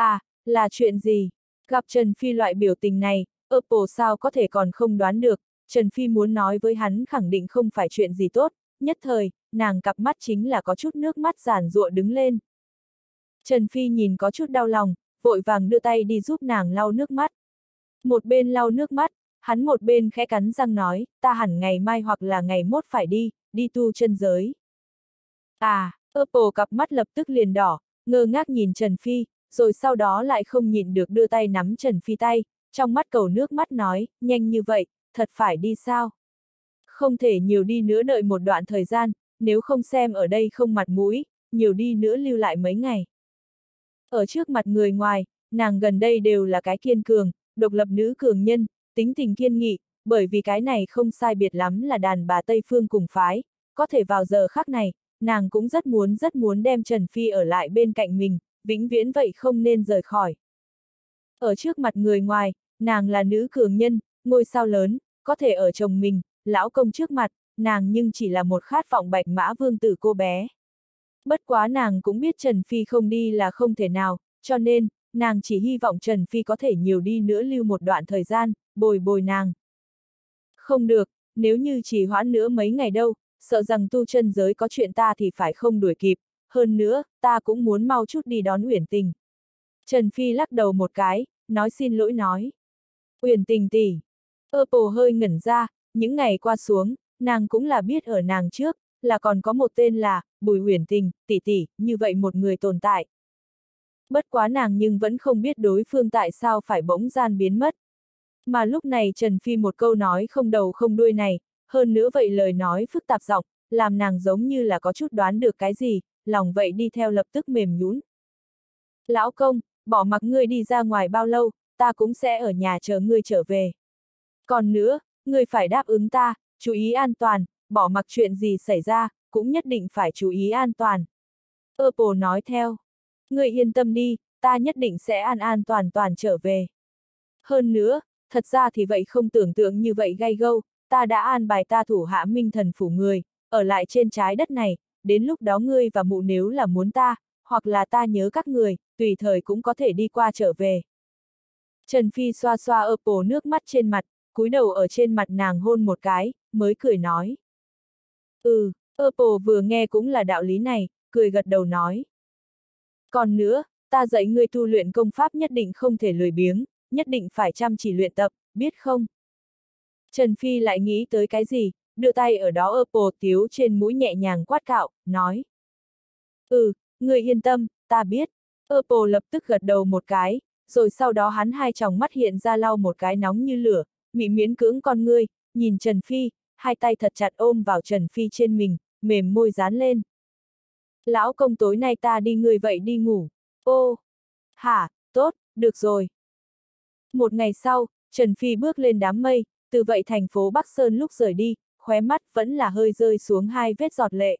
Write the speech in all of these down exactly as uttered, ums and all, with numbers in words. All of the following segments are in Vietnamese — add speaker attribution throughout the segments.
Speaker 1: À, là chuyện gì? Gặp Trần Phi loại biểu tình này, Apple sao có thể còn không đoán được, Trần Phi muốn nói với hắn khẳng định không phải chuyện gì tốt, nhất thời, nàng cặp mắt chính là có chút nước mắt giản giụa đứng lên. Trần Phi nhìn có chút đau lòng, vội vàng đưa tay đi giúp nàng lau nước mắt. Một bên lau nước mắt, hắn một bên khẽ cắn răng nói, ta hẳn ngày mai hoặc là ngày mốt phải đi, đi tu chân giới. À, Apple cặp mắt lập tức liền đỏ, ngơ ngác nhìn Trần Phi, rồi sau đó lại không nhịn được đưa tay nắm Trần Phi tay, trong mắt cầu nước mắt nói, nhanh như vậy, thật phải đi sao? Không thể nhiều đi nữa đợi một đoạn thời gian, nếu không xem ở đây không mặt mũi, nhiều đi nữa lưu lại mấy ngày. Ở trước mặt người ngoài, nàng gần đây đều là cái kiên cường, độc lập nữ cường nhân, tính tình kiên nghị, bởi vì cái này không sai biệt lắm là đàn bà Tây Phương cùng phái, có thể vào giờ khắc này, nàng cũng rất muốn rất muốn đem Trần Phi ở lại bên cạnh mình, vĩnh viễn vậy không nên rời khỏi. Ở trước mặt người ngoài, nàng là nữ cường nhân, ngôi sao lớn, có thể ở chồng mình, lão công trước mặt, nàng nhưng chỉ là một khát vọng bạch mã vương tử cô bé. Bất quá nàng cũng biết Trần Phi không đi là không thể nào, cho nên, nàng chỉ hy vọng Trần Phi có thể nhiều đi nữa lưu một đoạn thời gian, bồi bồi nàng. Không được, nếu như chỉ hoãn nữa mấy ngày đâu, sợ rằng tu chân giới có chuyện ta thì phải không đuổi kịp, hơn nữa, ta cũng muốn mau chút đi đón Uyển Tình. Trần Phi lắc đầu một cái, nói xin lỗi nói. Uyển Tình tỷ. Apple hơi ngẩn ra, những ngày qua xuống, nàng cũng là biết ở nàng trước, là còn có một tên là, Bùi Uyển Tình, tỷ tỷ, như vậy một người tồn tại. Bất quá nàng nhưng vẫn không biết đối phương tại sao phải bỗng gian biến mất. Mà lúc này Trần Phi một câu nói không đầu không đuôi này, hơn nữa vậy lời nói phức tạp giọng, làm nàng giống như là có chút đoán được cái gì, lòng vậy đi theo lập tức mềm nhũn. Lão công, bỏ mặc ngươi đi ra ngoài bao lâu, ta cũng sẽ ở nhà chờ ngươi trở về. Còn nữa, ngươi phải đáp ứng ta, chú ý an toàn, bỏ mặc chuyện gì xảy ra, cũng nhất định phải chú ý an toàn. Apple nói theo. Ngươi yên tâm đi, ta nhất định sẽ an an toàn toàn trở về. Hơn nữa, thật ra thì vậy không tưởng tượng như vậy gay gâu, ta đã an bài ta thủ hạ Minh Thần phủ người, ở lại trên trái đất này, đến lúc đó ngươi và mụ nếu là muốn ta, hoặc là ta nhớ các người, tùy thời cũng có thể đi qua trở về. Trần Phi xoa xoa Apple nước mắt trên mặt, cúi đầu ở trên mặt nàng hôn một cái, mới cười nói. Ừ, Apple vừa nghe cũng là đạo lý này, cười gật đầu nói. Còn nữa, ta dạy ngươi tu luyện công pháp nhất định không thể lười biếng, nhất định phải chăm chỉ luyện tập, biết không? Trần Phi lại nghĩ tới cái gì, đưa tay ở đó Apple tiếu trên mũi nhẹ nhàng quát cạo, nói. Ừ, ngươi yên tâm, ta biết. Apple lập tức gật đầu một cái, rồi sau đó hắn hai tròng mắt hiện ra lau một cái nóng như lửa, mị miễn cưỡng con ngươi, nhìn Trần Phi, hai tay thật chặt ôm vào Trần Phi trên mình, mềm môi dán lên. Lão công tối nay ta đi người vậy đi ngủ. Ô! Hả, tốt, được rồi. Một ngày sau, Trần Phi bước lên đám mây, từ vậy thành phố Bắc Sơn lúc rời đi, khóe mắt vẫn là hơi rơi xuống hai vết giọt lệ.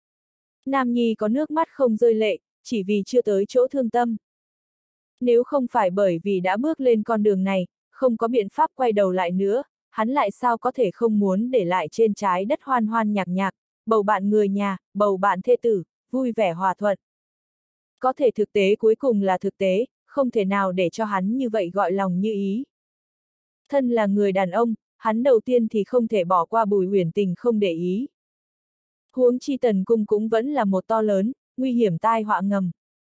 Speaker 1: Nam Nhi có nước mắt không rơi lệ, chỉ vì chưa tới chỗ thương tâm. Nếu không phải bởi vì đã bước lên con đường này, không có biện pháp quay đầu lại nữa, hắn lại sao có thể không muốn để lại trên trái đất hoan hoan nhạc nhạc, bầu bạn người nhà, bầu bạn thê tử, vui vẻ hòa thuận. Có thể thực tế cuối cùng là thực tế, không thể nào để cho hắn như vậy gọi lòng như ý. Thân là người đàn ông, hắn đầu tiên thì không thể bỏ qua Bùi Uyển Tình không để ý. Huống chi Tần Cung cũng vẫn là một to lớn, nguy hiểm tai họa ngầm.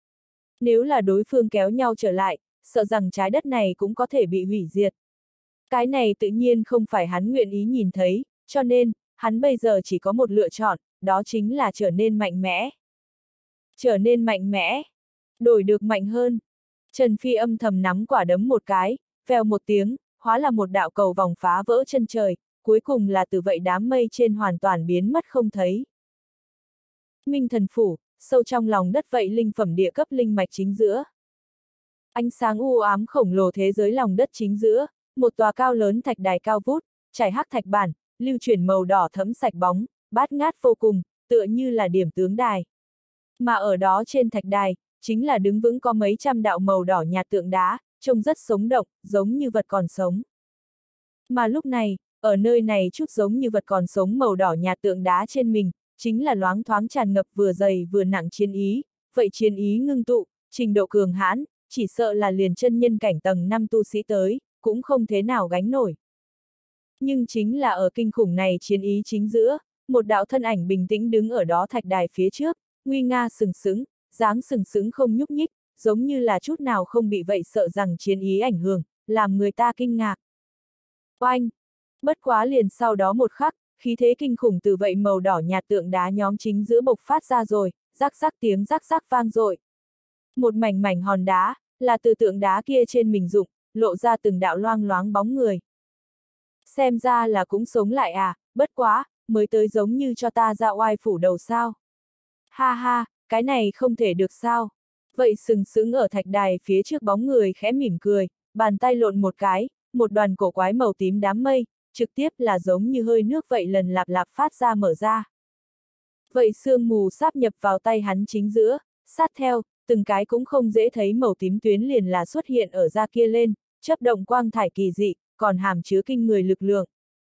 Speaker 1: Nếu là đối phương kéo nhau trở lại, sợ rằng trái đất này cũng có thể bị hủy diệt. Cái này tự nhiên không phải hắn nguyện ý nhìn thấy, cho nên, hắn bây giờ chỉ có một lựa chọn, đó chính là trở nên mạnh mẽ. Trở nên mạnh mẽ. Đổi được mạnh hơn. Trần Phi âm thầm nắm quả đấm một cái, vèo một tiếng, hóa là một đạo cầu vòng phá vỡ chân trời, cuối cùng là từ vậy đám mây trên hoàn toàn biến mất không thấy. Minh Thần phủ, sâu trong lòng đất vậy linh phẩm địa cấp linh mạch chính giữa. Ánh sáng u ám khổng lồ thế giới lòng đất chính giữa, một tòa cao lớn thạch đài cao vút, trải hắc thạch bản, lưu chuyển màu đỏ thẫm sạch bóng, bát ngát vô cùng, tựa như là điểm tướng đài. Mà ở đó trên thạch đài, chính là đứng vững có mấy trăm đạo màu đỏ nhạt tượng đá, trông rất sống động, giống như vật còn sống. Mà lúc này, ở nơi này chút giống như vật còn sống màu đỏ nhạt tượng đá trên mình, chính là loáng thoáng tràn ngập vừa dày vừa nặng chiến ý, vậy chiến ý ngưng tụ, trình độ cường hãn, chỉ sợ là liền chân nhân cảnh tầng năm tu sĩ tới, cũng không thế nào gánh nổi. Nhưng chính là ở kinh khủng này chiến ý chính giữa, một đạo thân ảnh bình tĩnh đứng ở đó thạch đài phía trước, nguy nga sừng sững, dáng sừng sững không nhúc nhích, giống như là chút nào không bị vậy sợ rằng chiến ý ảnh hưởng, làm người ta kinh ngạc. Oanh! Bất quá liền sau đó một khắc, khí thế kinh khủng từ vậy màu đỏ nhạt tượng đá nhóm chính giữa bộc phát ra rồi, rắc rắc tiếng rắc rắc vang dội. Một mảnh mảnh hòn đá, là từ tượng đá kia trên mình rụng, lộ ra từng đạo loang loáng bóng người. Xem ra là cũng sống lại à, bất quá, mới tới giống như cho ta ra oai phủ đầu sao. Ha ha, cái này không thể được sao. Vậy sừng sững ở thạch đài phía trước bóng người khẽ mỉm cười, bàn tay lộn một cái, một đoàn cổ quái màu tím đám mây, trực tiếp là giống như hơi nước vậy lần lạp lạp phát ra mở ra. Vậy sương mù sáp nhập vào tay hắn chính giữa, sát theo, từng cái cũng không dễ thấy màu tím tuyến liền là xuất hiện ở da kia lên, chớp động quang thải kỳ dị, còn hàm chứa kinh người lực lượng.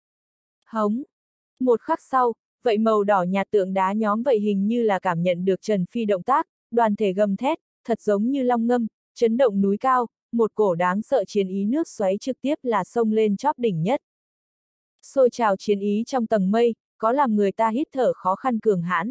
Speaker 1: Hống! Một khắc sau, vậy màu đỏ nhạt tượng đá nhóm vậy hình như là cảm nhận được Trần Phi động tác, đoàn thể gầm thét, thật giống như long ngâm, chấn động núi cao, một cổ đáng sợ chiến ý nước xoáy trực tiếp là xông lên chóp đỉnh nhất. Sôi trào chiến ý trong tầng mây, có làm người ta hít thở khó khăn cường hãn.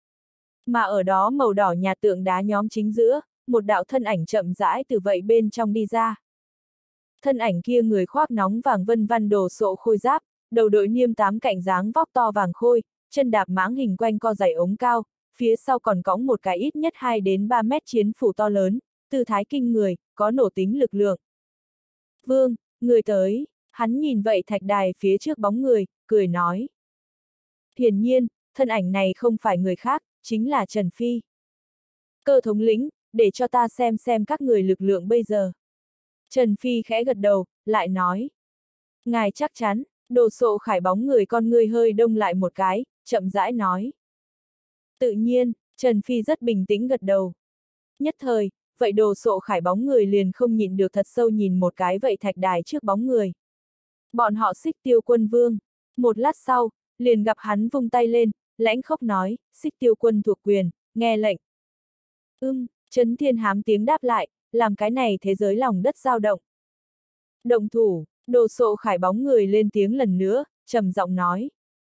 Speaker 1: Mà ở đó màu đỏ nhạt tượng đá nhóm chính giữa, một đạo thân ảnh chậm rãi từ vậy bên trong đi ra. Thân ảnh kia người khoác nóng vàng vân văn đồ sộ khôi giáp, đầu đội niêm tám cạnh dáng vóc to vàng khôi, chân đạp mãng hình quanh co dày ống cao, phía sau còn cõng một cái ít nhất hai đến ba mét chiến phủ to lớn, tư thái kinh người, có nổ tính lực lượng. Vương, người tới, hắn nhìn vậy thạch đài phía trước bóng người, cười nói. Hiển nhiên, thân ảnh này không phải người khác, chính là Trần Phi. Cơ thống lĩnh, để cho ta xem xem các người lực lượng bây giờ. Trần Phi khẽ gật đầu, lại nói. Ngài chắc chắn, đồ sộ khải bóng người con người hơi đông lại một cái, chậm rãi nói. Tự nhiên, Trần Phi rất bình tĩnh gật đầu. Nhất thời, vậy đồ sộ khải bóng người liền không nhịn được thật sâu nhìn một cái vậy thạch đài trước bóng người. Bọn họ Xích Tiêu Quân Vương. Một lát sau, liền gặp hắn vung tay lên, lãnh khốc nói, Xích Tiêu Quân thuộc quyền, nghe lệnh. Ưm, Trấn Thiên Hám tiếng đáp lại, làm cái này thế giới lòng đất dao động. Động thủ, đồ sộ khải bóng người lên tiếng lần nữa, trầm giọng nói.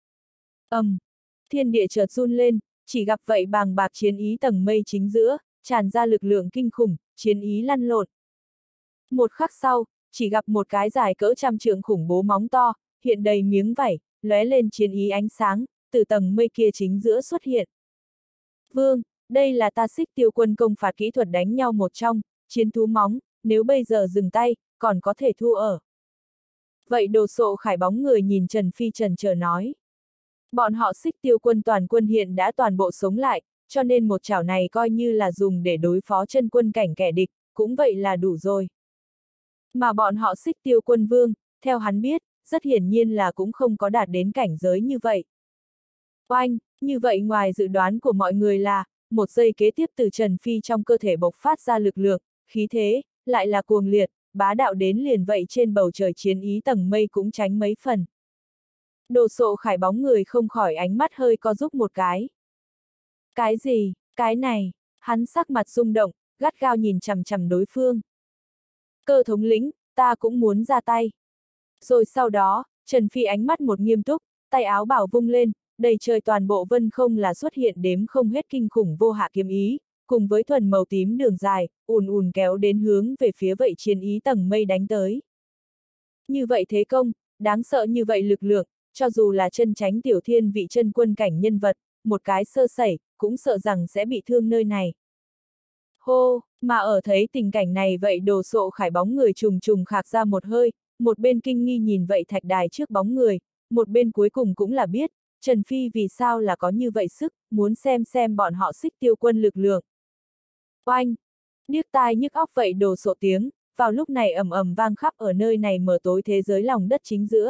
Speaker 1: Ầm, um, thiên địa chợt run lên, chỉ gặp vậy bàng bạc chiến ý tầng mây chính giữa, tràn ra lực lượng kinh khủng, chiến ý lăn lộn. Một khắc sau, chỉ gặp một cái dài cỡ trăm trượng khủng bố móng to, hiện đầy miếng vảy, lóe lên chiến ý ánh sáng, từ tầng mây kia chính giữa xuất hiện. Vương, đây là ta Xích Tiêu Quân công phạt kỹ thuật đánh nhau một trong, chiến thú móng, nếu bây giờ dừng tay, còn có thể thua ở. Vậy đồ sộ khải bóng người nhìn Trần Phi trần chờ nói. Bọn họ Xích Tiêu Quân toàn quân hiện đã toàn bộ sống lại, cho nên một chảo này coi như là dùng để đối phó chân quân cảnh kẻ địch, cũng vậy là đủ rồi. Mà bọn họ Xích Tiêu Quân Vương, theo hắn biết, rất hiển nhiên là cũng không có đạt đến cảnh giới như vậy. Oanh, như vậy ngoài dự đoán của mọi người là, một giây kế tiếp từ Trần Phi trong cơ thể bộc phát ra lực lượng, khí thế, lại là cuồng liệt, bá đạo đến liền vậy trên bầu trời chiến ý tầng mây cũng tránh mấy phần. Đồ sộ khải bóng người không khỏi ánh mắt hơi co rúm một cái. Cái gì, cái này, hắn sắc mặt rung động, gắt gao nhìn chằm chằm đối phương. Cơ thống lĩnh, ta cũng muốn ra tay. Rồi sau đó, Trần Phi ánh mắt một nghiêm túc, tay áo bảo vung lên, đầy trời toàn bộ vân không là xuất hiện đếm không hết kinh khủng vô hạ kiếm ý, cùng với thuần màu tím đường dài, ùn ùn kéo đến hướng về phía vậy chiến ý tầng mây đánh tới. Như vậy thế công, đáng sợ như vậy lực lượng, cho dù là chân chánh tiểu thiên vị chân quân cảnh nhân vật, một cái sơ sẩy, cũng sợ rằng sẽ bị thương nơi này. Hô, mà ở thấy tình cảnh này vậy đồ sộ khải bóng người trùng trùng khạc ra một hơi, một bên kinh nghi nhìn vậy thạch đài trước bóng người, một bên cuối cùng cũng là biết, Trần Phi vì sao là có như vậy sức, muốn xem xem bọn họ Xích Tiêu Quân lực lượng. Oanh! Điếc tai nhức óc vậy đồ sộ tiếng, vào lúc này ầm ầm vang khắp ở nơi này mở tối thế giới lòng đất chính giữa.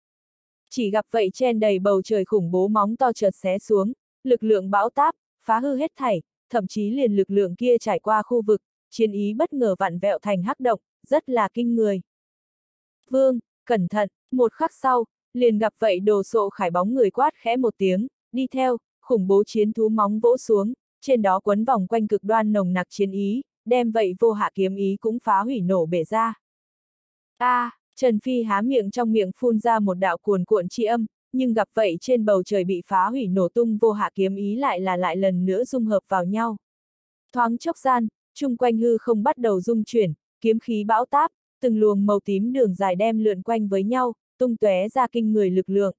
Speaker 1: Chỉ gặp vậy chen đầy bầu trời khủng bố móng to chợt xé xuống, lực lượng bão táp, phá hư hết thảy, thậm chí liền lực lượng kia trải qua khu vực, chiến ý bất ngờ vặn vẹo thành hắc động, rất là kinh người. Vương, cẩn thận, một khắc sau, liền gặp vậy đồ sộ khải bóng người quát khẽ một tiếng, đi theo, khủng bố chiến thú móng vỗ xuống, trên đó quấn vòng quanh cực đoan nồng nặc chiến ý, đem vậy vô hạ kiếm ý cũng phá hủy nổ bể ra. A, à, Trần Phi há miệng trong miệng phun ra một đạo cuồn cuộn chi âm, nhưng gặp vậy trên bầu trời bị phá hủy nổ tung vô hạ kiếm ý lại là lại lần nữa dung hợp vào nhau. Thoáng chốc gian, chung quanh hư không bắt đầu rung chuyển, kiếm khí bão táp, từng luồng màu tím đường dài đem lượn quanh với nhau, tung tóe ra kinh người lực lượng.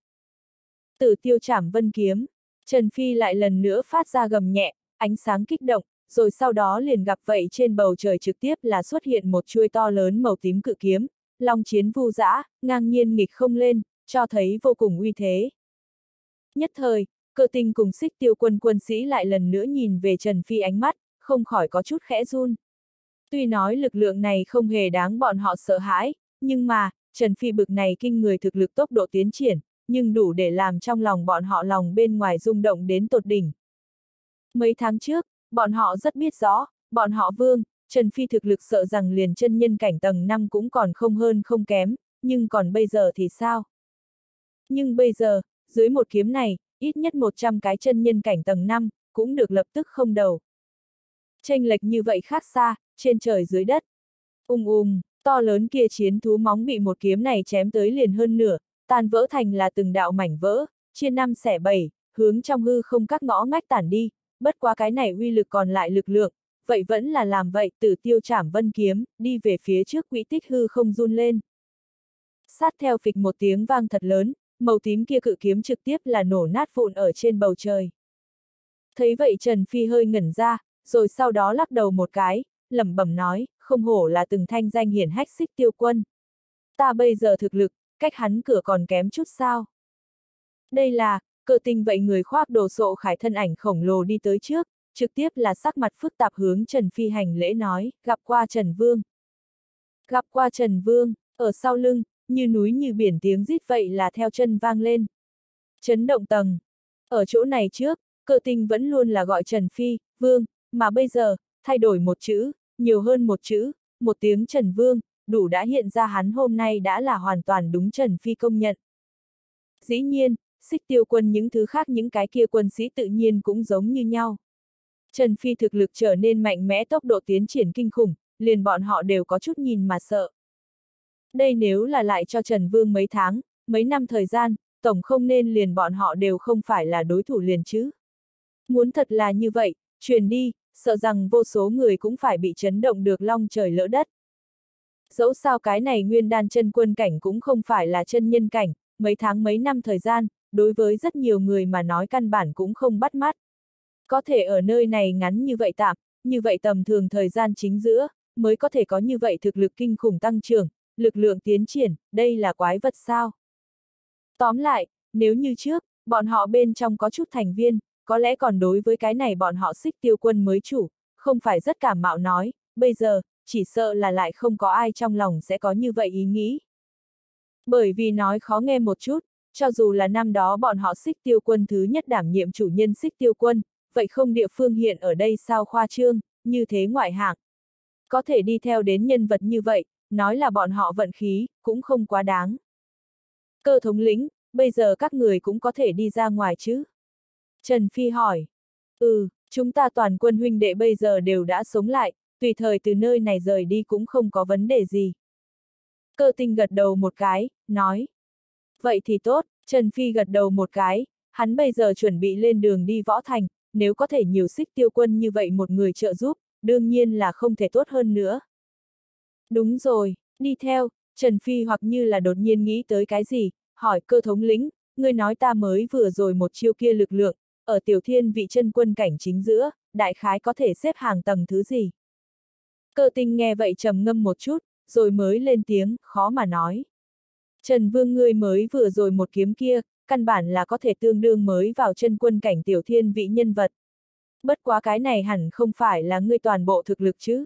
Speaker 1: Tử tiêu trảm vân kiếm, Trần Phi lại lần nữa phát ra gầm nhẹ, ánh sáng kích động, rồi sau đó liền gặp vậy trên bầu trời trực tiếp là xuất hiện một chuôi to lớn màu tím cự kiếm, long chiến vu dã, ngang nhiên nghịch không lên, cho thấy vô cùng uy thế. Nhất thời, Cơ Tinh cùng Xích Tiêu quân quân sĩ lại lần nữa nhìn về Trần Phi ánh mắt, không khỏi có chút khẽ run. Tuy nói lực lượng này không hề đáng bọn họ sợ hãi, nhưng mà, Trần Phi bực này kinh người thực lực tốc độ tiến triển, nhưng đủ để làm trong lòng bọn họ lòng bên ngoài rung động đến tột đỉnh. Mấy tháng trước, bọn họ rất biết rõ, bọn họ Vương, Trần Phi thực lực sợ rằng liền chân nhân cảnh tầng năm cũng còn không hơn không kém, nhưng còn bây giờ thì sao? Nhưng bây giờ, dưới một kiếm này, ít nhất một trăm cái chân nhân cảnh tầng năm, cũng được lập tức không đầu. Chênh lệch như vậy khác xa, trên trời dưới đất. Ung ung, to lớn kia chiến thú móng bị một kiếm này chém tới liền hơn nửa, tan vỡ thành là từng đạo mảnh vỡ, chia năm xẻ bảy, hướng trong hư không các ngõ ngách tản đi, bất quá cái này uy lực còn lại lực lượng, vậy vẫn là làm vậy Tử tiêu trảm vân kiếm, đi về phía trước quỹ tích hư không run lên. Sát theo phịch một tiếng vang thật lớn, màu tím kia cự kiếm trực tiếp là nổ nát vụn ở trên bầu trời. Thấy vậy Trần Phi hơi ngẩn ra, rồi sau đó lắc đầu một cái, lẩm bẩm nói, không hổ là từng thanh danh hiển hách Xích Tiêu quân. Ta bây giờ thực lực, cách hắn cửa còn kém chút sao. Đây là, Cơ Tinh vậy người khoác đồ sộ khải thân ảnh khổng lồ đi tới trước, trực tiếp là sắc mặt phức tạp hướng Trần Phi hành lễ nói, gặp qua Trần Vương. Gặp qua Trần Vương, ở sau lưng, như núi như biển tiếng rít vậy là theo chân vang lên. Chấn động tầng. Ở chỗ này trước, Cơ Tinh vẫn luôn là gọi Trần Phi, Vương, mà bây giờ, thay đổi một chữ, nhiều hơn một chữ, một tiếng Trần Vương, đủ đã hiện ra hắn hôm nay đã là hoàn toàn đúng Trần Phi công nhận. Dĩ nhiên, Xích Tiêu quân những thứ khác những cái kia quân sĩ tự nhiên cũng giống như nhau. Trần Phi thực lực trở nên mạnh mẽ tốc độ tiến triển kinh khủng, liền bọn họ đều có chút nhìn mà sợ. Đây nếu là lại cho Trần Vương mấy tháng, mấy năm thời gian, tổng không nên liền bọn họ đều không phải là đối thủ liền chứ. Muốn thật là như vậy, truyền đi, sợ rằng vô số người cũng phải bị chấn động được long trời lỡ đất. Dẫu sao cái này nguyên đan chân quân cảnh cũng không phải là chân nhân cảnh, mấy tháng mấy năm thời gian, đối với rất nhiều người mà nói căn bản cũng không bắt mắt. Có thể ở nơi này ngắn như vậy tạm, như vậy tầm thường thời gian chính giữa, mới có thể có như vậy thực lực kinh khủng tăng trưởng, lực lượng tiến triển, đây là quái vật sao? Tóm lại, nếu như trước, bọn họ bên trong có chút thành viên, có lẽ còn đối với cái này bọn họ Xích Tiêu quân mới chủ, không phải rất cảm mạo nói, bây giờ, chỉ sợ là lại không có ai trong lòng sẽ có như vậy ý nghĩ. Bởi vì nói khó nghe một chút, cho dù là năm đó bọn họ Xích Tiêu quân thứ nhất đảm nhiệm chủ nhân Xích Tiêu quân, vậy không địa phương hiện ở đây sao khoa trương, như thế ngoại hạng. Có thể đi theo đến nhân vật như vậy, nói là bọn họ vận khí, cũng không quá đáng. Cơ thống lĩnh, bây giờ các người cũng có thể đi ra ngoài chứ? Trần Phi hỏi. Ừ, chúng ta toàn quân huynh đệ bây giờ đều đã sống lại, tùy thời từ nơi này rời đi cũng không có vấn đề gì. Cơ Tinh gật đầu một cái, nói. Vậy thì tốt, Trần Phi gật đầu một cái, hắn bây giờ chuẩn bị lên đường đi Võ Thành, nếu có thể nhiều Xích Tiêu quân như vậy một người trợ giúp, đương nhiên là không thể tốt hơn nữa. Đúng rồi, đi theo, Trần Phi hoặc như là đột nhiên nghĩ tới cái gì, hỏi Cơ thống lĩnh, ngươi nói ta mới vừa rồi một chiêu kia lực lượng, ở Tiểu Thiên vị chân quân cảnh chính giữa, đại khái có thể xếp hàng tầng thứ gì. Cơ Tinh nghe vậy trầm ngâm một chút, rồi mới lên tiếng, khó mà nói. Trần Vương ngươi mới vừa rồi một kiếm kia, căn bản là có thể tương đương mới vào chân quân cảnh Tiểu Thiên vị nhân vật. Bất quá cái này hẳn không phải là ngươi toàn bộ thực lực chứ.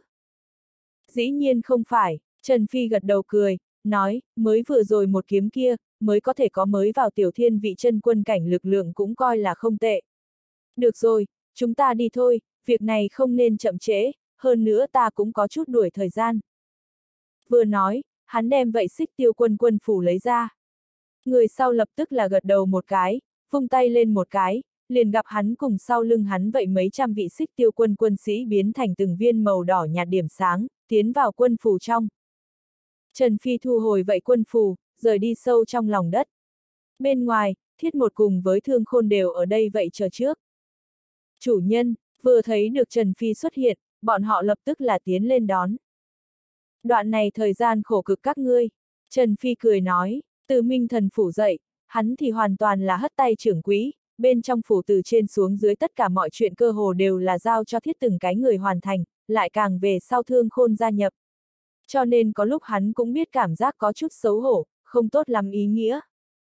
Speaker 1: Dĩ nhiên không phải, Trần Phi gật đầu cười, nói, mới vừa rồi một kiếm kia, mới có thể có mới vào Tiểu Thiên vị chân quân cảnh lực lượng cũng coi là không tệ. Được rồi, chúng ta đi thôi, việc này không nên chậm trễ, hơn nữa ta cũng có chút đuổi thời gian. Vừa nói, hắn đem vậy Xích Tiêu quân quân phủ lấy ra. Người sau lập tức là gật đầu một cái, vung tay lên một cái, liền gặp hắn cùng sau lưng hắn vậy mấy trăm vị xích tiêu quân quân sĩ biến thành từng viên màu đỏ nhạt điểm sáng, tiến vào quân phù trong. Trần Phi thu hồi vậy quân phù, rời đi sâu trong lòng đất. Bên ngoài, Thiết Một cùng với Thương Khôn đều ở đây vậy chờ trước. Chủ nhân, vừa thấy được Trần Phi xuất hiện, bọn họ lập tức là tiến lên đón. Đoạn này thời gian khổ cực các ngươi, Trần Phi cười nói, từ Minh Thần phủ dậy, hắn thì hoàn toàn là hất tay trưởng quỹ, bên trong phủ từ trên xuống dưới tất cả mọi chuyện cơ hồ đều là giao cho Thiết từng cái người hoàn thành, lại càng về sau Thương Khôn gia nhập. Cho nên có lúc hắn cũng biết cảm giác có chút xấu hổ, không tốt lắm ý nghĩa.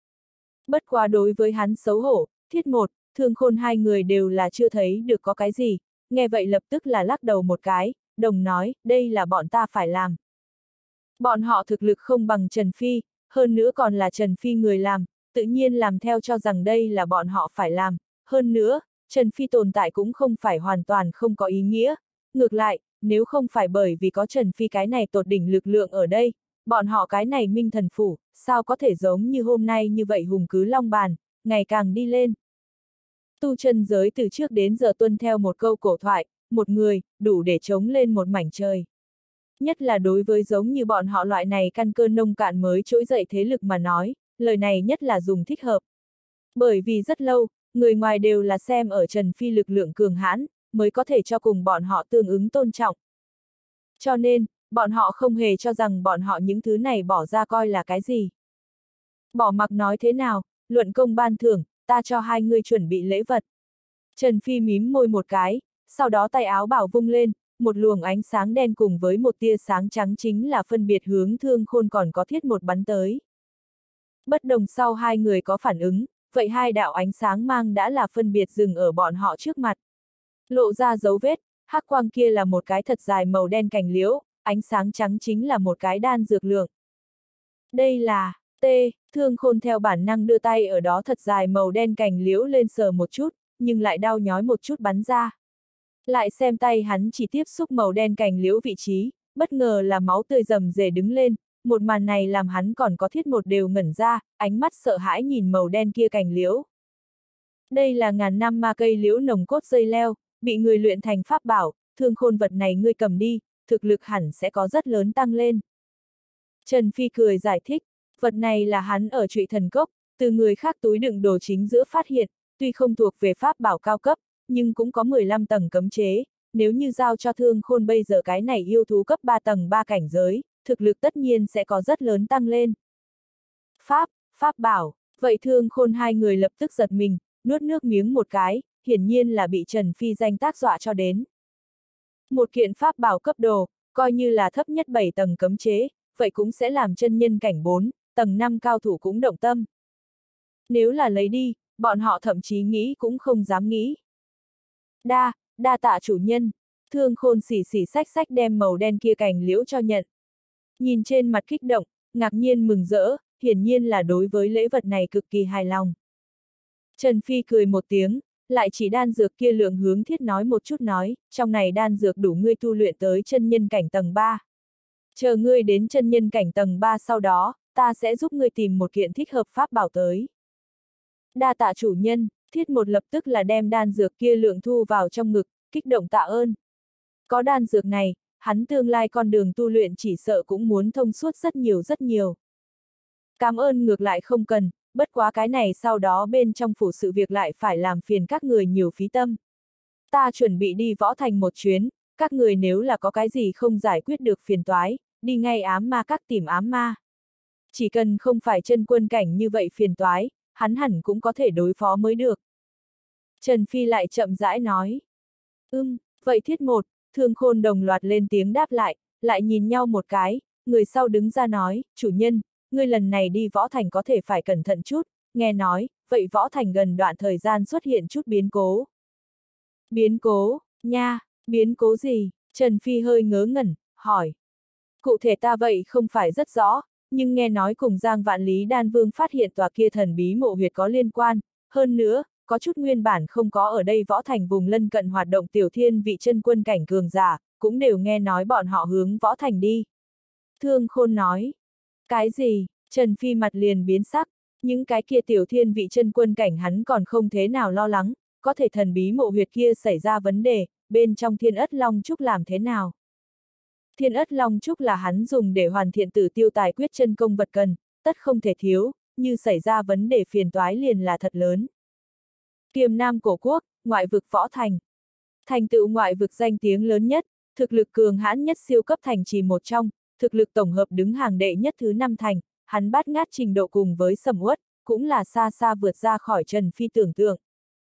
Speaker 1: Bất quá đối với hắn xấu hổ, Thiết Một, Thương Khôn hai người đều là chưa thấy được có cái gì, nghe vậy lập tức là lắc đầu một cái, đồng nói, đây là bọn ta phải làm. Bọn họ thực lực không bằng Trần Phi, hơn nữa còn là Trần Phi người làm, tự nhiên làm theo cho rằng đây là bọn họ phải làm, hơn nữa, Trần Phi tồn tại cũng không phải hoàn toàn không có ý nghĩa, ngược lại, nếu không phải bởi vì có Trần Phi cái này tột đỉnh lực lượng ở đây, bọn họ cái này Minh Thần phủ, sao có thể giống như hôm nay như vậy hùng cứ long bàn, ngày càng đi lên. Tu chân giới từ trước đến giờ tuân theo một câu cổ thoại, một người, đủ để chống lên một mảnh trời. Nhất là đối với giống như bọn họ loại này căn cơ nông cạn mới trỗi dậy thế lực mà nói, lời này nhất là dùng thích hợp. Bởi vì rất lâu, người ngoài đều là xem ở Trần Phi lực lượng cường hãn, mới có thể cho cùng bọn họ tương ứng tôn trọng. Cho nên, bọn họ không hề cho rằng bọn họ những thứ này bỏ ra coi là cái gì. Bỏ mặc nói thế nào, luận công ban thưởng, ta cho hai người chuẩn bị lễ vật. Trần Phi mím môi một cái, sau đó tay áo bảo vung lên, một luồng ánh sáng đen cùng với một tia sáng trắng chính là phân biệt hướng Thương Khôn còn có Thiết Một bắn tới. Bất đồng sau hai người có phản ứng, vậy hai đạo ánh sáng mang đã là phân biệt dừng ở bọn họ trước mặt. Lộ ra dấu vết, hắc quang kia là một cái thật dài màu đen cành liễu, ánh sáng trắng chính là một cái đan dược lượng. Đây là, T, Thương Khôn theo bản năng đưa tay ở đó thật dài màu đen cành liễu lên sờ một chút, nhưng lại đau nhói một chút bắn ra. Lại xem tay hắn chỉ tiếp xúc màu đen cành liễu vị trí, bất ngờ là máu tươi rầm rề đứng lên, một màn này làm hắn còn có Thiết Một đều ngẩn ra, ánh mắt sợ hãi nhìn màu đen kia cành liễu. Đây là ngàn năm ma cây liễu nồng cốt dây leo, bị người luyện thành pháp bảo, Thương Khôn vật này ngươi cầm đi, thực lực hẳn sẽ có rất lớn tăng lên. Trần Phi cười giải thích, vật này là hắn ở Trụy Thần Cốc, từ người khác túi đựng đồ chính giữa phát hiện, tuy không thuộc về pháp bảo cao cấp, nhưng cũng có mười lăm tầng cấm chế, nếu như giao cho Thương Khôn bây giờ cái này yêu thú cấp ba tầng ba cảnh giới, thực lực tất nhiên sẽ có rất lớn tăng lên. Pháp, pháp bảo, vậy Thương Khôn hai người lập tức giật mình, nuốt nước miếng một cái, hiển nhiên là bị Trần Phi danh tác dọa cho đến. Một kiện pháp bảo cấp đồ, coi như là thấp nhất bảy tầng cấm chế, vậy cũng sẽ làm chân nhân cảnh bốn, tầng năm cao thủ cũng động tâm. Nếu là lấy đi, bọn họ thậm chí nghĩ cũng không dám nghĩ. Đa, đa tạ chủ nhân, Thương Khôn xỉ xỉ xách xách đem màu đen kia cành liễu cho nhận. Nhìn trên mặt kích động, ngạc nhiên mừng rỡ, hiển nhiên là đối với lễ vật này cực kỳ hài lòng. Trần Phi cười một tiếng, lại chỉ đan dược kia lượng hướng Thiết nói một chút nói, trong này đan dược đủ ngươi tu luyện tới chân nhân cảnh tầng ba. Chờ ngươi đến chân nhân cảnh tầng ba sau đó, ta sẽ giúp ngươi tìm một kiện thích hợp pháp bảo tới. Đa tạ chủ nhân, Thiết Một lập tức là đem đan dược kia lượng thu vào trong ngực, kích động tạ ơn. Có đan dược này, hắn tương lai con đường tu luyện chỉ sợ cũng muốn thông suốt rất nhiều rất nhiều. Cảm ơn ngược lại không cần, bất quá cái này sau đó bên trong phủ sự việc lại phải làm phiền các người nhiều phí tâm. Ta chuẩn bị đi võ thành một chuyến, các người nếu là có cái gì không giải quyết được phiền toái, đi ngay ám ma các tìm ám ma. Chỉ cần không phải chân quân cảnh như vậy phiền toái, hắn hẳn cũng có thể đối phó mới được. Trần Phi lại chậm rãi nói. Ưm, vậy Thiết Một, Thương Khôn đồng loạt lên tiếng đáp lại, lại nhìn nhau một cái, người sau đứng ra nói, chủ nhân, ngươi lần này đi võ thành có thể phải cẩn thận chút, nghe nói, vậy võ thành gần đoạn thời gian xuất hiện chút biến cố. Biến cố, nha, biến cố gì? Trần Phi hơi ngớ ngẩn, hỏi. Cụ thể ta vậy không phải rất rõ, nhưng nghe nói cùng Giang Vạn Lý Đan Vương phát hiện tòa kia thần bí mộ huyệt có liên quan, hơn nữa, có chút nguyên bản không có ở đây võ thành vùng lân cận hoạt động tiểu thiên vị chân quân cảnh cường giả, cũng đều nghe nói bọn họ hướng võ thành đi. Thương Khôn nói. Cái gì? Trần Phi mặt liền biến sắc, những cái kia tiểu thiên vị chân quân cảnh hắn còn không thế nào lo lắng, có thể thần bí mộ huyệt kia xảy ra vấn đề, bên trong Thiên Ất Long Trúc làm thế nào? Thiên Ất Long Trúc là hắn dùng để hoàn thiện Tử Tiêu Tài Quyết chân công vật cần, tất không thể thiếu, như xảy ra vấn đề phiền toái liền là thật lớn. Kiềm Nam Cổ Quốc, ngoại vực Võ Thành. Thành tựu ngoại vực danh tiếng lớn nhất, thực lực cường hãn nhất siêu cấp thành trì một trong, thực lực tổng hợp đứng hàng đệ nhất thứ năm thành, hắn bát ngát trình độ cùng với Sầm Uất, cũng là xa xa vượt ra khỏi Trần Phi tưởng tượng.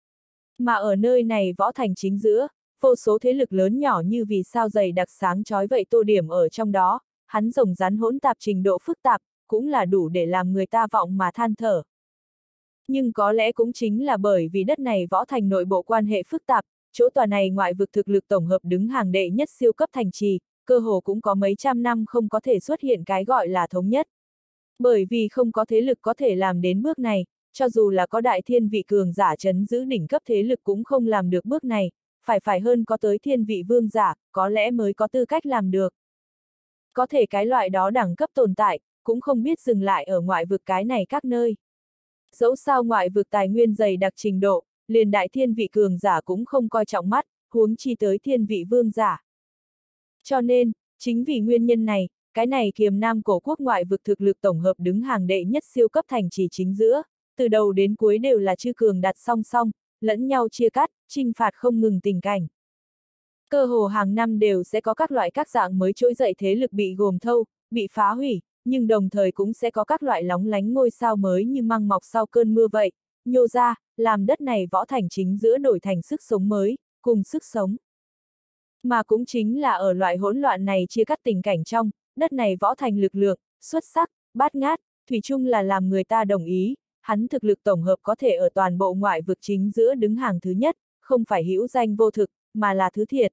Speaker 1: Mà ở nơi này Võ Thành chính giữa, vô số thế lực lớn nhỏ như vì sao dày đặc sáng chói vậy tô điểm ở trong đó, hắn rồng rắn hỗn tạp trình độ phức tạp, cũng là đủ để làm người ta vọng mà than thở. Nhưng có lẽ cũng chính là bởi vì đất này Võ Thành nội bộ quan hệ phức tạp, chỗ tòa này ngoại vực thực lực tổng hợp đứng hàng đệ nhất siêu cấp thành trì, cơ hồ cũng có mấy trăm năm không có thể xuất hiện cái gọi là thống nhất. Bởi vì không có thế lực có thể làm đến bước này, cho dù là có đại thiên vị cường giả trấn giữ đỉnh cấp thế lực cũng không làm được bước này, phải phải hơn có tới thiên vị vương giả, có lẽ mới có tư cách làm được. Có thể cái loại đó đẳng cấp tồn tại, cũng không biết dừng lại ở ngoại vực cái này các nơi. Dẫu sao ngoại vực tài nguyên dày đặc trình độ, liền đại thiên vị cường giả cũng không coi trọng mắt, huống chi tới thiên vị vương giả. Cho nên, chính vì nguyên nhân này, cái này Kiềm Nam Cổ Quốc ngoại vực thực lực tổng hợp đứng hàng đệ nhất siêu cấp thành trì chính giữa, từ đầu đến cuối đều là chư cường đặt song song, lẫn nhau chia cắt, chinh phạt không ngừng tình cảnh. Cơ hồ hàng năm đều sẽ có các loại các dạng mới trỗi dậy thế lực bị gồm thâu, bị phá hủy, nhưng đồng thời cũng sẽ có các loại lóng lánh ngôi sao mới như măng mọc sau cơn mưa vậy, nhô ra, làm đất này Võ Thành chính giữa đổi thành sức sống mới, cùng sức sống. Mà cũng chính là ở loại hỗn loạn này chia cắt tình cảnh trong, đất này Võ Thành lực lượng, xuất sắc, bát ngát, thủy chung là làm người ta đồng ý, hắn thực lực tổng hợp có thể ở toàn bộ ngoại vực chính giữa đứng hàng thứ nhất, không phải hữu danh vô thực, mà là thứ thiệt.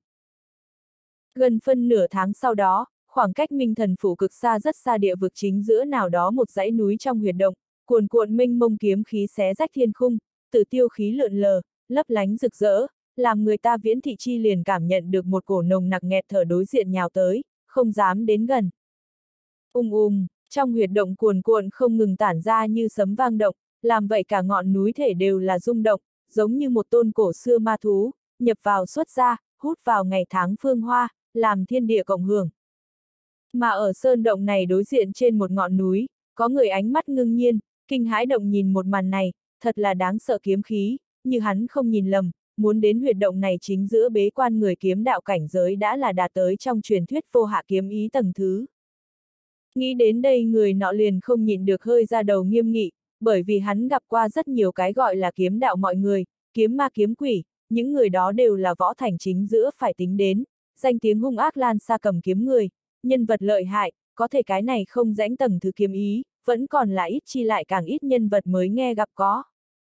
Speaker 1: Gần phân nửa tháng sau đó, khoảng cách Minh Thần Phủ cực xa rất xa địa vực chính giữa nào đó một dãy núi trong huyệt động, cuồn cuộn mênh mông kiếm khí xé rách thiên khung, tử tiêu khí lượn lờ, lấp lánh rực rỡ, làm người ta viễn thị chi liền cảm nhận được một cổ nồng nặc nghẹt thở đối diện nhào tới, không dám đến gần. Ung ung, trong huyệt động cuồn cuộn không ngừng tản ra như sấm vang động, làm vậy cả ngọn núi thể đều là rung động, giống như một tôn cổ xưa ma thú, nhập vào xuất ra, hút vào ngày tháng phương hoa, làm thiên địa cộng hưởng. Mà ở sơn động này đối diện trên một ngọn núi, có người ánh mắt ngưng nhiên, kinh hãi động nhìn một màn này, thật là đáng sợ kiếm khí, như hắn không nhìn lầm, muốn đến huyệt động này chính giữa bế quan người kiếm đạo cảnh giới đã là đạt tới trong truyền thuyết vô hạ kiếm ý tầng thứ. Nghĩ đến đây người nọ liền không nhịn được hơi ra đầu nghiêm nghị, bởi vì hắn gặp qua rất nhiều cái gọi là kiếm đạo mọi người, kiếm ma kiếm quỷ, những người đó đều là Võ Thành chính giữa phải tính đến, danh tiếng hung ác lan xa cầm kiếm người, nhân vật lợi hại, có thể cái này không rãnh tầng thứ kiếm ý, vẫn còn là ít chi lại càng ít nhân vật mới nghe gặp có.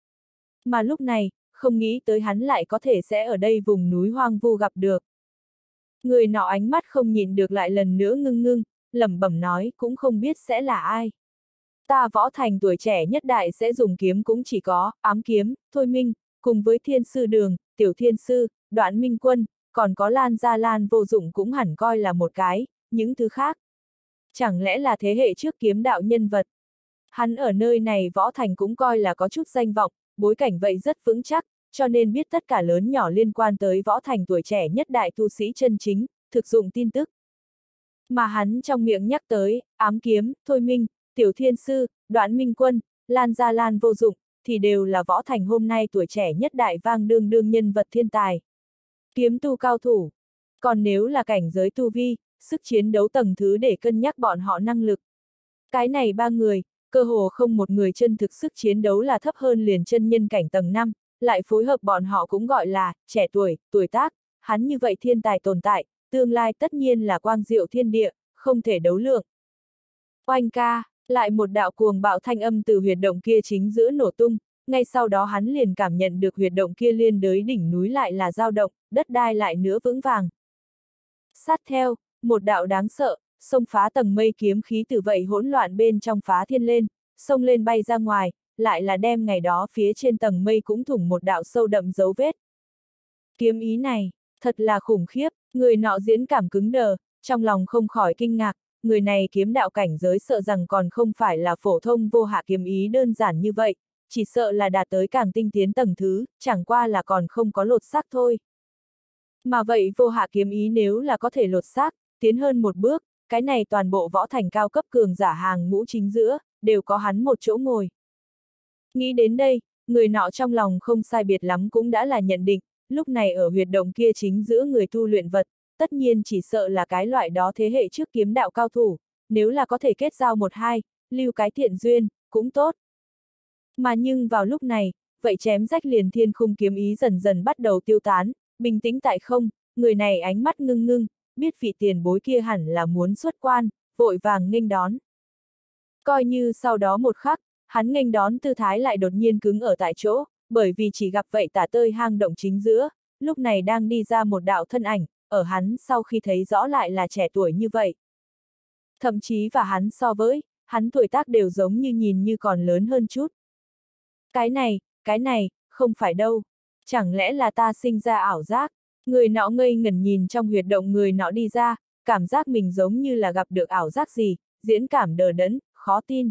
Speaker 1: Mà lúc này, không nghĩ tới hắn lại có thể sẽ ở đây vùng núi hoang vu gặp được. Người nọ ánh mắt không nhìn được lại lần nữa ngưng ngưng, lẩm bẩm nói cũng không biết sẽ là ai. Ta Võ Thành tuổi trẻ nhất đại sẽ dùng kiếm cũng chỉ có Ám Kiếm, Thôi Minh, cùng với Thiên Sư Đường, Tiểu Thiên Sư, Đoạn Minh Quân, còn có Lan Gia Lan Vô Dụng cũng hẳn coi là một cái, những thứ khác. Chẳng lẽ là thế hệ trước kiếm đạo nhân vật? Hắn ở nơi này Võ Thành cũng coi là có chút danh vọng, bối cảnh vậy rất vững chắc, cho nên biết tất cả lớn nhỏ liên quan tới Võ Thành tuổi trẻ nhất đại tu sĩ chân chính, thực dụng tin tức. Mà hắn trong miệng nhắc tới, Ám Kiếm, Thôi Minh, Tiểu Thiên Sư, Đoạn Minh Quân, Lan Gia Lan Vô Dụng, thì đều là Võ Thành hôm nay tuổi trẻ nhất đại vang đương đương nhân vật thiên tài. Kiếm tu cao thủ. Còn nếu là cảnh giới tu vi, sức chiến đấu tầng thứ để cân nhắc bọn họ năng lực. Cái này ba người, cơ hồ không một người chân thực sức chiến đấu là thấp hơn liền chân nhân cảnh tầng năm, lại phối hợp bọn họ cũng gọi là trẻ tuổi, tuổi tác, hắn như vậy thiên tài tồn tại, tương lai tất nhiên là quang diệu thiên địa, không thể đấu lượng. Oanh ca, lại một đạo cuồng bạo thanh âm từ huyệt động kia chính giữa nổ tung, ngay sau đó hắn liền cảm nhận được huyệt động kia liên đới đỉnh núi lại là dao động, đất đai lại nữa vững vàng. Sát theo, một đạo đáng sợ, xông phá tầng mây kiếm khí từ vậy hỗn loạn bên trong phá thiên lên, xông lên bay ra ngoài, lại là đem ngày đó phía trên tầng mây cũng thủng một đạo sâu đậm dấu vết. Kiếm ý này, thật là khủng khiếp, người nọ diễn cảm cứng đờ, trong lòng không khỏi kinh ngạc, người này kiếm đạo cảnh giới sợ rằng còn không phải là phổ thông vô hạ kiếm ý đơn giản như vậy, chỉ sợ là đạt tới càng tinh tiến tầng thứ, chẳng qua là còn không có lột xác thôi. Mà vậy vô hạ kiếm ý nếu là có thể lột xác, tiến hơn một bước, cái này toàn bộ võ thành cao cấp cường giả hàng ngũ chính giữa, đều có hắn một chỗ ngồi. Nghĩ đến đây, người nọ trong lòng không sai biệt lắm cũng đã là nhận định, lúc này ở huyệt động kia chính giữa người tu luyện vật, tất nhiên chỉ sợ là cái loại đó thế hệ trước kiếm đạo cao thủ, nếu là có thể kết giao một hai, lưu cái thiện duyên, cũng tốt. Mà nhưng vào lúc này, vậy chém rách liền thiên khung kiếm ý dần dần bắt đầu tiêu tán, bình tĩnh tại không, người này ánh mắt ngưng ngưng, biết vị tiền bối kia hẳn là muốn xuất quan, vội vàng nghênh đón. Coi như sau đó một khắc, hắn nghênh đón tư thái lại đột nhiên cứng ở tại chỗ, bởi vì chỉ gặp vậy tả tơi hang động chính giữa, lúc này đang đi ra một đạo thân ảnh, ở hắn sau khi thấy rõ lại là trẻ tuổi như vậy. Thậm chí và hắn so với, hắn tuổi tác đều giống như nhìn như còn lớn hơn chút. Cái này, cái này, không phải đâu. Chẳng lẽ là ta sinh ra ảo giác? Người nọ ngây ngẩn nhìn trong huyệt động người nọ đi ra, cảm giác mình giống như là gặp được ảo giác gì, diễn cảm đờ đẫn, khó tin.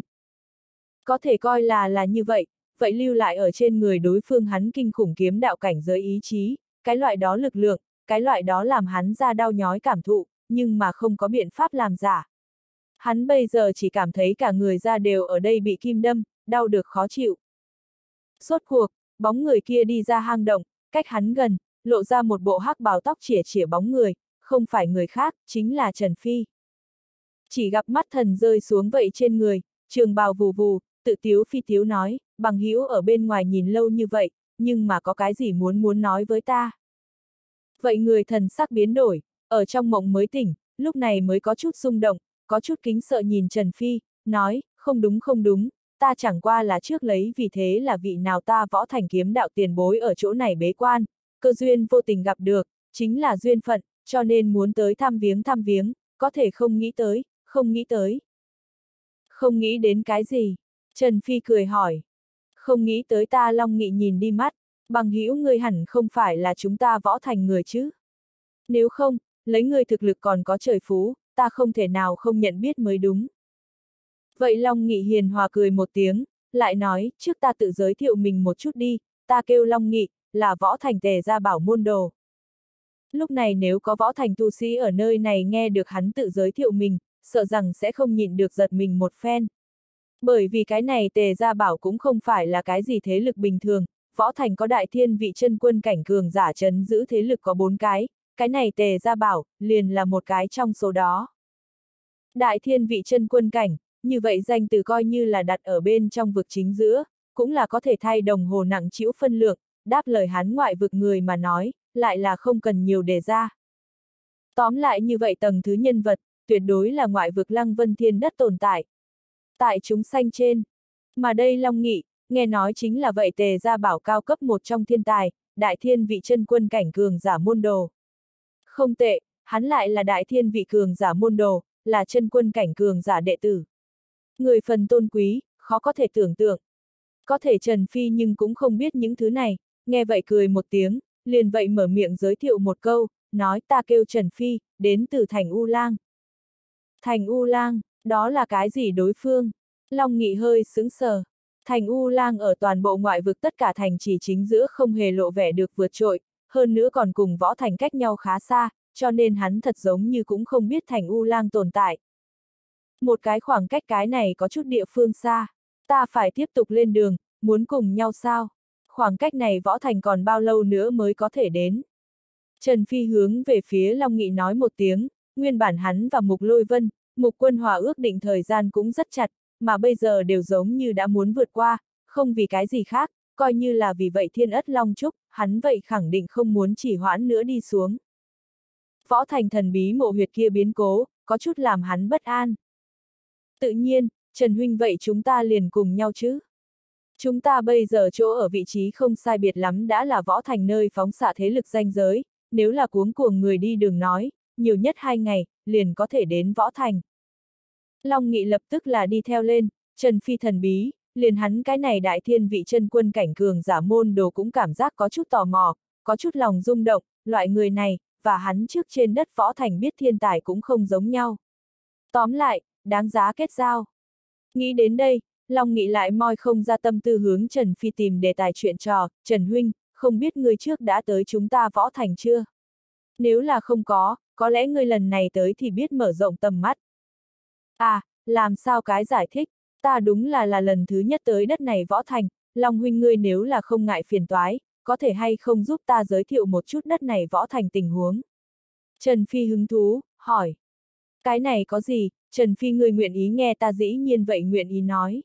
Speaker 1: Có thể coi là là như vậy, vậy lưu lại ở trên người đối phương hắn kinh khủng kiếm đạo cảnh giới ý chí, cái loại đó lực lượng, cái loại đó làm hắn ra đau nhói cảm thụ, nhưng mà không có biện pháp làm giả. Hắn bây giờ chỉ cảm thấy cả người ra đều ở đây bị kim đâm, đau được khó chịu. Rốt cuộc, bóng người kia đi ra hang động, cách hắn gần, lộ ra một bộ hắc bào tóc chỉa chỉa bóng người, không phải người khác, chính là Trần Phi. Chỉ gặp mắt thần rơi xuống vậy trên người, trường bào vù vù, tự tiếu phi tiếu nói, bằng hữu ở bên ngoài nhìn lâu như vậy, nhưng mà có cái gì muốn muốn nói với ta. Vậy người thần sắc biến đổi, ở trong mộng mới tỉnh, lúc này mới có chút rung động, có chút kính sợ nhìn Trần Phi, nói, không đúng không đúng, ta chẳng qua là trước lấy vì thế là vị nào ta võ thành kiếm đạo tiền bối ở chỗ này bế quan, cơ duyên vô tình gặp được, chính là duyên phận, cho nên muốn tới thăm viếng thăm viếng, có thể không nghĩ tới, không nghĩ tới. Không nghĩ đến cái gì? Trần Phi cười hỏi. Không nghĩ tới ta Long Nghị nhìn đi mắt, bằng hữu ngươi hẳn không phải là chúng ta võ thành người chứ? Nếu không, lấy ngươi thực lực còn có trời phú, ta không thể nào không nhận biết mới đúng. Vậy Long Nghị hiền hòa cười một tiếng, lại nói, trước ta tự giới thiệu mình một chút đi, ta kêu Long Nghị, là võ thành Tề Gia Bảo môn đồ. Lúc này nếu có võ thành tu sĩ ở nơi này nghe được hắn tự giới thiệu mình, sợ rằng sẽ không nhịn được giật mình một phen. Bởi vì cái này Tề Gia Bảo cũng không phải là cái gì thế lực bình thường, võ thành có đại thiên vị chân quân cảnh cường giả trấn giữ thế lực có bốn cái, cái này Tề Gia Bảo, liền là một cái trong số đó. Đại thiên vị chân quân cảnh, như vậy danh từ coi như là đặt ở bên trong vực chính giữa, cũng là có thể thay đồng hồ nặng trĩu phân lượng, đáp lời hắn ngoại vực người mà nói, lại là không cần nhiều đề ra. Tóm lại như vậy tầng thứ nhân vật, tuyệt đối là ngoại vực Lăng Vân Thiên Đất tồn tại. Tại chúng sanh trên. Mà đây Long Nghị, nghe nói chính là vậy Tề Gia Bảo cao cấp một trong thiên tài, đại thiên vị chân quân cảnh cường giả môn đồ. Không tệ, hắn lại là đại thiên vị cường giả môn đồ, là chân quân cảnh cường giả đệ tử. Người phần tôn quý, khó có thể tưởng tượng. Có thể Trần Phi nhưng cũng không biết những thứ này, nghe vậy cười một tiếng, liền vậy mở miệng giới thiệu một câu, nói ta kêu Trần Phi, đến từ thành U Lang. Thành U Lang, đó là cái gì đối phương? Long Nghị hơi sững sờ. Thành U Lang ở toàn bộ ngoại vực tất cả thành chỉ chính giữa không hề lộ vẻ được vượt trội, hơn nữa còn cùng võ thành cách nhau khá xa, cho nên hắn thật giống như cũng không biết thành U Lang tồn tại. Một cái khoảng cách cái này có chút địa phương xa, ta phải tiếp tục lên đường, muốn cùng nhau sao? Khoảng cách này võ thành còn bao lâu nữa mới có thể đến? Trần Phi hướng về phía Long Nghị nói một tiếng, nguyên bản hắn và Mục Lôi Vân, Mục Quân Hòa ước định thời gian cũng rất chặt, mà bây giờ đều giống như đã muốn vượt qua, không vì cái gì khác, coi như là vì vậy Thiên Ất Long Trúc, hắn vậy khẳng định không muốn chỉ hoãn nữa đi xuống. Võ thành thần bí mộ huyệt kia biến cố, có chút làm hắn bất an. Tự nhiên, Trần Huynh vậy chúng ta liền cùng nhau chứ. Chúng ta bây giờ chỗ ở vị trí không sai biệt lắm đã là võ thành nơi phóng xạ thế lực ranh giới, nếu là cuống cuồng người đi đường nói, nhiều nhất hai ngày, liền có thể đến võ thành. Long Nghị lập tức là đi theo lên, Trần Phi thần bí, liền hắn cái này đại thiên vị chân quân cảnh cường giả môn đồ cũng cảm giác có chút tò mò, có chút lòng rung động, loại người này, và hắn trước trên đất võ thành biết thiên tài cũng không giống nhau. Tóm lại, đáng giá kết giao. Nghĩ đến đây, Long Nghị lại moi không ra tâm tư hướng Trần Phi tìm đề tài chuyện trò, Trần Huynh, không biết ngươi trước đã tới chúng ta Võ Thành chưa? Nếu là không có, có lẽ ngươi lần này tới thì biết mở rộng tầm mắt. À, làm sao cái giải thích, ta đúng là là lần thứ nhất tới đất này Võ Thành, Long Huynh ngươi nếu là không ngại phiền toái, có thể hay không giúp ta giới thiệu một chút đất này Võ Thành tình huống? Trần Phi hứng thú, hỏi. Cái này có gì, Trần Phi ngươi nguyện ý nghe ta dĩ nhiên vậy nguyện ý nói.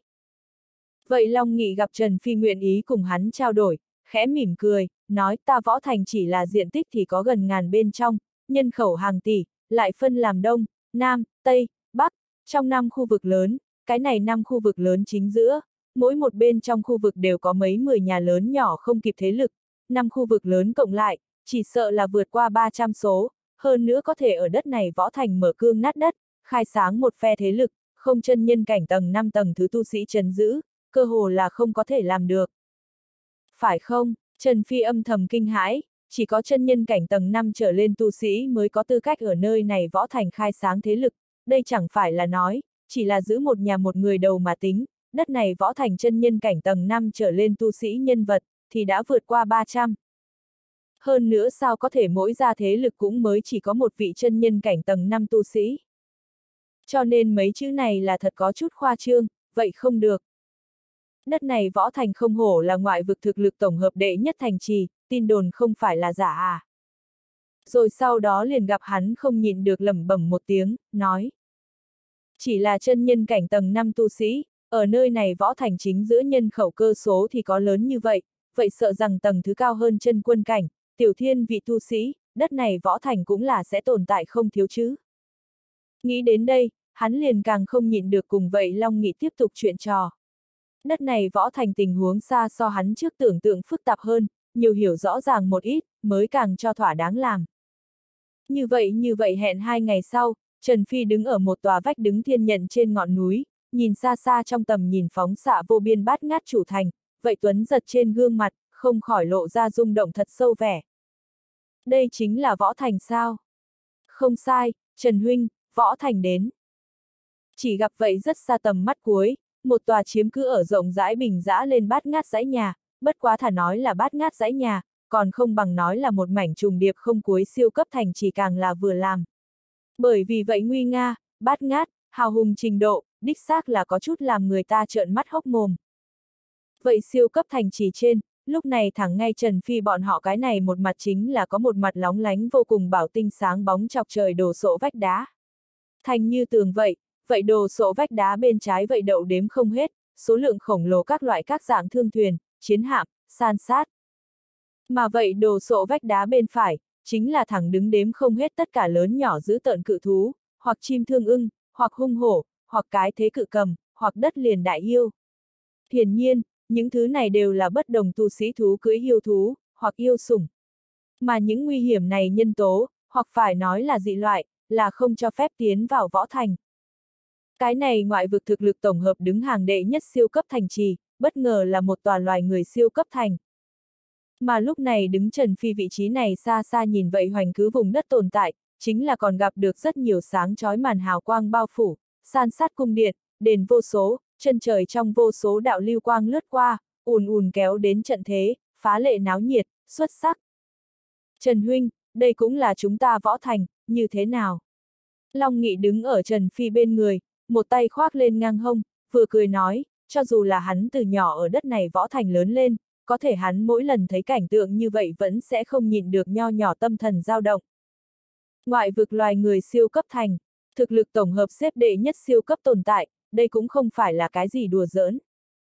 Speaker 1: Vậy Long Nghị gặp Trần Phi nguyện ý cùng hắn trao đổi, khẽ mỉm cười, nói ta Võ Thành chỉ là diện tích thì có gần ngàn bên trong, nhân khẩu hàng tỷ, lại phân làm Đông, Nam, Tây, Bắc, trong năm khu vực lớn, cái này năm khu vực lớn chính giữa, mỗi một bên trong khu vực đều có mấy mười nhà lớn nhỏ không kịp thế lực, năm khu vực lớn cộng lại, chỉ sợ là vượt qua ba trăm số, hơn nữa có thể ở đất này Võ Thành mở cương nát đất, khai sáng một phe thế lực, không chân nhân cảnh tầng năm tầng thứ tu sĩ trấn giữ, cơ hồ là không có thể làm được. Phải không? Trần Phi âm thầm kinh hãi, chỉ có chân nhân cảnh tầng năm trở lên tu sĩ mới có tư cách ở nơi này Võ Thành khai sáng thế lực, đây chẳng phải là nói, chỉ là giữ một nhà một người đầu mà tính, đất này Võ Thành chân nhân cảnh tầng năm trở lên tu sĩ nhân vật, thì đã vượt qua ba trăm. Hơn nữa sao có thể mỗi gia thế lực cũng mới chỉ có một vị chân nhân cảnh tầng năm tu sĩ. Cho nên mấy chữ này là thật có chút khoa trương, vậy không được. Đất này Võ Thành không hổ là ngoại vực thực lực tổng hợp đệ nhất thành trì, tin đồn không phải là giả à. Rồi sau đó liền gặp hắn không nhịn được lẩm bẩm một tiếng, nói. Chỉ là chân nhân cảnh tầng năm tu sĩ, ở nơi này Võ Thành chính giữa nhân khẩu cơ số thì có lớn như vậy, vậy sợ rằng tầng thứ cao hơn chân quân cảnh, tiểu thiên vị tu sĩ, đất này Võ Thành cũng là sẽ tồn tại không thiếu chứ. Nghĩ đến đây, hắn liền càng không nhịn được cùng vậy Long Nghị tiếp tục chuyện trò. Đất này Võ Thành tình huống xa so hắn trước tưởng tượng phức tạp hơn, nhiều hiểu rõ ràng một ít, mới càng cho thỏa đáng làm. Như vậy như vậy hẹn hai ngày sau, Trần Phi đứng ở một tòa vách đứng thiên nhận trên ngọn núi, nhìn xa xa trong tầm nhìn phóng xạ vô biên bát ngát chủ thành, vậy Tuấn giật trên gương mặt, không khỏi lộ ra rung động thật sâu vẻ. Đây chính là Võ Thành sao? Không sai, Trần Huynh, Võ Thành đến. Chỉ gặp vậy rất xa tầm mắt cuối, một tòa chiếm cứ ở rộng rãi bình dã lên bát ngát dãy nhà, bất quá thà nói là bát ngát dãy nhà, còn không bằng nói là một mảnh trùng điệp không cuối siêu cấp thành chỉ càng là vừa làm. Bởi vì vậy nguy nga, bát ngát, hào hùng trình độ, đích xác là có chút làm người ta trợn mắt hốc mồm. Vậy siêu cấp thành chỉ trên, lúc này thẳng ngay Trần Phi bọn họ cái này một mặt chính là có một mặt lóng lánh vô cùng bảo tinh sáng bóng chọc trời đổ sộ vách đá. Thành như tường vậy, vậy đồ sộ vách đá bên trái vậy đậu đếm không hết, số lượng khổng lồ các loại các dạng thương thuyền, chiến hạm, san sát. Mà vậy đồ sộ vách đá bên phải, chính là thẳng đứng đếm không hết tất cả lớn nhỏ giữ tợn cự thú, hoặc chim thương ưng, hoặc hung hổ, hoặc cái thế cự cầm, hoặc đất liền đại yêu. Hiển nhiên, những thứ này đều là bất đồng tu sĩ thú cưỡi yêu thú, hoặc yêu sủng. Mà những nguy hiểm này nhân tố, hoặc phải nói là dị loại, là không cho phép tiến vào Võ Thành. Cái này ngoại vực thực lực tổng hợp đứng hàng đệ nhất siêu cấp thành trì, bất ngờ là một tòa loài người siêu cấp thành. Mà lúc này đứng Trần Phi vị trí này xa xa nhìn vậy hoành cứ vùng đất tồn tại, chính là còn gặp được rất nhiều sáng chói màn hào quang bao phủ, san sát cung điện, đền vô số, chân trời trong vô số đạo lưu quang lướt qua, ùn ùn kéo đến trận thế, phá lệ náo nhiệt, xuất sắc. Trần Huynh, đây cũng là chúng ta Võ Thành, như thế nào? Long Nghị đứng ở Trần Phi bên người, một tay khoác lên ngang hông, vừa cười nói, cho dù là hắn từ nhỏ ở đất này Võ Thành lớn lên, có thể hắn mỗi lần thấy cảnh tượng như vậy vẫn sẽ không nhịn được nho nhỏ tâm thần dao động. Ngoại vực loài người siêu cấp thành, thực lực tổng hợp xếp đệ nhất siêu cấp tồn tại, đây cũng không phải là cái gì đùa giỡn.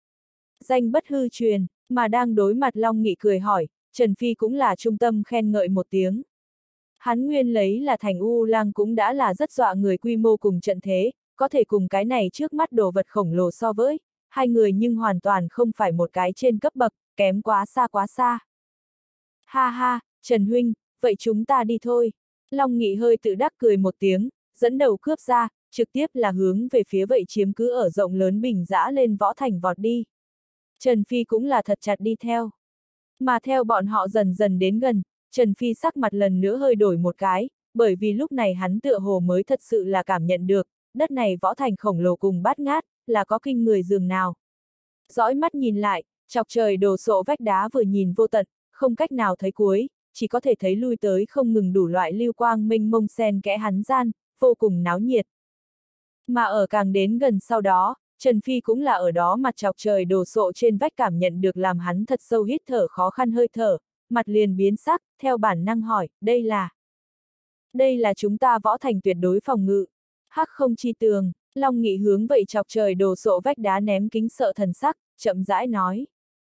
Speaker 1: Danh bất hư truyền, mà đang đối mặt Long Nghị cười hỏi, Trần Phi cũng là trung tâm khen ngợi một tiếng. Hắn nguyên lấy là thành U Lang cũng đã là rất dọa người quy mô cùng trận thế, có thể cùng cái này trước mắt đồ vật khổng lồ so với, hai người nhưng hoàn toàn không phải một cái trên cấp bậc, kém quá xa quá xa. Ha ha, Trần Huynh, vậy chúng ta đi thôi. Long Nghị hơi tự đắc cười một tiếng, dẫn đầu cướp ra, trực tiếp là hướng về phía vậy chiếm cứ ở rộng lớn bình dã lên Võ Thành vọt đi. Trần Phi cũng là thật chặt đi theo. Mà theo bọn họ dần dần đến gần, Trần Phi sắc mặt lần nữa hơi đổi một cái, bởi vì lúc này hắn tựa hồ mới thật sự là cảm nhận được, đất này Võ Thành khổng lồ cùng bát ngát, là có kinh người dường nào, Dõi mắt nhìn lại, chọc trời đổ sộ vách đá vừa nhìn vô tận, không cách nào thấy cuối, chỉ có thể thấy lui tới không ngừng đủ loại lưu quang mênh mông xen kẽ hắn gian, vô cùng náo nhiệt. Mà ở càng đến gần sau đó, Trần Phi cũng là ở đó mặt chọc trời đổ sộ trên vách cảm nhận được làm hắn thật sâu hít thở khó khăn hơi thở, mặt liền biến sắc, theo bản năng hỏi, đây là... Đây là chúng ta võ thành tuyệt đối phòng ngự. Hắc không chi tường, Long Nghị hướng vậy chọc trời đổ sộ vách đá ném kính sợ thần sắc, chậm rãi nói.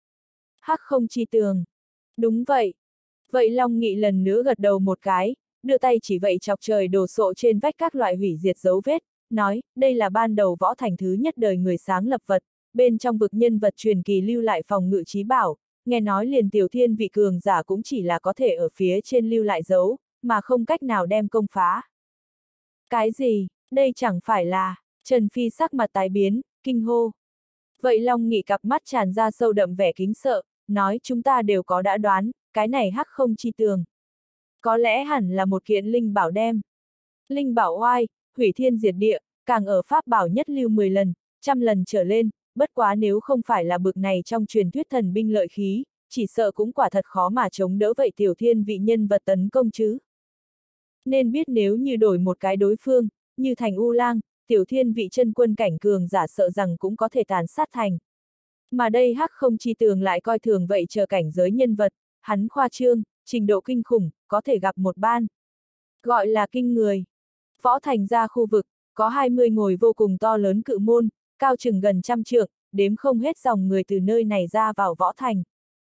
Speaker 1: Hắc không chi tường. Đúng vậy. Vậy Long Nghị lần nữa gật đầu một cái, đưa tay chỉ vậy chọc trời đổ sộ trên vách các loại hủy diệt dấu vết, nói, đây là ban đầu võ thành thứ nhất đời người sáng lập vật, bên trong vực nhân vật truyền kỳ lưu lại phòng ngự trí bảo, nghe nói liền tiểu thiên vị cường giả cũng chỉ là có thể ở phía trên lưu lại dấu, mà không cách nào đem công phá. Cái gì, đây chẳng phải là, Trần Phi sắc mặt tái biến, kinh hô. Vậy Long Nghị cặp mắt tràn ra sâu đậm vẻ kính sợ, nói chúng ta đều có đã đoán, cái này hắc không chi tường. Có lẽ hẳn là một kiện linh bảo đem. Linh bảo oai, hủy thiên diệt địa, càng ở pháp bảo nhất lưu mười lần, trăm lần trở lên, bất quá nếu không phải là bực này trong truyền thuyết thần binh lợi khí, chỉ sợ cũng quả thật khó mà chống đỡ vậy tiểu thiên vị nhân vật tấn công chứ. Nên biết nếu như đổi một cái đối phương, như thành U Lang, tiểu thiên vị chân quân cảnh cường giả sợ rằng cũng có thể tàn sát thành. Mà đây hắc không chi tường lại coi thường vậy chờ cảnh giới nhân vật, hắn khoa trương, trình độ kinh khủng, có thể gặp một ban. Gọi là kinh người. Võ thành ra khu vực, có hai mươi ngồi vô cùng to lớn cự môn, cao chừng gần trăm trượng, đếm không hết dòng người từ nơi này ra vào võ thành.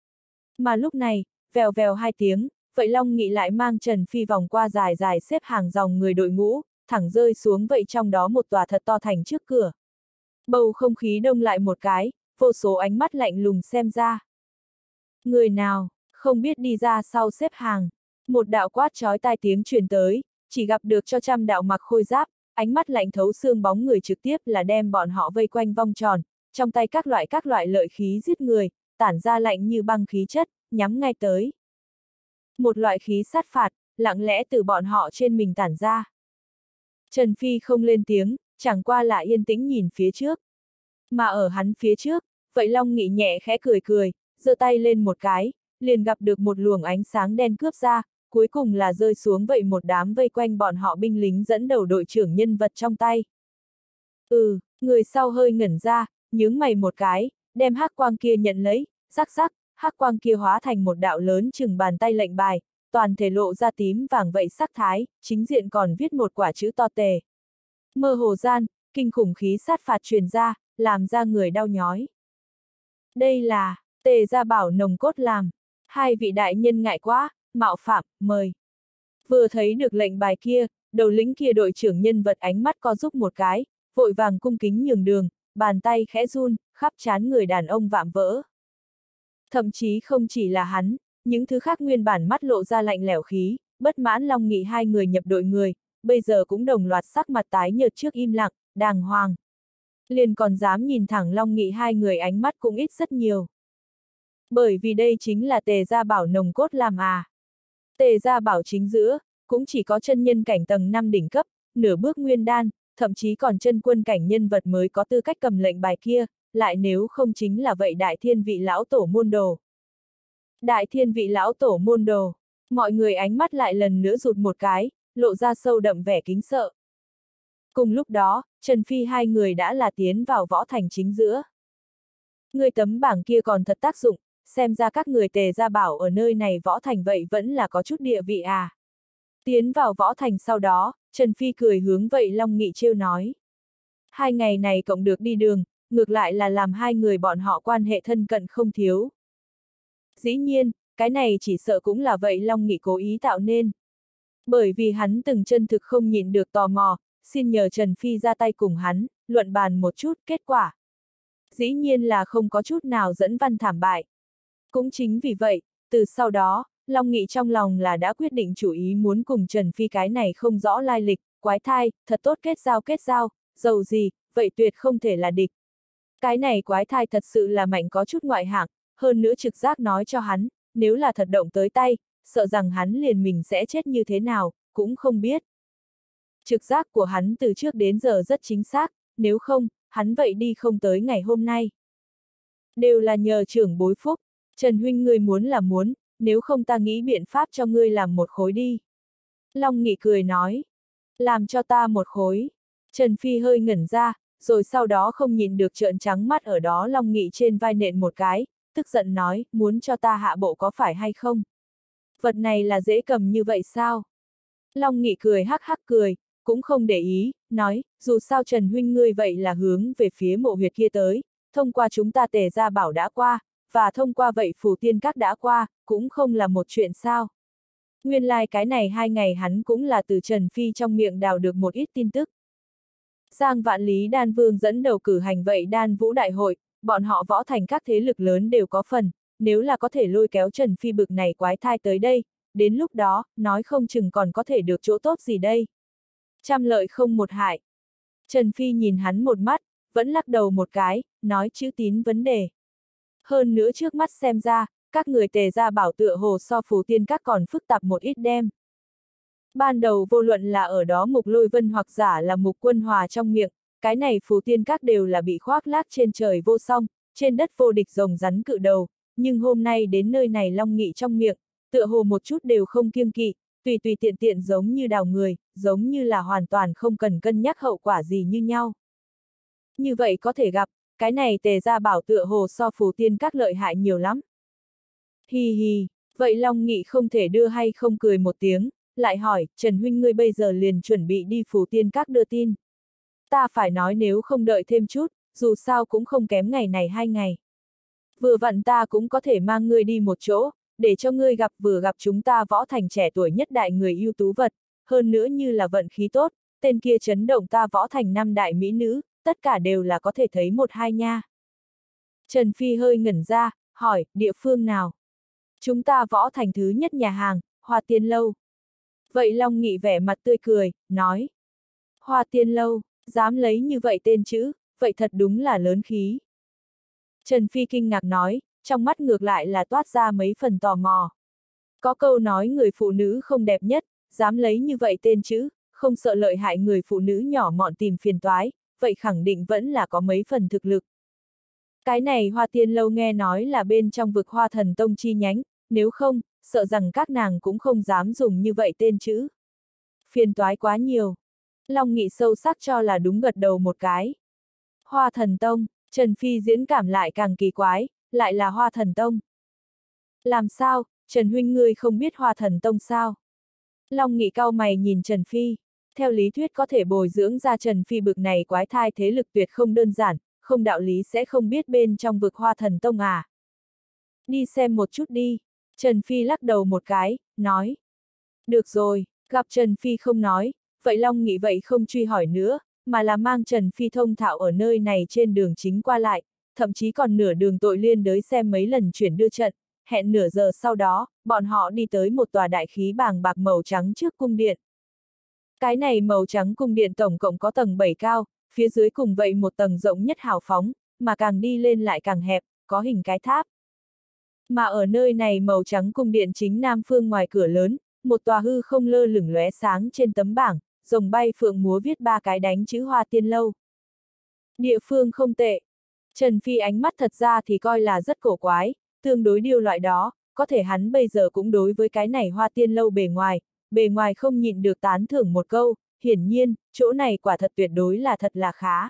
Speaker 1: Mà lúc này, vèo vèo hai tiếng, vậy Long Nghị lại mang Trần Phi vòng qua dài dài xếp hàng dòng người đội ngũ, thẳng rơi xuống vậy trong đó một tòa thật to thành trước cửa. Bầu không khí đông lại một cái, vô số ánh mắt lạnh lùng xem ra. Người nào, không biết đi ra sau xếp hàng, một đạo quát chói tai tiếng truyền tới, chỉ gặp được cho trăm đạo mặc khôi giáp, ánh mắt lạnh thấu xương bóng người trực tiếp là đem bọn họ vây quanh vòng tròn, trong tay các loại các loại lợi khí giết người, tản ra lạnh như băng khí chất, nhắm ngay tới. Một loại khí sát phạt, lặng lẽ từ bọn họ trên mình tản ra. Trần Phi không lên tiếng, chẳng qua là yên tĩnh nhìn phía trước. Mà ở hắn phía trước, vậy Long Nghị nhẹ khẽ cười cười, giơ tay lên một cái, liền gặp được một luồng ánh sáng đen cướp ra, cuối cùng là rơi xuống vậy một đám vây quanh bọn họ binh lính dẫn đầu đội trưởng nhân vật trong tay. Ừ, người sau hơi ngẩn ra, nhướng mày một cái, đem hắc quang kia nhận lấy, rắc rắc, hắc quang kia hóa thành một đạo lớn chừng bàn tay lệnh bài, toàn thể lộ ra tím vàng vậy sắc thái, chính diện còn viết một quả chữ to tề. Mơ hồ gian, kinh khủng khí sát phạt truyền ra, làm ra người đau nhói. Đây là, Tề Gia Bảo nồng cốt làm, hai vị đại nhân ngại quá, mạo phạm, mời. Vừa thấy được lệnh bài kia, đầu lĩnh kia đội trưởng nhân vật ánh mắt co giúp một cái, vội vàng cung kính nhường đường, bàn tay khẽ run, khắp trán người đàn ông vạm vỡ. Thậm chí không chỉ là hắn, những thứ khác nguyên bản mắt lộ ra lạnh lẽo khí, bất mãn Long Nghị hai người nhập đội người, bây giờ cũng đồng loạt sắc mặt tái nhợt trước im lặng, đàng hoàng. Liền còn dám nhìn thẳng Long Nghị hai người ánh mắt cũng ít rất nhiều. Bởi vì đây chính là Tề Gia Bảo nồng cốt làm à. Tề Gia Bảo chính giữa, cũng chỉ có chân nhân cảnh tầng năm đỉnh cấp, nửa bước nguyên đan, thậm chí còn chân quân cảnh nhân vật mới có tư cách cầm lệnh bài kia, lại nếu không chính là vậy đại thiên vị lão tổ môn đồ. Đại thiên vị lão tổ môn đồ, mọi người ánh mắt lại lần nữa rụt một cái, lộ ra sâu đậm vẻ kính sợ. Cùng lúc đó, Trần Phi hai người đã là tiến vào võ thành chính giữa. Người tấm bảng kia còn thật tác dụng, xem ra các người Tề Gia Bảo ở nơi này võ thành vậy vẫn là có chút địa vị à. Tiến vào võ thành sau đó, Trần Phi cười hướng vậy Long Nghị trêu nói. Hai ngày này cộng được đi đường, ngược lại là làm hai người bọn họ quan hệ thân cận không thiếu. Dĩ nhiên, cái này chỉ sợ cũng là vậy Long Nghị cố ý tạo nên. Bởi vì hắn từng chân thực không nhịn được tò mò, xin nhờ Trần Phi ra tay cùng hắn, luận bàn một chút, kết quả. Dĩ nhiên là không có chút nào dẫn văn thảm bại. Cũng chính vì vậy, từ sau đó, Long Nghị trong lòng là đã quyết định chủ ý muốn cùng Trần Phi cái này không rõ lai lịch, quái thai, thật tốt kết giao kết giao, dầu gì, vậy tuyệt không thể là địch. Cái này quái thai thật sự là mạnh có chút ngoại hạng, hơn nữa trực giác nói cho hắn, nếu là thật động tới tay, sợ rằng hắn liền mình sẽ chết như thế nào, cũng không biết. Trực giác của hắn từ trước đến giờ rất chính xác, nếu không, hắn vậy đi không tới ngày hôm nay. Đều là nhờ trưởng bối phúc, Trần huynh ngươi muốn là muốn, nếu không ta nghĩ biện pháp cho ngươi làm một khối đi. Long Nghị cười nói, làm cho ta một khối. Trần Phi hơi ngẩn ra, rồi sau đó không nhìn được trợn trắng mắt ở đó Long Nghị trên vai nện một cái, tức giận nói, muốn cho ta hạ bộ có phải hay không? Vật này là dễ cầm như vậy sao? Long Nghị cười hắc hắc cười, cũng không để ý, nói, dù sao Trần huynh ngươi vậy là hướng về phía mộ huyệt kia tới, thông qua chúng ta Tề gia bảo đã qua, và thông qua vậy Phù Tiên Các đã qua, cũng không là một chuyện sao. Nguyên lai like cái này hai ngày hắn cũng là từ Trần Phi trong miệng đào được một ít tin tức. Giang Vạn Lý Đan Vương dẫn đầu cử hành vậy Đan Vũ Đại hội, bọn họ võ thành các thế lực lớn đều có phần, nếu là có thể lôi kéo Trần Phi bực này quái thai tới đây, đến lúc đó, nói không chừng còn có thể được chỗ tốt gì đây. Trăm lợi không một hại. Trần Phi nhìn hắn một mắt, vẫn lắc đầu một cái, nói chữ tín vấn đề. Hơn nữa trước mắt xem ra, các người Tề gia bảo tựa hồ so Phù Tiên Các còn phức tạp một ít đem. Ban đầu vô luận là ở đó Mục Lôi Vân hoặc giả là Mục Quân Hòa trong miệng, cái này Phù Tiên Các đều là bị khoác lác trên trời vô song, trên đất vô địch rồng rắn cự đầu, nhưng hôm nay đến nơi này Long Nghị trong miệng, tựa hồ một chút đều không kiêng kỵ, tùy tùy tiện tiện giống như đào người, giống như là hoàn toàn không cần cân nhắc hậu quả gì như nhau. Như vậy có thể gặp, cái này Tề gia bảo tựa hồ so Phù Tiên Các lợi hại nhiều lắm. Hi hi, vậy Long Nghị không thể đưa hay không cười một tiếng, lại hỏi, Trần huynh ngươi bây giờ liền chuẩn bị đi Phù Tiên Các đưa tin. Ta phải nói nếu không đợi thêm chút, dù sao cũng không kém ngày này hai ngày. Vừa vặn ta cũng có thể mang ngươi đi một chỗ, để cho ngươi gặp vừa gặp chúng ta võ thành trẻ tuổi nhất đại người ưu tú vật, hơn nữa như là vận khí tốt, tên kia chấn động ta võ thành năm đại mỹ nữ, tất cả đều là có thể thấy một hai nha. Trần Phi hơi ngẩn ra, hỏi, địa phương nào? Chúng ta võ thành thứ nhất nhà hàng, Hoa Tiên Lâu. Vậy Long Nghị vẻ mặt tươi cười, nói. Hoa Tiên Lâu, dám lấy như vậy tên chữ, vậy thật đúng là lớn khí. Trần Phi kinh ngạc nói, trong mắt ngược lại là toát ra mấy phần tò mò. Có câu nói người phụ nữ không đẹp nhất, dám lấy như vậy tên chữ, không sợ lợi hại người phụ nữ nhỏ mọn tìm phiền toái, vậy khẳng định vẫn là có mấy phần thực lực. Cái này Hoa Tiên Lâu nghe nói là bên trong vực Hoa Thần Tông chi nhánh, nếu không, sợ rằng các nàng cũng không dám dùng như vậy tên chữ. Phiền toái quá nhiều. Long Nghị sâu sắc cho là đúng gật đầu một cái. Hoa Thần Tông, Trần Phi diễn cảm lại càng kỳ quái, lại là Hoa Thần Tông. Làm sao, Trần huynh ngươi không biết Hoa Thần Tông sao? Long Nghị cau mày nhìn Trần Phi. Theo lý thuyết có thể bồi dưỡng ra Trần Phi bực này quái thai thế lực tuyệt không đơn giản, không đạo lý sẽ không biết bên trong vực Hoa Thần Tông à. Đi xem một chút đi. Trần Phi lắc đầu một cái, nói. Được rồi, gặp Trần Phi không nói, vậy Long Nghị vậy không truy hỏi nữa, mà là mang Trần Phi thông thạo ở nơi này trên đường chính qua lại, thậm chí còn nửa đường tội liên đới xem mấy lần chuyển đưa trận, hẹn nửa giờ sau đó, bọn họ đi tới một tòa đại khí bàng bạc màu trắng trước cung điện. Cái này màu trắng cung điện tổng cộng có tầng bảy cao, phía dưới cùng vậy một tầng rộng nhất hào phóng, mà càng đi lên lại càng hẹp, có hình cái tháp. Mà ở nơi này màu trắng cung điện chính nam phương ngoài cửa lớn, một tòa hư không lơ lửng lóe sáng trên tấm bảng, rồng bay phượng múa viết ba cái đánh chữ Hoa Tiên Lâu. Địa phương không tệ. Trần Phi ánh mắt thật ra thì coi là rất cổ quái, tương đối điều loại đó, có thể hắn bây giờ cũng đối với cái này Hoa Tiên Lâu bề ngoài, bề ngoài không nhịn được tán thưởng một câu, hiển nhiên, chỗ này quả thật tuyệt đối là thật là khá.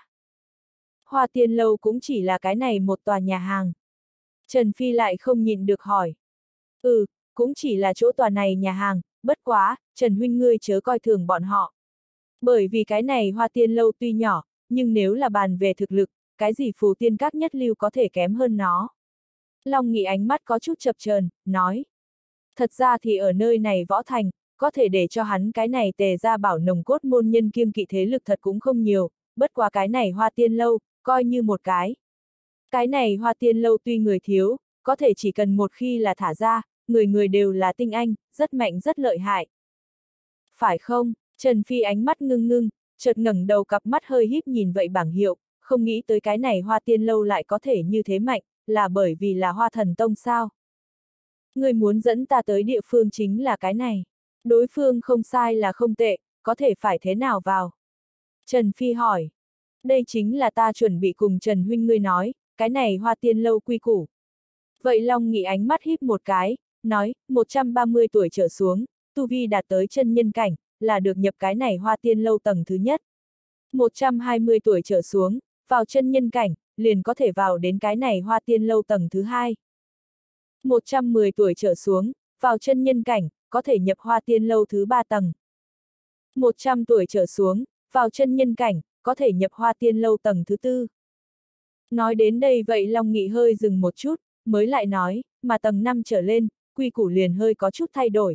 Speaker 1: Hoa Tiên Lâu cũng chỉ là cái này một tòa nhà hàng. Trần Phi lại không nhịn được hỏi. Ừ, cũng chỉ là chỗ tòa này nhà hàng, bất quá, Trần huynh ngươi chớ coi thường bọn họ. Bởi vì cái này Hoa Tiên Lâu tuy nhỏ, nhưng nếu là bàn về thực lực, cái gì Phù Tiên Các nhất lưu có thể kém hơn nó. Long Nghị ánh mắt có chút chập chờn, nói. Thật ra thì ở nơi này võ thành, có thể để cho hắn cái này Tề gia bảo nồng cốt môn nhân kiêng kỵ thế lực thật cũng không nhiều, bất quá cái này Hoa Tiên Lâu, coi như một cái. Cái này Hoa Tiên Lâu tuy người thiếu, có thể chỉ cần một khi là thả ra, người người đều là tinh anh, rất mạnh rất lợi hại. Phải không? Trần Phi ánh mắt ngưng ngưng, chợt ngẩng đầu cặp mắt hơi híp nhìn vậy bảng hiệu, không nghĩ tới cái này Hoa Tiên Lâu lại có thể như thế mạnh, là bởi vì là Hoa Thần Tông sao? Người muốn dẫn ta tới địa phương chính là cái này. Đối phương không sai là không tệ, có thể phải thế nào vào? Trần Phi hỏi. Đây chính là ta chuẩn bị cùng Trần huynh ngươi nói, cái này Hoa Tiên lâu quy củ. Vậy Long Nghị ánh mắt híp một cái, nói, một trăm ba mươi tuổi trở xuống, tu vi đạt tới chân nhân cảnh, là được nhập cái này Hoa Tiên lâu tầng thứ nhất. một trăm hai mươi tuổi trở xuống, vào chân nhân cảnh, liền có thể vào đến cái này Hoa Tiên lâu tầng thứ hai. một trăm mười tuổi trở xuống, vào chân nhân cảnh, có thể nhập Hoa Tiên lâu thứ ba tầng. một trăm tuổi trở xuống, vào chân nhân cảnh, có thể nhập Hoa Tiên lâu tầng thứ tư. Nói đến đây vậy Long Nghị hơi dừng một chút, mới lại nói, mà tầng năm trở lên, quy củ liền hơi có chút thay đổi.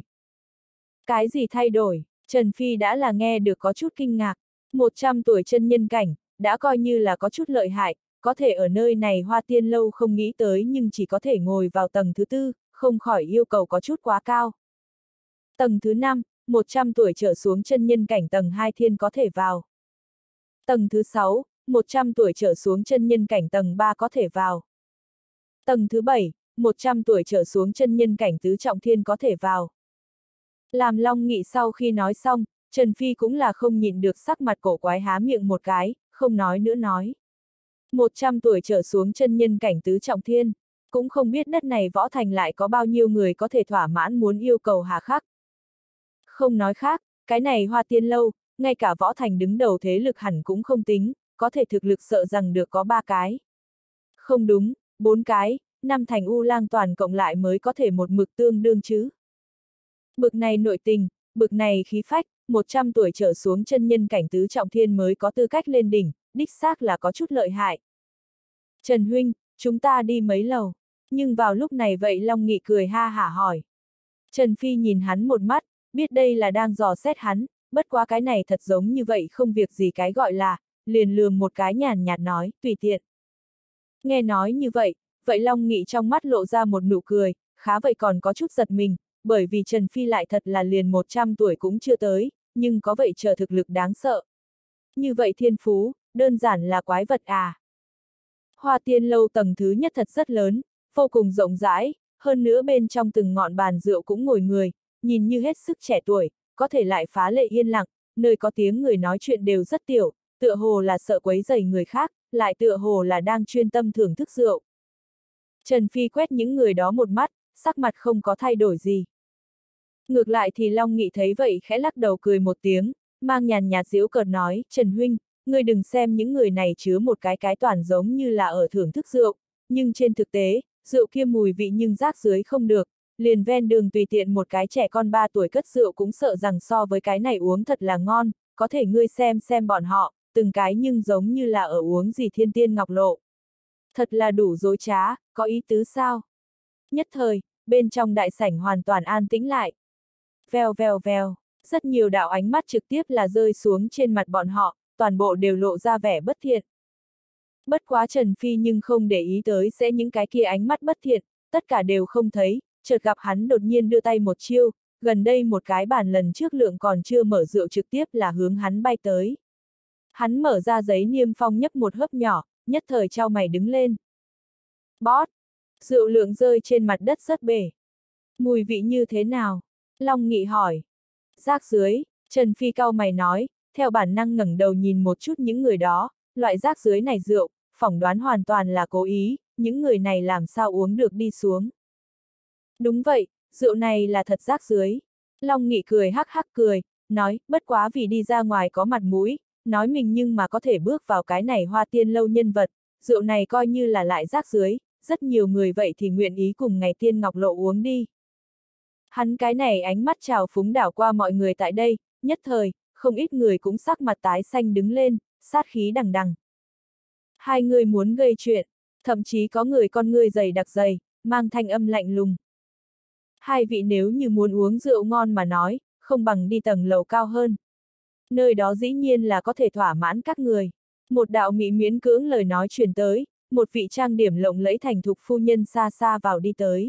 Speaker 1: Cái gì thay đổi? Trần Phi đã là nghe được có chút kinh ngạc. một trăm tuổi chân nhân cảnh, đã coi như là có chút lợi hại, có thể ở nơi này Hoa Tiên lâu không nghĩ tới nhưng chỉ có thể ngồi vào tầng thứ tư, không khỏi yêu cầu có chút quá cao. Tầng thứ năm, một trăm tuổi trở xuống chân nhân cảnh tầng hai thiên có thể vào. Tầng thứ sáu, một trăm tuổi trở xuống chân nhân cảnh tầng ba có thể vào. Tầng thứ bảy, một trăm tuổi trở xuống chân nhân cảnh tứ trọng thiên có thể vào. Làm Long Nghị sau khi nói xong, Trần Phi cũng là không nhịn được sắc mặt cổ quái há miệng một cái, không nói nữa nói. một trăm tuổi trở xuống chân nhân cảnh tứ trọng thiên, cũng không biết đất này võ thành lại có bao nhiêu người có thể thỏa mãn muốn yêu cầu hà khắc. Không nói khác, cái này Hoa Tiên lâu, ngay cả võ thành đứng đầu thế lực hẳn cũng không tính, có thể thực lực sợ rằng được có ba cái. Không đúng, bốn cái, năm thành U Lang toàn cộng lại mới có thể một mực tương đương chứ. Bực này nội tình, bực này khí phách, một trăm tuổi trở xuống chân nhân cảnh tứ trọng thiên mới có tư cách lên đỉnh, đích xác là có chút lợi hại. Trần huynh, chúng ta đi mấy lầu, nhưng vào lúc này vậy Long Nghị cười ha hả hỏi. Trần Phi nhìn hắn một mắt, biết đây là đang dò xét hắn, bất quá cái này thật giống như vậy không việc gì cái gọi là, liền lườm một cái nhàn nhạt nói, tùy tiện. Nghe nói như vậy, vậy Long Nghị trong mắt lộ ra một nụ cười, khá vậy còn có chút giật mình, bởi vì Trần Phi lại thật là liền một trăm tuổi cũng chưa tới, nhưng có vậy chờ thực lực đáng sợ. Như vậy thiên phú, đơn giản là quái vật à. Hoa Tiên lâu tầng thứ nhất thật rất lớn, vô cùng rộng rãi, hơn nữa bên trong từng ngọn bàn rượu cũng ngồi người, nhìn như hết sức trẻ tuổi, có thể lại phá lệ yên lặng, nơi có tiếng người nói chuyện đều rất tiểu, tựa hồ là sợ quấy rầy người khác, lại tựa hồ là đang chuyên tâm thưởng thức rượu. Trần Phi quét những người đó một mắt, sắc mặt không có thay đổi gì. Ngược lại thì Long Nghị thấy vậy khẽ lắc đầu cười một tiếng, mang nhàn nhạt giễu cợt nói, Trần huynh, ngươi đừng xem những người này chứa một cái cái toàn giống như là ở thưởng thức rượu, nhưng trên thực tế, rượu kia mùi vị nhưng rác dưới không được, liền ven đường tùy tiện một cái trẻ con ba tuổi cất rượu cũng sợ rằng so với cái này uống thật là ngon, có thể ngươi xem xem bọn họ, từng cái nhưng giống như là ở uống gì thiên tiên ngọc lộ. Thật là đủ dối trá, có ý tứ sao? Nhất thời, bên trong đại sảnh hoàn toàn an tĩnh lại. Vèo vèo vèo, rất nhiều đạo ánh mắt trực tiếp là rơi xuống trên mặt bọn họ, toàn bộ đều lộ ra vẻ bất thiện. Bất quá Trần Phi nhưng không để ý tới sẽ những cái kia ánh mắt bất thiện, tất cả đều không thấy, chợt gặp hắn đột nhiên đưa tay một chiêu, gần đây một cái bàn lần trước lượng còn chưa mở rượu trực tiếp là hướng hắn bay tới. Hắn mở ra giấy niêm phong nhấp một hớp nhỏ, nhất thời chau mày đứng lên. Bót! Rượu lượng rơi trên mặt đất rất bể. Mùi vị như thế nào? Long Nghị hỏi. Rác dưới, Trần Phi cau mày nói, theo bản năng ngẩng đầu nhìn một chút những người đó, loại rác dưới này rượu, phỏng đoán hoàn toàn là cố ý, những người này làm sao uống được đi xuống. Đúng vậy, rượu này là thật rác dưới. Long Nghị cười hắc hắc cười, nói, bất quá vì đi ra ngoài có mặt mũi, nói mình nhưng mà có thể bước vào cái này Hoa Tiên lâu nhân vật, rượu này coi như là lại rác dưới, rất nhiều người vậy thì nguyện ý cùng ngày tiên ngọc lộ uống đi. Hắn cái này ánh mắt trào phúng đảo qua mọi người tại đây, nhất thời, không ít người cũng sắc mặt tái xanh đứng lên, sát khí đằng đằng. Hai người muốn gây chuyện, thậm chí có người con ngươi dày đặc dày, mang thanh âm lạnh lùng. Hai vị nếu như muốn uống rượu ngon mà nói, không bằng đi tầng lầu cao hơn. Nơi đó dĩ nhiên là có thể thỏa mãn các người. Một đạo mỹ miễn cưỡng lời nói truyền tới, một vị trang điểm lộng lẫy thành thục phu nhân xa xa vào đi tới.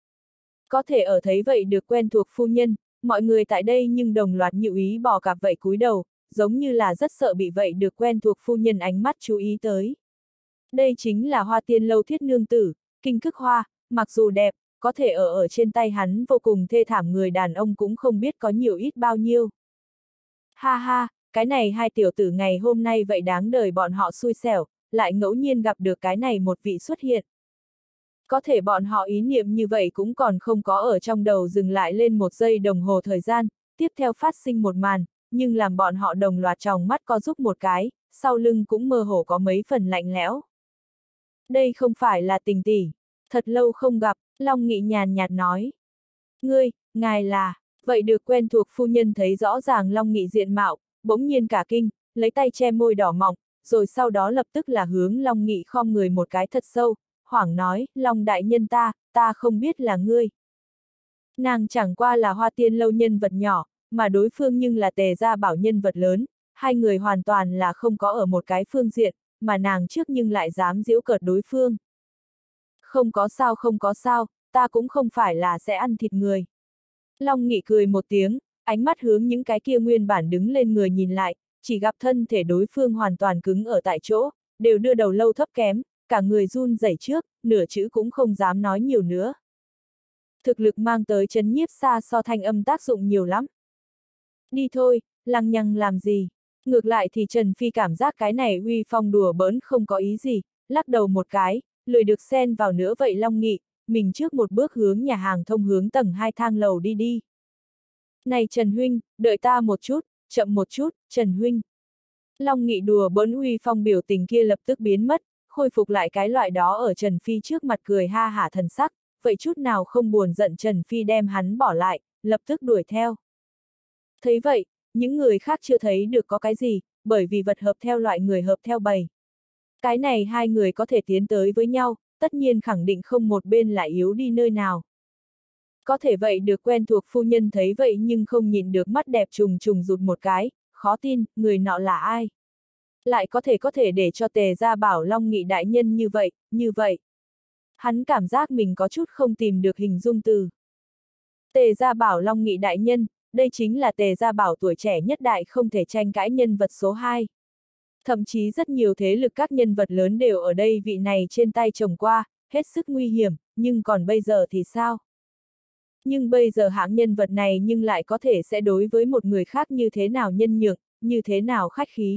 Speaker 1: Có thể ở thấy vậy được quen thuộc phu nhân, mọi người tại đây nhưng đồng loạt nhịu ý bỏ cặp vậy cúi đầu, giống như là rất sợ bị vậy được quen thuộc phu nhân ánh mắt chú ý tới. Đây chính là Hoa Tiên lâu thiết nương tử, Kinh Cức Hoa, mặc dù đẹp, có thể ở ở trên tay hắn vô cùng thê thảm người đàn ông cũng không biết có nhiều ít bao nhiêu. Ha ha, cái này hai tiểu tử ngày hôm nay vậy đáng đời bọn họ xui xẻo, lại ngẫu nhiên gặp được cái này một vị xuất hiện. Có thể bọn họ ý niệm như vậy cũng còn không có ở trong đầu dừng lại lên một giây đồng hồ thời gian, tiếp theo phát sinh một màn, nhưng làm bọn họ đồng loạt tròng mắt co rúm một cái, sau lưng cũng mơ hồ có mấy phần lạnh lẽo. Đây không phải là Tình tỷ, thật lâu không gặp, Long Nghị nhàn nhạt nói. Ngươi, ngài là, vậy được quen thuộc phu nhân thấy rõ ràng Long Nghị diện mạo, bỗng nhiên cả kinh, lấy tay che môi đỏ mọng, rồi sau đó lập tức là hướng Long Nghị khom người một cái thật sâu, hoảng nói, Long đại nhân ta, ta không biết là ngươi. Nàng chẳng qua là Hoa Tiên lâu nhân vật nhỏ, mà đối phương nhưng là Tề Gia Bảo nhân vật lớn, hai người hoàn toàn là không có ở một cái phương diện, mà nàng trước nhưng lại dám giễu cợt đối phương. Không có sao không có sao, ta cũng không phải là sẽ ăn thịt người. Long Nghị cười một tiếng, ánh mắt hướng những cái kia nguyên bản đứng lên người nhìn lại, chỉ gặp thân thể đối phương hoàn toàn cứng ở tại chỗ, đều đưa đầu lâu thấp kém, cả người run rẩy trước, nửa chữ cũng không dám nói nhiều nữa. Thực lực mang tới chấn nhiếp xa so thanh âm tác dụng nhiều lắm. Đi thôi, lằng nhằng làm gì? Ngược lại thì Trần Phi cảm giác cái này uy phong đùa bỡn không có ý gì, lắc đầu một cái, lười được xen vào nữa vậy Long Nghị, mình trước một bước hướng nhà hàng thông hướng tầng hai thang lầu đi đi. Này Trần Huynh, đợi ta một chút, chậm một chút, Trần Huynh. Long Nghị đùa bỡn uy phong biểu tình kia lập tức biến mất, khôi phục lại cái loại đó ở Trần Phi trước mặt cười ha hả thần sắc, vậy chút nào không buồn giận Trần Phi đem hắn bỏ lại, lập tức đuổi theo. Thấy vậy, những người khác chưa thấy được có cái gì, bởi vì vật hợp theo loại người hợp theo bầy. Cái này hai người có thể tiến tới với nhau, tất nhiên khẳng định không một bên lại yếu đi nơi nào. Có thể vậy được quen thuộc phu nhân thấy vậy nhưng không nhìn được mắt đẹp trùng trùng rụt một cái, khó tin, người nọ là ai? Lại có thể có thể để cho Tề Gia Bảo Long Nghị đại nhân như vậy, như vậy. Hắn cảm giác mình có chút không tìm được hình dung từ. Tề Gia Bảo Long Nghị đại nhân, đây chính là Tề Gia Bảo tuổi trẻ nhất đại không thể tranh cãi nhân vật số hai. Thậm chí rất nhiều thế lực các nhân vật lớn đều ở đây vị này trên tay chồng qua, hết sức nguy hiểm, nhưng còn bây giờ thì sao? Nhưng bây giờ hãng nhân vật này nhưng lại có thể sẽ đối với một người khác như thế nào nhân nhượng, như thế nào khách khí.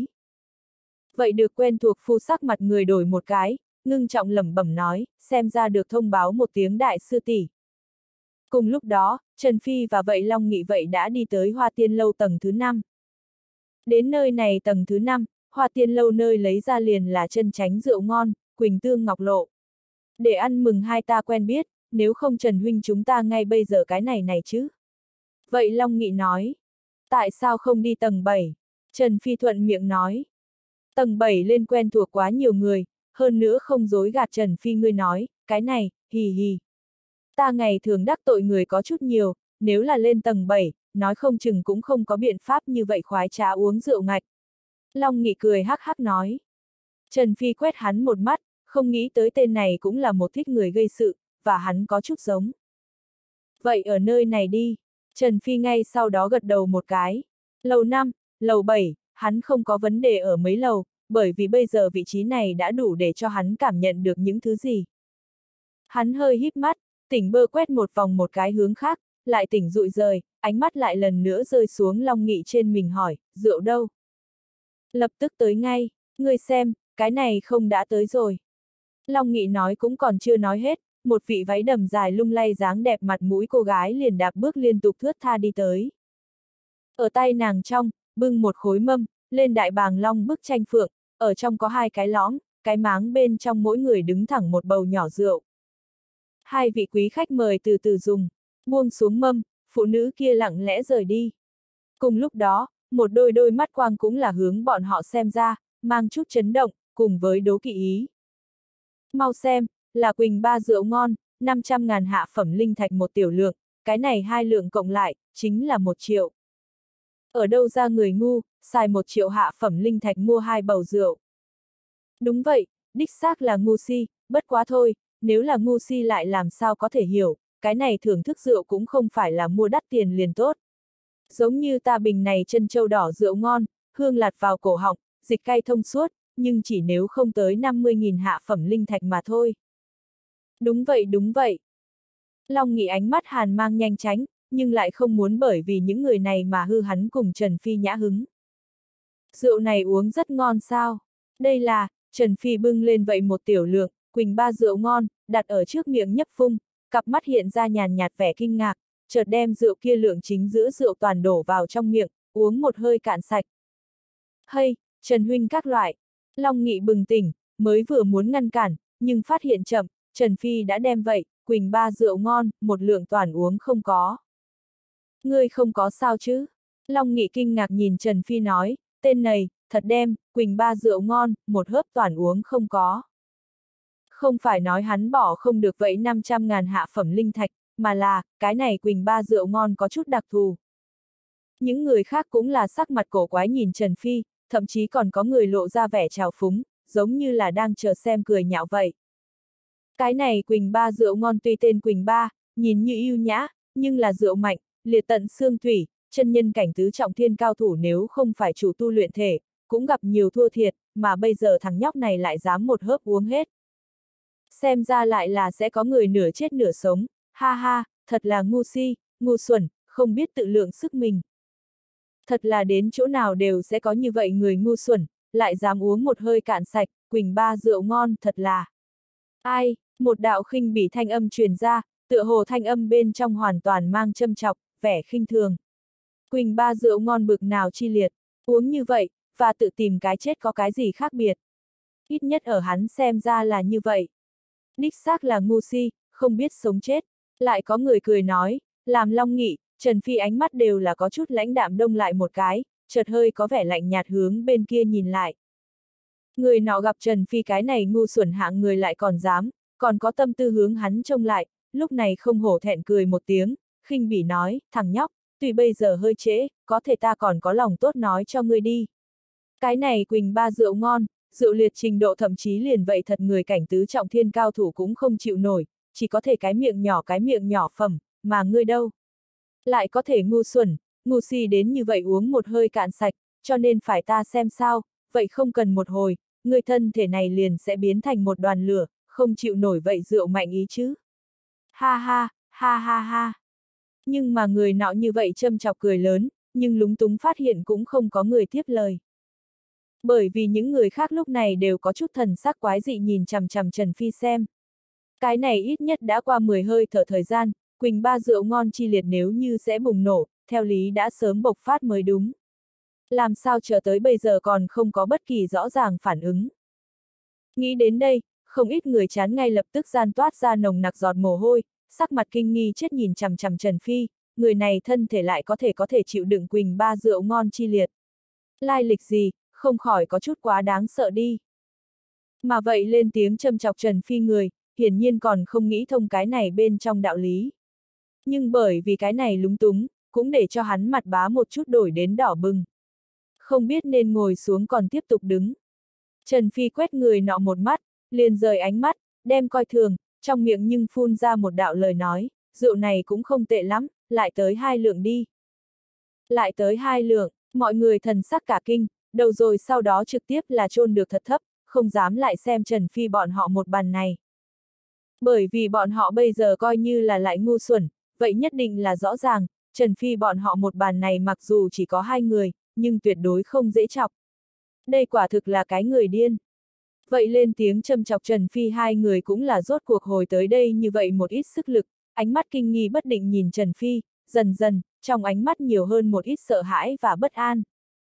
Speaker 1: Vậy được quen thuộc phu sắc mặt người đổi một cái, ngưng trọng lẩm bẩm nói, xem ra được thông báo một tiếng đại sư tỷ. Cùng lúc đó, Trần Phi và vậy Long Nghị vậy đã đi tới Hoa Tiên lâu tầng thứ năm. Đến nơi này tầng thứ năm, Hoa Tiên lâu nơi lấy ra liền là chân chánh rượu ngon, quỳnh tương ngọc lộ. Để ăn mừng hai ta quen biết, nếu không Trần Huynh chúng ta ngay bây giờ cái này này chứ. Vậy Long Nghị nói, tại sao không đi tầng bảy? Trần Phi thuận miệng nói, tầng bảy lên quen thuộc quá nhiều người, hơn nữa không dối gạt Trần Phi ngươi nói, cái này, hì hì. Ta ngày thường đắc tội người có chút nhiều, nếu là lên tầng bảy, nói không chừng cũng không có biện pháp như vậy khoái trá uống rượu ngạch. Long Nghị cười hắc hắc nói. Trần Phi quét hắn một mắt, không nghĩ tới tên này cũng là một thích người gây sự, và hắn có chút giống. Vậy ở nơi này đi, Trần Phi ngay sau đó gật đầu một cái. Lầu năm, lầu bảy, hắn không có vấn đề ở mấy lầu, bởi vì bây giờ vị trí này đã đủ để cho hắn cảm nhận được những thứ gì. Hắn hơi híp mắt, tỉnh bơ quét một vòng một cái hướng khác, lại tỉnh dụi rời, ánh mắt lại lần nữa rơi xuống Long Nghị trên mình hỏi, rượu đâu? Lập tức tới ngay, ngươi xem, cái này không đã tới rồi. Long Nghị nói cũng còn chưa nói hết, một vị váy đầm dài lung lay dáng đẹp mặt mũi cô gái liền đạp bước liên tục thướt tha đi tới. Ở tay nàng trong, bưng một khối mâm, lên đại bàng long bức tranh phượng, ở trong có hai cái lõm, cái máng bên trong mỗi người đứng thẳng một bầu nhỏ rượu. Hai vị quý khách mời từ từ dùng, buông xuống mâm, phụ nữ kia lặng lẽ rời đi. Cùng lúc đó, một đôi đôi mắt quang cũng là hướng bọn họ xem ra, mang chút chấn động, cùng với đố kỵ ý. Mau xem, là Quỳnh ba rượu ngon, năm trăm ngàn hạ phẩm linh thạch một tiểu lượng, cái này hai lượng cộng lại, chính là một triệu. Ở đâu ra người ngu, xài một triệu hạ phẩm linh thạch mua hai bầu rượu. Đúng vậy, đích xác là ngu si, bất quá thôi, nếu là ngu si lại làm sao có thể hiểu, cái này thưởng thức rượu cũng không phải là mua đắt tiền liền tốt. Giống như ta bình này chân châu đỏ rượu ngon, hương lạt vào cổ họng, dịch cay thông suốt, nhưng chỉ nếu không tới năm mươi nghìn hạ phẩm linh thạch mà thôi. Đúng vậy đúng vậy. Long Nghị ánh mắt hàn mang nhanh tránh, nhưng lại không muốn bởi vì những người này mà hư hắn cùng Trần Phi nhã hứng. Rượu này uống rất ngon sao? Đây là, Trần Phi bưng lên vậy một tiểu lượng, Quỳnh Ba rượu ngon, đặt ở trước miệng nhấp phung, cặp mắt hiện ra nhàn nhạt vẻ kinh ngạc, chợt đem rượu kia lượng chính giữa rượu toàn đổ vào trong miệng, uống một hơi cạn sạch. Hay, Trần huynh các loại. Long Nghị bừng tỉnh, mới vừa muốn ngăn cản, nhưng phát hiện chậm, Trần Phi đã đem vậy, Quỳnh Ba rượu ngon, một lượng toàn uống không có. Ngươi không có sao chứ? Long Nghị kinh ngạc nhìn Trần Phi nói, tên này, thật đem, Quỳnh Ba rượu ngon, một hớp toàn uống không có. Không phải nói hắn bỏ không được vậy năm trăm ngàn hạ phẩm linh thạch, mà là, cái này Quỳnh Ba rượu ngon có chút đặc thù. Những người khác cũng là sắc mặt cổ quái nhìn Trần Phi, thậm chí còn có người lộ ra vẻ trào phúng, giống như là đang chờ xem cười nhạo vậy. Cái này Quỳnh Ba rượu ngon tuy tên Quỳnh Ba, nhìn như yêu nhã, nhưng là rượu mạnh, liệt tận xương thủy, chân nhân cảnh tứ trọng thiên cao thủ nếu không phải chủ tu luyện thể, cũng gặp nhiều thua thiệt, mà bây giờ thằng nhóc này lại dám một hớp uống hết. Xem ra lại là sẽ có người nửa chết nửa sống, ha ha, thật là ngu si, ngu xuẩn, không biết tự lượng sức mình. Thật là đến chỗ nào đều sẽ có như vậy người ngu xuẩn, lại dám uống một hơi cạn sạch, Quỳnh Ba rượu ngon, thật là. Ai, một đạo khinh bỉ thanh âm truyền ra, tựa hồ thanh âm bên trong hoàn toàn mang châm chọc, vẻ khinh thường. Quỳnh Ba rượu ngon bực nào chi liệt, uống như vậy, và tự tìm cái chết có cái gì khác biệt. Ít nhất ở hắn xem ra là như vậy. Đích xác là ngu si, không biết sống chết. Lại có người cười nói, làm Long Nghị, Trần Phi ánh mắt đều là có chút lãnh đạm đông lại một cái, chợt hơi có vẻ lạnh nhạt hướng bên kia nhìn lại. Người nọ gặp Trần Phi cái này ngu xuẩn hạng người lại còn dám, còn có tâm tư hướng hắn trông lại, lúc này không hổ thẹn cười một tiếng, khinh bỉ nói, thằng nhóc, tuy bây giờ hơi trễ, có thể ta còn có lòng tốt nói cho ngươi đi. Cái này Quỳnh Ba rượu ngon, rượu liệt trình độ thậm chí liền vậy thật người cảnh tứ trọng thiên cao thủ cũng không chịu nổi, chỉ có thể cái miệng nhỏ cái miệng nhỏ phẩm, mà ngươi đâu. Lại có thể ngu xuẩn, ngu si đến như vậy uống một hơi cạn sạch, cho nên phải ta xem sao, vậy không cần một hồi, người thân thể này liền sẽ biến thành một đoàn lửa, không chịu nổi vậy rượu mạnh ý chứ. Ha ha, ha ha ha. Nhưng mà người nọ như vậy châm chọc cười lớn, nhưng lúng túng phát hiện cũng không có người tiếp lời. Bởi vì những người khác lúc này đều có chút thần sắc quái dị nhìn chằm chằm Trần Phi xem. Cái này ít nhất đã qua mười hơi thở thời gian, Quỳnh Ba rượu ngon chi liệt nếu như sẽ bùng nổ, theo lý đã sớm bộc phát mới đúng. Làm sao chờ tới bây giờ còn không có bất kỳ rõ ràng phản ứng. Nghĩ đến đây, không ít người chán ngay lập tức gian toát ra nồng nặc giọt mồ hôi, sắc mặt kinh nghi chết nhìn chằm chằm Trần Phi, người này thân thể lại có thể có thể chịu đựng Quỳnh Ba rượu ngon chi liệt. Lai lịch gì, không khỏi có chút quá đáng sợ đi. Mà vậy lên tiếng châm chọc Trần Phi người, hiển nhiên còn không nghĩ thông cái này bên trong đạo lý. Nhưng bởi vì cái này lúng túng, cũng để cho hắn mặt bá một chút đổi đến đỏ bừng. Không biết nên ngồi xuống còn tiếp tục đứng. Trần Phi quét người nọ một mắt, liền rời ánh mắt, đem coi thường, trong miệng nhưng phun ra một đạo lời nói, rượu này cũng không tệ lắm, lại tới hai lượng đi. Lại tới hai lượng, mọi người thần sắc cả kinh, đầu rồi sau đó trực tiếp là chôn được thật thấp, không dám lại xem Trần Phi bọn họ một bàn này. Bởi vì bọn họ bây giờ coi như là lại ngu xuẩn, vậy nhất định là rõ ràng, Trần Phi bọn họ một bàn này mặc dù chỉ có hai người, nhưng tuyệt đối không dễ chọc. Đây quả thực là cái người điên. Vậy lên tiếng châm chọc Trần Phi hai người cũng là rốt cuộc hồi tới đây như vậy một ít sức lực, ánh mắt kinh nghi bất định nhìn Trần Phi, dần dần, trong ánh mắt nhiều hơn một ít sợ hãi và bất an.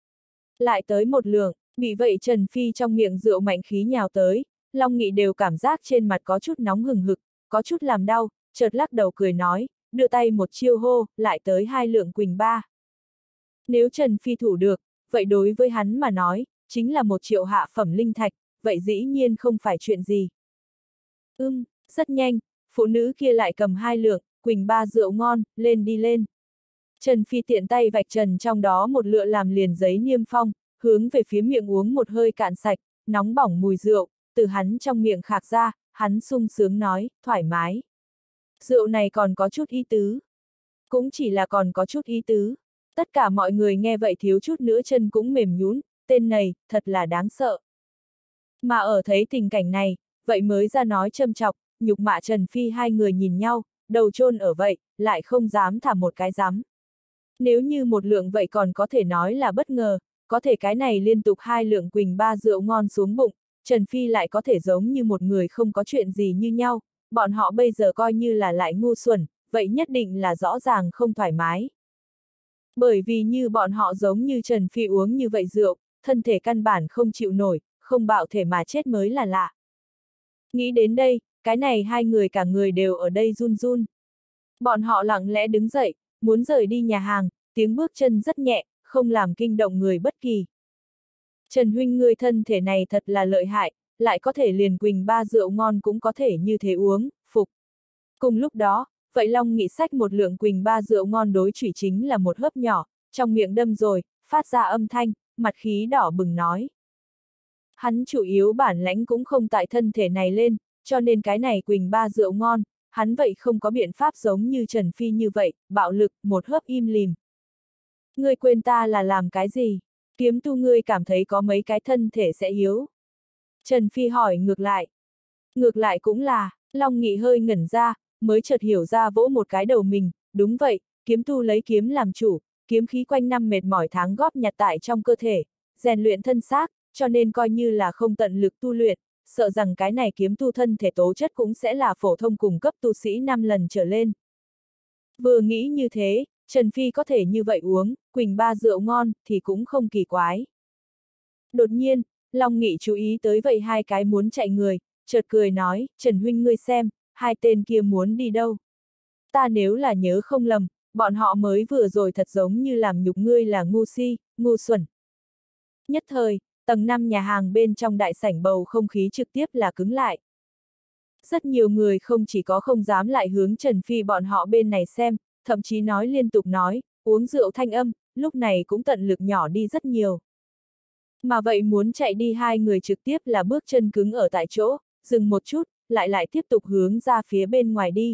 Speaker 1: Lại tới một lượng, bị vậy Trần Phi trong miệng rượu mạnh khí nhào tới, Long Nghị đều cảm giác trên mặt có chút nóng hừng hực, có chút làm đau, chợt lắc đầu cười nói, đưa tay một chiêu hô, lại tới hai lượng Quỳnh Ba. Nếu Trần Phi thủ được, vậy đối với hắn mà nói, chính là một triệu hạ phẩm linh thạch, vậy dĩ nhiên không phải chuyện gì. Ưm, rất nhanh, phụ nữ kia lại cầm hai lượng, Quỳnh Ba rượu ngon, lên đi lên. Trần Phi tiện tay vạch trần trong đó một lựa làm liền giấy niêm phong, hướng về phía miệng uống một hơi cạn sạch, nóng bỏng mùi rượu, từ hắn trong miệng khạc ra, hắn sung sướng nói, thoải mái. Rượu này còn có chút ý tứ. Cũng chỉ là còn có chút ý tứ. Tất cả mọi người nghe vậy thiếu chút nữa chân cũng mềm nhũn, tên này, thật là đáng sợ. Mà ở thấy tình cảnh này, vậy mới ra nói châm chọc, nhục mạ Trần Phi hai người nhìn nhau, đầu chôn ở vậy, lại không dám thả một cái dám. Nếu như một lượng vậy còn có thể nói là bất ngờ, có thể cái này liên tục hai lượng Quỳnh Ba rượu ngon xuống bụng, Trần Phi lại có thể giống như một người không có chuyện gì như nhau, bọn họ bây giờ coi như là lại ngu xuẩn, vậy nhất định là rõ ràng không thoải mái. Bởi vì như bọn họ giống như Trần Phi uống như vậy rượu, thân thể căn bản không chịu nổi, không bạo thể mà chết mới là lạ. Nghĩ đến đây, cái này hai người cả người đều ở đây run run. Bọn họ lặng lẽ đứng dậy, muốn rời đi nhà hàng, tiếng bước chân rất nhẹ, không làm kinh động người bất kỳ. Trần huynh ngươi thân thể này thật là lợi hại, lại có thể liền quỳnh ba rượu ngon cũng có thể như thế uống, phục. Cùng lúc đó, vậy Long Nghị xách một lượng quỳnh ba rượu ngon đối chủy chính là một hớp nhỏ, trong miệng đâm rồi, phát ra âm thanh, mặt khí đỏ bừng nói. Hắn chủ yếu bản lãnh cũng không tại thân thể này lên, cho nên cái này quỳnh ba rượu ngon, hắn vậy không có biện pháp giống như Trần Phi như vậy, bạo lực, một hớp im lìm. Ngươi quên ta là làm cái gì? Kiếm tu ngươi cảm thấy có mấy cái thân thể sẽ yếu? Trần Phi hỏi ngược lại. Ngược lại cũng là, Long Nghị hơi ngẩn ra, mới chợt hiểu ra vỗ một cái đầu mình, đúng vậy, kiếm tu lấy kiếm làm chủ, kiếm khí quanh năm mệt mỏi tháng góp nhặt tại trong cơ thể, rèn luyện thân xác, cho nên coi như là không tận lực tu luyện, sợ rằng cái này kiếm tu thân thể tố chất cũng sẽ là phổ thông cùng cấp tu sĩ năm lần trở lên. Vừa nghĩ như thế, Trần Phi có thể như vậy uống, quỳnh ba rượu ngon, thì cũng không kỳ quái. Đột nhiên, Long Nghị chú ý tới vậy hai cái muốn chạy người, chợt cười nói, Trần huynh ngươi xem, hai tên kia muốn đi đâu? Ta nếu là nhớ không lầm, bọn họ mới vừa rồi thật giống như làm nhục ngươi là ngu si, ngu xuẩn. Nhất thời, tầng năm nhà hàng bên trong đại sảnh bầu không khí trực tiếp là cứng lại. Rất nhiều người không chỉ có không dám lại hướng Trần Phi bọn họ bên này xem, thậm chí nói liên tục nói, uống rượu thanh âm, lúc này cũng tận lực nhỏ đi rất nhiều. Mà vậy muốn chạy đi hai người trực tiếp là bước chân cứng ở tại chỗ, dừng một chút, lại lại tiếp tục hướng ra phía bên ngoài đi.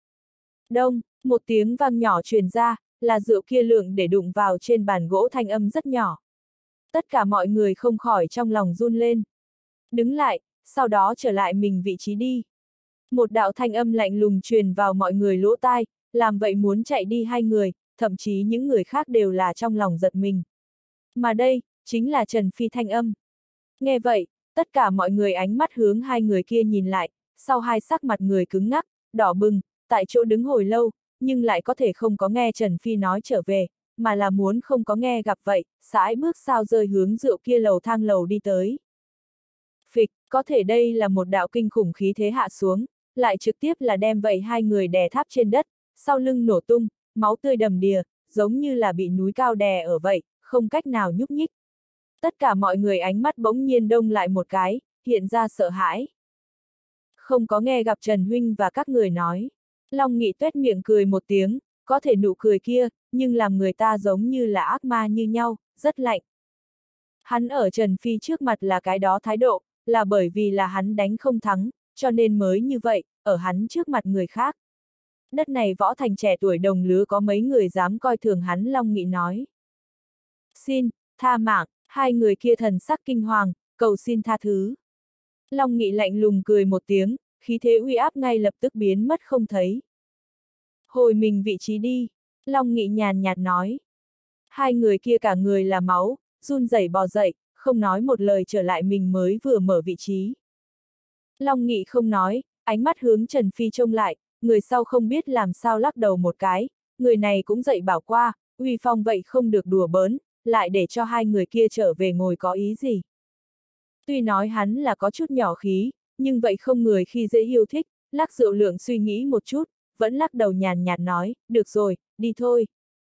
Speaker 1: Đông, một tiếng vang nhỏ truyền ra, là rượu kia lượng để đụng vào trên bàn gỗ thanh âm rất nhỏ. Tất cả mọi người không khỏi trong lòng run lên. Đứng lại, sau đó trở lại mình vị trí đi. Một đạo thanh âm lạnh lùng truyền vào mọi người lỗ tai, làm vậy muốn chạy đi hai người, thậm chí những người khác đều là trong lòng giật mình. Mà đây, chính là Trần Phi thanh âm. Nghe vậy, tất cả mọi người ánh mắt hướng hai người kia nhìn lại, sau hai sắc mặt người cứng ngắc, đỏ bừng, tại chỗ đứng hồi lâu, nhưng lại có thể không có nghe Trần Phi nói trở về, mà là muốn không có nghe gặp vậy, sải bước sao rơi hướng rượu kia lầu thang lầu đi tới. Phịch, có thể đây là một đạo kinh khủng khí thế hạ xuống, lại trực tiếp là đem vậy hai người đè tháp trên đất, sau lưng nổ tung, máu tươi đầm đìa, giống như là bị núi cao đè ở vậy, không cách nào nhúc nhích. Tất cả mọi người ánh mắt bỗng nhiên đông lại một cái, hiện ra sợ hãi. Không có nghe gặp Trần huynh và các người nói. Long Nghị tuét miệng cười một tiếng, có thể nụ cười kia, nhưng làm người ta giống như là ác ma như nhau, rất lạnh. Hắn ở Trần Phi trước mặt là cái đó thái độ, là bởi vì là hắn đánh không thắng, cho nên mới như vậy, ở hắn trước mặt người khác. Đất này võ thành trẻ tuổi đồng lứa có mấy người dám coi thường hắn. Long Nghị nói. Xin, tha mạng, hai người kia thần sắc kinh hoàng, cầu xin tha thứ. Long Nghị lạnh lùng cười một tiếng, khí thế uy áp ngay lập tức biến mất không thấy. Hồi mình vị trí đi, Long Nghị nhàn nhạt nói. Hai người kia cả người là máu, run rẩy bò dậy, không nói một lời trở lại mình mới vừa mở vị trí. Long Nghị không nói, ánh mắt hướng Trần Phi trông lại, người sau không biết làm sao lắc đầu một cái, người này cũng dậy bảo qua, uy phong vậy không được đùa bỡn, lại để cho hai người kia trở về ngồi có ý gì. Tuy nói hắn là có chút nhỏ khí, nhưng vậy không người khi dễ yêu thích, lắc rượu lượng suy nghĩ một chút, vẫn lắc đầu nhàn nhạt nói, được rồi, đi thôi.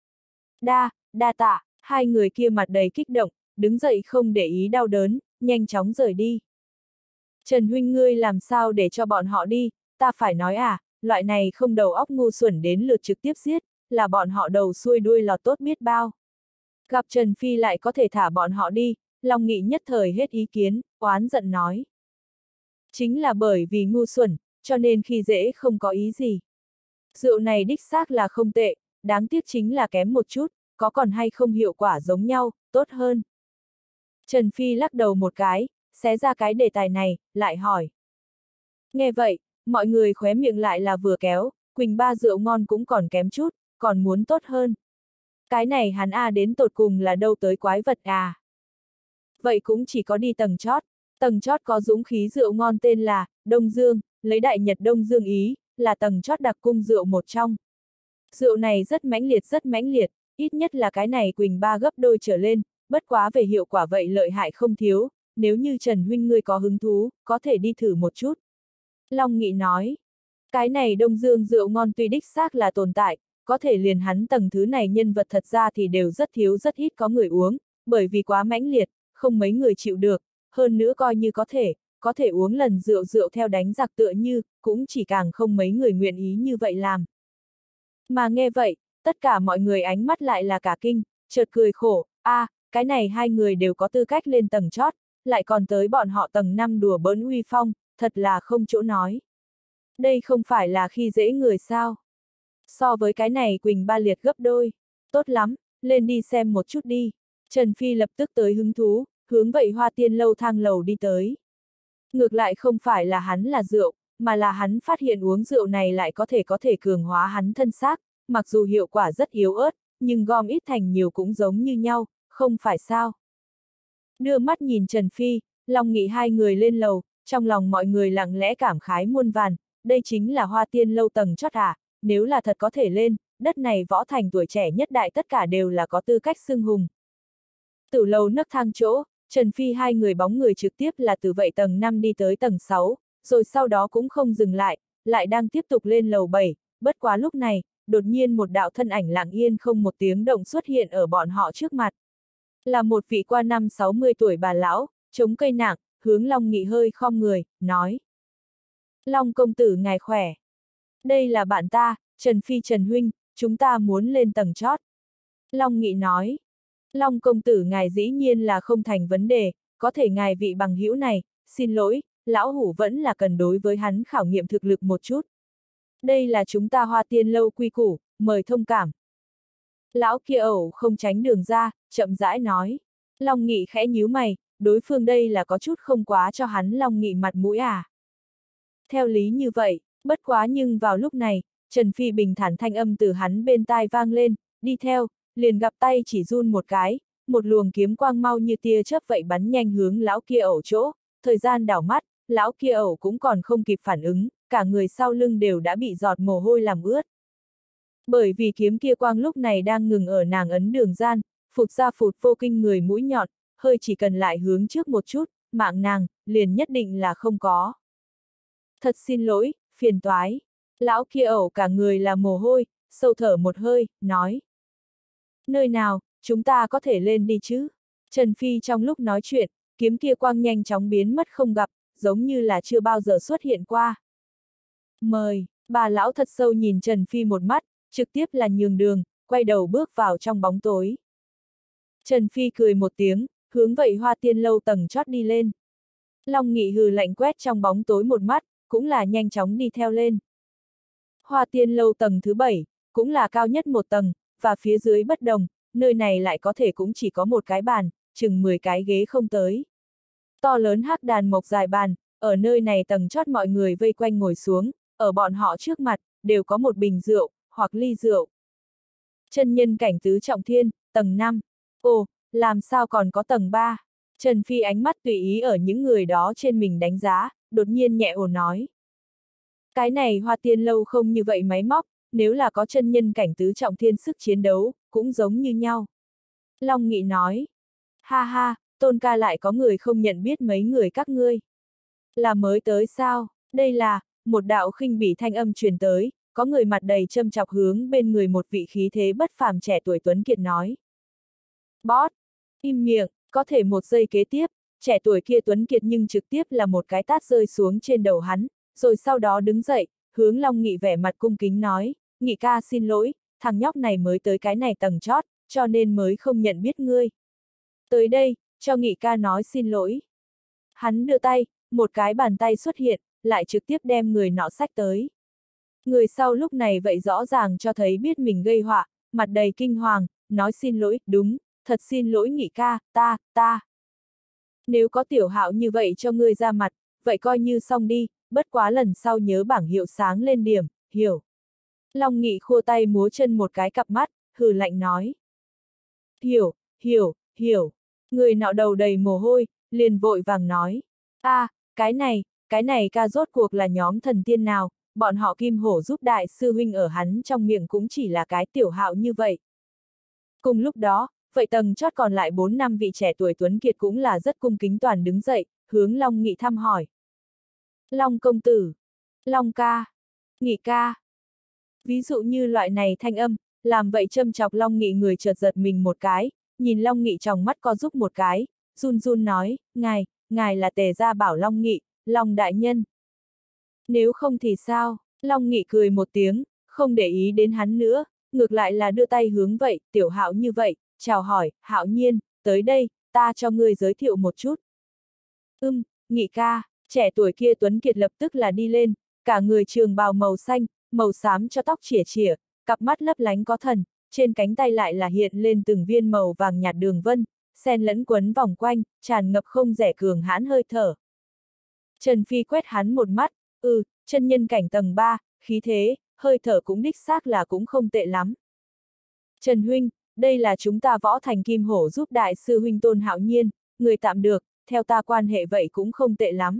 Speaker 1: Đa, đa tạ, hai người kia mặt đầy kích động, đứng dậy không để ý đau đớn, nhanh chóng rời đi. Trần huynh ngươi làm sao để cho bọn họ đi, ta phải nói à, loại này không đầu óc ngu xuẩn đến lượt trực tiếp giết, là bọn họ đầu xuôi đuôi lọt tốt biết bao. Gặp Trần Phi lại có thể thả bọn họ đi, Long Nghị nhất thời hết ý kiến, oán giận nói. Chính là bởi vì ngu xuẩn, cho nên khi dễ không có ý gì. Rượu này đích xác là không tệ, đáng tiếc chính là kém một chút, có còn hay không hiệu quả giống nhau, tốt hơn. Trần Phi lắc đầu một cái, xé ra cái đề tài này, lại hỏi. Nghe vậy, mọi người khóe miệng lại là vừa kéo, quỳnh ba rượu ngon cũng còn kém chút, còn muốn tốt hơn. Cái này hắn a à đến tột cùng là đâu tới quái vật à. Vậy cũng chỉ có đi tầng chót, Tầng chót có dũng khí rượu ngon tên là Đông Dương, lấy đại nhật Đông Dương ý, là tầng chót đặc cung rượu một trong. Rượu này rất mãnh liệt rất mãnh liệt, ít nhất là cái này Quỳnh ba gấp đôi trở lên, bất quá về hiệu quả vậy lợi hại không thiếu, nếu như Trần huynh ngươi có hứng thú, có thể đi thử một chút. Long Nghị nói, cái này Đông Dương rượu ngon tuy đích xác là tồn tại, có thể liền hắn tầng thứ này nhân vật thật ra thì đều rất thiếu rất ít có người uống, bởi vì quá mãnh liệt, không mấy người chịu được, hơn nữa coi như có thể, có thể uống lần rượu rượu theo đánh giặc tựa như, cũng chỉ càng không mấy người nguyện ý như vậy làm. Mà nghe vậy, tất cả mọi người ánh mắt lại là cả kinh, chợt cười khổ, a, à, cái này hai người đều có tư cách lên tầng chót, lại còn tới bọn họ tầng năm đùa bỡn uy phong, thật là không chỗ nói. Đây không phải là khi dễ người sao? So với cái này Quỳnh ba liệt gấp đôi, tốt lắm, lên đi xem một chút đi. Trần Phi lập tức tới hứng thú, hướng vậy Hoa Tiên lâu thang lầu đi tới. Ngược lại không phải là hắn là rượu, mà là hắn phát hiện uống rượu này lại có thể có thể cường hóa hắn thân xác, mặc dù hiệu quả rất yếu ớt, nhưng gom ít thành nhiều cũng giống như nhau, không phải sao. Đưa mắt nhìn Trần Phi, Long Nghị hai người lên lầu, trong lòng mọi người lặng lẽ cảm khái muôn vàn, đây chính là Hoa Tiên lâu tầng chót à, nếu là thật có thể lên, đất này võ thành tuổi trẻ nhất đại tất cả đều là có tư cách xưng hùng. Tử lầu nấc thang chỗ, Trần Phi hai người bóng người trực tiếp là từ vậy tầng năm đi tới tầng sáu, rồi sau đó cũng không dừng lại, lại đang tiếp tục lên lầu bảy, bất quá lúc này, đột nhiên một đạo thân ảnh lặng yên không một tiếng động xuất hiện ở bọn họ trước mặt. Là một vị qua năm sáu mươi tuổi bà lão, chống cây nặng, hướng Long Nghị hơi khom người, nói. Long công tử ngài khỏe. Đây là bạn ta, Trần Phi Trần huynh, chúng ta muốn lên tầng chót. Long Nghị nói. Long công tử ngài dĩ nhiên là không thành vấn đề, có thể ngài vị bằng hữu này, xin lỗi, lão hủ vẫn là cần đối với hắn khảo nghiệm thực lực một chút. Đây là chúng ta Hoa Tiên lâu quy củ, mời thông cảm. Lão kia ẩu không tránh đường ra, chậm rãi nói. Long Nghị khẽ nhíu mày, đối phương đây là có chút không quá cho hắn Long Nghị mặt mũi à. Theo lý như vậy, bất quá nhưng vào lúc này, Trần Phi bình thản thanh âm từ hắn bên tai vang lên, đi theo, liền gặp tay chỉ run một cái, một luồng kiếm quang mau như tia chớp vậy bắn nhanh hướng lão kia ẩu chỗ, thời gian đảo mắt, lão kia ẩu cũng còn không kịp phản ứng, cả người sau lưng đều đã bị giọt mồ hôi làm ướt. Bởi vì kiếm kia quang lúc này đang ngừng ở nàng ấn đường gian, phụt ra phụt vô kinh người mũi nhọn, hơi chỉ cần lại hướng trước một chút, mạng nàng, liền nhất định là không có. Thật xin lỗi, phiền toái. Lão kia ẩu cả người là mồ hôi, sâu thở một hơi, nói. Nơi nào, chúng ta có thể lên đi chứ? Trần Phi trong lúc nói chuyện, kiếm kia quang nhanh chóng biến mất không gặp, giống như là chưa bao giờ xuất hiện qua. Mời, bà lão thật sâu nhìn Trần Phi một mắt, trực tiếp là nhường đường, quay đầu bước vào trong bóng tối. Trần Phi cười một tiếng, hướng vậy Hoa Tiên lâu tầng chót đi lên. Long Nghị hừ lạnh quét trong bóng tối một mắt, cũng là nhanh chóng đi theo lên. Hoa Tiên lâu tầng thứ bảy, cũng là cao nhất một tầng, và phía dưới bất đồng, nơi này lại có thể cũng chỉ có một cái bàn, chừng mười cái ghế không tới. To lớn hắc đàn mộc dài bàn, ở nơi này tầng chót mọi người vây quanh ngồi xuống, ở bọn họ trước mặt, đều có một bình rượu, hoặc ly rượu. Chân nhân cảnh tứ trọng thiên, tầng năm. Ồ, làm sao còn có tầng ba? Trần Phi ánh mắt tùy ý ở những người đó trên mình đánh giá, đột nhiên nhẹ ồ nói. Cái này Hoa Tiên lâu không như vậy máy móc, nếu là có chân nhân cảnh tứ trọng thiên sức chiến đấu, cũng giống như nhau. Long Nghị nói. Ha ha, Tôn ca lại có người không nhận biết mấy người các ngươi. Là mới tới sao? Đây là, một đạo khinh bỉ thanh âm truyền tới, có người mặt đầy châm chọc hướng bên người một vị khí thế bất phàm trẻ tuổi tuấn kiệt nói. Bót! Im miệng, có thể một giây kế tiếp, trẻ tuổi kia tuấn kiệt nhưng trực tiếp là một cái tát rơi xuống trên đầu hắn, rồi sau đó đứng dậy, hướng Long Nghị vẻ mặt cung kính nói, Nghị ca xin lỗi, thằng nhóc này mới tới cái này tầng chót, cho nên mới không nhận biết ngươi. Tới đây, cho Nghị ca nói xin lỗi. Hắn đưa tay, một cái bàn tay xuất hiện, lại trực tiếp đem người nọ xách tới. Người sau lúc này vậy rõ ràng cho thấy biết mình gây họa, mặt đầy kinh hoàng, nói xin lỗi, đúng, thật xin lỗi Nghị ca, ta, ta. Nếu có tiểu hạo như vậy cho ngươi ra mặt, vậy coi như xong đi, bất quá lần sau nhớ bảng hiệu sáng lên điểm, hiểu. Long Nghị khua tay múa chân một cái cặp mắt, hừ lạnh nói. Hiểu, hiểu, hiểu. Người nọ đầu đầy mồ hôi, liền vội vàng nói. a à, cái này, cái này ca rốt cuộc là nhóm thần tiên nào, bọn họ Kim Hổ giúp đại sư huynh ở hắn trong miệng cũng chỉ là cái tiểu hạo như vậy. Cùng lúc đó, vậy tầng chót còn lại bốn năm vị trẻ tuổi tuấn kiệt cũng là rất cung kính toàn đứng dậy, hướng Long Nghị thăm hỏi. Long công tử, Long ca, Nghị ca. Ví dụ như loại này thanh âm, làm vậy châm chọc Long Nghị người chợt giật mình một cái, nhìn Long Nghị trong mắt co rúm một cái, run run nói, ngài, ngài là Tề Gia Bảo Long Nghị, Long đại nhân. Nếu không thì sao? Long Nghị cười một tiếng, không để ý đến hắn nữa, ngược lại là đưa tay hướng vậy, tiểu hạo như vậy, chào hỏi, Hạo Nhiên, tới đây, ta cho ngươi giới thiệu một chút. Ưm, Nghị ca, trẻ tuổi kia tuấn kiệt lập tức là đi lên, cả người trường bào màu xanh, màu xám cho tóc chỉa chỉa, cặp mắt lấp lánh có thần, trên cánh tay lại là hiện lên từng viên màu vàng nhạt đường vân, xen lẫn quấn vòng quanh, tràn ngập không rẻ cường hãn hơi thở. Trần Phi quét hắn một mắt, ừ, chân nhân cảnh tầng ba, khí thế, hơi thở cũng đích xác là cũng không tệ lắm. Trần huynh, đây là chúng ta Võ Thành Kim Hổ giúp đại sư huynh Tôn Hạo Nhiên, người tạm được, theo ta quan hệ vậy cũng không tệ lắm.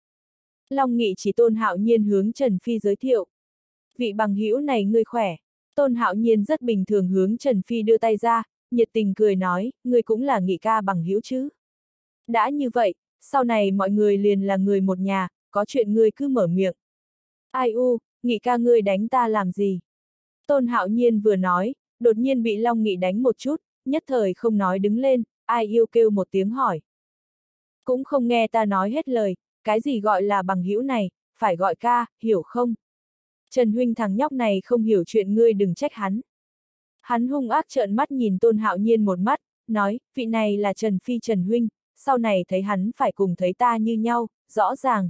Speaker 1: Long Nghị chỉ Tôn Hạo Nhiên hướng Trần Phi giới thiệu. Vị bằng hữu này ngươi khỏe. Tôn Hạo Nhiên rất bình thường hướng Trần Phi đưa tay ra, nhiệt tình cười nói, ngươi cũng là Nghị ca bằng hữu chứ. Đã như vậy, sau này mọi người liền là người một nhà, có chuyện ngươi cứ mở miệng. Ai u, Nghị ca ngươi đánh ta làm gì? Tôn Hạo Nhiên vừa nói, đột nhiên bị Long Nghị đánh một chút, nhất thời không nói đứng lên, ai yêu kêu một tiếng hỏi. Cũng không nghe ta nói hết lời, cái gì gọi là bằng hữu này, phải gọi ca, hiểu không? Trần huynh thằng nhóc này không hiểu chuyện ngươi đừng trách hắn. Hắn hung ác trợn mắt nhìn Tôn Hạo Nhiên một mắt, nói, vị này là Trần Phi Trần huynh, sau này thấy hắn phải cùng thấy ta như nhau, rõ ràng.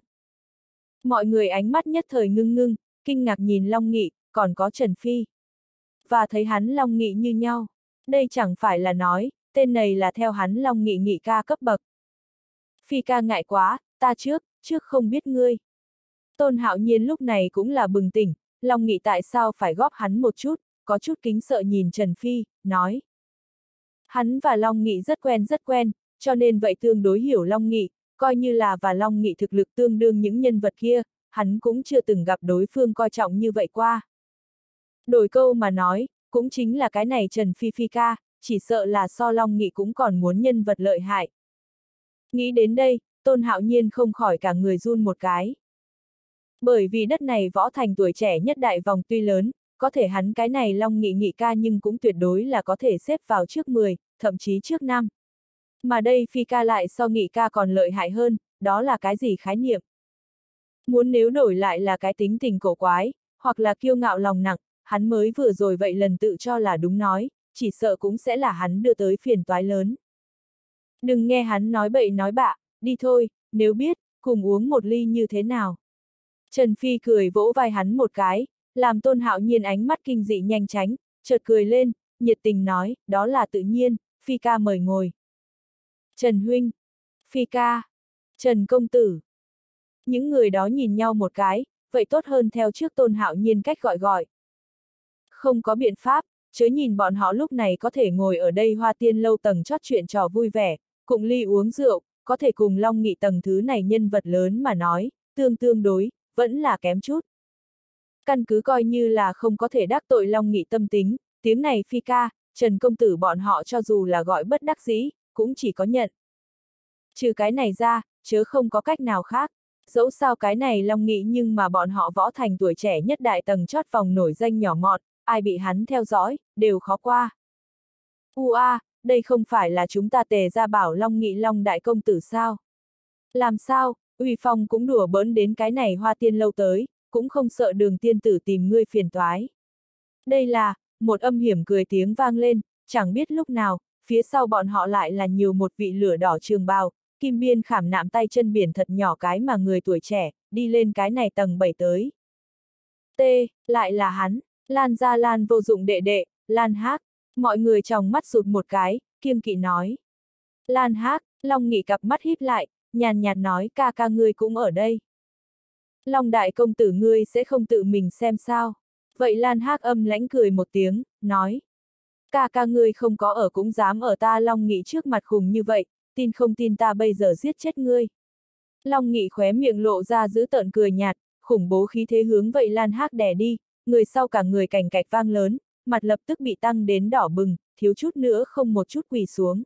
Speaker 1: Mọi người ánh mắt nhất thời ngưng ngưng, kinh ngạc nhìn Long Nghị, còn có Trần Phi. Và thấy hắn Long Nghị như nhau, đây chẳng phải là nói, tên này là theo hắn Long Nghị Nghị ca cấp bậc. Phi ca ngại quá, ta trước, trước không biết ngươi. Tôn Hạo Nhiên lúc này cũng là bừng tỉnh, Long Nghị tại sao phải góp hắn một chút, có chút kính sợ nhìn Trần Phi, nói. Hắn và Long Nghị rất quen rất quen, cho nên vậy tương đối hiểu Long Nghị, coi như là và Long Nghị thực lực tương đương những nhân vật kia, hắn cũng chưa từng gặp đối phương coi trọng như vậy qua. Đổi câu mà nói, cũng chính là cái này Trần Phi Phi ca, chỉ sợ là so Long Nghị cũng còn muốn nhân vật lợi hại. Nghĩ đến đây, Tôn Hạo Nhiên không khỏi cả người run một cái. Bởi vì đất này Võ Thành tuổi trẻ nhất đại vòng tuy lớn, có thể hắn cái này Long Nghị Nghị ca nhưng cũng tuyệt đối là có thể xếp vào trước mười, thậm chí trước năm. Mà đây Phi ca lại so Nghị ca còn lợi hại hơn, đó là cái gì khái niệm? Muốn nếu đổi lại là cái tính tình cổ quái, hoặc là kiêu ngạo lòng nặng, hắn mới vừa rồi vậy lần tự cho là đúng nói, chỉ sợ cũng sẽ là hắn đưa tới phiền toái lớn. Đừng nghe hắn nói bậy nói bạ, đi thôi, nếu biết, cùng uống một ly như thế nào. Trần Phi cười vỗ vai hắn một cái, làm Tôn Hạo Nhiên ánh mắt kinh dị nhanh tránh, chợt cười lên, nhiệt tình nói, đó là tự nhiên, Phi ca mời ngồi. Trần huynh, Phi ca, Trần công tử. Những người đó nhìn nhau một cái, vậy tốt hơn theo trước Tôn Hạo Nhiên cách gọi gọi. Không có biện pháp, chớ nhìn bọn họ lúc này có thể ngồi ở đây Hoa Tiên lâu tầng chót chuyện trò vui vẻ, cùng ly uống rượu, có thể cùng Long Nghị tầng thứ này nhân vật lớn mà nói, tương tương đối, vẫn là kém chút. Căn cứ coi như là không có thể đắc tội Long Nghị tâm tính, tiếng này Phi ca, Trần công tử bọn họ cho dù là gọi bất đắc dĩ, cũng chỉ có nhận. Trừ cái này ra, chớ không có cách nào khác. Dẫu sao cái này Long Nghị nhưng mà bọn họ Võ Thành tuổi trẻ nhất đại tầng chót vòng nổi danh nhỏ mọn, ai bị hắn theo dõi, đều khó qua. Ua, à, đây không phải là chúng ta Tề Gia Bảo Long Nghị Long đại công tử sao? Làm sao, uy phong cũng đùa bỡn đến cái này Hoa Tiên lâu tới, cũng không sợ Đường tiên tử tìm ngươi phiền toái. Đây là, một âm hiểm cười tiếng vang lên, chẳng biết lúc nào, phía sau bọn họ lại là nhiều một vị lửa đỏ trường bào, kim biên khảm nạm tay chân biển thật nhỏ cái mà người tuổi trẻ, đi lên cái này tầng bảy tới. T, lại là hắn, Lan gia Lan vô dụng đệ đệ, Lan Hác, mọi người trong mắt sụt một cái, kiêng kỵ nói. Lan Hác, Long Nghị cặp mắt híp lại, nhàn nhạt nói ca ca ngươi cũng ở đây. Long đại công tử ngươi sẽ không tự mình xem sao. Vậy Lan Hác âm lãnh cười một tiếng, nói. Ca ca ngươi không có ở cũng dám ở ta Long Nghị trước mặt khùng như vậy, tin không tin ta bây giờ giết chết ngươi. Long Nghị khóe miệng lộ ra giữ tợn cười nhạt, khủng bố khí thế hướng vậy Lan Hác đè đi, người sau cả người cành cạch vang lớn, mặt lập tức bị tăng đến đỏ bừng, thiếu chút nữa không một chút quỳ xuống.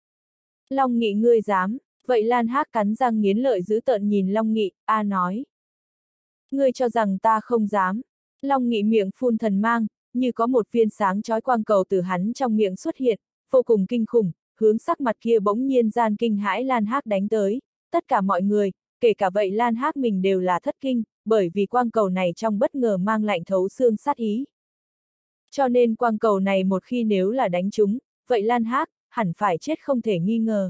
Speaker 1: Long Nghị ngươi dám, vậy Lan Hác cắn răng nghiến lợi giữ tợn nhìn Long Nghị, a nói. Ngươi cho rằng ta không dám. Long Nghị miệng phun thần mang, như có một viên sáng chói quang cầu từ hắn trong miệng xuất hiện, vô cùng kinh khủng, hướng sắc mặt kia bỗng nhiên gian kinh hãi Lan Hác đánh tới. Tất cả mọi người, kể cả vậy Lan Hác mình đều là thất kinh, bởi vì quang cầu này trong bất ngờ mang lạnh thấu xương sát ý. Cho nên quang cầu này một khi nếu là đánh trúng, vậy Lan Hác, hẳn phải chết không thể nghi ngờ.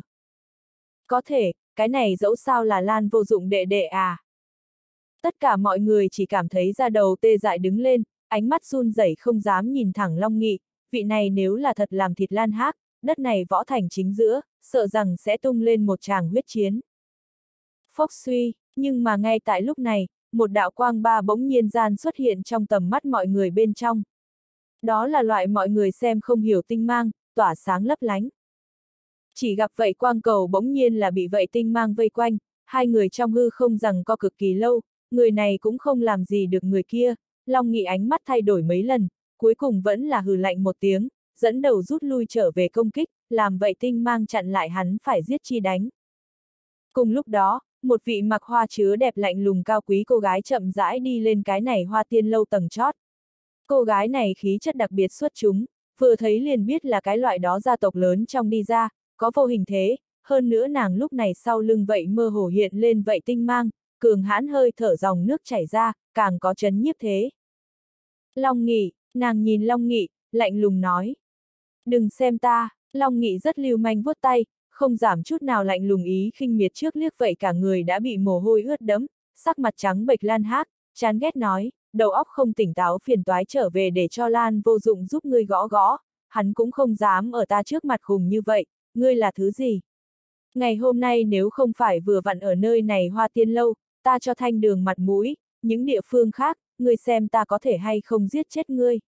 Speaker 1: Có thể, cái này dẫu sao là Lan Vô Dụng đệ đệ à. Tất cả mọi người chỉ cảm thấy da đầu tê dại đứng lên, ánh mắt run rẩy không dám nhìn thẳng Long Nghị, vị này nếu là thật làm thịt Lan Hác, đất này võ thành chính giữa, sợ rằng sẽ tung lên một tràng huyết chiến. Phốc suy, nhưng mà ngay tại lúc này, một đạo quang ba bỗng nhiên gian xuất hiện trong tầm mắt mọi người bên trong. Đó là loại mọi người xem không hiểu tinh mang, tỏa sáng lấp lánh. Chỉ gặp vậy quang cầu bỗng nhiên là bị vậy tinh mang vây quanh, hai người trong hư không rằng co cực kỳ lâu, người này cũng không làm gì được người kia, Long Nghị ánh mắt thay đổi mấy lần, cuối cùng vẫn là hừ lạnh một tiếng, dẫn đầu rút lui trở về công kích, làm vậy tinh mang chặn lại hắn phải giết chi đánh. Cùng lúc đó, một vị mặc hoa chứa đẹp lạnh lùng cao quý cô gái chậm rãi đi lên cái này Hoa Tiên lâu tầng chót. Cô gái này khí chất đặc biệt xuất chúng, vừa thấy liền biết là cái loại đó gia tộc lớn trong đi ra, có vô hình thế, hơn nữa nàng lúc này sau lưng vậy mơ hồ hiện lên vậy tinh mang, cường hãn hơi thở dòng nước chảy ra, càng có chấn nhiếp thế. Long Nghị, nàng nhìn Long Nghị, lạnh lùng nói. Đừng xem ta, Long Nghị rất lưu manh vuốt tay, không giảm chút nào lạnh lùng ý khinh miệt trước liếc vậy cả người đã bị mồ hôi ướt đẫm, sắc mặt trắng bệch Lan Hác, chán ghét nói, đầu óc không tỉnh táo phiền toái trở về để cho Lan Vô Dụng giúp ngươi gõ gõ, hắn cũng không dám ở ta trước mặt khùng như vậy, ngươi là thứ gì? Ngày hôm nay nếu không phải vừa vặn ở nơi này Hoa Tiên lâu, ta cho Thanh Đường mặt mũi, những địa phương khác, ngươi xem ta có thể hay không giết chết ngươi.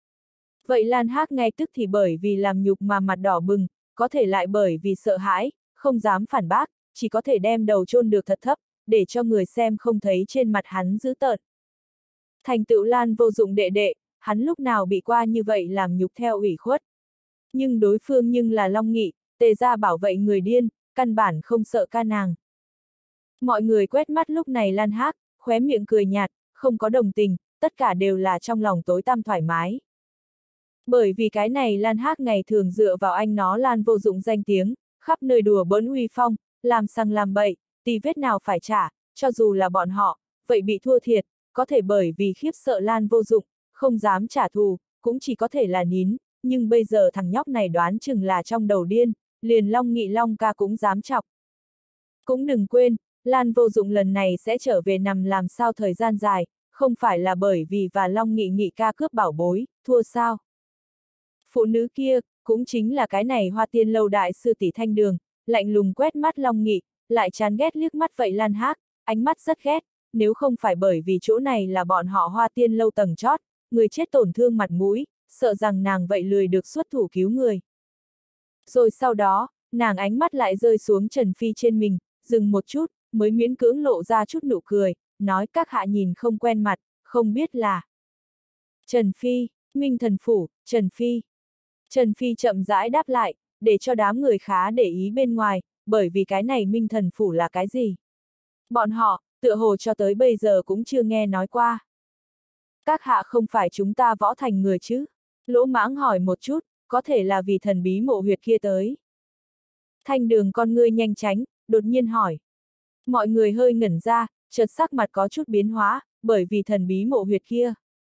Speaker 1: Vậy Lan Hác ngay tức thì bởi vì làm nhục mà mặt đỏ bừng, có thể lại bởi vì sợ hãi, không dám phản bác, chỉ có thể đem đầu chôn được thật thấp, để cho người xem không thấy trên mặt hắn dữ tợn. Thành tựu Lan Vô Dụng đệ đệ, hắn lúc nào bị qua như vậy làm nhục theo ủy khuất. Nhưng đối phương nhưng là Long Nghị, tề ra bảo vệ người điên, căn bản không sợ ca nàng. Mọi người quét mắt lúc này Lan Hác, khóe miệng cười nhạt, không có đồng tình, tất cả đều là trong lòng tối tăm thoải mái. Bởi vì cái này Lan Hác ngày thường dựa vào anh nó Lan Vô Dụng danh tiếng, khắp nơi đùa bỡn uy phong, làm sằng làm bậy, tì vết nào phải trả, cho dù là bọn họ, vậy bị thua thiệt, có thể bởi vì khiếp sợ Lan Vô Dụng, không dám trả thù, cũng chỉ có thể là nín, nhưng bây giờ thằng nhóc này đoán chừng là trong đầu điên, liền Long Nghị Long ca cũng dám chọc. Cũng đừng quên, Lan Vô Dụng lần này sẽ trở về nằm làm sao thời gian dài, không phải là bởi vì và Long Nghị Nghị ca cướp bảo bối, thua sao. Phụ nữ kia, cũng chính là cái này Hoa Tiên lâu đại sư tỷ Thanh Đường, lạnh lùng quét mắt Long Nghị, lại chán ghét liếc mắt vậy Lan Hác, ánh mắt rất ghét, nếu không phải bởi vì chỗ này là bọn họ Hoa Tiên lâu tầng chót, người chết tổn thương mặt mũi, sợ rằng nàng vậy lười được xuất thủ cứu người. Rồi sau đó, nàng ánh mắt lại rơi xuống Trần Phi trên mình, dừng một chút, mới miễn cưỡng lộ ra chút nụ cười, nói các hạ nhìn không quen mặt, không biết là. Trần Phi, Minh Thần Phủ, Trần Phi. Trần Phi chậm rãi đáp lại, để cho đám người khá để ý bên ngoài, bởi vì cái này Minh Thần Phủ là cái gì? Bọn họ, tựa hồ cho tới bây giờ cũng chưa nghe nói qua. Các hạ không phải chúng ta võ thành người chứ? Lỗ Mãng hỏi một chút, có thể là vì thần bí mộ huyệt kia tới. Thanh Đường con ngươi nhanh tránh, đột nhiên hỏi. Mọi người hơi ngẩn ra, chợt sắc mặt có chút biến hóa, bởi vì thần bí mộ huyệt kia.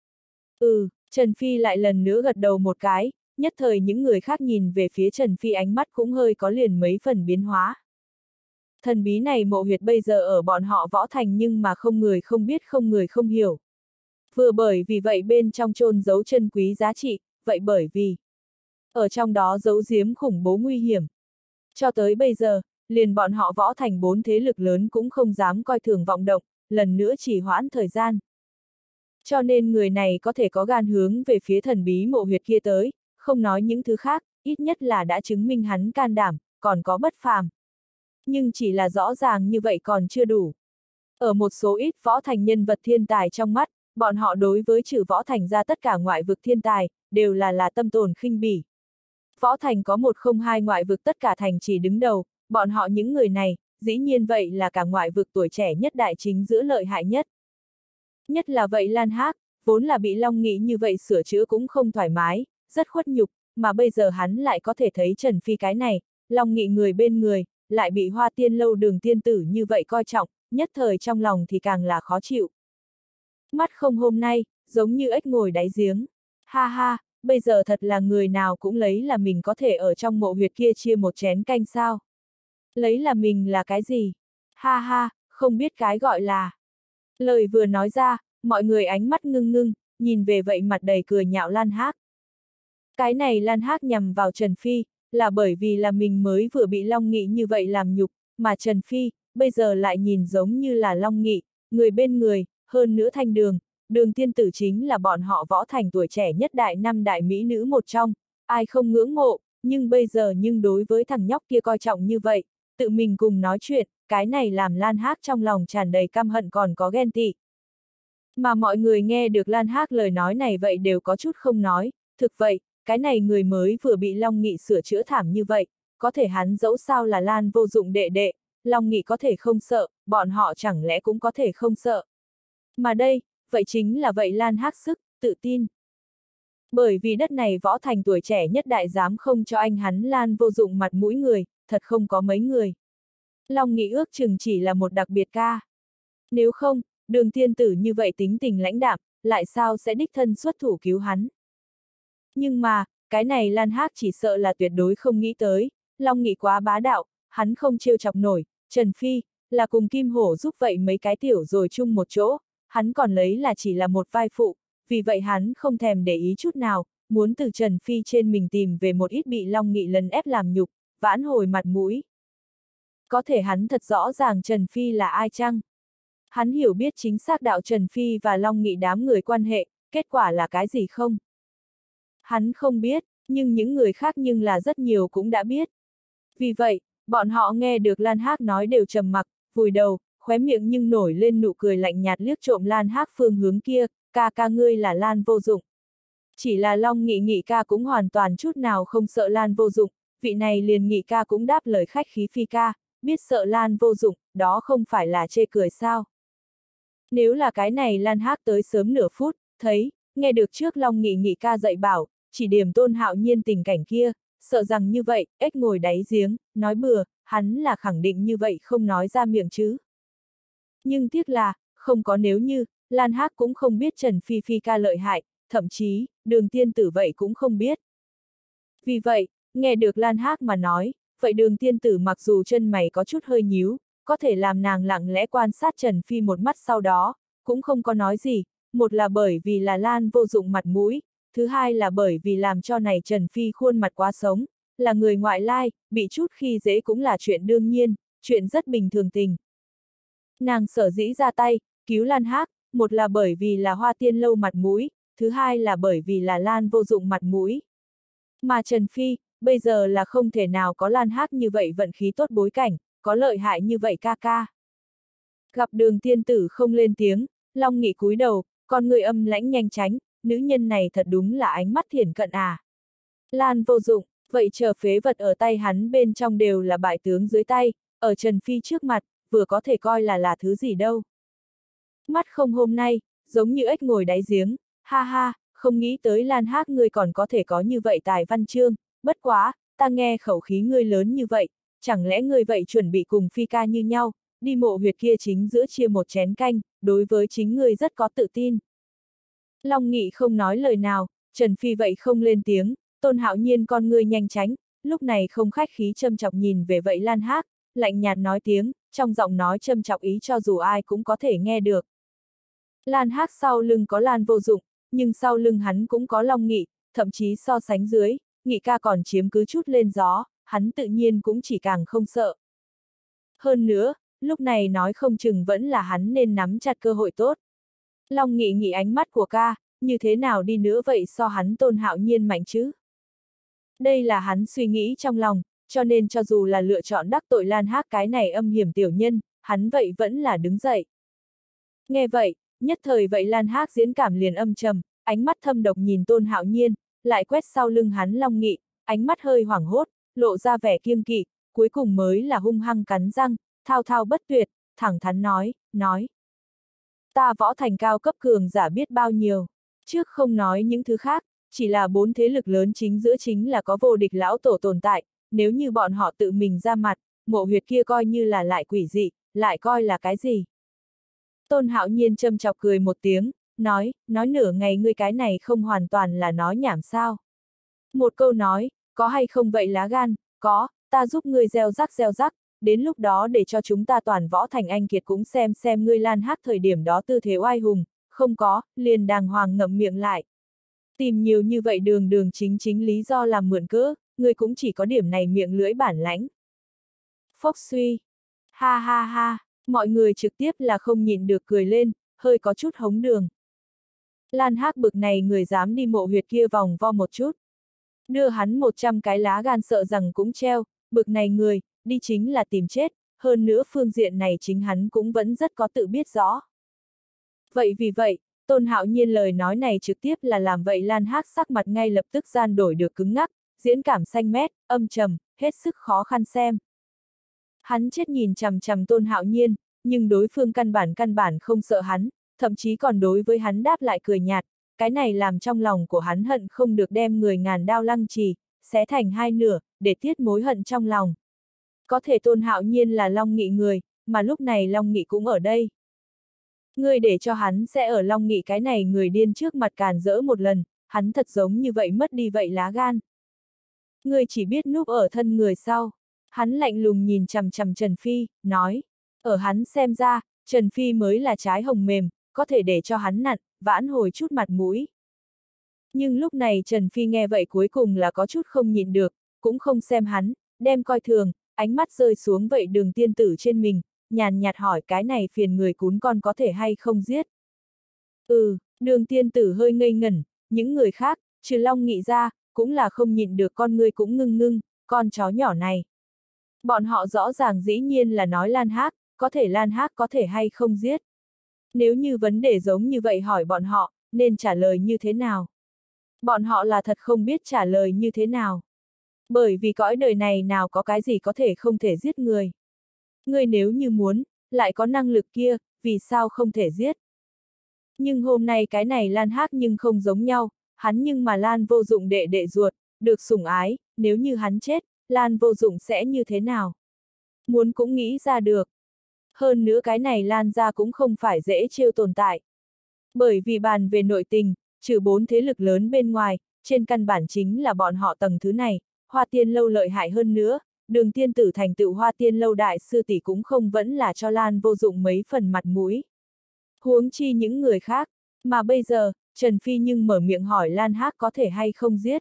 Speaker 1: Ừ, Trần Phi lại lần nữa gật đầu một cái, nhất thời những người khác nhìn về phía Trần Phi ánh mắt cũng hơi có liền mấy phần biến hóa. Thần bí này mộ huyệt bây giờ ở bọn họ võ thành nhưng mà không người không biết không người không hiểu. Vừa bởi vì vậy bên trong chôn giấu chân quý giá trị, vậy bởi vì ở trong đó giấu giếm khủng bố nguy hiểm. Cho tới bây giờ, liền bọn họ võ thành bốn thế lực lớn cũng không dám coi thường vọng động, lần nữa chỉ hoãn thời gian. Cho nên người này có thể có gan hướng về phía thần bí mộ huyệt kia tới, không nói những thứ khác, ít nhất là đã chứng minh hắn can đảm, còn có bất phàm. Nhưng chỉ là rõ ràng như vậy còn chưa đủ. Ở một số ít võ thành nhân vật thiên tài trong mắt, bọn họ đối với trừ võ thành ra tất cả ngoại vực thiên tài, đều là là tâm tồn khinh bỉ. Võ thành có một không hai ngoại vực tất cả thành chỉ đứng đầu, bọn họ những người này, dĩ nhiên vậy là cả ngoại vực tuổi trẻ nhất đại chính giữa lợi hại nhất. Nhất là vậy Lan Hác, vốn là bị Long Nghị như vậy sửa chữa cũng không thoải mái, rất khuất nhục, mà bây giờ hắn lại có thể thấy Trần Phi cái này, Long Nghị người bên người, lại bị Hoa Tiên lâu Đường tiên tử như vậy coi trọng, nhất thời trong lòng thì càng là khó chịu. Mắt không hôm nay, giống như ếch ngồi đáy giếng. Ha ha, bây giờ thật là người nào cũng lấy là mình có thể ở trong mộ huyệt kia chia một chén canh sao. Lấy là mình là cái gì? Ha ha, không biết cái gọi là. Lời vừa nói ra, mọi người ánh mắt ngưng ngưng, nhìn về vậy mặt đầy cười nhạo Lan Hác. Cái này Lan Hác nhằm vào Trần Phi, là bởi vì là mình mới vừa bị Long Nghị như vậy làm nhục, mà Trần Phi, bây giờ lại nhìn giống như là Long Nghị, người bên người, hơn nữa Thanh Đường, Đường tiên tử chính là bọn họ võ thành tuổi trẻ nhất đại năm đại mỹ nữ một trong, ai không ngưỡng mộ, nhưng bây giờ nhưng đối với thằng nhóc kia coi trọng như vậy, tự mình cùng nói chuyện, cái này làm Lan Hác trong lòng tràn đầy căm hận còn có ghen tị. Mà mọi người nghe được Lan Hác lời nói này vậy đều có chút không nói, thực vậy, cái này người mới vừa bị Long Nghị sửa chữa thảm như vậy, có thể hắn dẫu sao là Lan vô dụng đệ đệ, Long Nghị có thể không sợ, bọn họ chẳng lẽ cũng có thể không sợ. Mà đây, vậy chính là vậy Lan Hác sức, tự tin. Bởi vì đất này võ thành tuổi trẻ nhất đại dám không cho anh hắn Lan vô dụng mặt mũi người, thật không có mấy người. Long Nghị ước chừng chỉ là một đặc biệt ca. Nếu không, Đường tiên tử như vậy tính tình lãnh đạm, lại sao sẽ đích thân xuất thủ cứu hắn. Nhưng mà, cái này Lan Hác chỉ sợ là tuyệt đối không nghĩ tới, Long Nghị quá bá đạo, hắn không trêu chọc nổi, Trần Phi, là cùng Kim Hổ giúp vậy mấy cái tiểu rồi chung một chỗ, hắn còn lấy là chỉ là một vai phụ, vì vậy hắn không thèm để ý chút nào, muốn từ Trần Phi trên mình tìm về một ít bị Long Nghị lấn ép làm nhục, vãn hồi mặt mũi. Có thể hắn thật rõ ràng Trần Phi là ai chăng? Hắn hiểu biết chính xác đạo Trần Phi và Long Nghị đám người quan hệ, kết quả là cái gì không? Hắn không biết, nhưng những người khác nhưng là rất nhiều cũng đã biết. Vì vậy, bọn họ nghe được Lan Hác nói đều trầm mặc, vùi đầu, khóe miệng nhưng nổi lên nụ cười lạnh nhạt liếc trộm Lan Hác phương hướng kia, ca ca ngươi là Lan vô dụng. Chỉ là Long Nghị Nghị ca cũng hoàn toàn chút nào không sợ Lan vô dụng, vị này liền Nghị ca cũng đáp lời khách khí phi ca, biết sợ Lan vô dụng, đó không phải là chê cười sao. Nếu là cái này Lan Hác tới sớm nửa phút, thấy, nghe được trước Long Nghị Nghị ca dạy bảo, chỉ điểm Tôn Hạo Nhiên tình cảnh kia, sợ rằng như vậy, ếch ngồi đáy giếng, nói bừa, hắn là khẳng định như vậy không nói ra miệng chứ. Nhưng tiếc là, không có nếu như, Lan Hác cũng không biết Trần Phi Phi ca lợi hại, thậm chí, Đường tiên tử vậy cũng không biết. Vì vậy, nghe được Lan Hác mà nói, vậy Đường tiên tử mặc dù chân mày có chút hơi nhíu, có thể làm nàng lặng lẽ quan sát Trần Phi một mắt sau đó, cũng không có nói gì, một là bởi vì là Lan vô dụng mặt mũi, thứ hai là bởi vì làm cho này Trần Phi khuôn mặt quá sống, là người ngoại lai, bị chút khi dễ cũng là chuyện đương nhiên, chuyện rất bình thường tình. Nàng sở dĩ ra tay, cứu Lan Hác, một là bởi vì là Hoa Tiên lâu mặt mũi, thứ hai là bởi vì là Lan vô dụng mặt mũi. Mà Trần Phi, bây giờ là không thể nào có Lan Hác như vậy vận khí tốt bối cảnh, có lợi hại như vậy ca ca. Gặp Đường tiên tử không lên tiếng, Long Nghị cúi đầu, con người âm lãnh nhanh tránh, nữ nhân này thật đúng là ánh mắt thiển cận à. Lan vô dụng, vậy chờ phế vật ở tay hắn bên trong đều là bại tướng dưới tay, ở Trần Phi trước mặt, vừa có thể coi là là thứ gì đâu. Mắt không hôm nay, giống như ếch ngồi đáy giếng, ha ha, không nghĩ tới Lan Hác ngươi còn có thể có như vậy tài văn chương, bất quá, ta nghe khẩu khí ngươi lớn như vậy, chẳng lẽ ngươi vậy chuẩn bị cùng Phi ca như nhau, đi mộ huyệt kia chính giữa chia một chén canh, đối với chính ngươi rất có tự tin. Long Nghị không nói lời nào, Trần Phi vậy không lên tiếng, Tôn Hạo Nhiên con ngươi nhanh tránh, lúc này không khách khí châm chọc nhìn về vậy Lan Hác, lạnh nhạt nói tiếng, trong giọng nói châm chọc ý cho dù ai cũng có thể nghe được. Lan Hác sau lưng có Lan vô dụng, nhưng sau lưng hắn cũng có Long Nghị, thậm chí so sánh dưới, Nghị ca còn chiếm cứ chút lên gió, hắn tự nhiên cũng chỉ càng không sợ. Hơn nữa, lúc này nói không chừng vẫn là hắn nên nắm chặt cơ hội tốt. Long Nghị nghĩ ánh mắt của ca, như thế nào đi nữa vậy so hắn Tôn Hạo Nhiên mạnh chứ? Đây là hắn suy nghĩ trong lòng, cho nên cho dù là lựa chọn đắc tội Lan Hác cái này âm hiểm tiểu nhân, hắn vậy vẫn là đứng dậy. Nghe vậy, nhất thời vậy Lan Hác diễn cảm liền âm trầm, ánh mắt thâm độc nhìn Tôn Hạo Nhiên, lại quét sau lưng hắn Long Nghị, ánh mắt hơi hoảng hốt, lộ ra vẻ kiêng kỵ, cuối cùng mới là hung hăng cắn răng, thao thao bất tuyệt, thẳng thắn nói, nói. Ta võ thành cao cấp cường giả biết bao nhiêu, trước không nói những thứ khác, chỉ là bốn thế lực lớn chính giữa chính là có vô địch lão tổ tồn tại, nếu như bọn họ tự mình ra mặt, mộ huyệt kia coi như là lại quỷ dị, lại coi là cái gì. Tôn Hạo Nhiên châm chọc cười một tiếng, nói, nói nửa ngày ngươi cái này không hoàn toàn là nói nhảm sao. Một câu nói, có hay không vậy lá gan, có, ta giúp ngươi gieo rắc gieo rắc, đến lúc đó để cho chúng ta toàn võ thành anh kiệt cũng xem xem ngươi Lan Hác thời điểm đó tư thế oai hùng, không có, liền đàng hoàng ngậm miệng lại. Tìm nhiều như vậy đường đường chính chính lý do làm mượn cớ, ngươi cũng chỉ có điểm này miệng lưỡi bản lãnh. Phốc suy. Ha ha ha, mọi người trực tiếp là không nhịn được cười lên, hơi có chút hống đường. Lan Hác bực này người dám đi mộ huyệt kia vòng vo một chút. Đưa hắn một trăm cái lá gan sợ rằng cũng treo, bực này người, đi chính là tìm chết, hơn nữa phương diện này chính hắn cũng vẫn rất có tự biết rõ. Vậy vì vậy, Tôn Hạo Nhiên lời nói này trực tiếp là làm vậy Lan Hác sắc mặt ngay lập tức gian đổi được cứng ngắc, diễn cảm xanh mét, âm trầm, hết sức khó khăn xem. Hắn chết nhìn chằm chằm Tôn Hạo Nhiên, nhưng đối phương căn bản căn bản không sợ hắn, thậm chí còn đối với hắn đáp lại cười nhạt, cái này làm trong lòng của hắn hận không được đem người ngàn đao lăng trì, xé thành hai nửa, để tiết mối hận trong lòng. Có thể Tôn Hạo Nhiên là Long Nghị người, mà lúc này Long Nghị cũng ở đây. Ngươi để cho hắn sẽ ở Long Nghị cái này người điên trước mặt càn rỡ một lần, hắn thật giống như vậy mất đi vậy lá gan. Ngươi chỉ biết núp ở thân người sau. Hắn lạnh lùng nhìn chằm chằm Trần Phi, nói. Ở hắn xem ra, Trần Phi mới là trái hồng mềm, có thể để cho hắn nặn, vãn hồi chút mặt mũi. Nhưng lúc này Trần Phi nghe vậy cuối cùng là có chút không nhịn được, cũng không xem hắn, đem coi thường, ánh mắt rơi xuống vậy Đường tiên tử trên mình, nhàn nhạt hỏi cái này phiền người cún con có thể hay không giết. Ừ, Đường tiên tử hơi ngây ngẩn, những người khác, trừ Long Nghị ra, cũng là không nhịn được con người cũng ngưng ngưng, con chó nhỏ này. Bọn họ rõ ràng dĩ nhiên là nói Lan Hác, có thể Lan Hác có thể hay không giết. Nếu như vấn đề giống như vậy hỏi bọn họ, nên trả lời như thế nào? Bọn họ là thật không biết trả lời như thế nào. Bởi vì cõi đời này nào có cái gì có thể không thể giết người. Người nếu như muốn, lại có năng lực kia, vì sao không thể giết? Nhưng hôm nay cái này Lan Hác nhưng không giống nhau, hắn nhưng mà Lan Vô Dụng đệ đệ ruột, được sủng ái, nếu như hắn chết, Lan Vô Dụng sẽ như thế nào? Muốn cũng nghĩ ra được. Hơn nữa cái này Lan ra cũng không phải dễ trêu tồn tại. Bởi vì bàn về nội tình, trừ bốn thế lực lớn bên ngoài, trên căn bản chính là bọn họ tầng thứ này, Hoa Tiên Lâu lợi hại hơn nữa, Đường tiên tử thành tựu Hoa Tiên Lâu đại sư tỷ cũng không vẫn là cho Lan Vô Dụng mấy phần mặt mũi. Huống chi những người khác, mà bây giờ, Trần Phi nhưng mở miệng hỏi Lan Hác có thể hay không giết.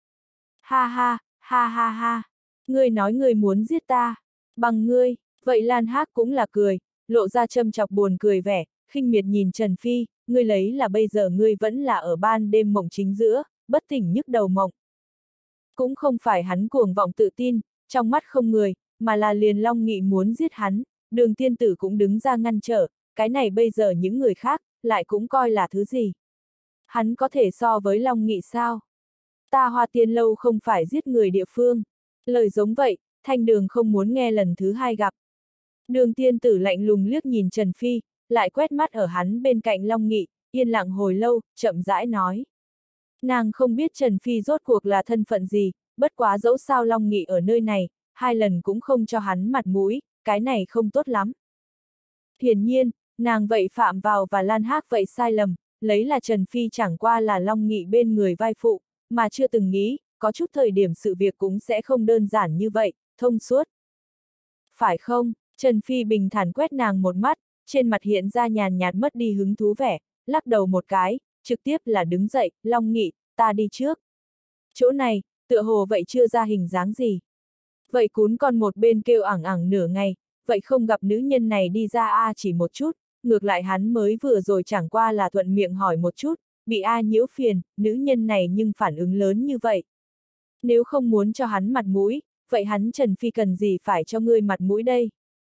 Speaker 1: Ha ha, ha ha ha, ngươi nói ngươi muốn giết ta, bằng ngươi, vậy Lan Hác cũng là cười, lộ ra châm chọc buồn cười vẻ, khinh miệt nhìn Trần Phi, ngươi lấy là bây giờ ngươi vẫn là ở ban đêm mộng chính giữa, bất tỉnh nhức đầu mộng. Cũng không phải hắn cuồng vọng tự tin, trong mắt không người, mà là liền Long Nghị muốn giết hắn, Đường tiên tử cũng đứng ra ngăn trở, cái này bây giờ những người khác, lại cũng coi là thứ gì. Hắn có thể so với Long Nghị sao? Ta Hoa Tiên Lâu không phải giết người địa phương. Lời giống vậy, Thanh Đường không muốn nghe lần thứ hai gặp. Đường tiên tử lạnh lùng liếc nhìn Trần Phi, lại quét mắt ở hắn bên cạnh Long Nghị, yên lặng hồi lâu, chậm rãi nói. Nàng không biết Trần Phi rốt cuộc là thân phận gì, bất quá dẫu sao Long Nghị ở nơi này, hai lần cũng không cho hắn mặt mũi, cái này không tốt lắm. Hiển nhiên, nàng vậy phạm vào và Lan Hác vậy sai lầm, lấy là Trần Phi chẳng qua là Long Nghị bên người vai phụ, mà chưa từng nghĩ, có chút thời điểm sự việc cũng sẽ không đơn giản như vậy, thông suốt. Phải không? Trần Phi bình thản quét nàng một mắt, trên mặt hiện ra nhàn nhạt mất đi hứng thú vẻ, lắc đầu một cái, trực tiếp là đứng dậy, Long Nghị, ta đi trước. Chỗ này, tựa hồ vậy chưa ra hình dáng gì. Vậy cún con một bên kêu ẳng ẳng nửa ngày, vậy không gặp nữ nhân này đi ra a chỉ một chút, ngược lại hắn mới vừa rồi chẳng qua là thuận miệng hỏi một chút, bị a nhiễu phiền, nữ nhân này nhưng phản ứng lớn như vậy. Nếu không muốn cho hắn mặt mũi, vậy hắn Trần Phi cần gì phải cho ngươi mặt mũi đây?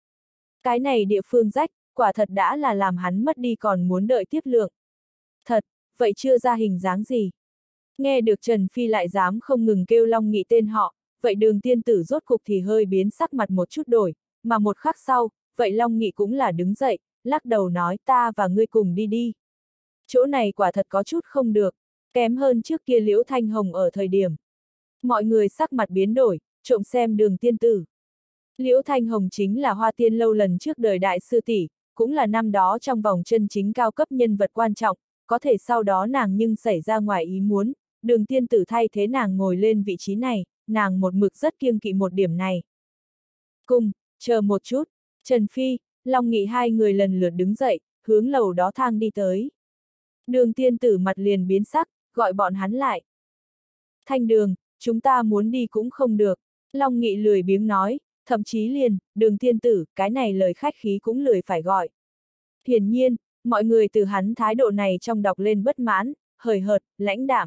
Speaker 1: Cái này địa phương rách, quả thật đã là làm hắn mất đi còn muốn đợi tiếp lượng. Thật, vậy chưa ra hình dáng gì? Nghe được Trần Phi lại dám không ngừng kêu Long Nghị tên họ, vậy Đường tiên tử rốt cục thì hơi biến sắc mặt một chút đổi, mà một khắc sau, vậy Long Nghị cũng là đứng dậy, lắc đầu nói ta và ngươi cùng đi đi. Chỗ này quả thật có chút không được, kém hơn trước kia Liễu Thanh Hồng ở thời điểm. Mọi người sắc mặt biến đổi, trộm xem Đường tiên tử. Liễu Thanh Hồng chính là Hoa Tiên Lâu lần trước đời đại sư tỷ, cũng là năm đó trong vòng chân chính cao cấp nhân vật quan trọng, có thể sau đó nàng nhưng xảy ra ngoài ý muốn, Đường tiên tử thay thế nàng ngồi lên vị trí này, nàng một mực rất kiêng kỵ một điểm này. Cùng, chờ một chút, Trần Phi, Long Nghị hai người lần lượt đứng dậy, hướng lầu đó thang đi tới. Đường tiên tử mặt liền biến sắc, gọi bọn hắn lại. Thanh Đường, chúng ta muốn đi cũng không được, Long Nghị lười biếng nói, thậm chí liền, Đường tiên tử, cái này lời khách khí cũng lười phải gọi. Hiển nhiên, mọi người từ hắn thái độ này trong đọc lên bất mãn, hời hợt, lãnh đạm.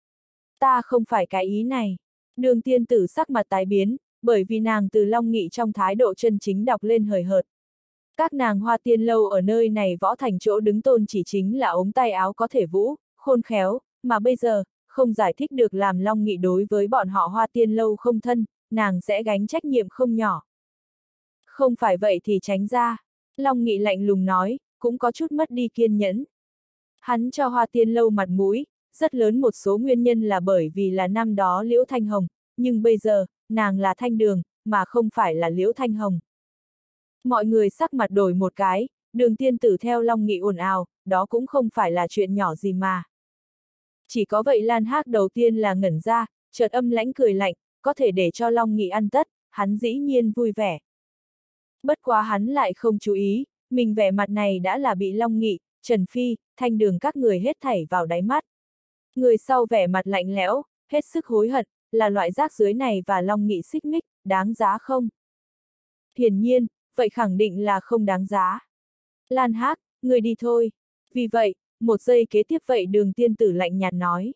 Speaker 1: Ta không phải cái ý này. Đường tiên tử sắc mặt tái biến, bởi vì nàng từ Long Nghị trong thái độ chân chính đọc lên hời hợt. Các nàng Hoa Tiên Lâu ở nơi này võ thành chỗ đứng tôn chỉ chính là ống tay áo có thể vũ, khôn khéo, mà bây giờ, không giải thích được làm Long Nghị đối với bọn họ Hoa Tiên Lâu không thân, nàng sẽ gánh trách nhiệm không nhỏ. Không phải vậy thì tránh ra. Long Nghị lạnh lùng nói, cũng có chút mất đi kiên nhẫn. Hắn cho Hoa Tiên Lâu mặt mũi, rất lớn một số nguyên nhân là bởi vì là năm đó Liễu Thanh Hồng, nhưng bây giờ, nàng là Thanh Đường, mà không phải là Liễu Thanh Hồng. Mọi người sắc mặt đổi một cái, Đường tiên tử theo Long Nghị ồn ào, đó cũng không phải là chuyện nhỏ gì mà. Chỉ có vậy Lan Hác đầu tiên là ngẩn ra, chợt âm lãnh cười lạnh, có thể để cho Long Nghị ăn tất, hắn dĩ nhiên vui vẻ. Bất quá hắn lại không chú ý, mình vẻ mặt này đã là bị Long Nghị, Trần Phi, Thanh Đường các người hết thảy vào đáy mắt. Người sau vẻ mặt lạnh lẽo, hết sức hối hận, là loại rác dưới này và Long Nghị xích mích, đáng giá không? Hiển nhiên, vậy khẳng định là không đáng giá. Lan Hác, người đi thôi. Vì vậy, một giây kế tiếp vậy Đường tiên tử lạnh nhạt nói.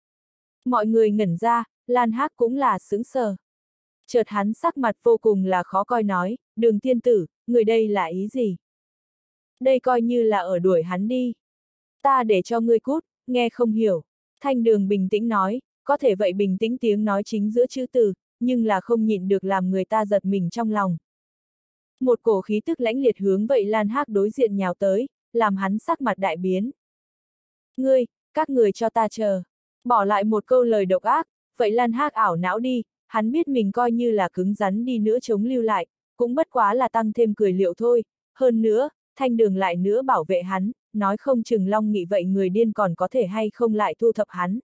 Speaker 1: Mọi người ngẩn ra, Lan Hác cũng là sững sờ. Chợt hắn sắc mặt vô cùng là khó coi nói, Đường tiên tử, người đây là ý gì? Đây coi như là ở đuổi hắn đi. Ta để cho ngươi cút, nghe không hiểu. Thanh Đường bình tĩnh nói, có thể vậy bình tĩnh tiếng nói chính giữa chữ từ, nhưng là không nhịn được làm người ta giật mình trong lòng. Một cổ khí tức lãnh liệt hướng vậy Lan Hác đối diện nhào tới, làm hắn sắc mặt đại biến. Ngươi, các người cho ta chờ. Bỏ lại một câu lời độc ác, vậy Lan Hác ảo não đi, hắn biết mình coi như là cứng rắn đi nữa chống lưu lại, cũng bất quá là tăng thêm cười liệu thôi, hơn nữa, Thanh Đường lại nữa bảo vệ hắn, nói không chừng Long Nghị vậy người điên còn có thể hay không lại thu thập hắn.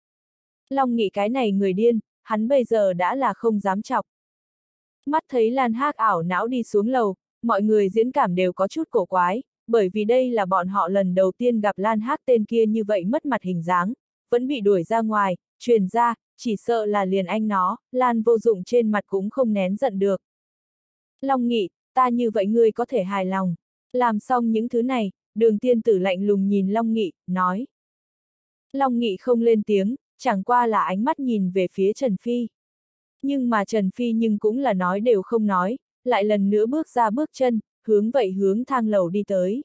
Speaker 1: Long Nghị cái này người điên, hắn bây giờ đã là không dám chọc. Mắt thấy Lan Hác ảo não đi xuống lầu, mọi người diễn cảm đều có chút cổ quái, bởi vì đây là bọn họ lần đầu tiên gặp Lan Hác tên kia như vậy mất mặt hình dáng, vẫn bị đuổi ra ngoài, truyền ra, chỉ sợ là liền anh nó, Lan Vô Dụng trên mặt cũng không nén giận được. Long Nghị, ta như vậy ngươi có thể hài lòng. Làm xong những thứ này, Đường tiên tử lạnh lùng nhìn Long Nghị, nói. Long Nghị không lên tiếng, chẳng qua là ánh mắt nhìn về phía Trần Phi. Nhưng mà Trần Phi nhưng cũng là nói đều không nói, lại lần nữa bước ra bước chân, hướng vậy hướng thang lầu đi tới.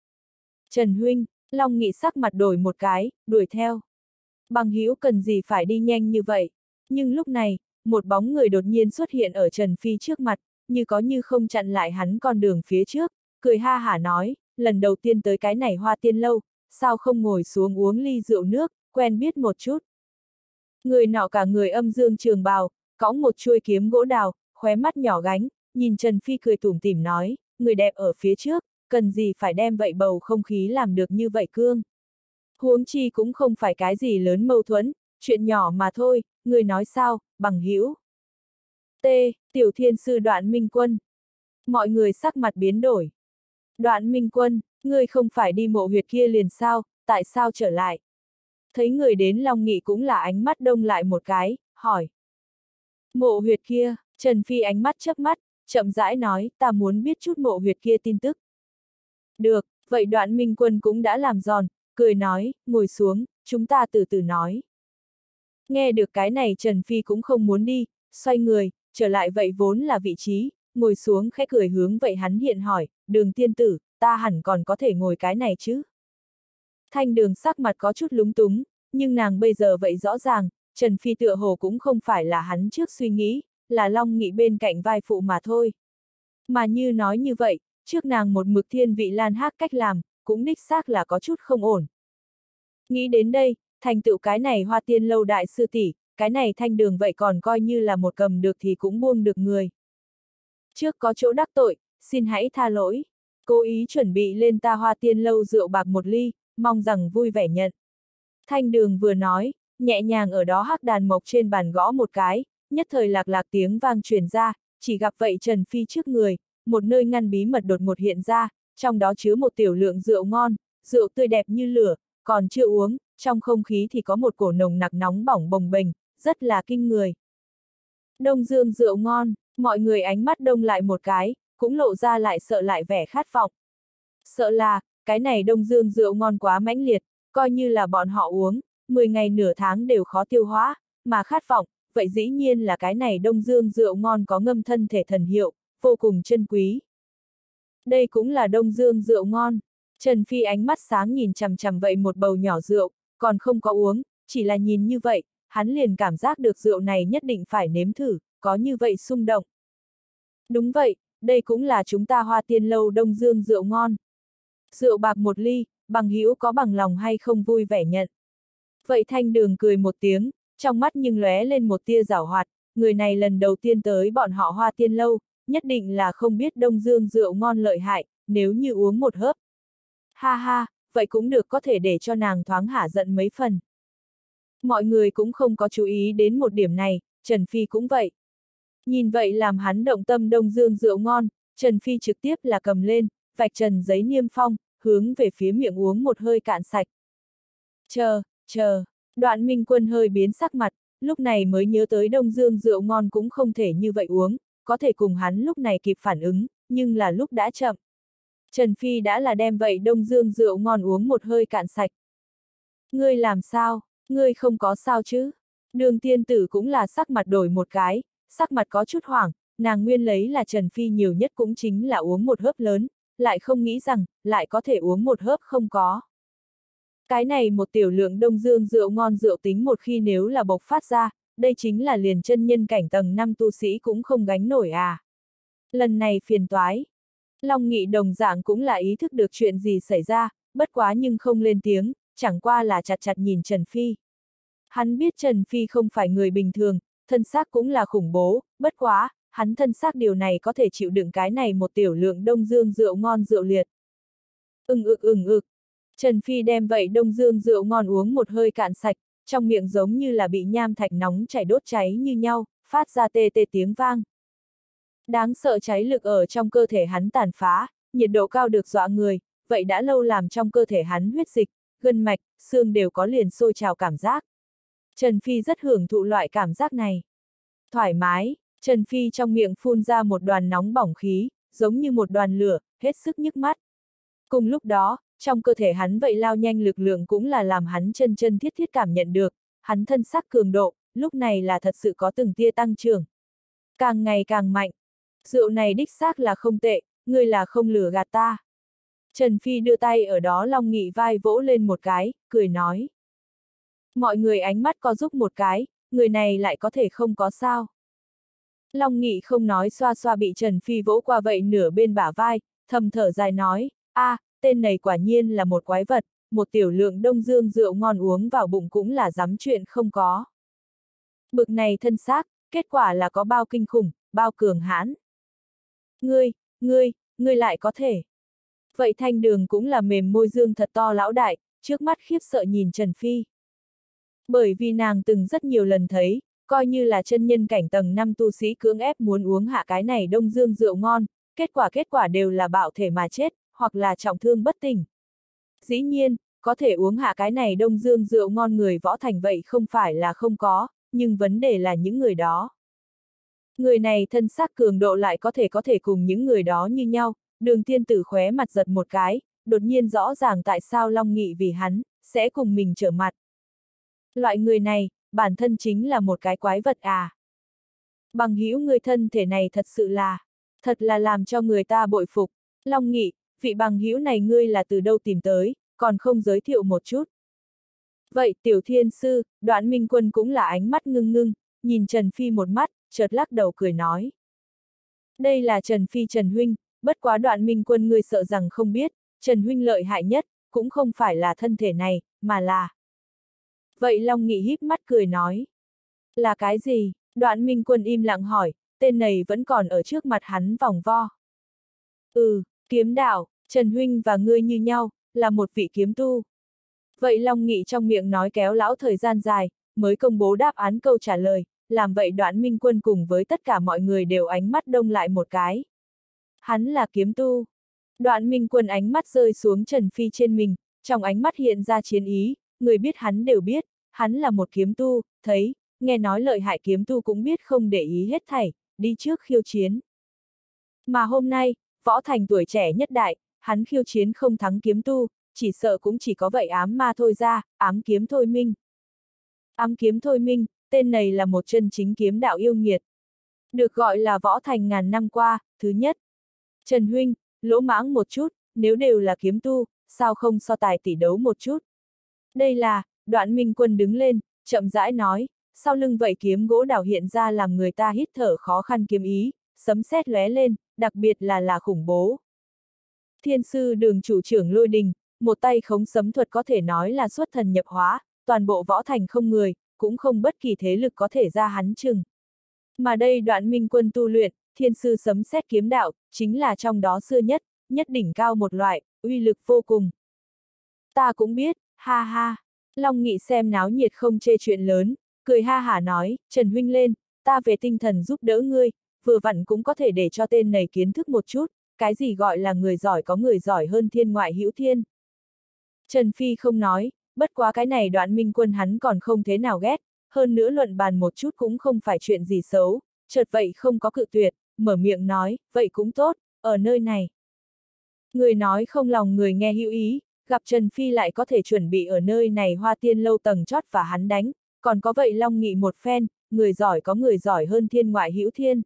Speaker 1: Trần huynh, Long Nghị sắc mặt đổi một cái, đuổi theo. Bằng hữu cần gì phải đi nhanh như vậy, nhưng lúc này, một bóng người đột nhiên xuất hiện ở Trần Phi trước mặt, như có như không chặn lại hắn con đường phía trước, cười ha hả nói, lần đầu tiên tới cái này Hoa Tiên Lâu, sao không ngồi xuống uống ly rượu nước, quen biết một chút. Người nọ cả người âm dương trường bào, cõng một chuôi kiếm gỗ đào, khóe mắt nhỏ gánh, nhìn Trần Phi cười tủm tỉm nói, người đẹp ở phía trước, cần gì phải đem vậy bầu không khí làm được như vậy cương. Huống chi cũng không phải cái gì lớn mâu thuẫn, chuyện nhỏ mà thôi, người nói sao, bằng hữu. T. Tiểu Thiên Sư Đoạn Minh Quân. Mọi người sắc mặt biến đổi. Đoạn Minh Quân, ngươi không phải đi mộ huyệt kia liền sao, tại sao trở lại? Thấy người đến Long Nghị cũng là ánh mắt đông lại một cái, hỏi. Mộ huyệt kia, Trần Phi ánh mắt chớp mắt, chậm rãi nói, ta muốn biết chút mộ huyệt kia tin tức. Được, vậy Đoạn Minh Quân cũng đã làm giòn, cười nói, ngồi xuống, chúng ta từ từ nói. Nghe được cái này Trần Phi cũng không muốn đi, xoay người, trở lại vậy vốn là vị trí, ngồi xuống khẽ cười hướng vậy hắn hiện hỏi, Đường tiên tử, ta hẳn còn có thể ngồi cái này chứ? Thanh Đường sắc mặt có chút lúng túng, nhưng nàng bây giờ vậy rõ ràng, Trần Phi tựa hồ cũng không phải là hắn trước suy nghĩ, là Long Nghị bên cạnh vai phụ mà thôi. Mà như nói như vậy, trước nàng một mực thiên vị Lan Hác cách làm, cũng đích xác là có chút không ổn. Nghĩ đến đây, thành tựu cái này Hoa Tiên lâu đại sư tỷ, cái này Thanh Đường vậy còn coi như là một cầm được thì cũng buông được người. Trước có chỗ đắc tội, xin hãy tha lỗi. Cố ý chuẩn bị lên ta Hoa Tiên lâu rượu bạc một ly, mong rằng vui vẻ nhận. Thanh Đường vừa nói, nhẹ nhàng ở đó hắc đàn mộc trên bàn gõ một cái, nhất thời lạc lạc tiếng vang truyền ra, chỉ gặp vậy Trần Phi trước người, một nơi ngăn bí mật đột ngột hiện ra, trong đó chứa một tiểu lượng rượu ngon, rượu tươi đẹp như lửa, còn chưa uống, trong không khí thì có một cổ nồng nặc nóng bỏng bồng bềnh, rất là kinh người. Đông Dương rượu ngon, mọi người ánh mắt đông lại một cái, cũng lộ ra lại sợ lại vẻ khát vọng. Sợ là, cái này Đông Dương rượu ngon quá mãnh liệt, coi như là bọn họ uống, mười ngày nửa tháng đều khó tiêu hóa, mà khát vọng, vậy dĩ nhiên là cái này Đông Dương rượu ngon có ngâm thân thể thần hiệu, vô cùng chân quý. Đây cũng là Đông Dương rượu ngon. Trần Phi ánh mắt sáng nhìn chằm chằm vậy một bầu nhỏ rượu, còn không có uống, chỉ là nhìn như vậy, hắn liền cảm giác được rượu này nhất định phải nếm thử, có như vậy xung động. Đúng vậy, đây cũng là chúng ta Hoa Tiên lâu Đông Dương rượu ngon. Rượu bạc một ly, bằng hữu có bằng lòng hay không vui vẻ nhận. Vậy Thanh Đường cười một tiếng, trong mắt nhưng lóe lên một tia giảo hoạt, người này lần đầu tiên tới bọn họ Hoa Tiên lâu, nhất định là không biết Đông Dương rượu ngon lợi hại, nếu như uống một hớp. Ha ha, vậy cũng được, có thể để cho nàng thoáng hả giận mấy phần. Mọi người cũng không có chú ý đến một điểm này, Trần Phi cũng vậy. Nhìn vậy làm hắn động tâm Đông Dương rượu ngon, Trần Phi trực tiếp là cầm lên, vạch trần giấy niêm phong, hướng về phía miệng uống một hơi cạn sạch. Chờ, chờ, Đoạn Minh Quân hơi biến sắc mặt, lúc này mới nhớ tới Đông Dương rượu ngon cũng không thể như vậy uống, có thể cùng hắn lúc này kịp phản ứng, nhưng là lúc đã chậm. Trần Phi đã là đem vậy Đông Dương rượu ngon uống một hơi cạn sạch. Ngươi làm sao, ngươi không có sao chứ? Đường tiên tử cũng là sắc mặt đổi một cái, sắc mặt có chút hoảng, nàng nguyên lấy là Trần Phi nhiều nhất cũng chính là uống một hớp lớn, lại không nghĩ rằng, lại có thể uống một hớp không có. Cái này một tiểu lượng Đông Dương rượu ngon rượu tính một khi nếu là bộc phát ra, đây chính là liền chân nhân cảnh tầng năm tu sĩ cũng không gánh nổi à. Lần này phiền toái. Long Nghị đồng dạng cũng là ý thức được chuyện gì xảy ra, bất quá nhưng không lên tiếng, chẳng qua là chặt chặt nhìn Trần Phi. Hắn biết Trần Phi không phải người bình thường, thân xác cũng là khủng bố, bất quá, hắn thân xác điều này có thể chịu đựng cái này một tiểu lượng Đông Dương rượu ngon rượu liệt. Ưng ực ưng ực. Trần Phi đem vậy Đông Dương rượu ngon uống một hơi cạn sạch, trong miệng giống như là bị nham thạch nóng chảy đốt cháy như nhau, phát ra tê tê tiếng vang. Đáng sợ cháy lực ở trong cơ thể hắn tàn phá, nhiệt độ cao được dọa người, vậy đã lâu làm trong cơ thể hắn huyết dịch, gân mạch, xương đều có liền sôi trào cảm giác. Trần Phi rất hưởng thụ loại cảm giác này. Thoải mái, Trần Phi trong miệng phun ra một đoàn nóng bỏng khí, giống như một đoàn lửa, hết sức nhức mắt. Cùng lúc đó, trong cơ thể hắn vậy lao nhanh lực lượng cũng là làm hắn chân chân thiết thiết cảm nhận được, hắn thân sắc cường độ, lúc này là thật sự có từng tia tăng trưởng. Càng ngày càng mạnh. Rượu này đích xác là không tệ, ngươi là không lừa gạt ta. Trần Phi đưa tay ở đó Long Nghị vai vỗ lên một cái, cười nói. Mọi người ánh mắt co giúp một cái, người này lại có thể không có sao. Long Nghị không nói xoa xoa bị Trần Phi vỗ qua vậy nửa bên bả vai, thầm thở dài nói, a, à, tên này quả nhiên là một quái vật, một tiểu lượng Đông Dương rượu ngon uống vào bụng cũng là dám chuyện không có. Bực này thân xác, kết quả là có bao kinh khủng, bao cường hãn. Ngươi, ngươi, ngươi lại có thể. Vậy Thanh Đường cũng là mềm môi dương thật to lão đại, trước mắt khiếp sợ nhìn Trần Phi. Bởi vì nàng từng rất nhiều lần thấy, coi như là chân nhân cảnh tầng năm tu sĩ cưỡng ép muốn uống hạ cái này Đông Dương rượu ngon, kết quả kết quả đều là bạo thể mà chết, hoặc là trọng thương bất tỉnh. Dĩ nhiên, có thể uống hạ cái này Đông Dương rượu ngon người võ thành vậy không phải là không có, nhưng vấn đề là những người đó. Người này thân xác cường độ lại có thể có thể cùng những người đó như nhau, Đường tiên tử khóe mặt giật một cái, đột nhiên rõ ràng tại sao Long Nghị vì hắn, sẽ cùng mình trở mặt. Loại người này, bản thân chính là một cái quái vật à. Bằng hữu người thân thể này thật sự là, thật là làm cho người ta bội phục. Long Nghị, vị bằng hữu này ngươi là từ đâu tìm tới, còn không giới thiệu một chút. Vậy Tiểu Thiên Sư, Đoạn Minh Quân cũng là ánh mắt ngưng ngưng, nhìn Trần Phi một mắt, chợt lắc đầu cười nói. Đây là Trần Phi Trần Huynh, bất quá Đoạn Minh Quân ngươi sợ rằng không biết, Trần Huynh lợi hại nhất, cũng không phải là thân thể này, mà là... Vậy Long Nghị híp mắt cười nói. Là cái gì? Đoạn Minh Quân im lặng hỏi, tên này vẫn còn ở trước mặt hắn vòng vo. Ừ, kiếm đạo, Trần Huynh và ngươi như nhau, là một vị kiếm tu. Vậy Long Nghị trong miệng nói kéo lão thời gian dài, mới công bố đáp án câu trả lời, làm vậy Đoạn Minh Quân cùng với tất cả mọi người đều ánh mắt đông lại một cái. Hắn là kiếm tu. Đoạn Minh Quân ánh mắt rơi xuống Trần Phi trên mình, trong ánh mắt hiện ra chiến ý, người biết hắn đều biết, hắn là một kiếm tu, thấy, nghe nói lợi hại kiếm tu cũng biết không để ý hết thảy, đi trước khiêu chiến. Mà hôm nay, Võ Thành tuổi trẻ nhất đại, hắn khiêu chiến không thắng kiếm tu, chỉ sợ cũng chỉ có vậy ám ma thôi ra, ám kiếm thôi minh. Ám kiếm thôi minh, tên này là một chân chính kiếm đạo yêu nghiệt. Được gọi là Võ Thành ngàn năm qua, thứ nhất. Trần Huynh, lỗ mãng một chút, nếu đều là kiếm tu, sao không so tài tỷ đấu một chút. Đây là, Đoạn Minh Quân đứng lên, chậm rãi nói, sau lưng vậy kiếm gỗ đào hiện ra làm người ta hít thở khó khăn kiếm ý, sấm sét lóe lên, đặc biệt là là khủng bố. Thiên sư Đường chủ trưởng Lôi Đình, một tay khống sấm thuật có thể nói là xuất thần nhập hóa, toàn bộ Võ Thành không người, cũng không bất kỳ thế lực có thể ra hắn chừng. Mà đây Đoạn Minh Quân tu luyện, thiên sư sấm sét kiếm đạo, chính là trong đó xưa nhất, nhất đỉnh cao một loại, uy lực vô cùng. Ta cũng biết, ha ha. Long Nghị xem náo nhiệt không chê chuyện lớn, cười ha hả nói, Trần Huynh lên, ta về tinh thần giúp đỡ ngươi, vừa vặn cũng có thể để cho tên này kiến thức một chút, cái gì gọi là người giỏi có người giỏi hơn thiên ngoại hữu thiên. Trần Phi không nói, bất quá cái này Đoạn Minh Quân hắn còn không thế nào ghét, hơn nữa luận bàn một chút cũng không phải chuyện gì xấu, chợt vậy không có cự tuyệt, mở miệng nói, vậy cũng tốt, ở nơi này. Người nói không lòng người nghe hữu ý, gặp Trần Phi lại có thể chuẩn bị ở nơi này Hoa Tiên lâu tầng chót và hắn đánh, còn có vậy Long Nghị một phen, người giỏi có người giỏi hơn thiên ngoại hữu thiên.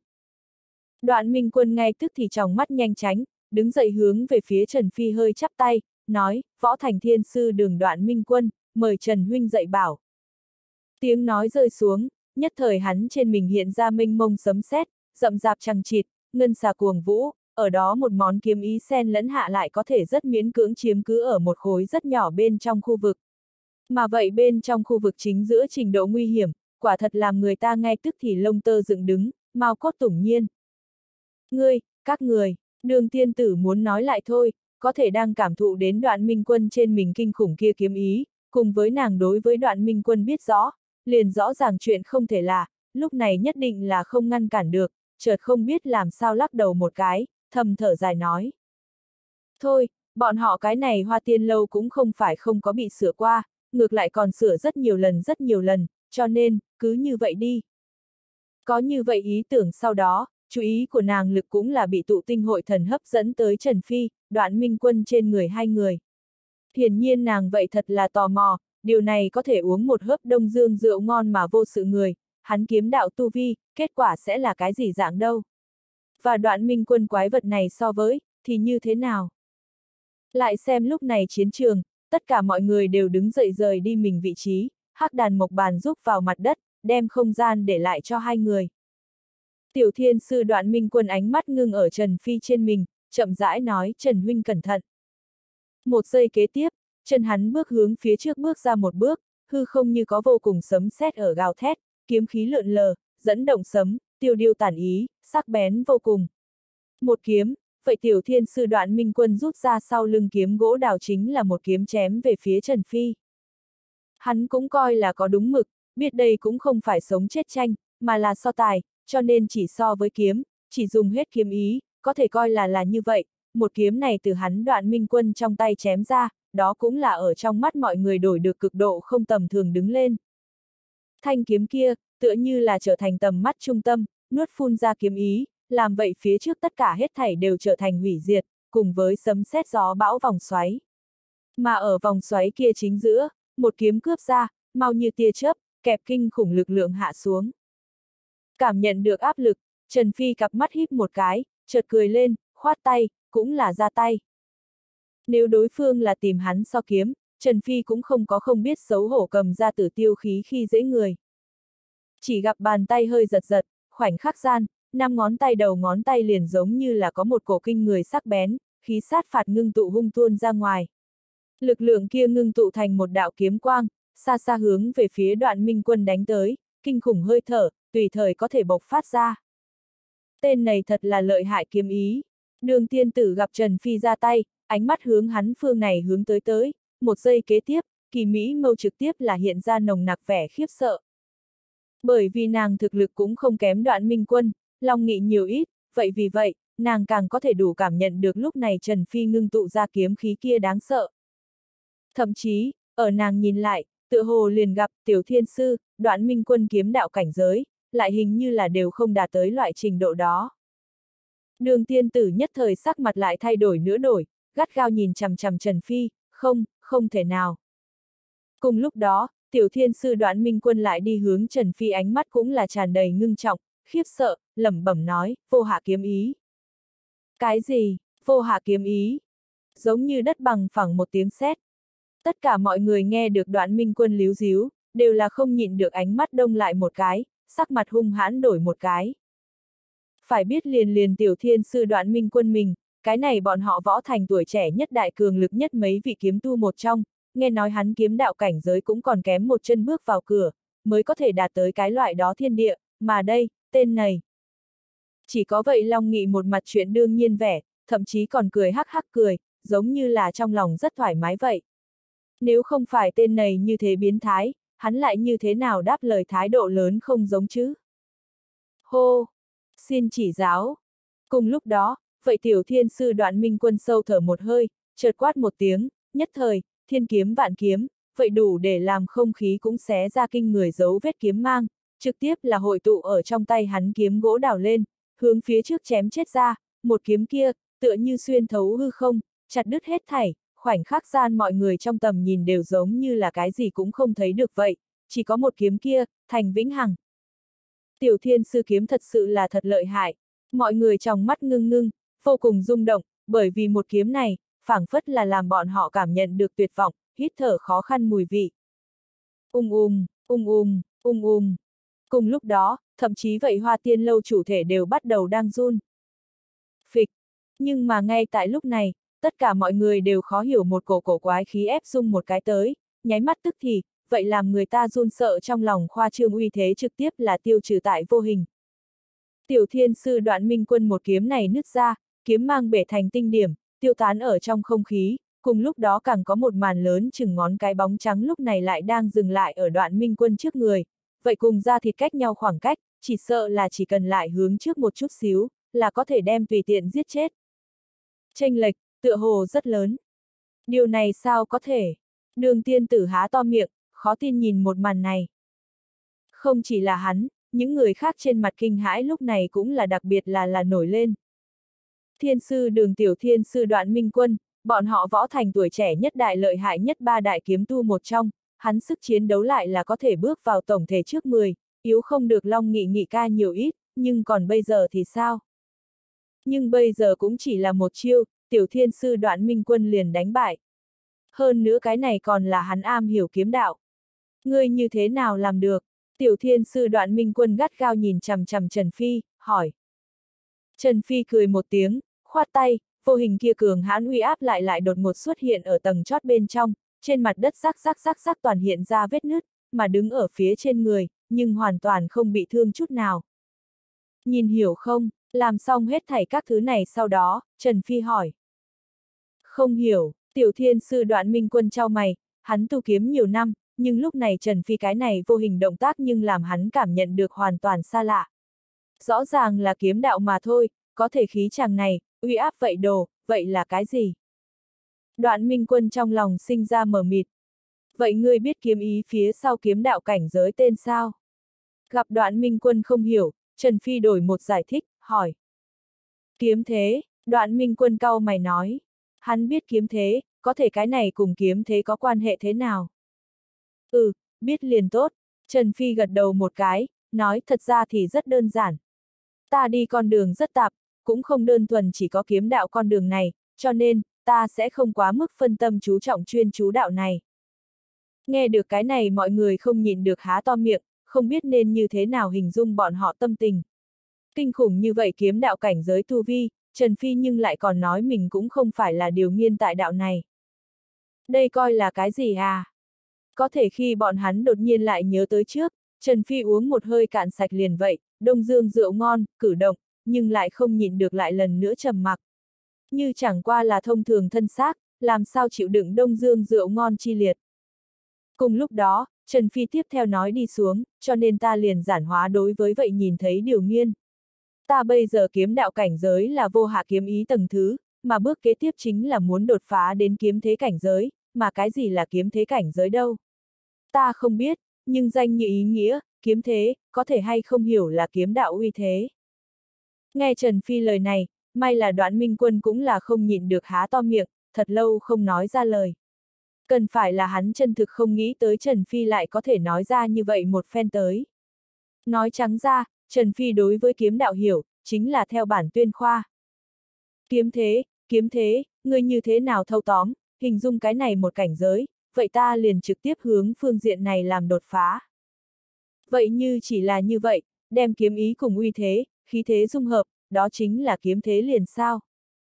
Speaker 1: Đoạn Minh Quân ngay tức thì tròng mắt nhanh tránh, đứng dậy hướng về phía Trần Phi hơi chắp tay, nói, Võ Thành thiên sư Đường Đoạn Minh Quân, mời Trần Huynh dạy bảo. Tiếng nói rơi xuống, nhất thời hắn trên mình hiện ra mênh mông sấm sét, rậm rạp chằng chịt, ngân xà cuồng vũ, ở đó một món kiếm ý xen lẫn hạ lại có thể rất miễn cưỡng chiếm cứ ở một khối rất nhỏ bên trong khu vực. Mà vậy bên trong khu vực chính giữa trình độ nguy hiểm, quả thật làm người ta ngay tức thì lông tơ dựng đứng, mau cốt tủng nhiên. Ngươi, các người, Đường tiên tử muốn nói lại thôi, có thể đang cảm thụ đến Đoạn Minh Quân trên mình kinh khủng kia kiếm ý, cùng với nàng đối với Đoạn Minh Quân biết rõ, liền rõ ràng chuyện không thể là, lúc này nhất định là không ngăn cản được, chợt không biết làm sao lắc đầu một cái, thầm thở dài nói. Thôi, bọn họ cái này Hoa Tiên lâu cũng không phải không có bị sửa qua, ngược lại còn sửa rất nhiều lần rất nhiều lần, cho nên, cứ như vậy đi. Có như vậy ý tưởng sau đó, chú ý của nàng lực cũng là bị tụ tinh hội thần hấp dẫn tới Trần Phi, Đoạn Minh Quân trên người hai người. Hiển nhiên nàng vậy thật là tò mò, điều này có thể uống một hớp Đông Dương rượu ngon mà vô sự người, hắn kiếm đạo tu vi, kết quả sẽ là cái gì dạng đâu. Và Đoạn Minh Quân quái vật này so với, thì như thế nào? Lại xem lúc này chiến trường, tất cả mọi người đều đứng dậy rời đi mình vị trí, hắc đàn mộc bàn rúc vào mặt đất, đem không gian để lại cho hai người. Tiểu thiên sư Đoạn Minh Quân ánh mắt ngưng ở Trần Phi trên mình, chậm rãi nói, Trần Huynh cẩn thận. Một giây kế tiếp, chân hắn bước hướng phía trước bước ra một bước, hư không như có vô cùng sấm sét ở gào thét, kiếm khí lượn lờ, dẫn động sấm, tiêu điêu tản ý, sắc bén vô cùng. Một kiếm, vậy tiểu thiên sư Đoạn Minh Quân rút ra sau lưng kiếm gỗ đào chính là một kiếm chém về phía Trần Phi. Hắn cũng coi là có đúng mực, biết đây cũng không phải sống chết tranh, mà là so tài, cho nên chỉ so với kiếm, chỉ dùng hết kiếm ý, có thể coi là là như vậy, một kiếm này từ hắn Đoạn Minh Quân trong tay chém ra, đó cũng là ở trong mắt mọi người đổi được cực độ không tầm thường đứng lên. Thanh kiếm kia, tựa như là trở thành tầm mắt trung tâm, nuốt phun ra kiếm ý, làm vậy phía trước tất cả hết thảy đều trở thành hủy diệt, cùng với sấm sét gió bão vòng xoáy. Mà ở vòng xoáy kia chính giữa, một kiếm cướp ra, mau như tia chớp, kẹp kinh khủng lực lượng hạ xuống. Cảm nhận được áp lực, Trần Phi cặp mắt híp một cái, chợt cười lên, khoát tay, cũng là ra tay. Nếu đối phương là tìm hắn so kiếm, Trần Phi cũng không có không biết xấu hổ cầm ra tử tiêu khí khi dễ người. Chỉ gặp bàn tay hơi giật giật, khoảnh khắc gian, năm ngón tay đầu ngón tay liền giống như là có một cổ kinh người sắc bén, khí sát phạt ngưng tụ hung tuôn ra ngoài. Lực lượng kia ngưng tụ thành một đạo kiếm quang, xa xa hướng về phía Đoạn Minh Quân đánh tới, kinh khủng hơi thở, tùy thời có thể bộc phát ra. Tên này thật là lợi hại kiếm ý. Đường tiên tử gặp Trần Phi ra tay, ánh mắt hướng hắn phương này hướng tới tới, một giây kế tiếp, kỳ mỹ mâu trực tiếp là hiện ra nồng nặc vẻ khiếp sợ. Bởi vì nàng thực lực cũng không kém Đoạn Minh Quân, long nghị nhiều ít, vậy vì vậy, nàng càng có thể đủ cảm nhận được lúc này Trần Phi ngưng tụ ra kiếm khí kia đáng sợ. Thậm chí, ở nàng nhìn lại, tựa hồ liền gặp Tiểu Thiên Sư, Đoạn Minh Quân kiếm đạo cảnh giới, lại hình như là đều không đạt tới loại trình độ đó. Đường tiên tử nhất thời sắc mặt lại thay đổi nữa đổi, gắt gao nhìn chằm chằm Trần Phi, không, không thể nào. Cùng lúc đó, Tiểu Thiên Sư Đoạn Minh Quân lại đi hướng Trần Phi, ánh mắt cũng là tràn đầy ngưng trọng, khiếp sợ, lẩm bẩm nói, vô hạ kiếm ý. Cái gì, vô hạ kiếm ý? Giống như đất bằng phẳng một tiếng sét. Tất cả mọi người nghe được Đoạn Minh Quân líu díu, đều là không nhịn được ánh mắt đông lại một cái, sắc mặt hung hãn đổi một cái. Phải biết liền liền Tiểu Thiên Sư Đoạn Minh Quân mình, cái này bọn họ võ thành tuổi trẻ nhất đại cường lực nhất mấy vị kiếm tu một trong, nghe nói hắn kiếm đạo cảnh giới cũng còn kém một chân bước vào cửa, mới có thể đạt tới cái loại đó thiên địa, mà đây, tên này. Chỉ có vậy Long Nghị một mặt chuyện đương nhiên vẻ, thậm chí còn cười hắc hắc cười, giống như là trong lòng rất thoải mái vậy. Nếu không phải tên này như thế biến thái, hắn lại như thế nào đáp lời thái độ lớn không giống chứ? Hô! Xin chỉ giáo! Cùng lúc đó, vậy Tiểu Thiên Sư Đoạn Minh Quân sâu thở một hơi, chợt quát một tiếng, nhất thời, thiên kiếm vạn kiếm, vậy đủ để làm không khí cũng xé ra kinh người dấu vết kiếm mang, trực tiếp là hội tụ ở trong tay hắn kiếm gỗ đào lên, hướng phía trước chém chết ra, một kiếm kia, tựa như xuyên thấu hư không, chặt đứt hết thảy, khoảnh khắc gian mọi người trong tầm nhìn đều giống như là cái gì cũng không thấy được vậy, chỉ có một kiếm kia, thành vĩnh hằng. Tiểu Thiên Sư kiếm thật sự là thật lợi hại, mọi người trong mắt ngưng ngưng, vô cùng rung động, bởi vì một kiếm này, phảng phất là làm bọn họ cảm nhận được tuyệt vọng, hít thở khó khăn mùi vị. Ung ung, ung ung, ung ung. Cùng lúc đó, thậm chí vậy Hoa Tiên Lâu chủ thể đều bắt đầu đang run. Phịch. Nhưng mà ngay tại lúc này, tất cả mọi người đều khó hiểu một cổ cổ quái khí ép dung một cái tới, nháy mắt tức thì, vậy làm người ta run sợ trong lòng khoa trương uy thế trực tiếp là tiêu trừ tại vô hình. Tiểu Thiên Sư Đoạn Minh Quân một kiếm này nứt ra, kiếm mang bể thành tinh điểm, tiêu tán ở trong không khí, cùng lúc đó càng có một màn lớn chừng ngón cái bóng trắng lúc này lại đang dừng lại ở Đoạn Minh Quân trước người, vậy cùng ra thịt cách nhau khoảng cách, chỉ sợ là chỉ cần lại hướng trước một chút xíu, là có thể đem tùy tiện giết chết. Chênh lệch, tựa hồ rất lớn. Điều này sao có thể? Đường tiên tử há to miệng, khó tin nhìn một màn này. Không chỉ là hắn, những người khác trên mặt kinh hãi lúc này cũng là đặc biệt là là nổi lên. Thiên sư Đường Tiểu Thiên Sư Đoạn Minh Quân, bọn họ võ thành tuổi trẻ nhất đại lợi hại nhất ba đại kiếm tu một trong, hắn sức chiến đấu lại là có thể bước vào tổng thể trước mười, yếu không được Long Nghị Nghị ca nhiều ít, nhưng còn bây giờ thì sao? Nhưng bây giờ cũng chỉ là một chiêu, Tiểu Thiên Sư Đoạn Minh Quân liền đánh bại. Hơn nữa cái này còn là hắn am hiểu kiếm đạo. Ngươi như thế nào làm được? Tiểu Thiên Sư Đoạn Minh Quân gắt gao nhìn chằm chằm Trần Phi, hỏi. Trần Phi cười một tiếng, khoát tay, vô hình kia cường hãn uy áp lại lại đột ngột xuất hiện ở tầng chót bên trong, trên mặt đất rắc rắc rắc rắc toàn hiện ra vết nứt, mà đứng ở phía trên người, nhưng hoàn toàn không bị thương chút nào. Nhìn hiểu không? Làm xong hết thảy các thứ này sau đó, Trần Phi hỏi. Không hiểu, Tiểu Thiên Sư Đoạn Minh Quân chau mày, hắn tu kiếm nhiều năm, nhưng lúc này Trần Phi cái này vô hình động tác nhưng làm hắn cảm nhận được hoàn toàn xa lạ. Rõ ràng là kiếm đạo mà thôi, có thể khí chàng này, uy áp vậy đồ, vậy là cái gì? Đoạn Minh Quân trong lòng sinh ra mờ mịt. Vậy ngươi biết kiếm ý phía sau kiếm đạo cảnh giới tên sao? Gặp Đoạn Minh Quân không hiểu, Trần Phi đổi một giải thích, hỏi. Kiếm thế, Đoạn Minh Quân cau mày nói. Hắn biết kiếm thế, có thể cái này cùng kiếm thế có quan hệ thế nào? Ừ, biết liền tốt. Trần Phi gật đầu một cái, nói thật ra thì rất đơn giản. Ta đi con đường rất tạp, cũng không đơn thuần chỉ có kiếm đạo con đường này, cho nên, ta sẽ không quá mức phân tâm chú trọng chuyên chú đạo này. Nghe được cái này mọi người không nhịn được há to miệng, không biết nên như thế nào hình dung bọn họ tâm tình. Kinh khủng như vậy kiếm đạo cảnh giới tu vi, Trần Phi nhưng lại còn nói mình cũng không phải là điều nghiên tại đạo này. Đây coi là cái gì à? Có thể khi bọn hắn đột nhiên lại nhớ tới trước, Trần Phi uống một hơi cạn sạch liền vậy, Đông Dương rượu ngon, cử động, nhưng lại không nhịn được lại lần nữa trầm mặc. Như chẳng qua là thông thường thân xác, làm sao chịu đựng Đông Dương rượu ngon chi liệt. Cùng lúc đó, Trần Phi tiếp theo nói đi xuống, cho nên ta liền giản hóa đối với vậy nhìn thấy điều nghiên. Ta bây giờ kiếm đạo cảnh giới là vô hạ kiếm ý tầng thứ, mà bước kế tiếp chính là muốn đột phá đến kiếm thế cảnh giới, mà cái gì là kiếm thế cảnh giới đâu? Ta không biết, nhưng danh như ý nghĩa, kiếm thế, có thể hay không hiểu là kiếm đạo uy thế. Nghe Trần Phi lời này, may là Đoạn Minh Quân cũng là không nhịn được há to miệng, thật lâu không nói ra lời. Cần phải là hắn chân thực không nghĩ tới Trần Phi lại có thể nói ra như vậy một phen tới. Nói trắng ra, Trần Phi đối với kiếm đạo hiểu, chính là theo bản tuyên khoa. Kiếm thế, kiếm thế, ngươi như thế nào thâu tóm, hình dung cái này một cảnh giới, vậy ta liền trực tiếp hướng phương diện này làm đột phá. Vậy như chỉ là như vậy, đem kiếm ý cùng uy thế, khí thế dung hợp, đó chính là kiếm thế liền sao?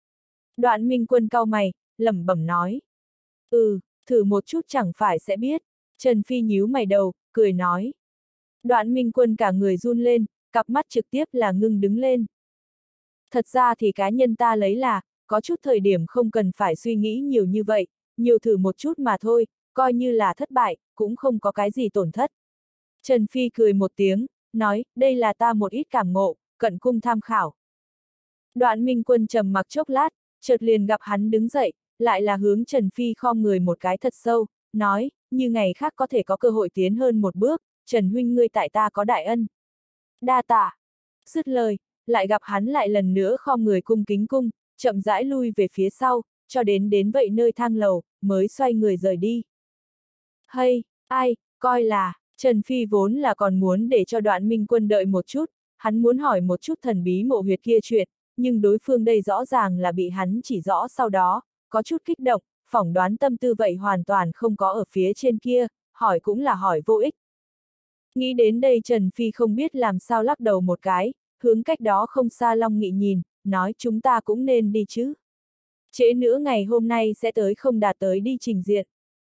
Speaker 1: Đoạn Minh Quân cau mày, lẩm bẩm nói. Ừ, thử một chút chẳng phải sẽ biết. Trần Phi nhíu mày đầu, cười nói. Đoạn Minh Quân cả người run lên, cặp mắt trực tiếp là ngưng đứng lên. Thật ra thì cá nhân ta lấy là, có chút thời điểm không cần phải suy nghĩ nhiều như vậy, nhiều thử một chút mà thôi, coi như là thất bại, cũng không có cái gì tổn thất. Trần Phi cười một tiếng, nói, đây là ta một ít cảm ngộ, cận cung tham khảo. Đoạn Minh Quân trầm mặc chốc lát, chợt liền gặp hắn đứng dậy, lại là hướng Trần Phi khom người một cái thật sâu, nói, như ngày khác có thể có cơ hội tiến hơn một bước, Trần huynh ngươi tại ta có đại ân. Đa tạ. Dứt lời, lại gặp hắn lại lần nữa khom người cung kính cung, chậm rãi lui về phía sau, cho đến đến vậy nơi thang lầu, mới xoay người rời đi. Hay, ai, coi là, Trần Phi vốn là còn muốn để cho Đoạn Minh Quân đợi một chút, hắn muốn hỏi một chút thần bí mộ huyệt kia chuyện, nhưng đối phương đây rõ ràng là bị hắn chỉ rõ sau đó, có chút kích động, phỏng đoán tâm tư vậy hoàn toàn không có ở phía trên kia, hỏi cũng là hỏi vô ích. Nghĩ đến đây Trần Phi không biết làm sao lắc đầu một cái, hướng cách đó không xa Long Nghị nhìn, nói chúng ta cũng nên đi chứ. Trễ nữa ngày hôm nay sẽ tới không đạt tới đi trình diện.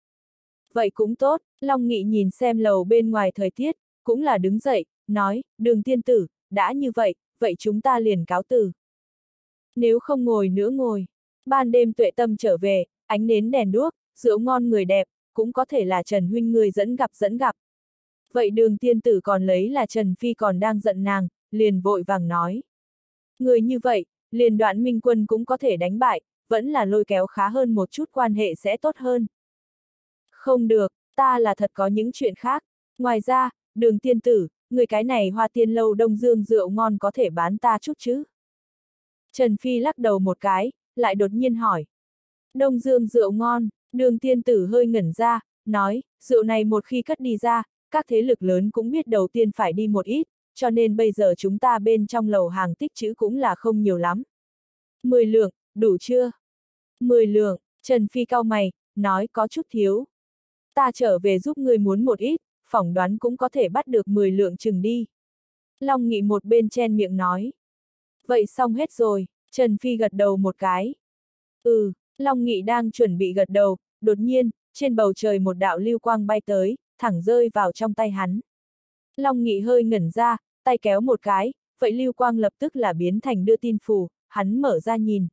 Speaker 1: Vậy cũng tốt, Long Nghị nhìn xem lầu bên ngoài thời tiết, cũng là đứng dậy, nói, Đường tiên tử, đã như vậy, vậy chúng ta liền cáo từ. Nếu không ngồi nữa ngồi, ban đêm Tuệ Tâm trở về, ánh nến đèn đuốc, rượu ngon người đẹp, cũng có thể là Trần huynh người dẫn gặp dẫn gặp. Vậy Đường tiên tử còn lấy là Trần Phi còn đang giận nàng, liền vội vàng nói. Người như vậy, liền Đoạn Minh Quân cũng có thể đánh bại, vẫn là lôi kéo khá hơn một chút quan hệ sẽ tốt hơn. Không được, ta là thật có những chuyện khác. Ngoài ra, Đường tiên tử, người cái này Hoa Tiên lâu Đông Dương rượu ngon có thể bán ta chút chứ? Trần Phi lắc đầu một cái, lại đột nhiên hỏi. Đông Dương rượu ngon, Đường tiên tử hơi ngẩn ra, nói, rượu này một khi cất đi ra, các thế lực lớn cũng biết đầu tiên phải đi một ít, cho nên bây giờ chúng ta bên trong lầu hàng tích trữ cũng là không nhiều lắm. Mười lượng, đủ chưa? Mười lượng, Trần Phi cau mày, nói có chút thiếu. Ta trở về giúp ngươi muốn một ít, phỏng đoán cũng có thể bắt được mười lượng chừng đi. Long Nghị một bên chen miệng nói. Vậy xong hết rồi, Trần Phi gật đầu một cái. Ừ, Long Nghị đang chuẩn bị gật đầu, đột nhiên, trên bầu trời một đạo lưu quang bay tới, thẳng rơi vào trong tay hắn. Long Nghị hơi ngẩn ra, tay kéo một cái, vậy lưu quang lập tức là biến thành đưa tin phù, hắn mở ra nhìn.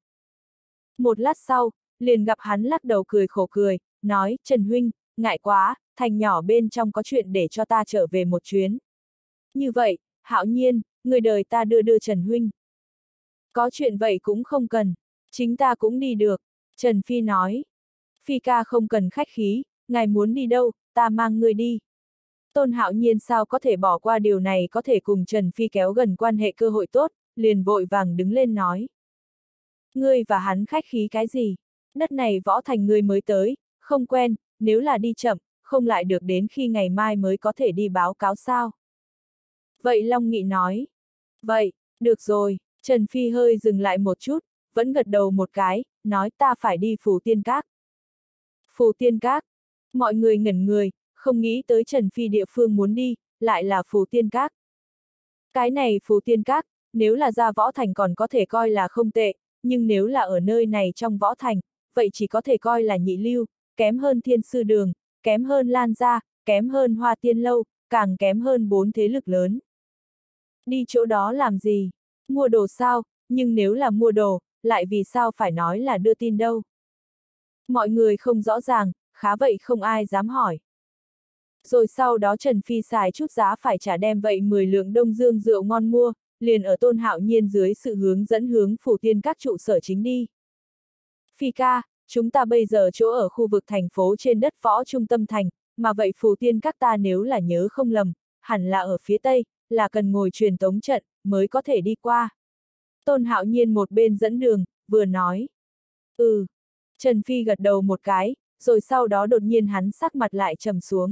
Speaker 1: Một lát sau, liền gặp hắn lắc đầu cười khổ cười, nói, Trần huynh, ngại quá, thành nhỏ bên trong có chuyện để cho ta trở về một chuyến. Như vậy, hạo nhiên, người đời ta đưa đưa Trần huynh. Có chuyện vậy cũng không cần, chính ta cũng đi được, Trần Phi nói. Phi ca không cần khách khí, ngài muốn đi đâu, ta mang người đi. Tôn Hạo Nhiên sao có thể bỏ qua điều này có thể cùng Trần Phi kéo gần quan hệ cơ hội tốt, liền vội vàng đứng lên nói. Ngươi và hắn khách khí cái gì? Đất này võ thành ngươi mới tới, không quen, nếu là đi chậm, không lại được đến khi ngày mai mới có thể đi báo cáo sao? Vậy Long Nghị nói. Vậy, được rồi, Trần Phi hơi dừng lại một chút, vẫn gật đầu một cái, nói ta phải đi Phù Tiên Các. Phù Tiên Các. Mọi người ngẩn người, không nghĩ tới Trần Phi địa phương muốn đi, lại là Phù Tiên Các. Cái này Phù Tiên Các, nếu là ra võ thành còn có thể coi là không tệ, nhưng nếu là ở nơi này trong võ thành, vậy chỉ có thể coi là nhị lưu, kém hơn Thiên Sư Đường, kém hơn Lan Gia, kém hơn Hoa Tiên Lâu, càng kém hơn bốn thế lực lớn. Đi chỗ đó làm gì? Mua đồ sao? Nhưng nếu là mua đồ, lại vì sao phải nói là đưa tin đâu? Mọi người không rõ ràng, khá vậy không ai dám hỏi. Rồi sau đó Trần Phi xài chút giá phải trả đem vậy mười lượng Đông Dương rượu ngon mua, liền ở Tôn Hạo Nhiên dưới sự hướng dẫn hướng Phù Tiên Các trụ sở chính đi. Phi ca, chúng ta bây giờ chỗ ở khu vực thành phố trên đất võ trung tâm thành, mà vậy Phù Tiên Các ta nếu là nhớ không lầm, hẳn là ở phía tây, là cần ngồi truyền tống trận, mới có thể đi qua. Tôn Hạo Nhiên một bên dẫn đường, vừa nói. Ừ. Trần Phi gật đầu một cái, rồi sau đó đột nhiên hắn sắc mặt lại trầm xuống.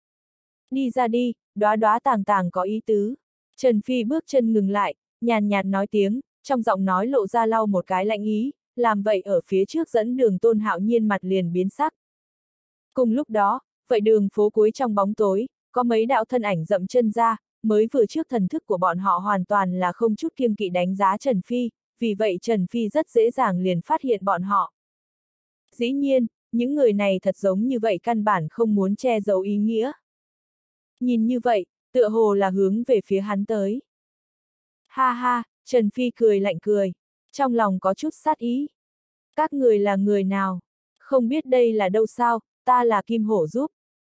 Speaker 1: Đi ra đi, đóa đóa tàng tàng có ý tứ. Trần Phi bước chân ngừng lại, nhàn nhạt nói tiếng, trong giọng nói lộ ra lau một cái lạnh ý, làm vậy ở phía trước dẫn đường Tôn Hạo Nhiên mặt liền biến sắc. Cùng lúc đó, vậy đường phố cuối trong bóng tối, có mấy đạo thân ảnh dậm chân ra, mới vừa trước thần thức của bọn họ hoàn toàn là không chút kiêng kỵ đánh giá Trần Phi, vì vậy Trần Phi rất dễ dàng liền phát hiện bọn họ. Dĩ nhiên, những người này thật giống như vậy căn bản không muốn che giấu ý nghĩa. Nhìn như vậy, tựa hồ là hướng về phía hắn tới. Ha ha, Trần Phi cười lạnh cười, trong lòng có chút sát ý. Các người là người nào? Không biết đây là đâu sao, ta là Kim Hổ giúp.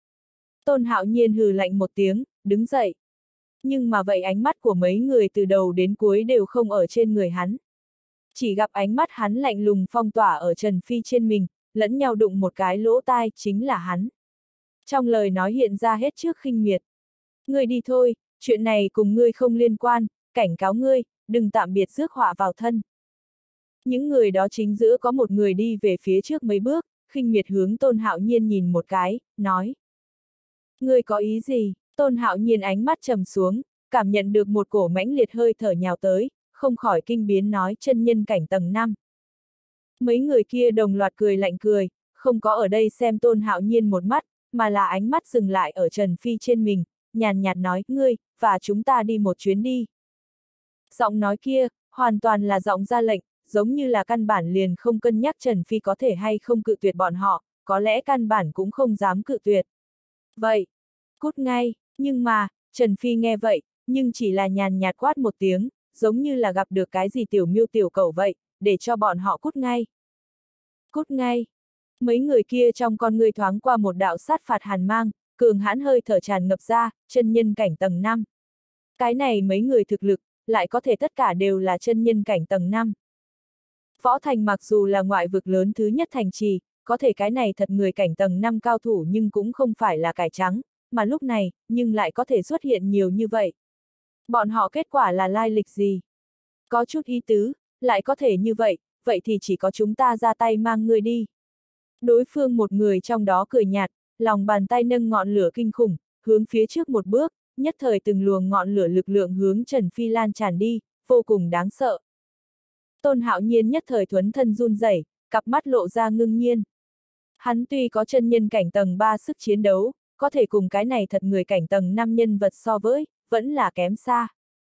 Speaker 1: Tôn Hạo Nhiên hừ lạnh một tiếng, đứng dậy. Nhưng mà vậy ánh mắt của mấy người từ đầu đến cuối đều không ở trên người hắn. Chỉ gặp ánh mắt hắn lạnh lùng phong tỏa ở Trần Phi trên mình, lẫn nhau đụng một cái lỗ tai chính là hắn. Trong lời nói hiện ra hết trước khinh miệt. Ngươi đi thôi, chuyện này cùng ngươi không liên quan, cảnh cáo ngươi, đừng tạm biệt rước họa vào thân. Những người đó chính giữa có một người đi về phía trước mấy bước, khinh miệt hướng Tôn Hạo Nhiên nhìn một cái, nói. Ngươi có ý gì? Tôn Hạo Nhiên ánh mắt trầm xuống, cảm nhận được một cổ mãnh liệt hơi thở nhào tới, không khỏi kinh biến nói chân nhân cảnh tầng năm. Mấy người kia đồng loạt cười lạnh cười, không có ở đây xem Tôn Hạo Nhiên một mắt, mà là ánh mắt dừng lại ở Trần Phi trên mình, nhàn nhạt nói, ngươi, và chúng ta đi một chuyến đi. Giọng nói kia, hoàn toàn là giọng ra lệnh, giống như là căn bản liền không cân nhắc Trần Phi có thể hay không cự tuyệt bọn họ, có lẽ căn bản cũng không dám cự tuyệt. Vậy, cút ngay, nhưng mà, Trần Phi nghe vậy, nhưng chỉ là nhàn nhạt quát một tiếng, giống như là gặp được cái gì tiểu miêu tiểu cẩu vậy, để cho bọn họ cút ngay. Cút ngay. Mấy người kia trong con người thoáng qua một đạo sát phạt hàn mang, cường hãn hơi thở tràn ngập ra, chân nhân cảnh tầng năm. Cái này mấy người thực lực, lại có thể tất cả đều là chân nhân cảnh tầng năm. Võ Thành mặc dù là ngoại vực lớn thứ nhất thành trì, có thể cái này thật người cảnh tầng năm cao thủ nhưng cũng không phải là cải trắng, mà lúc này, nhưng lại có thể xuất hiện nhiều như vậy. Bọn họ kết quả là lai lịch gì? Có chút ý tứ, lại có thể như vậy, vậy thì chỉ có chúng ta ra tay mang người đi. Đối phương một người trong đó cười nhạt, lòng bàn tay nâng ngọn lửa kinh khủng, hướng phía trước một bước, nhất thời từng luồng ngọn lửa lực lượng hướng Trần Phi lan tràn đi, vô cùng đáng sợ. Tôn Hạo Nhiên nhất thời thuấn thân run rẩy, cặp mắt lộ ra ngưng nhiên. Hắn tuy có chân nhân cảnh tầng ba sức chiến đấu, có thể cùng cái này thật người cảnh tầng năm nhân vật so với, vẫn là kém xa.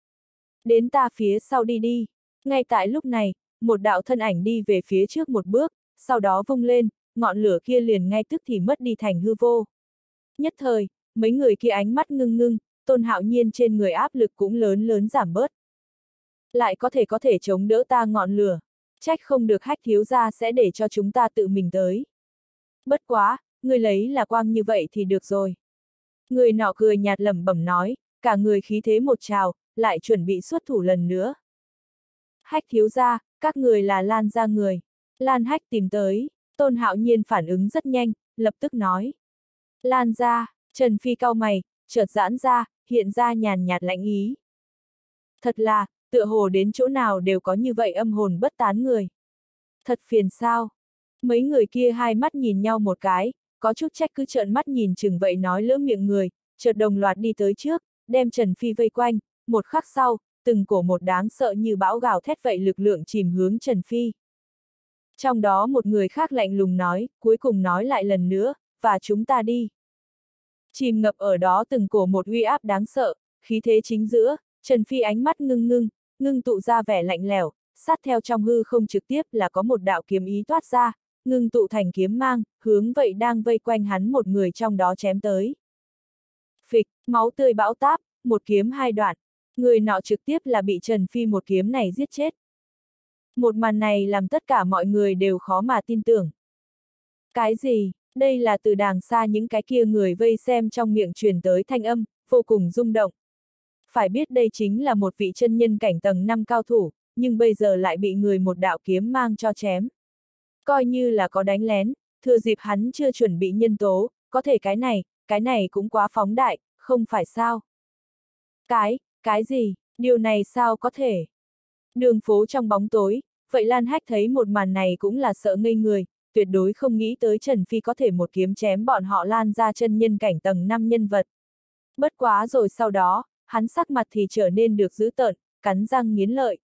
Speaker 1: Đến ta phía sau đi đi. Ngay tại lúc này, một đạo thân ảnh đi về phía trước một bước, sau đó vung lên, ngọn lửa kia liền ngay tức thì mất đi thành hư vô. Nhất thời, mấy người kia ánh mắt ngưng ngưng, Tôn Hạo Nhiên trên người áp lực cũng lớn lớn giảm bớt. Lại có thể có thể chống đỡ ta ngọn lửa, trách không được Hách thiếu gia sẽ để cho chúng ta tự mình tới. Bất quá, người lấy là quang như vậy thì được rồi. Người nọ cười nhạt lẩm bẩm nói, cả người khí thế một trào, lại chuẩn bị xuất thủ lần nữa. Hách thiếu gia, các người là Lan gia người. Lan Hách tìm tới, Tôn Hạo Nhiên phản ứng rất nhanh, lập tức nói. Lan gia, Trần Phi cau mày, chợt giãn ra, hiện ra nhàn nhạt lãnh ý. Thật là, tựa hồ đến chỗ nào đều có như vậy âm hồn bất tán người. Thật phiền sao? Mấy người kia hai mắt nhìn nhau một cái, có chút trách cứ trợn mắt nhìn chừng vậy nói lỡ miệng người, chợt đồng loạt đi tới trước, đem Trần Phi vây quanh, một khắc sau, từng cổ một đáng sợ như bão gào thét vậy lực lượng chìm hướng Trần Phi. Trong đó một người khác lạnh lùng nói, cuối cùng nói lại lần nữa, và chúng ta đi. Chìm ngập ở đó từng cổ một uy áp đáng sợ, khí thế chính giữa, Trần Phi ánh mắt ngưng ngưng, ngưng tụ ra vẻ lạnh lẽo, sát theo trong hư không trực tiếp là có một đạo kiếm ý toát ra, ngưng tụ thành kiếm mang, hướng vậy đang vây quanh hắn một người trong đó chém tới. Phịch, máu tươi bão táp, một kiếm hai đoạn, người nọ trực tiếp là bị Trần Phi một kiếm này giết chết. Một màn này làm tất cả mọi người đều khó mà tin tưởng. Cái gì? Đây là từ đàng xa những cái kia người vây xem trong miệng truyền tới thanh âm, vô cùng rung động. Phải biết đây chính là một vị chân nhân cảnh tầng năm cao thủ, nhưng bây giờ lại bị người một đạo kiếm mang cho chém. Coi như là có đánh lén, thừa dịp hắn chưa chuẩn bị nhân tố, có thể cái này, cái này cũng quá phóng đại, không phải sao? Cái, cái gì, điều này sao có thể? Đường phố trong bóng tối, vậy Lan Hách thấy một màn này cũng là sợ ngây người, tuyệt đối không nghĩ tới Trần Phi có thể một kiếm chém bọn họ Lan ra chân nhân cảnh tầng năm nhân vật. Bất quá rồi sau đó, hắn sắc mặt thì trở nên được dữ tợn, cắn răng nghiến lợi.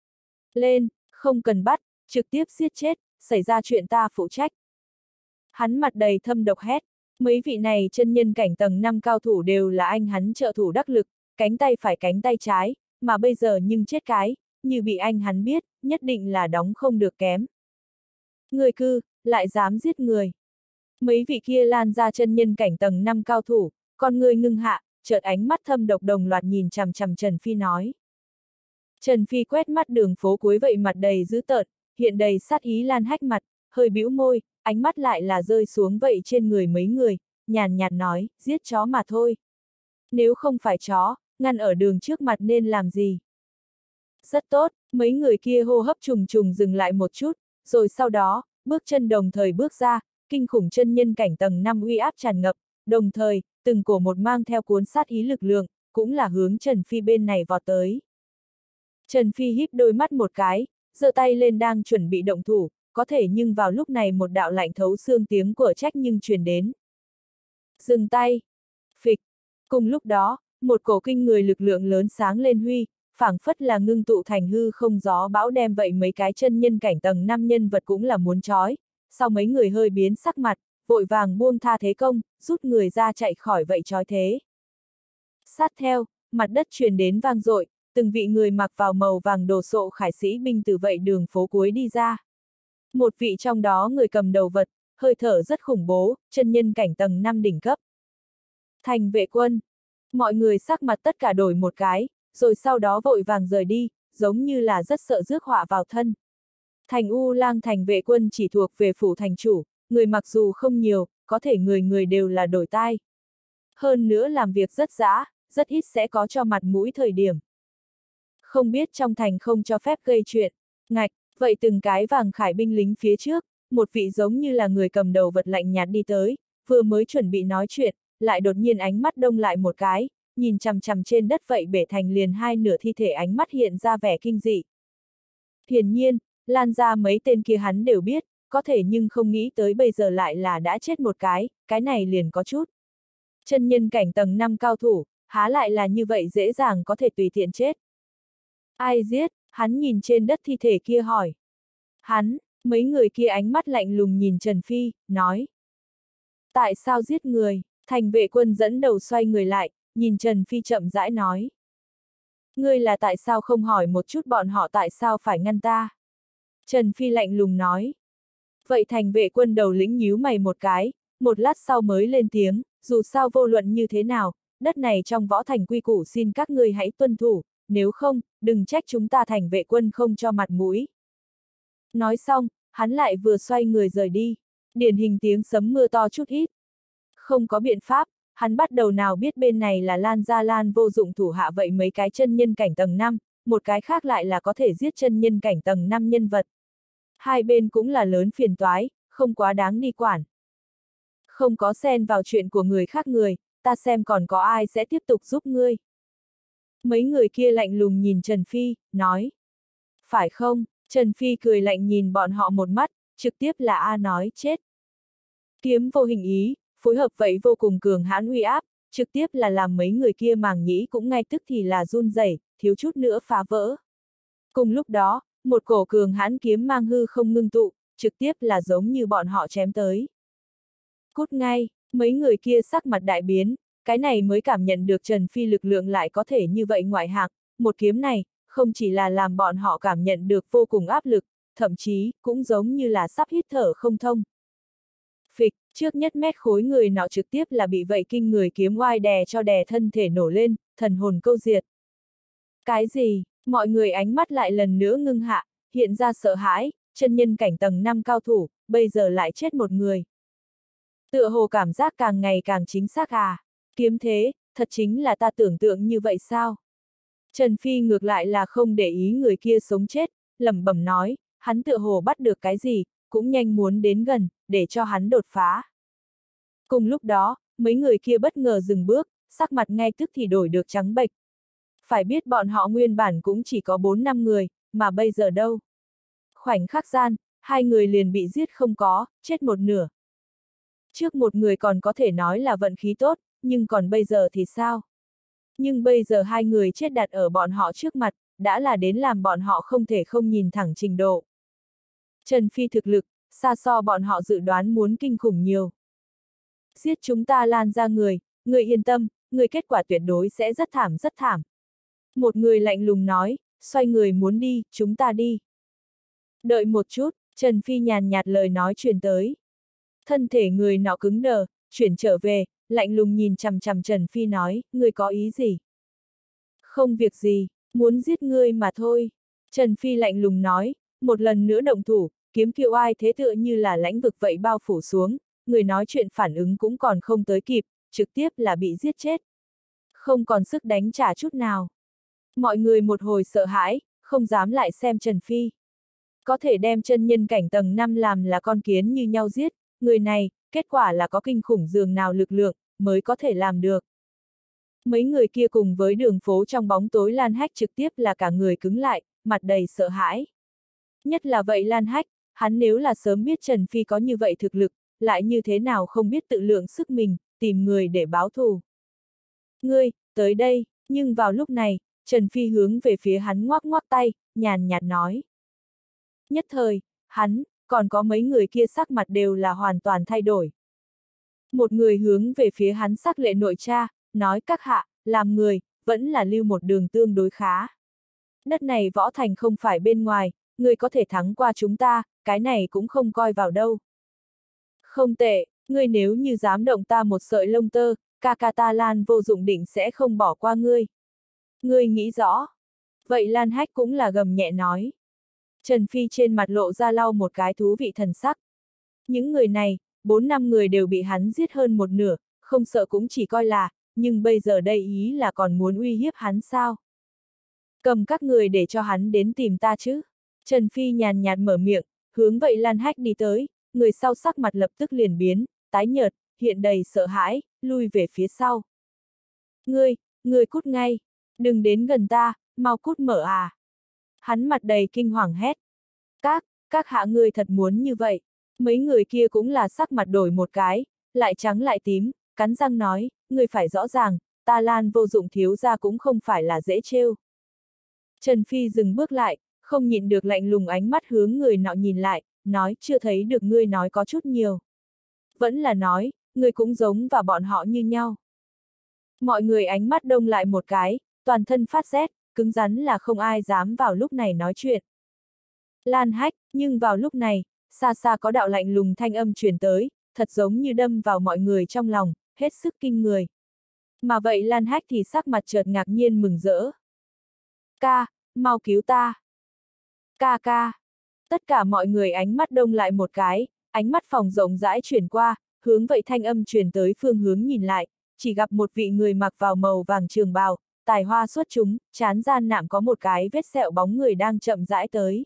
Speaker 1: Lên, không cần bắt, trực tiếp giết chết, xảy ra chuyện ta phụ trách. Hắn mặt đầy thâm độc hét, mấy vị này chân nhân cảnh tầng năm cao thủ đều là anh hắn trợ thủ đắc lực, cánh tay phải cánh tay trái, mà bây giờ nhưng chết cái, như bị anh hắn biết, nhất định là đóng không được kém. Người cư, lại dám giết người. Mấy vị kia Lan ra chân nhân cảnh tầng năm cao thủ, con người ngưng hạ, chợt ánh mắt thâm độc đồng loạt nhìn chằm chằm Trần Phi nói. Trần Phi quét mắt đường phố cuối vậy mặt đầy dữ tợn, hiện đầy sát ý Lan Hách mặt, hơi bĩu môi, ánh mắt lại là rơi xuống vậy trên người mấy người, nhàn nhạt nói, giết chó mà thôi. Nếu không phải chó, ngăn ở đường trước mặt nên làm gì? Rất tốt, mấy người kia hô hấp trùng trùng dừng lại một chút, rồi sau đó, bước chân đồng thời bước ra, kinh khủng chân nhân cảnh tầng năm uy áp tràn ngập, đồng thời, từng cổ một mang theo cuốn sát ý lực lượng, cũng là hướng Trần Phi bên này vọt tới. Trần Phi híp đôi mắt một cái, giơ tay lên đang chuẩn bị động thủ, có thể nhưng vào lúc này một đạo lạnh thấu xương tiếng của trách nhưng truyền đến. Dừng tay! Phịch! Cùng lúc đó, một cổ kinh người lực lượng lớn sáng lên huy, phảng phất là ngưng tụ thành hư không gió bão đem vậy mấy cái chân nhân cảnh tầng năm nhân vật cũng là muốn chói, sau mấy người hơi biến sắc mặt, vội vàng buông tha thế công, rút người ra chạy khỏi vậy chói thế. Sát theo, mặt đất truyền đến vang dội, từng vị người mặc vào màu vàng đồ sộ khải sĩ binh từ vậy đường phố cuối đi ra. Một vị trong đó người cầm đầu vật, hơi thở rất khủng bố, chân nhân cảnh tầng năm đỉnh cấp. Thành vệ quân. Mọi người sắc mặt tất cả đổi một cái, rồi sau đó vội vàng rời đi, giống như là rất sợ rước họa vào thân. Thành U Lang thành vệ quân chỉ thuộc về phủ thành chủ, người mặc dù không nhiều, có thể người người đều là đổi tai. Hơn nữa làm việc rất dã, rất ít sẽ có cho mặt mũi thời điểm. Không biết trong thành không cho phép gây chuyện, ngạch, vậy từng cái vàng khải binh lính phía trước, một vị giống như là người cầm đầu vật lạnh nhạt đi tới, vừa mới chuẩn bị nói chuyện, lại đột nhiên ánh mắt đông lại một cái, nhìn chằm chằm trên đất vậy bể thành liền hai nửa thi thể ánh mắt hiện ra vẻ kinh dị. Hiển nhiên, Lan ra mấy tên kia hắn đều biết, có thể nhưng không nghĩ tới bây giờ lại là đã chết một cái, cái này liền có chút. Chân nhân cảnh tầng năm cao thủ, há lại là như vậy dễ dàng có thể tùy tiện chết. Ai giết? Hắn nhìn trên đất thi thể kia hỏi. Hắn, mấy người kia ánh mắt lạnh lùng nhìn Trần Phi, nói. Tại sao giết người? Thành vệ quân dẫn đầu xoay người lại, nhìn Trần Phi chậm rãi nói. Ngươi là tại sao không hỏi một chút bọn họ tại sao phải ngăn ta? Trần Phi lạnh lùng nói. Vậy thành vệ quân đầu lĩnh nhíu mày một cái, một lát sau mới lên tiếng, dù sao vô luận như thế nào, đất này trong võ thành quy củ xin các ngươi hãy tuân thủ, nếu không, đừng trách chúng ta thành vệ quân không cho mặt mũi. Nói xong, hắn lại vừa xoay người rời đi, điển hình tiếng sấm mưa to chút ít. Không có biện pháp, hắn bắt đầu nào biết bên này là Lan Gia Lan vô dụng thủ hạ vậy mấy cái chân nhân cảnh tầng năm, một cái khác lại là có thể giết chân nhân cảnh tầng năm nhân vật. Hai bên cũng là lớn phiền toái, không quá đáng đi quản. Không có xen vào chuyện của người khác người, ta xem còn có ai sẽ tiếp tục giúp ngươi. Mấy người kia lạnh lùng nhìn Trần Phi, nói. Phải không? Trần Phi cười lạnh nhìn bọn họ một mắt, trực tiếp là A nói chết. Kiếm vô hình ý, phối hợp vậy vô cùng cường hãn uy áp, trực tiếp là làm mấy người kia màng nhĩ cũng ngay tức thì là run rẩy, thiếu chút nữa phá vỡ. Cùng lúc đó, một cổ cường hãn kiếm mang hư không ngưng tụ, trực tiếp là giống như bọn họ chém tới. Cút ngay, mấy người kia sắc mặt đại biến, cái này mới cảm nhận được Trần Phi lực lượng lại có thể như vậy ngoại hạng, một kiếm này, không chỉ là làm bọn họ cảm nhận được vô cùng áp lực, thậm chí, cũng giống như là sắp hít thở không thông. Phịch, trước nhất mét khối người nọ trực tiếp là bị vậy kinh người kiếm oai đè cho đè thân thể nổ lên, thần hồn câu diệt. Cái gì? Mọi người ánh mắt lại lần nữa ngưng hạ, hiện ra sợ hãi, chân nhân cảnh tầng năm cao thủ, bây giờ lại chết một người. Tựa hồ cảm giác càng ngày càng chính xác à? Kiếm thế, thật chính là ta tưởng tượng như vậy sao? Trần Phi ngược lại là không để ý người kia sống chết, lẩm bẩm nói, hắn tựa hồ bắt được cái gì, cũng nhanh muốn đến gần, để cho hắn đột phá. Cùng lúc đó, mấy người kia bất ngờ dừng bước, sắc mặt ngay tức thì đổi được trắng bệch. Phải biết bọn họ nguyên bản cũng chỉ có bốn năm người, mà bây giờ đâu? Khoảnh khắc gian, hai người liền bị giết không có, chết một nửa. Trước một người còn có thể nói là vận khí tốt, nhưng còn bây giờ thì sao? Nhưng bây giờ hai người chết đặt ở bọn họ trước mặt, đã là đến làm bọn họ không thể không nhìn thẳng trình độ. Trần Phi thực lực, xa so bọn họ dự đoán muốn kinh khủng nhiều. Giết chúng ta lan ra người, người yên tâm, người kết quả tuyệt đối sẽ rất thảm rất thảm. Một người lạnh lùng nói, xoay người muốn đi, chúng ta đi. Đợi một chút, Trần Phi nhàn nhạt lời nói truyền tới. Thân thể người nọ cứng đờ, chuyển trở về, lạnh lùng nhìn chằm chằm Trần Phi nói, ngươi có ý gì? Không việc gì, muốn giết ngươi mà thôi. Trần Phi lạnh lùng nói, một lần nữa động thủ, kiếm kiệu ai thế tựa như là lãnh vực vậy bao phủ xuống, người nói chuyện phản ứng cũng còn không tới kịp, trực tiếp là bị giết chết. Không còn sức đánh trả chút nào. Mọi người một hồi sợ hãi, không dám lại xem Trần Phi. Có thể đem chân nhân cảnh tầng năm làm là con kiến như nhau giết, người này, kết quả là có kinh khủng dường nào lực lượng, mới có thể làm được. Mấy người kia cùng với đường phố trong bóng tối Lan Hách trực tiếp là cả người cứng lại, mặt đầy sợ hãi. Nhất là vậy Lan Hách, hắn nếu là sớm biết Trần Phi có như vậy thực lực, lại như thế nào không biết tự lượng sức mình, tìm người để báo thù. Ngươi, tới đây, nhưng vào lúc này, Trần Phi hướng về phía hắn ngoắc ngoắc tay, nhàn nhạt nói. Nhất thời, hắn, còn có mấy người kia sắc mặt đều là hoàn toàn thay đổi. Một người hướng về phía hắn sắc lệ nội tra, nói các hạ, làm người, vẫn là lưu một đường tương đối khá. Đất này võ thành không phải bên ngoài, người có thể thắng qua chúng ta, cái này cũng không coi vào đâu. Không tệ, ngươi nếu như dám động ta một sợi lông tơ, ca ca ta Lan vô dụng định sẽ không bỏ qua ngươi. Ngươi nghĩ rõ. Vậy Lan Hách cũng là gầm nhẹ nói. Trần Phi trên mặt lộ ra lau một cái thú vị thần sắc. Những người này, bốn năm người đều bị hắn giết hơn một nửa, không sợ cũng chỉ coi là, nhưng bây giờ đây ý là còn muốn uy hiếp hắn sao? Cầm các người để cho hắn đến tìm ta chứ. Trần Phi nhàn nhạt mở miệng, hướng vậy Lan Hách đi tới, người sau sắc mặt lập tức liền biến, tái nhợt, hiện đầy sợ hãi, lui về phía sau. Ngươi, ngươi cút ngay, đừng đến gần ta, mau cút mở à. Hắn mặt đầy kinh hoàng hét. Các, các hạ ngươi thật muốn như vậy. Mấy người kia cũng là sắc mặt đổi một cái, lại trắng lại tím, cắn răng nói, ngươi phải rõ ràng, ta Lan vô dụng thiếu gia cũng không phải là dễ trêu. Trần Phi dừng bước lại, không nhịn được lạnh lùng ánh mắt hướng người nọ nhìn lại, nói chưa thấy được ngươi nói có chút nhiều. Vẫn là nói, ngươi cũng giống và bọn họ như nhau. Mọi người ánh mắt đông lại một cái, toàn thân phát rét, cứng rắn là không ai dám vào lúc này nói chuyện. Lan Hách, nhưng vào lúc này, xa xa có đạo lạnh lùng thanh âm truyền tới, thật giống như đâm vào mọi người trong lòng, hết sức kinh người. Mà vậy Lan Hách thì sắc mặt chợt ngạc nhiên mừng rỡ. Ca, mau cứu ta. Ca ca. Tất cả mọi người ánh mắt đông lại một cái, ánh mắt phòng rộng rãi chuyển qua, hướng vậy thanh âm truyền tới phương hướng nhìn lại, chỉ gặp một vị người mặc vào màu vàng trường bào, tài hoa xuất chúng, trán gian nạm có một cái vết sẹo bóng người đang chậm rãi tới.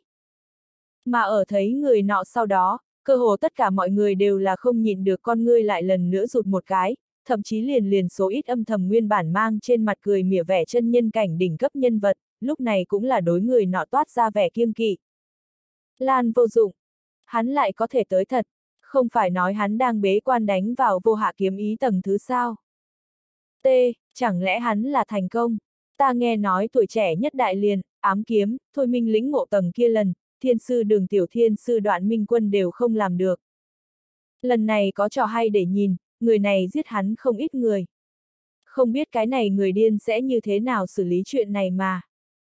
Speaker 1: Mà ở thấy người nọ sau đó, cơ hồ tất cả mọi người đều là không nhịn được con ngươi lại lần nữa rụt một cái, thậm chí liền liền số ít âm thầm nguyên bản mang trên mặt cười mỉa vẻ chân nhân cảnh đỉnh cấp nhân vật, lúc này cũng là đối người nọ toát ra vẻ kiêng kỵ. Lan vô dụng. Hắn lại có thể tới thật, không phải nói hắn đang bế quan đánh vào vô hạ kiếm ý tầng thứ sao. T, chẳng lẽ hắn là thành công? Ta nghe nói tuổi trẻ nhất đại liền, ám kiếm, thôi minh lĩnh ngộ tầng kia lần, thiên sư Đường Tiểu Thiên sư Đoạn Minh Quân đều không làm được. Lần này có trò hay để nhìn, người này giết hắn không ít người. Không biết cái này người điên sẽ như thế nào xử lý chuyện này mà.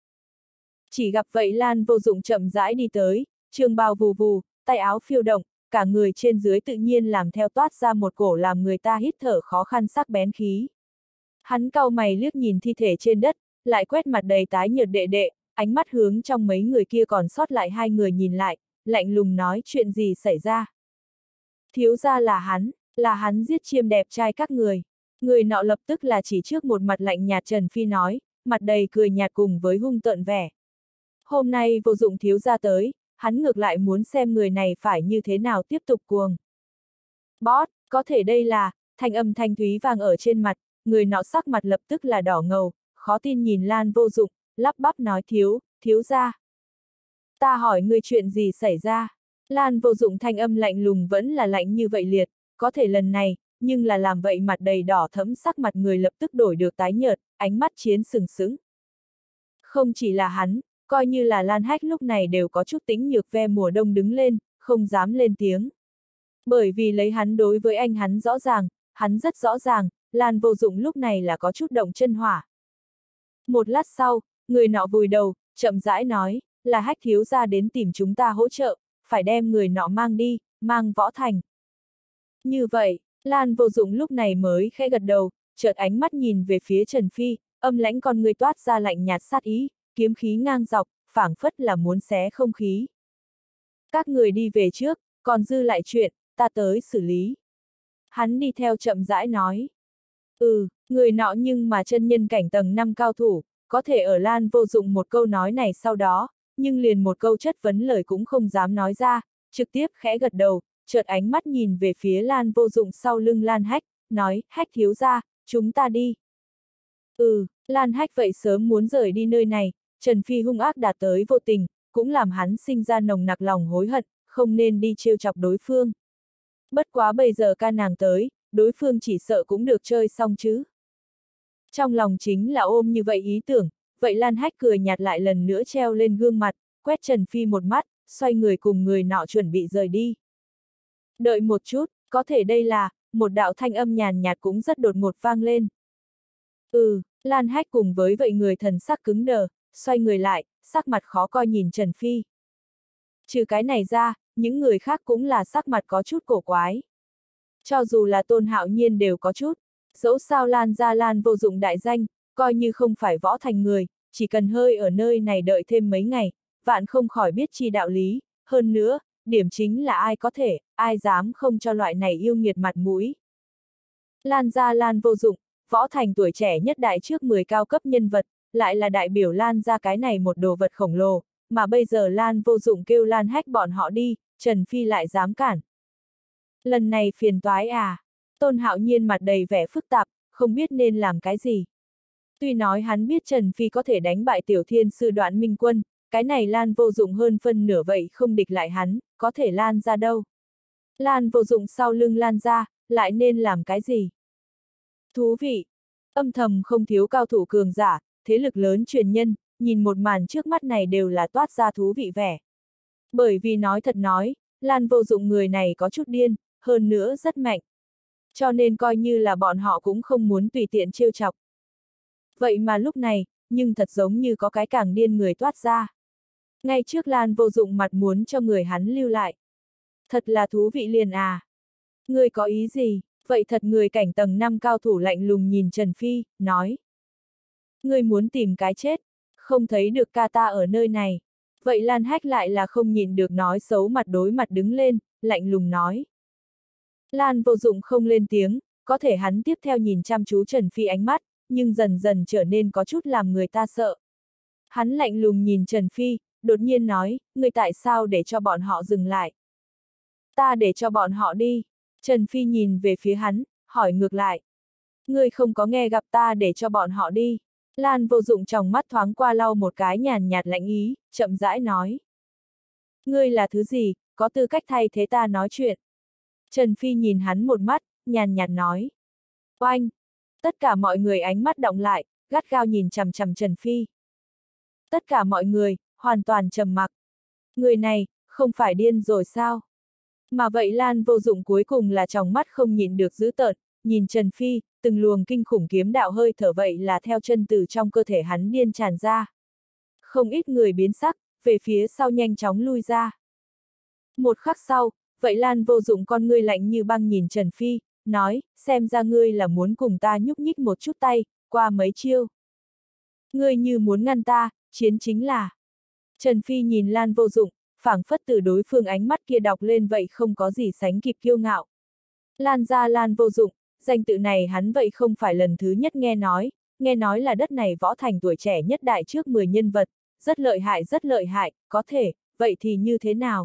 Speaker 1: Chỉ gặp vậy Lan Vô Dụng chậm rãi đi tới, trường bào vù vù, tay áo phiêu động, cả người trên dưới tự nhiên làm theo toát ra một cổ làm người ta hít thở khó khăn sắc bén khí. Hắn cau mày liếc nhìn thi thể trên đất, lại quét mặt đầy tái nhợt đệ đệ, ánh mắt hướng trong mấy người kia còn sót lại hai người nhìn lại, lạnh lùng nói chuyện gì xảy ra. Thiếu gia là hắn, là hắn giết chiêm đẹp trai các người. Người nọ lập tức là chỉ trước một mặt lạnh nhạt Trần Phi nói, mặt đầy cười nhạt cùng với hung tợn vẻ. Hôm nay Vô Dụng thiếu gia tới, hắn ngược lại muốn xem người này phải như thế nào tiếp tục cuồng. Boss, có thể đây là, thanh âm thanh thúy vang ở trên mặt, người nọ sắc mặt lập tức là đỏ ngầu, khó tin nhìn Lan Vô Dụng, lắp bắp nói thiếu, thiếu gia. Ta hỏi ngươi chuyện gì xảy ra? Lan Vô Dụng thanh âm lạnh lùng vẫn là lạnh như vậy liệt, có thể lần này, nhưng là làm vậy mặt đầy đỏ thẫm sắc mặt người lập tức đổi được tái nhợt, ánh mắt chiến sừng sững. Không chỉ là hắn, coi như là Lan Hách lúc này đều có chút tĩnh nhược ve mùa đông đứng lên, không dám lên tiếng. Bởi vì lấy hắn đối với anh hắn rõ ràng, hắn rất rõ ràng, Lan Vô Dụng lúc này là có chút động chân hỏa. Một lát sau, người nọ vùi đầu, chậm rãi nói, là Hách thiếu gia đến tìm chúng ta hỗ trợ, phải đem người nọ mang đi, mang Võ Thành. Như vậy, Lan Vô Dụng lúc này mới khẽ gật đầu, chợt ánh mắt nhìn về phía Trần Phi, âm lãnh con người toát ra lạnh nhạt sát ý, kiếm khí ngang dọc, phảng phất là muốn xé không khí. Các người đi về trước, còn dư lại chuyện, ta tới xử lý. Hắn đi theo chậm rãi nói. Ừ, người nọ nhưng mà chân nhân cảnh tầng năm cao thủ, có thể ở Lan Vô Dụng một câu nói này sau đó, nhưng liền một câu chất vấn lời cũng không dám nói ra, trực tiếp khẽ gật đầu, chợt ánh mắt nhìn về phía Lan Vô Dụng sau lưng Lan Hách, nói, Hách thiếu gia, chúng ta đi. Ừ, Lan Hách vậy sớm muốn rời đi nơi này, Trần Phi hung ác đạt tới vô tình, cũng làm hắn sinh ra nồng nặc lòng hối hận, không nên đi trêu chọc đối phương. Bất quá bây giờ ca nàng tới, đối phương chỉ sợ cũng được chơi xong chứ. Trong lòng chính là ôm như vậy ý tưởng, vậy Lan Hách cười nhạt lại lần nữa treo lên gương mặt, quét Trần Phi một mắt, xoay người cùng người nọ chuẩn bị rời đi. Đợi một chút, có thể đây là, một đạo thanh âm nhàn nhạt cũng rất đột ngột vang lên. Ừ, Lan Hách cùng với vậy người thần sắc cứng đờ, xoay người lại, sắc mặt khó coi nhìn Trần Phi. Trừ cái này ra, những người khác cũng là sắc mặt có chút cổ quái. Cho dù là Tôn Hạo Nhiên đều có chút, dẫu sao Lan gia Lan Vô Dụng đại danh, coi như không phải Võ Thành người, chỉ cần hơi ở nơi này đợi thêm mấy ngày, vạn không khỏi biết chi đạo lý, hơn nữa, điểm chính là ai có thể, ai dám không cho loại này yêu nghiệt mặt mũi. Lan gia Lan Vô Dụng, Võ Thành tuổi trẻ nhất đại trước mười cao cấp nhân vật, lại là đại biểu Lan gia cái này một đồ vật khổng lồ, mà bây giờ Lan Vô Dụng kêu Lan Hách bọn họ đi, Trần Phi lại dám cản. Lần này phiền toái à? Tôn Hạo Nhiên mặt đầy vẻ phức tạp, không biết nên làm cái gì. Tuy nói hắn biết Trần Phi có thể đánh bại tiểu thiên sư Đoạn Minh Quân, cái này Lan Vô Dụng hơn phân nửa vậy không địch lại hắn, có thể Lan ra đâu. Lan Vô Dụng sau lưng Lan ra, lại nên làm cái gì? Thú vị! Âm thầm không thiếu cao thủ cường giả, thế lực lớn truyền nhân, nhìn một màn trước mắt này đều là toát ra thú vị vẻ. Bởi vì nói thật nói, Lan Vô Dụng người này có chút điên, hơn nữa rất mạnh. Cho nên coi như là bọn họ cũng không muốn tùy tiện trêu chọc. Vậy mà lúc này, nhưng thật giống như có cái càng điên người toát ra. Ngay trước Lan Vô Dụng mặt muốn cho người hắn lưu lại. Thật là thú vị liền à. Ngươi có ý gì? Vậy thật người cảnh tầng năm cao thủ lạnh lùng nhìn Trần Phi, nói. Ngươi muốn tìm cái chết, không thấy được ca ta ở nơi này. Vậy Lan Hách lại là không nhìn được nói xấu mặt đối mặt đứng lên, lạnh lùng nói. Lan Vô Dụng không lên tiếng, có thể hắn tiếp theo nhìn chăm chú Trần Phi ánh mắt, nhưng dần dần trở nên có chút làm người ta sợ. Hắn lạnh lùng nhìn Trần Phi, đột nhiên nói, ngươi tại sao để cho bọn họ dừng lại? Ta để cho bọn họ đi. Trần Phi nhìn về phía hắn, hỏi ngược lại. Ngươi không có nghe gặp ta để cho bọn họ đi. Lan Vô Dụng trong mắt thoáng qua lau một cái nhàn nhạt lạnh ý, chậm rãi nói. Ngươi là thứ gì, có tư cách thay thế ta nói chuyện. Trần Phi nhìn hắn một mắt, nhàn nhạt nói. Oanh! Tất cả mọi người ánh mắt đọng lại, gắt gao nhìn chằm chằm Trần Phi. Tất cả mọi người, hoàn toàn trầm mặc. Người này, không phải điên rồi sao? Mà vậy Lan Vô Dụng cuối cùng là tròng mắt không nhìn được dữ tợn, nhìn Trần Phi, từng luồng kinh khủng kiếm đạo hơi thở vậy là theo chân từ trong cơ thể hắn điên tràn ra. Không ít người biến sắc, về phía sau nhanh chóng lui ra. Một khắc sau, vậy Lan Vô Dụng con ngươi lạnh như băng nhìn Trần Phi, nói, xem ra ngươi là muốn cùng ta nhúc nhích một chút tay, qua mấy chiêu. Ngươi như muốn ngăn ta, chiến chính là. Trần Phi nhìn Lan Vô Dụng, phảng phất từ đối phương ánh mắt kia đọc lên vậy không có gì sánh kịp kiêu ngạo. Lan gia Lan Vô Dụng, danh tự này hắn vậy không phải lần thứ nhất nghe nói, nghe nói là đất này võ thành tuổi trẻ nhất đại trước mười nhân vật, rất lợi hại rất lợi hại, có thể, vậy thì như thế nào?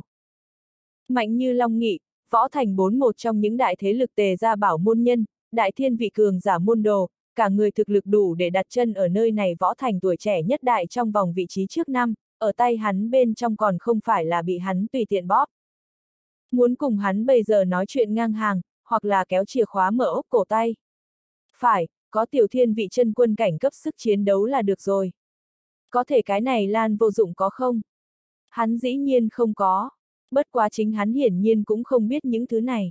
Speaker 1: Mạnh như Long Nghị, võ thành bốn một trong những đại thế lực tề gia bảo môn nhân, đại thiên vị cường giả môn đồ, cả người thực lực đủ để đặt chân ở nơi này võ thành tuổi trẻ nhất đại trong vòng vị trí trước năm, ở tay hắn bên trong còn không phải là bị hắn tùy tiện bóp. Muốn cùng hắn bây giờ nói chuyện ngang hàng, hoặc là kéo chìa khóa mở ốc cổ tay. Phải, có tiểu thiên vị chân quân cảnh cấp sức chiến đấu là được rồi. Có thể cái này Lan Vô Dụng có không? Hắn dĩ nhiên không có. Bất quá chính hắn hiển nhiên cũng không biết những thứ này.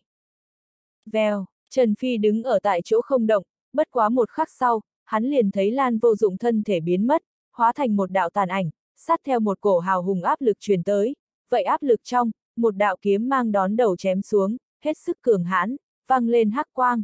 Speaker 1: Vèo, Trần Phi đứng ở tại chỗ không động, bất quá một khắc sau, hắn liền thấy Lan Vô Dụng thân thể biến mất, hóa thành một đạo tàn ảnh, sát theo một cổ hào hùng áp lực truyền tới, vậy áp lực trong, một đạo kiếm mang đón đầu chém xuống, hết sức cường hãn, văng lên hắc quang.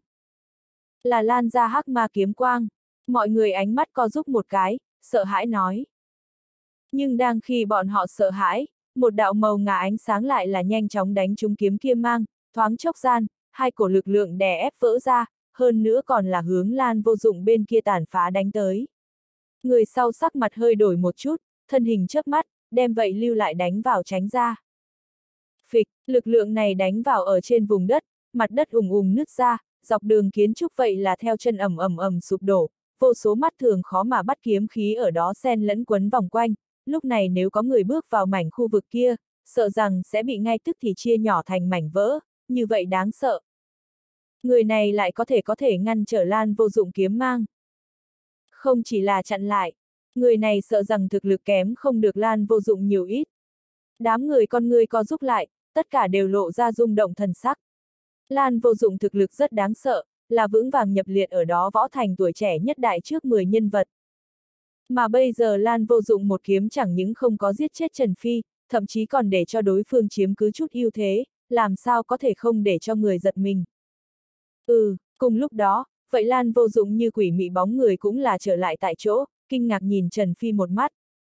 Speaker 1: Là Lan gia hắc ma kiếm quang, mọi người ánh mắt co rúm một cái, sợ hãi nói. Nhưng đang khi bọn họ sợ hãi, một đạo màu ngà ánh sáng lại là nhanh chóng đánh trúng kiếm kia mang, thoáng chốc gian, hai cổ lực lượng đè ép vỡ ra, hơn nữa còn là hướng Lan Vô Dụng bên kia tàn phá đánh tới. Người sau sắc mặt hơi đổi một chút, thân hình chớp mắt, đem vậy lưu lại đánh vào tránh ra. Phịch, lực lượng này đánh vào ở trên vùng đất, mặt đất ùng ùng nứt ra, dọc đường kiến trúc vậy là theo chân ầm ầm ầm sụp đổ, vô số mắt thường khó mà bắt kiếm khí ở đó xen lẫn quấn vòng quanh, lúc này nếu có người bước vào mảnh khu vực kia, sợ rằng sẽ bị ngay tức thì chia nhỏ thành mảnh vỡ, như vậy đáng sợ. Người này lại có thể có thể ngăn trở Lan Vô Dụng kiếm mang. Không chỉ là chặn lại, người này sợ rằng thực lực kém không được Lan Vô Dụng nhiều ít. Đám người con người co rúm lại, tất cả đều lộ ra rung động thần sắc. Lan Vô Dụng thực lực rất đáng sợ, là vững vàng nhập liệt ở đó võ thành tuổi trẻ nhất đại trước mười nhân vật. Mà bây giờ Lan Vô Dụng một kiếm chẳng những không có giết chết Trần Phi, thậm chí còn để cho đối phương chiếm cứ chút ưu thế, làm sao có thể không để cho người giật mình. Ừ, cùng lúc đó, vậy Lan Vô Dụng như quỷ mị bóng người cũng là trở lại tại chỗ, kinh ngạc nhìn Trần Phi một mắt.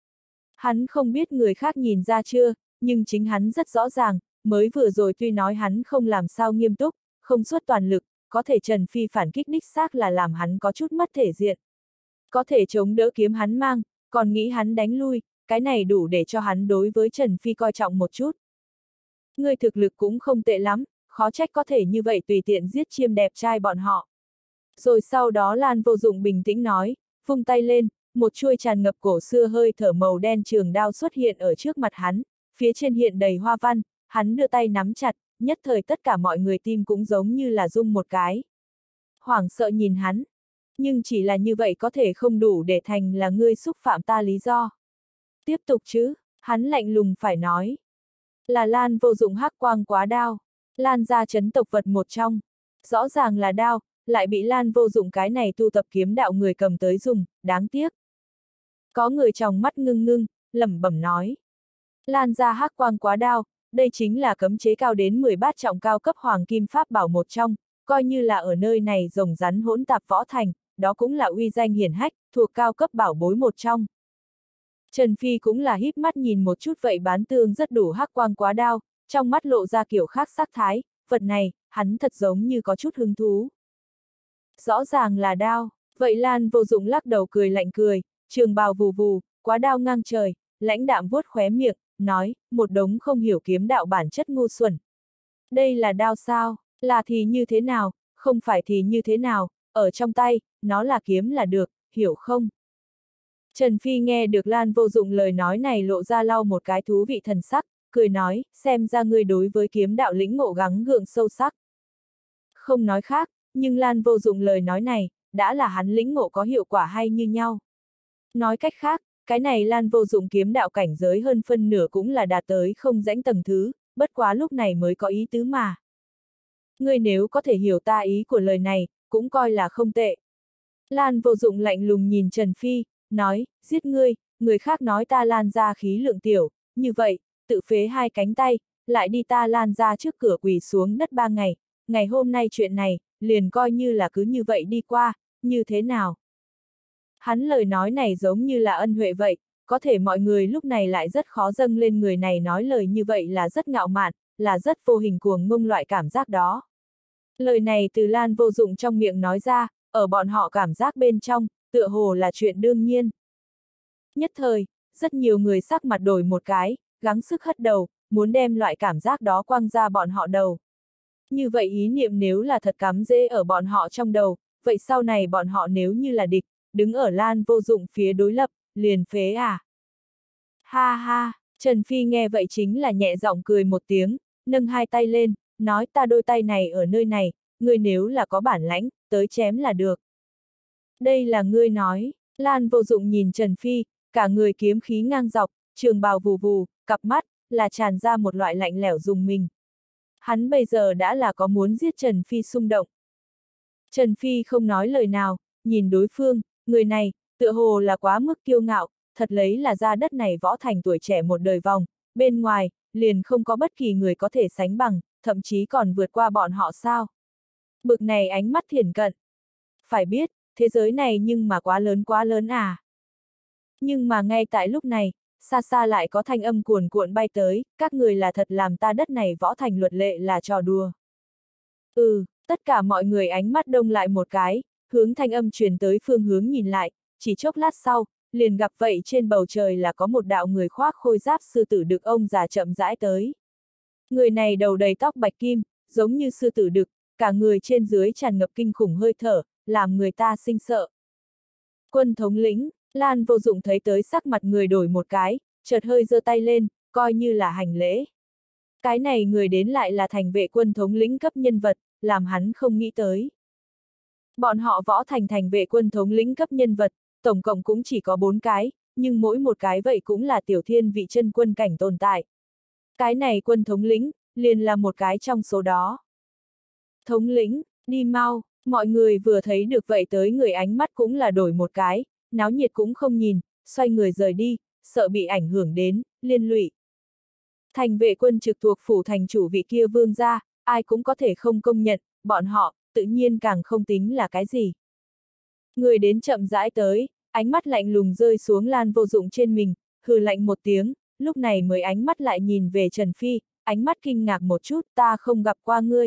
Speaker 1: Hắn không biết người khác nhìn ra chưa, nhưng chính hắn rất rõ ràng, mới vừa rồi tuy nói hắn không làm sao nghiêm túc, không xuất toàn lực, có thể Trần Phi phản kích đích xác là làm hắn có chút mất thể diện. Có thể chống đỡ kiếm hắn mang, còn nghĩ hắn đánh lui, cái này đủ để cho hắn đối với Trần Phi coi trọng một chút. Người thực lực cũng không tệ lắm, khó trách có thể như vậy tùy tiện giết chiêm đẹp trai bọn họ. Rồi sau đó Lan Vô Dụng bình tĩnh nói, vung tay lên, một chuôi tràn ngập cổ xưa hơi thở màu đen trường đao xuất hiện ở trước mặt hắn, phía trên hiện đầy hoa văn, hắn đưa tay nắm chặt, nhất thời tất cả mọi người tim cũng giống như là rung một cái. Hoảng sợ nhìn hắn, nhưng chỉ là như vậy có thể không đủ để thành là ngươi xúc phạm ta lý do. Tiếp tục chứ, hắn lạnh lùng phải nói. Là Lan Vô Dụng hắc quang quá đao, Lan gia chấn tộc vật một trong, rõ ràng là đao, lại bị Lan Vô Dụng cái này tu tập kiếm đạo người cầm tới dùng, đáng tiếc. Có người trong mắt ngưng ngưng, lẩm bẩm nói. Lan gia hắc quang quá đao, đây chính là cấm chế cao đến mười bát trọng cao cấp hoàng kim pháp bảo một trong, coi như là ở nơi này rồng rắn hỗn tạp võ thành, đó cũng là uy danh hiển hách, thuộc cao cấp bảo bối một trong. Trần Phi cũng là híp mắt nhìn một chút vậy bán tương rất đủ hắc quang quá đao, trong mắt lộ ra kiểu khác sắc thái, vật này, hắn thật giống như có chút hứng thú. Rõ ràng là đao, vậy Lan Vô Dụng lắc đầu cười lạnh cười, trường bào vù vù, quá đao ngang trời, lãnh đạm vuốt khóe miệng, nói, một đống không hiểu kiếm đạo bản chất ngu xuẩn. Đây là đao sao, là thì như thế nào, không phải thì như thế nào, ở trong tay, nó là kiếm là được, hiểu không? Trần Phi nghe được Lan Vô Dụng lời nói này lộ ra lau một cái thú vị thần sắc, cười nói, xem ra ngươi đối với kiếm đạo lĩnh ngộ gắng gượng sâu sắc. Không nói khác, nhưng Lan Vô Dụng lời nói này, đã là hắn lĩnh ngộ có hiệu quả hay như nhau. Nói cách khác, cái này Lan Vô Dụng kiếm đạo cảnh giới hơn phân nửa cũng là đạt tới không rãnh tầng thứ, bất quá lúc này mới có ý tứ mà. Ngươi nếu có thể hiểu ta ý của lời này, cũng coi là không tệ. Lan Vô Dụng lạnh lùng nhìn Trần Phi, nói, giết ngươi, người khác nói ta Lan ra khí lượng tiểu, như vậy, tự phế hai cánh tay, lại đi ta Lan ra trước cửa quỳ xuống đất ba ngày, ngày hôm nay chuyện này, liền coi như là cứ như vậy đi qua, như thế nào? Hắn lời nói này giống như là ân huệ vậy, có thể mọi người lúc này lại rất khó dâng lên người này nói lời như vậy là rất ngạo mạn, là rất vô hình cuồng ngông loại cảm giác đó. Lời này từ Lan Vô Dụng trong miệng nói ra, ở bọn họ cảm giác bên trong, tựa hồ là chuyện đương nhiên. Nhất thời, rất nhiều người sắc mặt đổi một cái, gắng sức hất đầu, muốn đem loại cảm giác đó quăng ra bọn họ đầu. Như vậy ý niệm nếu là thật cắm rễ ở bọn họ trong đầu, vậy sau này bọn họ nếu như là địch, đứng ở Lan Vô Dụng phía đối lập, liền phế à? Ha ha, Trần Phi nghe vậy chính là nhẹ giọng cười một tiếng, nâng hai tay lên, nói ta đôi tay này ở nơi này, ngươi nếu là có bản lãnh, tới chém là được. Đây là ngươi nói, Lan Vô Dụng nhìn Trần Phi, cả người kiếm khí ngang dọc, trường bào vù vù, cặp mắt, là tràn ra một loại lạnh lẽo dùng mình. Hắn bây giờ đã là có muốn giết Trần Phi xung động. Trần Phi không nói lời nào, nhìn đối phương, người này, tựa hồ là quá mức kiêu ngạo, thật lấy là ra đất này võ thành tuổi trẻ một đời vòng, bên ngoài, liền không có bất kỳ người có thể sánh bằng, thậm chí còn vượt qua bọn họ sao. Bực này ánh mắt thiển cận. Phải biết, thế giới này nhưng mà quá lớn quá lớn à. Nhưng mà ngay tại lúc này, xa xa lại có thanh âm cuồn cuộn bay tới, các người là thật làm ta đất này võ thành luật lệ là trò đùa. Ừ, tất cả mọi người ánh mắt đông lại một cái, hướng thanh âm truyền tới phương hướng nhìn lại, chỉ chốc lát sau, liền gặp vậy trên bầu trời là có một đạo người khoác khôi giáp sư tử đực ông già chậm rãi tới. Người này đầu đầy tóc bạch kim, giống như sư tử đực, cả người trên dưới tràn ngập kinh khủng hơi thở, làm người ta sinh sợ. Quân thống lĩnh, Lan Vô Dụng thấy tới sắc mặt người đổi một cái, chợt hơi giơ tay lên, coi như là hành lễ. Cái này người đến lại là thành vệ quân thống lĩnh cấp nhân vật, làm hắn không nghĩ tới. Bọn họ võ thành thành vệ quân thống lĩnh cấp nhân vật, tổng cộng cũng chỉ có bốn cái, nhưng mỗi một cái vậy cũng là tiểu thiên vị chân quân cảnh tồn tại. Cái này quân thống lĩnh, liền là một cái trong số đó. Thống lĩnh, đi mau, mọi người vừa thấy được vậy tới người ánh mắt cũng là đổi một cái, náo nhiệt cũng không nhìn, xoay người rời đi, sợ bị ảnh hưởng đến, liên lụy. Thành vệ quân trực thuộc phủ thành chủ vị kia vương gia, ai cũng có thể không công nhận, bọn họ, tự nhiên càng không tính là cái gì. Người đến chậm rãi tới, ánh mắt lạnh lùng rơi xuống Lan Vô Dụng trên mình, hừ lạnh một tiếng, lúc này mới ánh mắt lại nhìn về Trần Phi, ánh mắt kinh ngạc một chút, ta không gặp qua ngươi.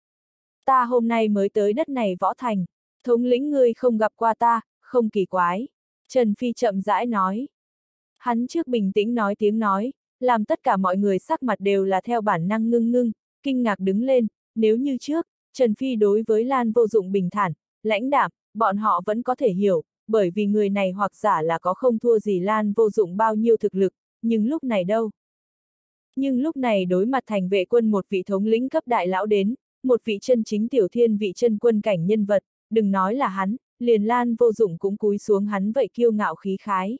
Speaker 1: Ta hôm nay mới tới đất này võ thành, thống lĩnh ngươi không gặp qua ta, không kỳ quái. Trần Phi chậm rãi nói. Hắn trước bình tĩnh nói tiếng nói, làm tất cả mọi người sắc mặt đều là theo bản năng ngưng ngưng, kinh ngạc đứng lên, nếu như trước, Trần Phi đối với Lan Vô Dụng bình thản, lãnh đạm, bọn họ vẫn có thể hiểu, bởi vì người này hoặc giả là có không thua gì Lan Vô Dụng bao nhiêu thực lực, nhưng lúc này đâu. Nhưng lúc này đối mặt thành vệ quân một vị thống lĩnh cấp đại lão đến, một vị chân chính tiểu thiên vị chân quân cảnh nhân vật, đừng nói là hắn, liền Lan Vô Dụng cũng cúi xuống hắn vậy kiêu ngạo khí khái.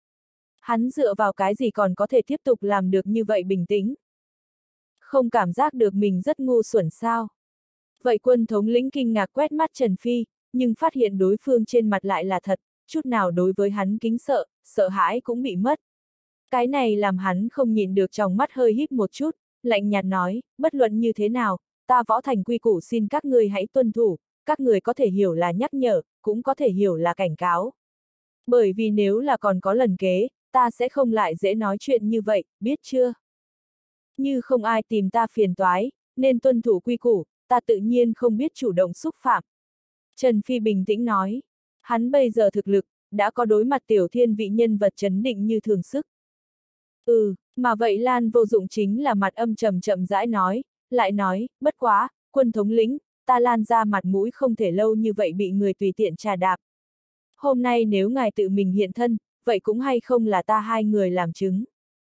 Speaker 1: Hắn dựa vào cái gì còn có thể tiếp tục làm được như vậy bình tĩnh? Không cảm giác được mình rất ngu xuẩn sao? Vậy quân thống lĩnh kinh ngạc quét mắt Trần Phi, nhưng phát hiện đối phương trên mặt lại là thật, chút nào đối với hắn kính sợ, sợ hãi cũng bị mất. Cái này làm hắn không nhìn được trong mắt hơi híp một chút, lạnh nhạt nói, bất luận như thế nào, ta võ thành quy củ xin các ngươi hãy tuân thủ, các người có thể hiểu là nhắc nhở, cũng có thể hiểu là cảnh cáo. Bởi vì nếu là còn có lần kế, ta sẽ không lại dễ nói chuyện như vậy, biết chưa? Như không ai tìm ta phiền toái, nên tuân thủ quy củ, ta tự nhiên không biết chủ động xúc phạm. Trần Phi bình tĩnh nói, hắn bây giờ thực lực, đã có đối mặt tiểu thiên vị nhân vật chấn định như thường sức. Ừ, mà vậy Lan Vô Dụng chính là mặt âm trầm chậm rãi nói, lại nói, bất quá, quân thống lĩnh, ta Lan ra mặt mũi không thể lâu như vậy bị người tùy tiện trà đạp. Hôm nay nếu ngài tự mình hiện thân, vậy cũng hay không là ta hai người làm chứng.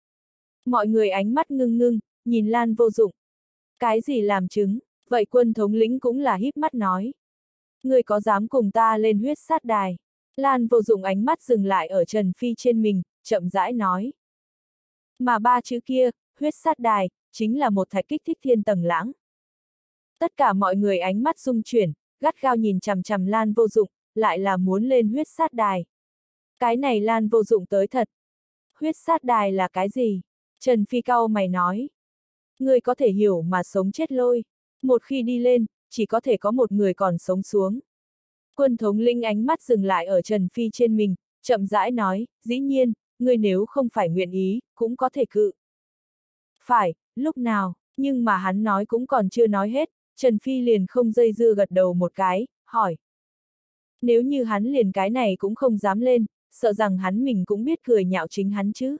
Speaker 1: Mọi người ánh mắt ngưng ngưng, nhìn Lan Vô Dụng. Cái gì làm chứng, vậy quân thống lĩnh cũng là híp mắt nói. Ngươi có dám cùng ta lên huyết sát đài? Lan Vô Dụng ánh mắt dừng lại ở Trần Phi trên mình, chậm rãi nói. Mà ba chữ kia, huyết sát đài, chính là một thạch kích thích thiên tầng lãng. Tất cả mọi người ánh mắt rung chuyển, gắt gao nhìn chằm chằm Lan Vô Dụng, lại là muốn lên huyết sát đài. Cái này Lan Vô Dụng tới thật. Huyết sát đài là cái gì? Trần Phi cau mày nói. Ngươi có thể hiểu mà sống chết lôi. Một khi đi lên, chỉ có thể có một người còn sống xuống. Quân thống lĩnh ánh mắt dừng lại ở Trần Phi trên mình, chậm rãi nói, dĩ nhiên, ngươi nếu không phải nguyện ý, cũng có thể cự. Phải, lúc nào, nhưng mà hắn nói cũng còn chưa nói hết, Trần Phi liền không dây dưa gật đầu một cái, hỏi. Nếu như hắn liền cái này cũng không dám lên, sợ rằng hắn mình cũng biết cười nhạo chính hắn chứ.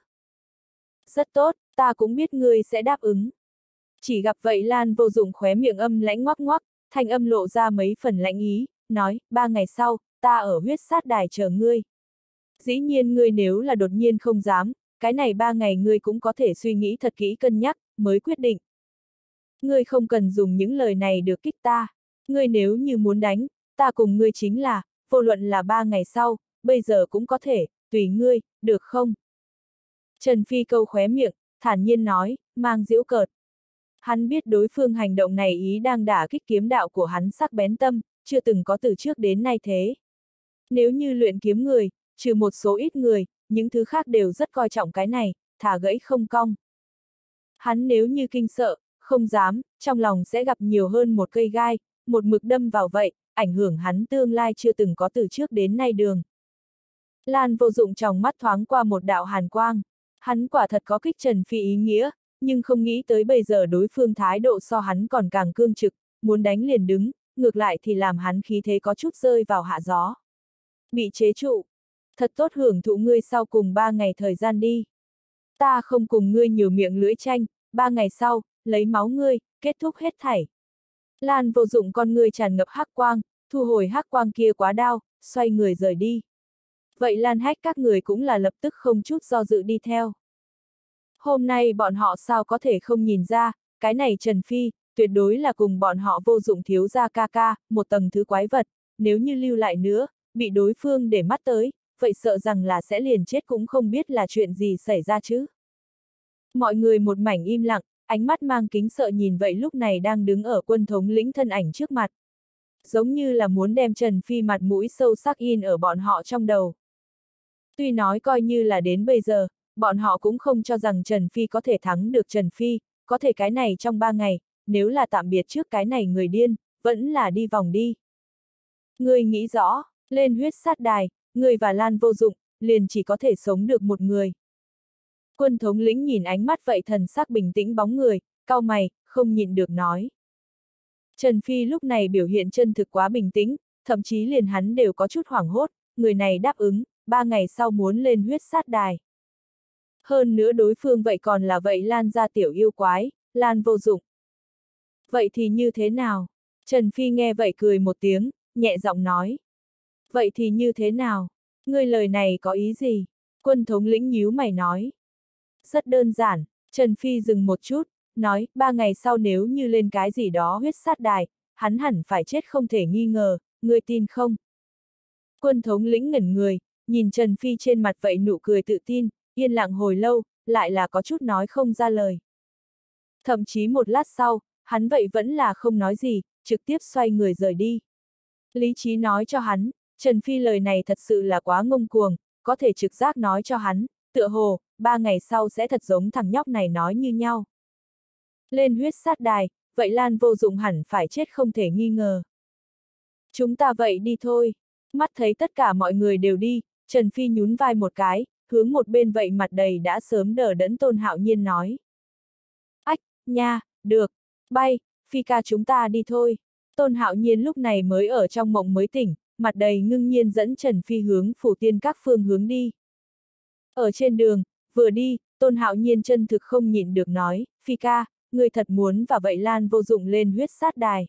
Speaker 1: Rất tốt, ta cũng biết ngươi sẽ đáp ứng. Chỉ gặp vậy Lan Vô Dụng khóe miệng âm lãnh ngoắc ngoắc, thanh âm lộ ra mấy phần lãnh ý, nói, ba ngày sau, ta ở huyết sát đài chờ ngươi. Dĩ nhiên ngươi nếu là đột nhiên không dám, cái này ba ngày ngươi cũng có thể suy nghĩ thật kỹ cân nhắc, mới quyết định. Ngươi không cần dùng những lời này được kích ta. Ngươi nếu như muốn đánh, ta cùng ngươi chính là, vô luận là ba ngày sau, bây giờ cũng có thể, tùy ngươi, được không? Trần Phi câu khóe miệng, thản nhiên nói, mang giễu cợt. Hắn biết đối phương hành động này ý đang đả kích kiếm đạo của hắn sắc bén tâm, chưa từng có từ trước đến nay thế. Nếu như luyện kiếm người, trừ một số ít người, những thứ khác đều rất coi trọng cái này, thả gãy không cong. Hắn nếu như kinh sợ, không dám, trong lòng sẽ gặp nhiều hơn một cây gai, một mực đâm vào vậy, ảnh hưởng hắn tương lai chưa từng có từ trước đến nay đường. Lan Vô Dụng trong mắt thoáng qua một đạo hàn quang, hắn quả thật có kích Trần Phi ý nghĩa, nhưng không nghĩ tới bây giờ đối phương thái độ so hắn còn càng cương trực, muốn đánh liền đứng, ngược lại thì làm hắn khí thế có chút rơi vào hạ gió. Bị chế trụ. Thật tốt hưởng thụ ngươi sau cùng ba ngày thời gian đi. Ta không cùng ngươi nhiều miệng lưỡi tranh, ba ngày sau, lấy máu ngươi, kết thúc hết thảy. Lan Vô Dụng con ngươi tràn ngập hắc quang, thu hồi hắc quang kia quá đao, xoay người rời đi. Vậy Lan Hách các người cũng là lập tức không chút do dự đi theo. Hôm nay bọn họ sao có thể không nhìn ra, cái này Trần Phi, tuyệt đối là cùng bọn họ Vô Dụng thiếu gia ca ca, một tầng thứ quái vật, nếu như lưu lại nữa, bị đối phương để mắt tới, vậy sợ rằng là sẽ liền chết cũng không biết là chuyện gì xảy ra chứ. Mọi người một mảnh im lặng, ánh mắt mang kính sợ nhìn vậy lúc này đang đứng ở quân thống lĩnh thân ảnh trước mặt. Giống như là muốn đem Trần Phi mặt mũi sâu sắc in ở bọn họ trong đầu. Tuy nói coi như là đến bây giờ, bọn họ cũng không cho rằng Trần Phi có thể thắng được Trần Phi, có thể cái này trong ba ngày, nếu là tạm biệt trước cái này người điên, vẫn là đi vòng đi. Ngươi nghĩ rõ, lên huyết sát đài, ngươi và Lan Vô Dụng, liền chỉ có thể sống được một người. Quân thống lĩnh nhìn ánh mắt vậy thần sắc bình tĩnh bóng người, cau mày, không nhịn được nói. Trần Phi lúc này biểu hiện chân thực quá bình tĩnh, thậm chí liền hắn đều có chút hoảng hốt, người này đáp ứng, ba ngày sau muốn lên huyết sát đài. Hơn nữa đối phương vậy còn là vậy Lan gia tiểu yêu quái, Lan Vô Dụng. Vậy thì như thế nào? Trần Phi nghe vậy cười một tiếng, nhẹ giọng nói. Vậy thì như thế nào? Ngươi lời này có ý gì? Quân thống lĩnh nhíu mày nói. Rất đơn giản, Trần Phi dừng một chút, nói, ba ngày sau nếu như lên cái gì đó huyết sát đài, hắn hẳn phải chết không thể nghi ngờ, ngươi tin không? Quân thống lĩnh ngẩn người, nhìn Trần Phi trên mặt vậy nụ cười tự tin, yên lặng hồi lâu, lại là có chút nói không ra lời. Thậm chí một lát sau, hắn vậy vẫn là không nói gì, trực tiếp xoay người rời đi. Lý trí nói cho hắn, Trần Phi lời này thật sự là quá ngông cuồng, có thể trực giác nói cho hắn, tựa hồ, ba ngày sau sẽ thật giống thằng nhóc này nói như nhau. Lên huyết sát đài, vậy Lan Vô Dụng hẳn phải chết không thể nghi ngờ. Chúng ta vậy đi thôi. Mắt thấy tất cả mọi người đều đi, Trần Phi nhún vai một cái, hướng một bên vậy mặt đầy đã sớm đờ đẫn Tôn Hạo Nhiên nói. Ách, nha, được, bay, Phi ca chúng ta đi thôi. Tôn Hạo Nhiên lúc này mới ở trong mộng mới tỉnh, mặt đầy ngưng nhiên dẫn Trần Phi hướng phủ tiên các phương hướng đi. Ở trên đường, vừa đi, Tôn Hạo Nhiên chân thực không nhịn được nói, Phi ca, người thật muốn và vậy Lan Vô Dụng lên huyết sát đài.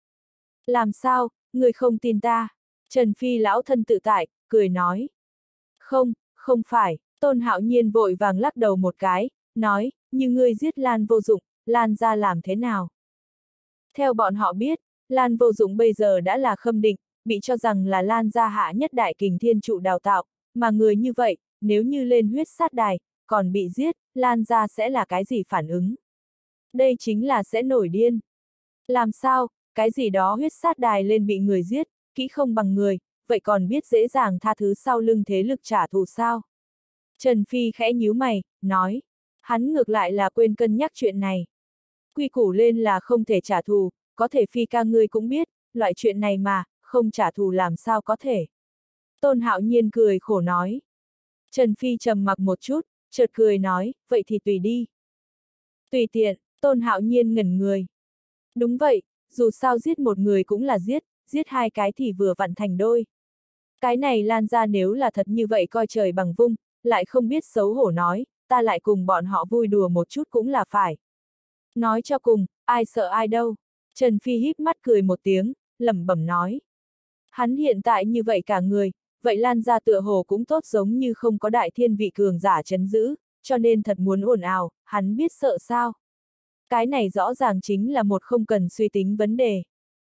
Speaker 1: Làm sao, người không tin ta? Trần Phi lão thân tự tại, cười nói. Không, không phải, Tôn Hạo Nhiên vội vàng lắc đầu một cái, nói, như ngươi giết Lan Vô Dụng, Lan ra làm thế nào? Theo bọn họ biết, Lan Vô Dụng bây giờ đã là khâm định, bị cho rằng là Lan gia hạ nhất đại kình thiên trụ đào tạo, mà người như vậy, nếu như lên huyết sát đài, còn bị giết, Lan gia sẽ là cái gì phản ứng? Đây chính là sẽ nổi điên. Làm sao, cái gì đó huyết sát đài lên bị người giết, kỹ không bằng người, vậy còn biết dễ dàng tha thứ sau lưng thế lực trả thù sao? Trần Phi khẽ nhíu mày, nói, hắn ngược lại là quên cân nhắc chuyện này. Quy củ lên là không thể trả thù, có thể Phi ca ngươi cũng biết, loại chuyện này mà, không trả thù làm sao có thể. Tôn Hạo Nhiên cười khổ nói. Trần Phi trầm mặc một chút, chợt cười nói, vậy thì tùy đi. Tùy tiện, Tôn Hạo Nhiên ngẩn người. Đúng vậy, dù sao giết một người cũng là giết, giết hai cái thì vừa vặn thành đôi. Cái này Lan ra nếu là thật như vậy coi trời bằng vung, lại không biết xấu hổ nói, ta lại cùng bọn họ vui đùa một chút cũng là phải. Nói cho cùng, ai sợ ai đâu. Trần Phi híp mắt cười một tiếng, lẩm bẩm nói. Hắn hiện tại như vậy cả người, vậy Lan ra tựa hồ cũng tốt giống như không có đại thiên vị cường giả chấn giữ, cho nên thật muốn ồn ào, hắn biết sợ sao. Cái này rõ ràng chính là một không cần suy tính vấn đề.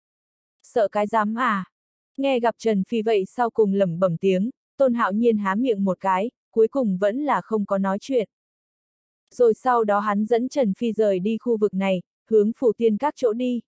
Speaker 1: Sợ cái dám à? Nghe gặp Trần Phi vậy sau cùng lẩm bẩm tiếng, Tôn Hạo Nhiên há miệng một cái, cuối cùng vẫn là không có nói chuyện. Rồi sau đó hắn dẫn Trần Phi rời đi khu vực này, hướng Phù Tiên Các chỗ đi.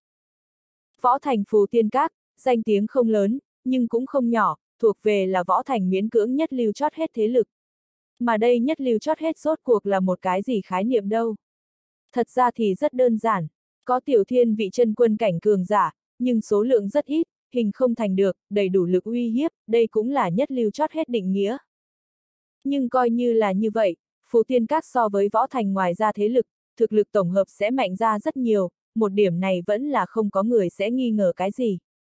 Speaker 1: Võ Thành Phù Tiên Các, danh tiếng không lớn, nhưng cũng không nhỏ, thuộc về là Võ Thành miễn cưỡng nhất lưu chót hết thế lực. Mà đây nhất lưu chót hết rốt cuộc là một cái gì khái niệm đâu. Thật ra thì rất đơn giản, có tiểu thiên vị chân quân cảnh cường giả, nhưng số lượng rất ít, hình không thành được, đầy đủ lực uy hiếp, đây cũng là nhất lưu chót hết định nghĩa. Nhưng coi như là như vậy, Phù Tiên Các so với Võ Thành ngoài ra thế lực, thực lực tổng hợp sẽ mạnh ra rất nhiều, một điểm này vẫn là không có người sẽ nghi ngờ cái gì.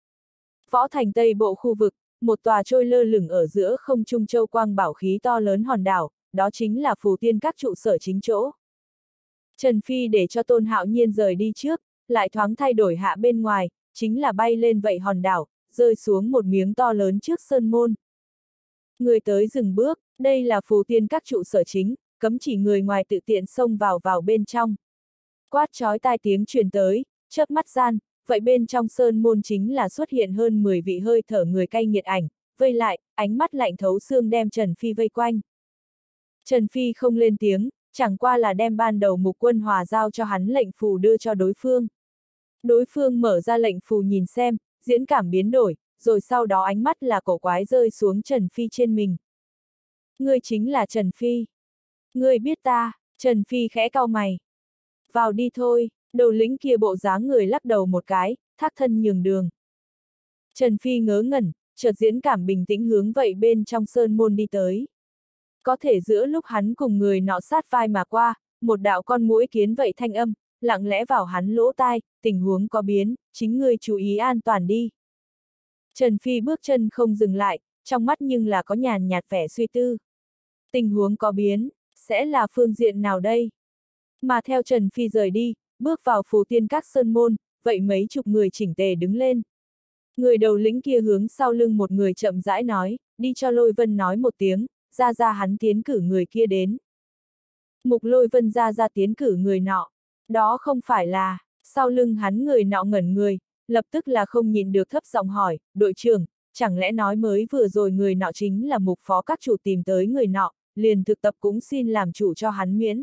Speaker 1: Võ Thành Tây bộ khu vực, một tòa trôi lơ lửng ở giữa không trung châu quang bảo khí to lớn hòn đảo, đó chính là Phù Tiên Các trụ sở chính chỗ. Trần Phi để cho Tôn Hạo Nhiên rời đi trước, lại thoáng thay đổi hạ bên ngoài, chính là bay lên vậy hòn đảo, rơi xuống một miếng to lớn trước sơn môn. Người tới dừng bước, đây là Phù Tiên Các trụ sở chính, cấm chỉ người ngoài tự tiện xông vào vào bên trong. Quát chói tai tiếng truyền tới, chớp mắt gian, vậy bên trong sơn môn chính là xuất hiện hơn mười vị hơi thở người cay nghiệt ảnh, vây lại, ánh mắt lạnh thấu xương đem Trần Phi vây quanh. Trần Phi không lên tiếng, chẳng qua là đem ban đầu Mục Quân Hòa giao cho hắn lệnh phù đưa cho đối phương. Đối phương mở ra lệnh phù nhìn xem, diễn cảm biến đổi, rồi sau đó ánh mắt là cổ quái rơi xuống Trần Phi trên mình. Ngươi chính là Trần Phi. Ngươi biết ta, Trần Phi khẽ cau mày. Vào đi thôi, đầu lĩnh kia bộ dáng người lắc đầu một cái, thác thân nhường đường. Trần Phi ngớ ngẩn, chợt diễn cảm bình tĩnh hướng vậy bên trong sơn môn đi tới. Có thể giữa lúc hắn cùng người nọ sát vai mà qua, một đạo con muỗi kiến vậy thanh âm, lặng lẽ vào hắn lỗ tai, tình huống có biến, chính ngươi chú ý an toàn đi. Trần Phi bước chân không dừng lại, trong mắt nhưng là có nhàn nhạt vẻ suy tư. Tình huống có biến, sẽ là phương diện nào đây? Mà theo Trần Phi rời đi, bước vào Phù Tiên Các sơn môn, vậy mấy chục người chỉnh tề đứng lên. Người đầu lĩnh kia hướng sau lưng một người chậm rãi nói, đi cho Lôi Vân nói một tiếng, ra ra hắn tiến cử người kia đến. Mục Lôi Vân ra ra tiến cử người nọ, đó không phải là, sau lưng hắn người nọ ngẩn người, lập tức là không nhìn được thấp giọng hỏi, đội trưởng, chẳng lẽ nói mới vừa rồi người nọ chính là Mục phó các chủ tìm tới người nọ, liền thực tập cũng xin làm chủ cho hắn miễn.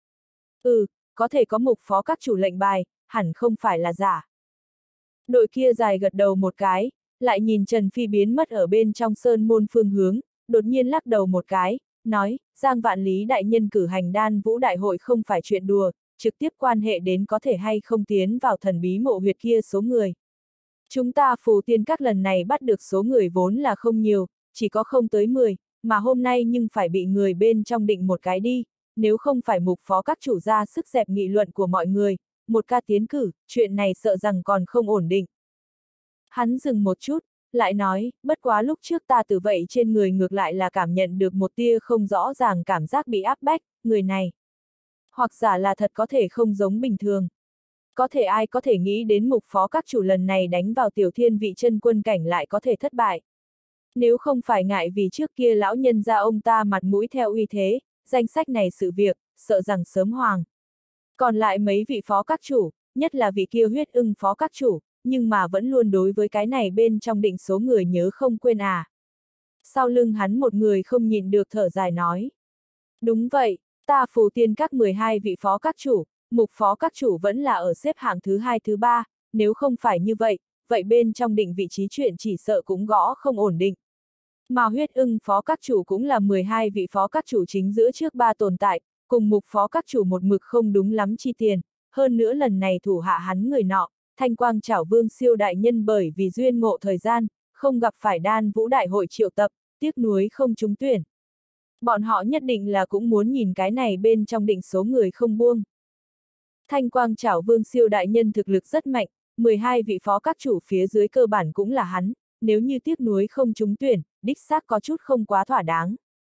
Speaker 1: Ừ, có thể có Mục phó các chủ lệnh bài, hẳn không phải là giả. Đội kia dài gật đầu một cái, lại nhìn Trần Phi biến mất ở bên trong sơn môn phương hướng, đột nhiên lắc đầu một cái, nói, Giang Vạn Lý đại nhân cử hành đan vũ đại hội không phải chuyện đùa, trực tiếp quan hệ đến có thể hay không tiến vào thần bí mộ huyệt kia số người. Chúng ta Phù Tiên Các lần này bắt được số người vốn là không nhiều, chỉ có không tới mười, mà hôm nay nhưng phải bị người bên trong định một cái đi, nếu không phải Mục phó các chủ ra sức dẹp nghị luận của mọi người, một ca tiến cử, chuyện này sợ rằng còn không ổn định. Hắn dừng một chút, lại nói, bất quá lúc trước ta từ vậy trên người ngược lại là cảm nhận được một tia không rõ ràng cảm giác bị áp bách, người này. Hoặc giả là thật có thể không giống bình thường. Có thể ai có thể nghĩ đến Mục phó các chủ lần này đánh vào tiểu thiên vị chân quân cảnh lại có thể thất bại. Nếu không phải ngại vì trước kia lão nhân ra ông ta mặt mũi theo uy thế, danh sách này sự việc, sợ rằng sớm hoàng. Còn lại mấy vị phó các chủ, nhất là vị kia huyết ưng phó các chủ, nhưng mà vẫn luôn đối với cái này bên trong định số người nhớ không quên à. Sau lưng hắn một người không nhịn được thở dài nói. Đúng vậy, ta Phù Tiên các mười hai vị phó các chủ, mục phó các chủ vẫn là ở xếp hạng thứ hai thứ ba, nếu không phải như vậy, vậy bên trong định vị trí chuyện chỉ sợ cũng gõ không ổn định. Mà huyết ưng phó các chủ cũng là mười hai vị phó các chủ chính giữa trước ba tồn tại, cùng mục phó các chủ một mực không đúng lắm chi tiền, hơn nữa lần này thủ hạ hắn người nọ, Thanh Quang Trảo Vương siêu đại nhân bởi vì duyên ngộ thời gian, không gặp phải đan vũ đại hội triệu tập, tiếc nuối không trúng tuyển. Bọn họ nhất định là cũng muốn nhìn cái này bên trong định số người không buông. Thanh Quang Trảo Vương siêu đại nhân thực lực rất mạnh, mười hai vị phó các chủ phía dưới cơ bản cũng là hắn, nếu như tiếc nuối không trúng tuyển, đích xác có chút không quá thỏa đáng.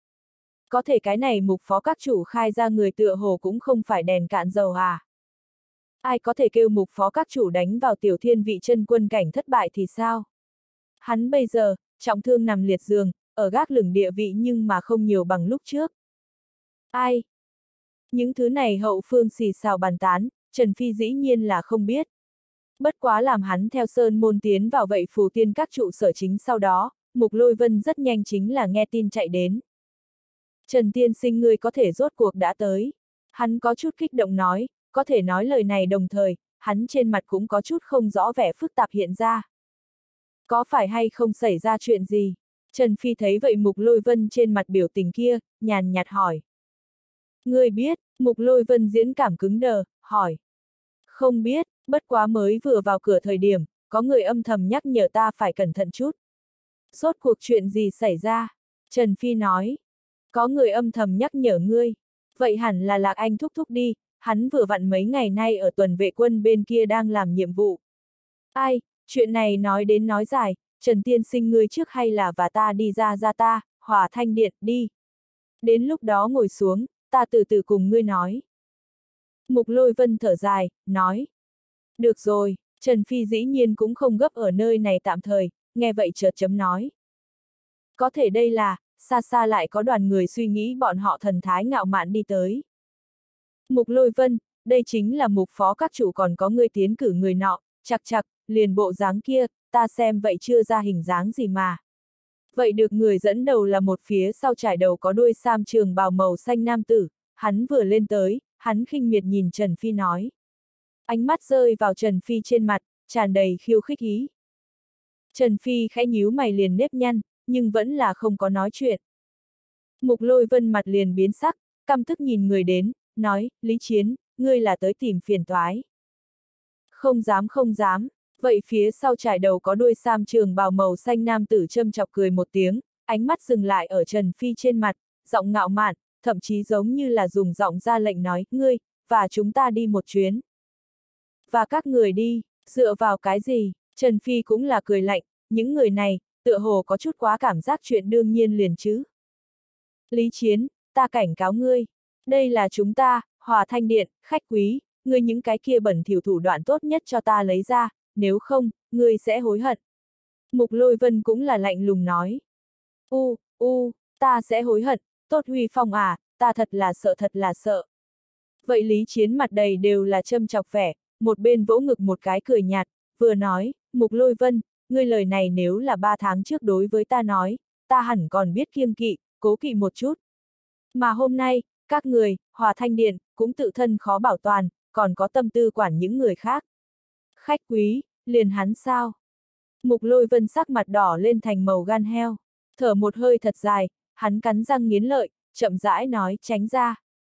Speaker 1: Có thể cái này mục phó các chủ khai ra người tựa hồ cũng không phải đèn cạn dầu à. Ai có thể kêu mục phó các chủ đánh vào tiểu thiên vị chân quân cảnh thất bại thì sao? Hắn bây giờ, trọng thương nằm liệt giường, ở gác lửng địa vị nhưng mà không nhiều bằng lúc trước. Ai? Những thứ này hậu phương xì xào bàn tán, Trần Phi dĩ nhiên là không biết. Bất quá làm hắn theo sơn môn tiến vào vậy Phù Tiên các trụ sở chính sau đó, Mục Lôi Vân rất nhanh chính là nghe tin chạy đến. Trần tiên sinh ngươi có thể rốt cuộc đã tới. Hắn có chút kích động nói, có thể nói lời này đồng thời, hắn trên mặt cũng có chút không rõ vẻ phức tạp hiện ra. Có phải hay không xảy ra chuyện gì? Trần Phi thấy vậy Mục Lôi Vân trên mặt biểu tình kia, nhàn nhạt hỏi. Ngươi biết, Mục Lôi Vân diễn cảm cứng đờ, hỏi. Không biết, bất quá mới vừa vào cửa thời điểm, có người âm thầm nhắc nhở ta phải cẩn thận chút. Rốt cuộc chuyện gì xảy ra? Trần Phi nói. Có người âm thầm nhắc nhở ngươi. Vậy hẳn là Lạc Anh thúc thúc đi, hắn vừa vặn mấy ngày nay ở tuần vệ quân bên kia đang làm nhiệm vụ. Ai, chuyện này nói đến nói dài, Trần tiên sinh ngươi trước hay là và ta đi ra ra ta, Hòa Thanh Điện, đi. Đến lúc đó ngồi xuống, ta từ từ cùng ngươi nói. Mục Lôi Vân thở dài, nói. Được rồi, Trần Phi dĩ nhiên cũng không gấp ở nơi này tạm thời, nghe vậy chợt chấm nói. Có thể đây là, xa xa lại có đoàn người suy nghĩ bọn họ thần thái ngạo mạn đi tới. Mục Lôi Vân, đây chính là mục phó các chủ còn có người tiến cử người nọ, chặt chặt, liền bộ dáng kia, ta xem vậy chưa ra hình dáng gì mà. Vậy được người dẫn đầu là một phía sau trải đầu có đuôi sam trường bào màu xanh nam tử, hắn vừa lên tới, hắn khinh miệt nhìn Trần Phi nói. Ánh mắt rơi vào Trần Phi trên mặt, tràn đầy khiêu khích ý. Trần Phi khẽ nhíu mày liền nếp nhăn, nhưng vẫn là không có nói chuyện. Mục Lôi Vân mặt liền biến sắc, căm tức nhìn người đến, nói, Lý Chiến, ngươi là tới tìm phiền toái. Không dám không dám, vậy phía sau trải đầu có đuôi sam trường bào màu xanh nam tử châm chọc cười một tiếng, ánh mắt dừng lại ở Trần Phi trên mặt, giọng ngạo mạn, thậm chí giống như là dùng giọng ra lệnh nói, ngươi, và chúng ta đi một chuyến. Và các người đi, dựa vào cái gì, Trần Phi cũng là cười lạnh, những người này, tựa hồ có chút quá cảm giác chuyện đương nhiên liền chứ. Lý Chiến, ta cảnh cáo ngươi, đây là chúng ta, Hòa Thanh Điện, khách quý, ngươi những cái kia bẩn thỉu thủ đoạn tốt nhất cho ta lấy ra, nếu không, ngươi sẽ hối hận. Mục Lôi Vân cũng là lạnh lùng nói. U, u, ta sẽ hối hận, Tốt Huy Phong à, ta thật là sợ thật là sợ. Vậy Lý Chiến mặt đầy đều là châm chọc vẻ, một bên vỗ ngực một cái cười nhạt, vừa nói, Mục Lôi Vân, ngươi lời này nếu là ba tháng trước đối với ta nói, ta hẳn còn biết kiêng kỵ, cố kỵ một chút. Mà hôm nay, các người, Hòa Thanh Điện, cũng tự thân khó bảo toàn, còn có tâm tư quản những người khác. Khách quý, liền hắn sao? Mục Lôi Vân sắc mặt đỏ lên thành màu gan heo, thở một hơi thật dài, hắn cắn răng nghiến lợi, chậm rãi nói, tránh ra.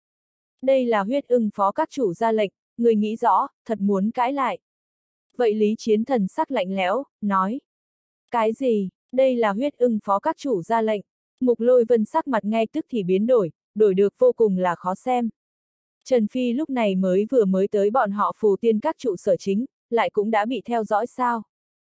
Speaker 1: Đây là huyết ưng phó các chủ ra lệnh, người nghĩ rõ, thật muốn cãi lại. Vậy Lý Chiến thần sắc lạnh lẽo, nói. Cái gì, đây là huyết ưng phó các chủ ra lệnh. Mục Lôi Vân sắc mặt ngay tức thì biến đổi, đổi được vô cùng là khó xem. Trần Phi lúc này mới vừa mới tới bọn họ Phù Tiên các trụ sở chính, lại cũng đã bị theo dõi sao.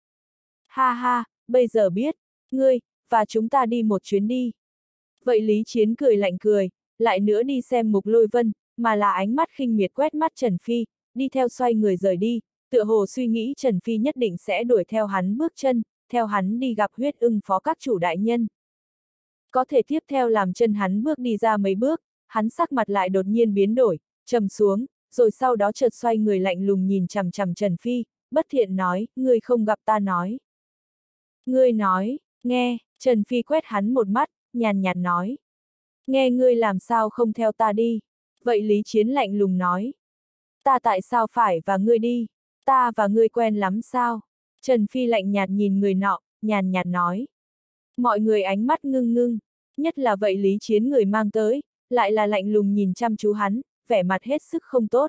Speaker 1: Ha ha, bây giờ biết, ngươi, và chúng ta đi một chuyến đi. Vậy Lý Chiến cười lạnh cười, lại nữa đi xem Mục Lôi Vân, mà là ánh mắt khinh miệt quét mắt Trần Phi, đi theo xoay người rời đi, tựa hồ suy nghĩ Trần Phi nhất định sẽ đuổi theo hắn bước chân, theo hắn đi gặp huyết ưng phó các chủ đại nhân. Có thể tiếp theo làm chân hắn bước đi ra mấy bước, hắn sắc mặt lại đột nhiên biến đổi, trầm xuống, rồi sau đó chợt xoay người lạnh lùng nhìn chằm chằm Trần Phi, bất thiện nói, ngươi không gặp ta nói. Ngươi nói, nghe, Trần Phi quét hắn một mắt, nhàn nhạt nói. Nghe ngươi làm sao không theo ta đi. Vậy Lý Chiến lạnh lùng nói. Ta tại sao phải và ngươi đi, ta và ngươi quen lắm sao? Trần Phi lạnh nhạt nhìn người nọ, nhàn nhạt nói. Mọi người ánh mắt ngưng ngưng, nhất là vậy Lý Chiến người mang tới, lại là lạnh lùng nhìn chăm chú hắn, vẻ mặt hết sức không tốt.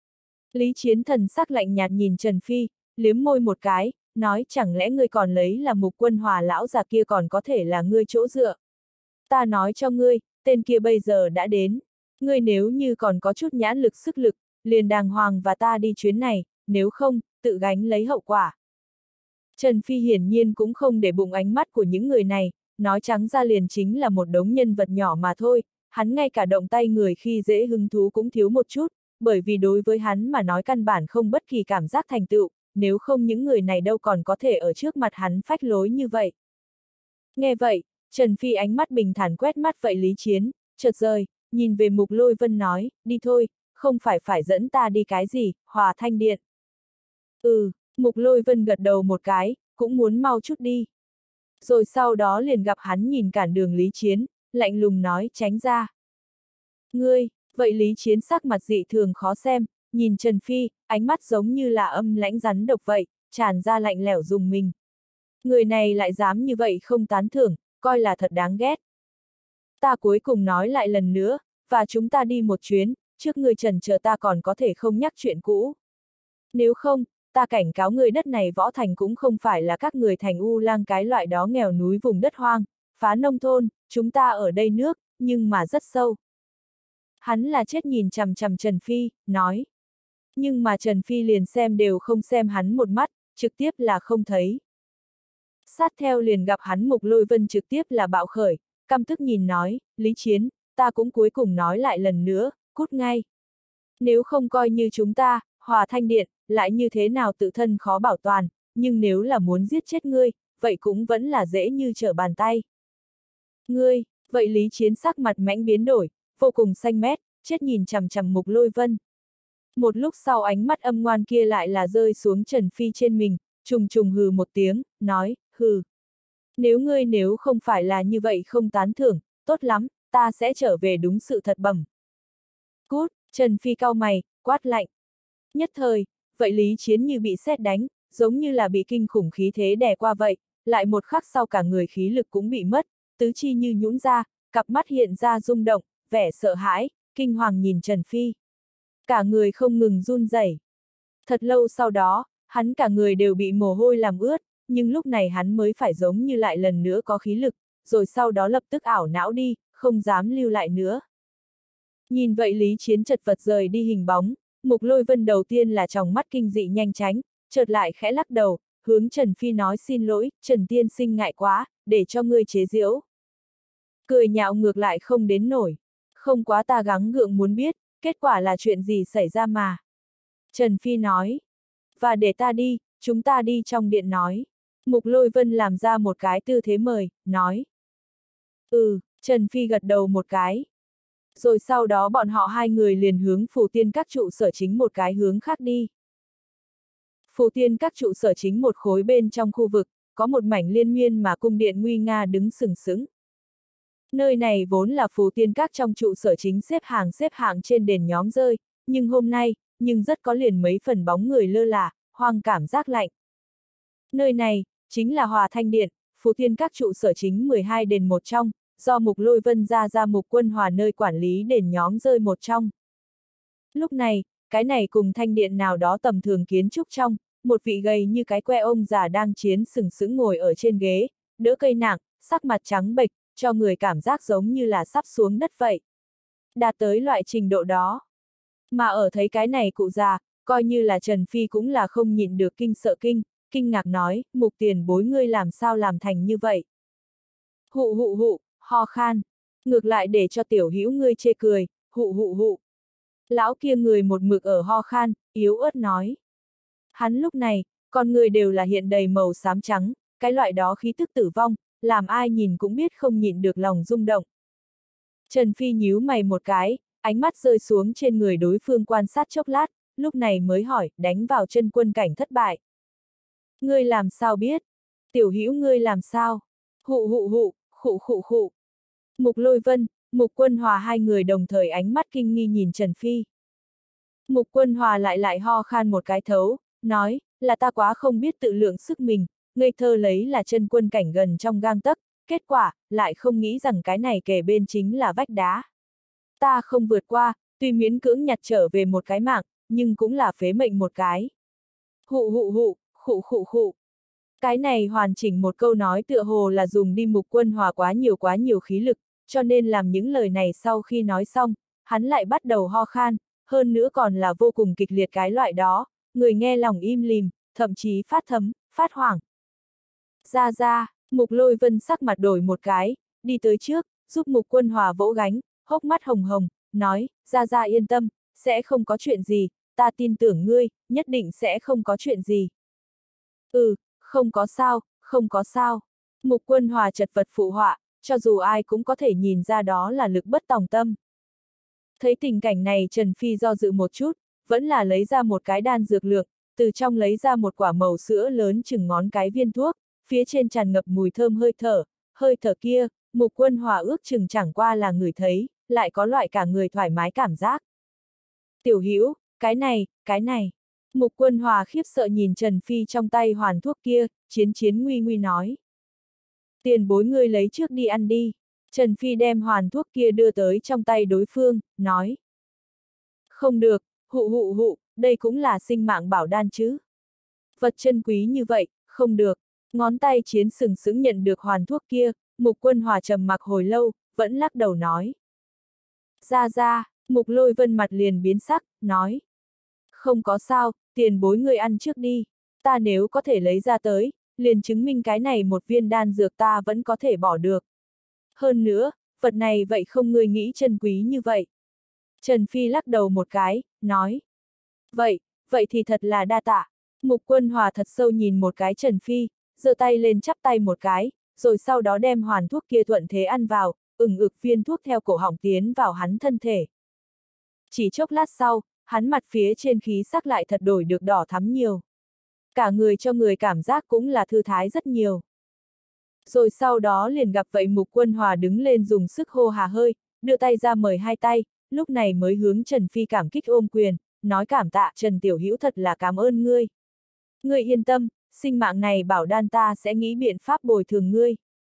Speaker 1: Lý Chiến thần sắc lạnh nhạt nhìn Trần Phi, liếm môi một cái, nói chẳng lẽ ngươi còn lấy là Mục Quân Hòa lão già kia còn có thể là ngươi chỗ dựa. Ta nói cho ngươi, tên kia bây giờ đã đến. Ngươi nếu như còn có chút nhãn lực sức lực, liền đàng hoàng và ta đi chuyến này, nếu không, tự gánh lấy hậu quả. Trần Phi hiển nhiên cũng không để bụng ánh mắt của những người này, nói trắng ra liền chính là một đống nhân vật nhỏ mà thôi, hắn ngay cả động tay người khi dễ hứng thú cũng thiếu một chút, bởi vì đối với hắn mà nói căn bản không bất kỳ cảm giác thành tựu, nếu không những người này đâu còn có thể ở trước mặt hắn phách lối như vậy. Nghe vậy, Trần Phi ánh mắt bình thản quét mắt vậy Lý Chiến, chợt rời, nhìn về Mục Lôi Vân nói, đi thôi, không phải phải dẫn ta đi cái gì, Hòa Thanh Điện. Ừ, Mục Lôi Vân gật đầu một cái, cũng muốn mau chút đi. Rồi sau đó liền gặp hắn nhìn cản đường Lý Chiến, lạnh lùng nói tránh ra. Ngươi, vậy Lý Chiến sắc mặt dị thường khó xem, nhìn Trần Phi, ánh mắt giống như là âm lãnh rắn độc vậy, tràn ra lạnh lẽo dùng mình. Người này lại dám như vậy không tán thưởng, coi là thật đáng ghét. Ta cuối cùng nói lại lần nữa, và chúng ta đi một chuyến, trước người trần chờ ta còn có thể không nhắc chuyện cũ. Nếu không, ta cảnh cáo người đất này Võ Thành cũng không phải là các người thành U Lang cái loại đó nghèo núi vùng đất hoang, phá nông thôn, chúng ta ở đây nước, nhưng mà rất sâu. Hắn là chết nhìn chằm chằm Trần Phi, nói. Nhưng mà Trần Phi liền xem đều không xem hắn một mắt, trực tiếp là không thấy. Sát theo liền gặp hắn Mục Lôi Vân trực tiếp là bạo khởi, căm tức nhìn nói, Lý Chiến, ta cũng cuối cùng nói lại lần nữa, cút ngay. Nếu không coi như chúng ta, Hòa Thanh Điện, lại như thế nào tự thân khó bảo toàn, nhưng nếu là muốn giết chết ngươi, vậy cũng vẫn là dễ như trở bàn tay. Ngươi, vậy Lý Chiến sắc mặt mãnh biến đổi, vô cùng xanh mét, chết nhìn chằm chằm Mục Lôi Vân. Một lúc sau ánh mắt âm ngoan kia lại là rơi xuống Trần Phi trên mình, trùng trùng hừ một tiếng, nói, hừ. Nếu ngươi nếu không phải là như vậy không tán thưởng, tốt lắm, ta sẽ trở về đúng sự thật bẩm. Cút, Trần Phi cau mày, quát lạnh. Nhất thời, vậy Lý Chiến như bị sét đánh, giống như là bị kinh khủng khí thế đè qua vậy, lại một khắc sau cả người khí lực cũng bị mất, tứ chi như nhũn ra, cặp mắt hiện ra rung động, vẻ sợ hãi, kinh hoàng nhìn Trần Phi. Cả người không ngừng run rẩy. Thật lâu sau đó, hắn cả người đều bị mồ hôi làm ướt, nhưng lúc này hắn mới phải giống như lại lần nữa có khí lực, rồi sau đó lập tức ảo não đi, không dám lưu lại nữa. Nhìn vậy Lý Chiến chật vật rời đi hình bóng, Mục Lôi Vân đầu tiên là tròng mắt kinh dị nhanh tránh, chợt lại khẽ lắc đầu, hướng Trần Phi nói xin lỗi, Trần tiên sinh ngại quá, để cho ngươi chế giễu. Cười nhạo ngược lại không đến nổi, không quá ta gắng gượng muốn biết, kết quả là chuyện gì xảy ra mà. Trần Phi nói, và để ta đi, chúng ta đi trong điện nói. Mục Lôi Vân làm ra một cái tư thế mời, nói. Ừ, Trần Phi gật đầu một cái. Rồi sau đó bọn họ hai người liền hướng Phù Tiên các trụ sở chính một cái hướng khác đi. Phù Tiên các trụ sở chính một khối bên trong khu vực, có một mảnh liên miên mà cung điện nguy nga đứng sừng sững. Nơi này vốn là Phù Tiên các trong trụ sở chính xếp hàng xếp hạng trên đền nhóm rơi, nhưng hôm nay, nhưng rất có liền mấy phần bóng người lơ là, hoang cảm giác lạnh. Nơi này, chính là Hòa Thanh Điện, Phù Tiên các trụ sở chính mười hai đền một trong, do Mục Lôi Vân ra ra Mục Quân Hòa nơi quản lý đền nhóm rơi một trong. Lúc này, cái này cùng thanh điện nào đó tầm thường kiến trúc trong, một vị gầy như cái que ông già đang chiến sừng sững ngồi ở trên ghế, đỡ cây nặng, sắc mặt trắng bệch, cho người cảm giác giống như là sắp xuống đất vậy. Đạt tới loại trình độ đó. Mà ở thấy cái này cụ già, coi như là Trần Phi cũng là không nhịn được kinh sợ kinh, kinh ngạc nói, Mục tiền bối ngươi làm sao làm thành như vậy. Hụ hụ hụ, ho khan, ngược lại để cho tiểu hữu ngươi chê cười, hụ hụ hụ. Lão kia người một mực ở ho khan, yếu ớt nói. Hắn lúc này, con người đều là hiện đầy màu xám trắng, cái loại đó khí tức tử vong, làm ai nhìn cũng biết không nhịn được lòng rung động. Trần Phi nhíu mày một cái, ánh mắt rơi xuống trên người đối phương quan sát chốc lát, lúc này mới hỏi, đánh vào chân quân cảnh thất bại. Ngươi làm sao biết? Tiểu Hữu ngươi làm sao? Hụ hụ hụ, khụ khụ khụ. Mục Lôi Vân, Mục Quân Hòa hai người đồng thời ánh mắt kinh nghi nhìn Trần Phi. Mục Quân Hòa lại lại ho khan một cái thấu, nói, là ta quá không biết tự lượng sức mình, ngây thơ lấy là chân quân cảnh gần trong gang tấc, kết quả, lại không nghĩ rằng cái này kề bên chính là vách đá. Ta không vượt qua, tuy miễn cưỡng nhặt trở về một cái mạng, nhưng cũng là phế mệnh một cái. Hụ hụ hụ, khụ khụ khụ. Cái này hoàn chỉnh một câu nói tựa hồ là dùng đi Mục Quân Hòa quá nhiều quá nhiều khí lực, cho nên làm những lời này sau khi nói xong, hắn lại bắt đầu ho khan, hơn nữa còn là vô cùng kịch liệt cái loại đó, người nghe lòng im lìm, thậm chí phát thấm, phát hoảng. Ra ra, Mục Lôi Vân sắc mặt đổi một cái, đi tới trước, giúp Mục Quân Hòa vỗ gánh, hốc mắt hồng hồng, nói, ra ra yên tâm, sẽ không có chuyện gì, ta tin tưởng ngươi, nhất định sẽ không có chuyện gì. Ừ, không có sao, không có sao. Mục Quân Hòa chật vật phụ họa, cho dù ai cũng có thể nhìn ra đó là lực bất tòng tâm. Thấy tình cảnh này Trần Phi do dự một chút, vẫn là lấy ra một cái đan dược lượng, từ trong lấy ra một quả màu sữa lớn chừng ngón cái viên thuốc, phía trên tràn ngập mùi thơm hơi thở, hơi thở kia, Mục Quân Hòa ước chừng chẳng qua là người thấy, lại có loại cả người thoải mái cảm giác. Tiểu Hữu, cái này, cái này. Mục Quân Hòa khiếp sợ nhìn Trần Phi trong tay hoàn thuốc kia, chiến chiến nguy nguy nói. Tiền bối ngươi lấy trước đi ăn đi. Trần Phi đem hoàn thuốc kia đưa tới trong tay đối phương, nói. Không được, hụ hụ hụ, đây cũng là sinh mạng bảo đan chứ. Vật chân quý như vậy, không được. Ngón tay chiến sừng sững nhận được hoàn thuốc kia, Mục Quân Hòa trầm mặc hồi lâu, vẫn lắc đầu nói. Ra ra, Mục Lôi Vân mặt liền biến sắc, nói. Không có sao, tiền bối ngươi ăn trước đi. Ta nếu có thể lấy ra tới, liền chứng minh cái này một viên đan dược ta vẫn có thể bỏ được. Hơn nữa, vật này vậy không ngươi nghĩ chân quý như vậy. Trần Phi lắc đầu một cái, nói. Vậy, vậy thì thật là đa tạ. Mục Quân Hòa thật sâu nhìn một cái Trần Phi, giơ tay lên chắp tay một cái, rồi sau đó đem hoàn thuốc kia thuận thế ăn vào, ửng ực viên thuốc theo cổ họng tiến vào hắn thân thể. Chỉ chốc lát sau, hắn mặt phía trên khí sắc lại thật đổi được đỏ thắm nhiều. Cả người cho người cảm giác cũng là thư thái rất nhiều. Rồi sau đó liền gặp vậy Mục Quân Hòa đứng lên dùng sức hô hà hơi, đưa tay ra mời hai tay, lúc này mới hướng Trần Phi cảm kích ôm quyền, nói cảm tạ Trần Tiểu Hữu thật là cảm ơn ngươi. Ngươi yên tâm, sinh mạng này bảo đan ta sẽ nghĩ biện pháp bồi thường ngươi.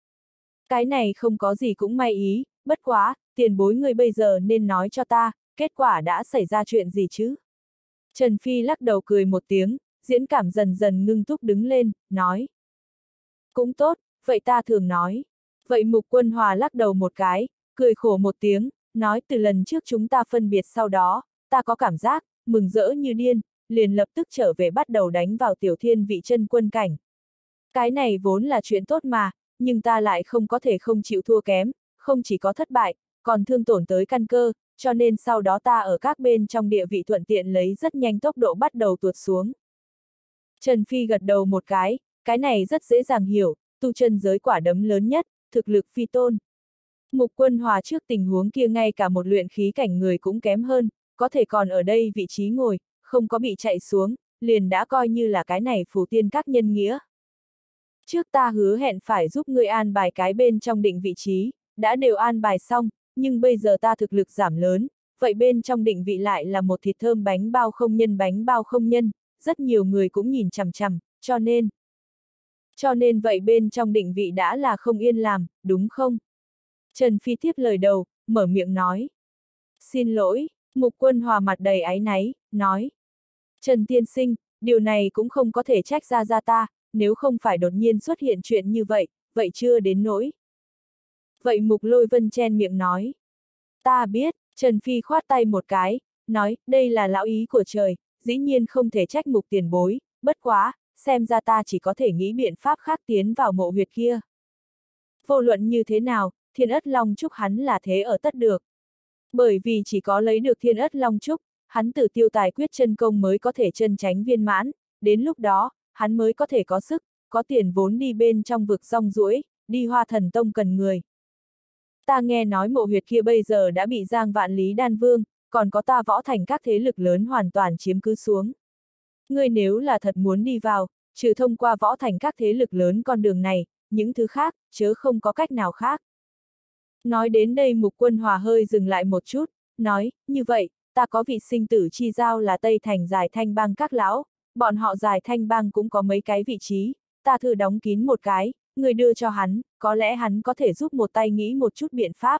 Speaker 1: Cái này không có gì cũng may ý, bất quá, tiền bối ngươi bây giờ nên nói cho ta, kết quả đã xảy ra chuyện gì chứ? Trần Phi lắc đầu cười một tiếng, diễn cảm dần dần ngưng túc đứng lên, nói. Cũng tốt, vậy ta thường nói. Vậy Mục Quân Hòa lắc đầu một cái, cười khổ một tiếng, nói từ lần trước chúng ta phân biệt sau đó, ta có cảm giác, mừng rỡ như điên, liền lập tức trở về bắt đầu đánh vào tiểu thiên vị chân quân cảnh. Cái này vốn là chuyện tốt mà, nhưng ta lại không có thể không chịu thua kém, không chỉ có thất bại, còn thương tổn tới căn cơ, cho nên sau đó ta ở các bên trong địa vị thuận tiện lấy rất nhanh tốc độ bắt đầu tuột xuống. Trần Phi gật đầu một cái, cái này rất dễ dàng hiểu, tu chân giới quả đấm lớn nhất, thực lực phi tôn. Mục Quân Hòa trước tình huống kia ngay cả một luyện khí cảnh người cũng kém hơn, có thể còn ở đây vị trí ngồi, không có bị chạy xuống, liền đã coi như là cái này phù tiên các nhân nghĩa. Trước ta hứa hẹn phải giúp ngươi an bài cái bên trong định vị trí, đã đều an bài xong, nhưng bây giờ ta thực lực giảm lớn, vậy bên trong định vị lại là một thịt thơm bánh bao không nhân bánh bao không nhân, rất nhiều người cũng nhìn chằm chằm, cho nên. Cho nên vậy bên trong định vị đã là không yên làm, đúng không? Trần Phi tiếp lời đầu, mở miệng nói. Xin lỗi, Mục Quân Hòa mặt đầy áy náy, nói. Trần tiên sinh, điều này cũng không có thể trách ra ra ta, nếu không phải đột nhiên xuất hiện chuyện như vậy, vậy chưa đến nỗi. Vậy Mục Lôi Vân chen miệng nói. Ta biết, Trần Phi khoát tay một cái, nói, đây là lão ý của trời, dĩ nhiên không thể trách Mục tiền bối, bất quá, xem ra ta chỉ có thể nghĩ biện pháp khác tiến vào mộ huyệt kia. Vô luận như thế nào, Thiên Ất Long Trúc hắn là thế ở tất được. Bởi vì chỉ có lấy được Thiên Ất Long Trúc, hắn Tử Tiêu Tài Quyết chân công mới có thể chân tránh viên mãn, đến lúc đó, hắn mới có thể có sức, có tiền vốn đi bên trong vực rong ruỗi, đi Hoa Thần Tông cần người. Ta nghe nói mộ huyệt kia bây giờ đã bị Giang Vạn Lý Đan Vương, còn có ta võ thành các thế lực lớn hoàn toàn chiếm cứ xuống. Ngươi nếu là thật muốn đi vào, trừ thông qua võ thành các thế lực lớn con đường này, những thứ khác, chớ không có cách nào khác. Nói đến đây Mục Quân Hòa hơi dừng lại một chút, nói, như vậy, ta có vị sinh tử chi giao là Tây Thành Giải Thanh Bang các lão, bọn họ Giải Thanh Bang cũng có mấy cái vị trí, ta thử đóng kín một cái, người đưa cho hắn, có lẽ hắn có thể giúp một tay nghĩ một chút biện pháp.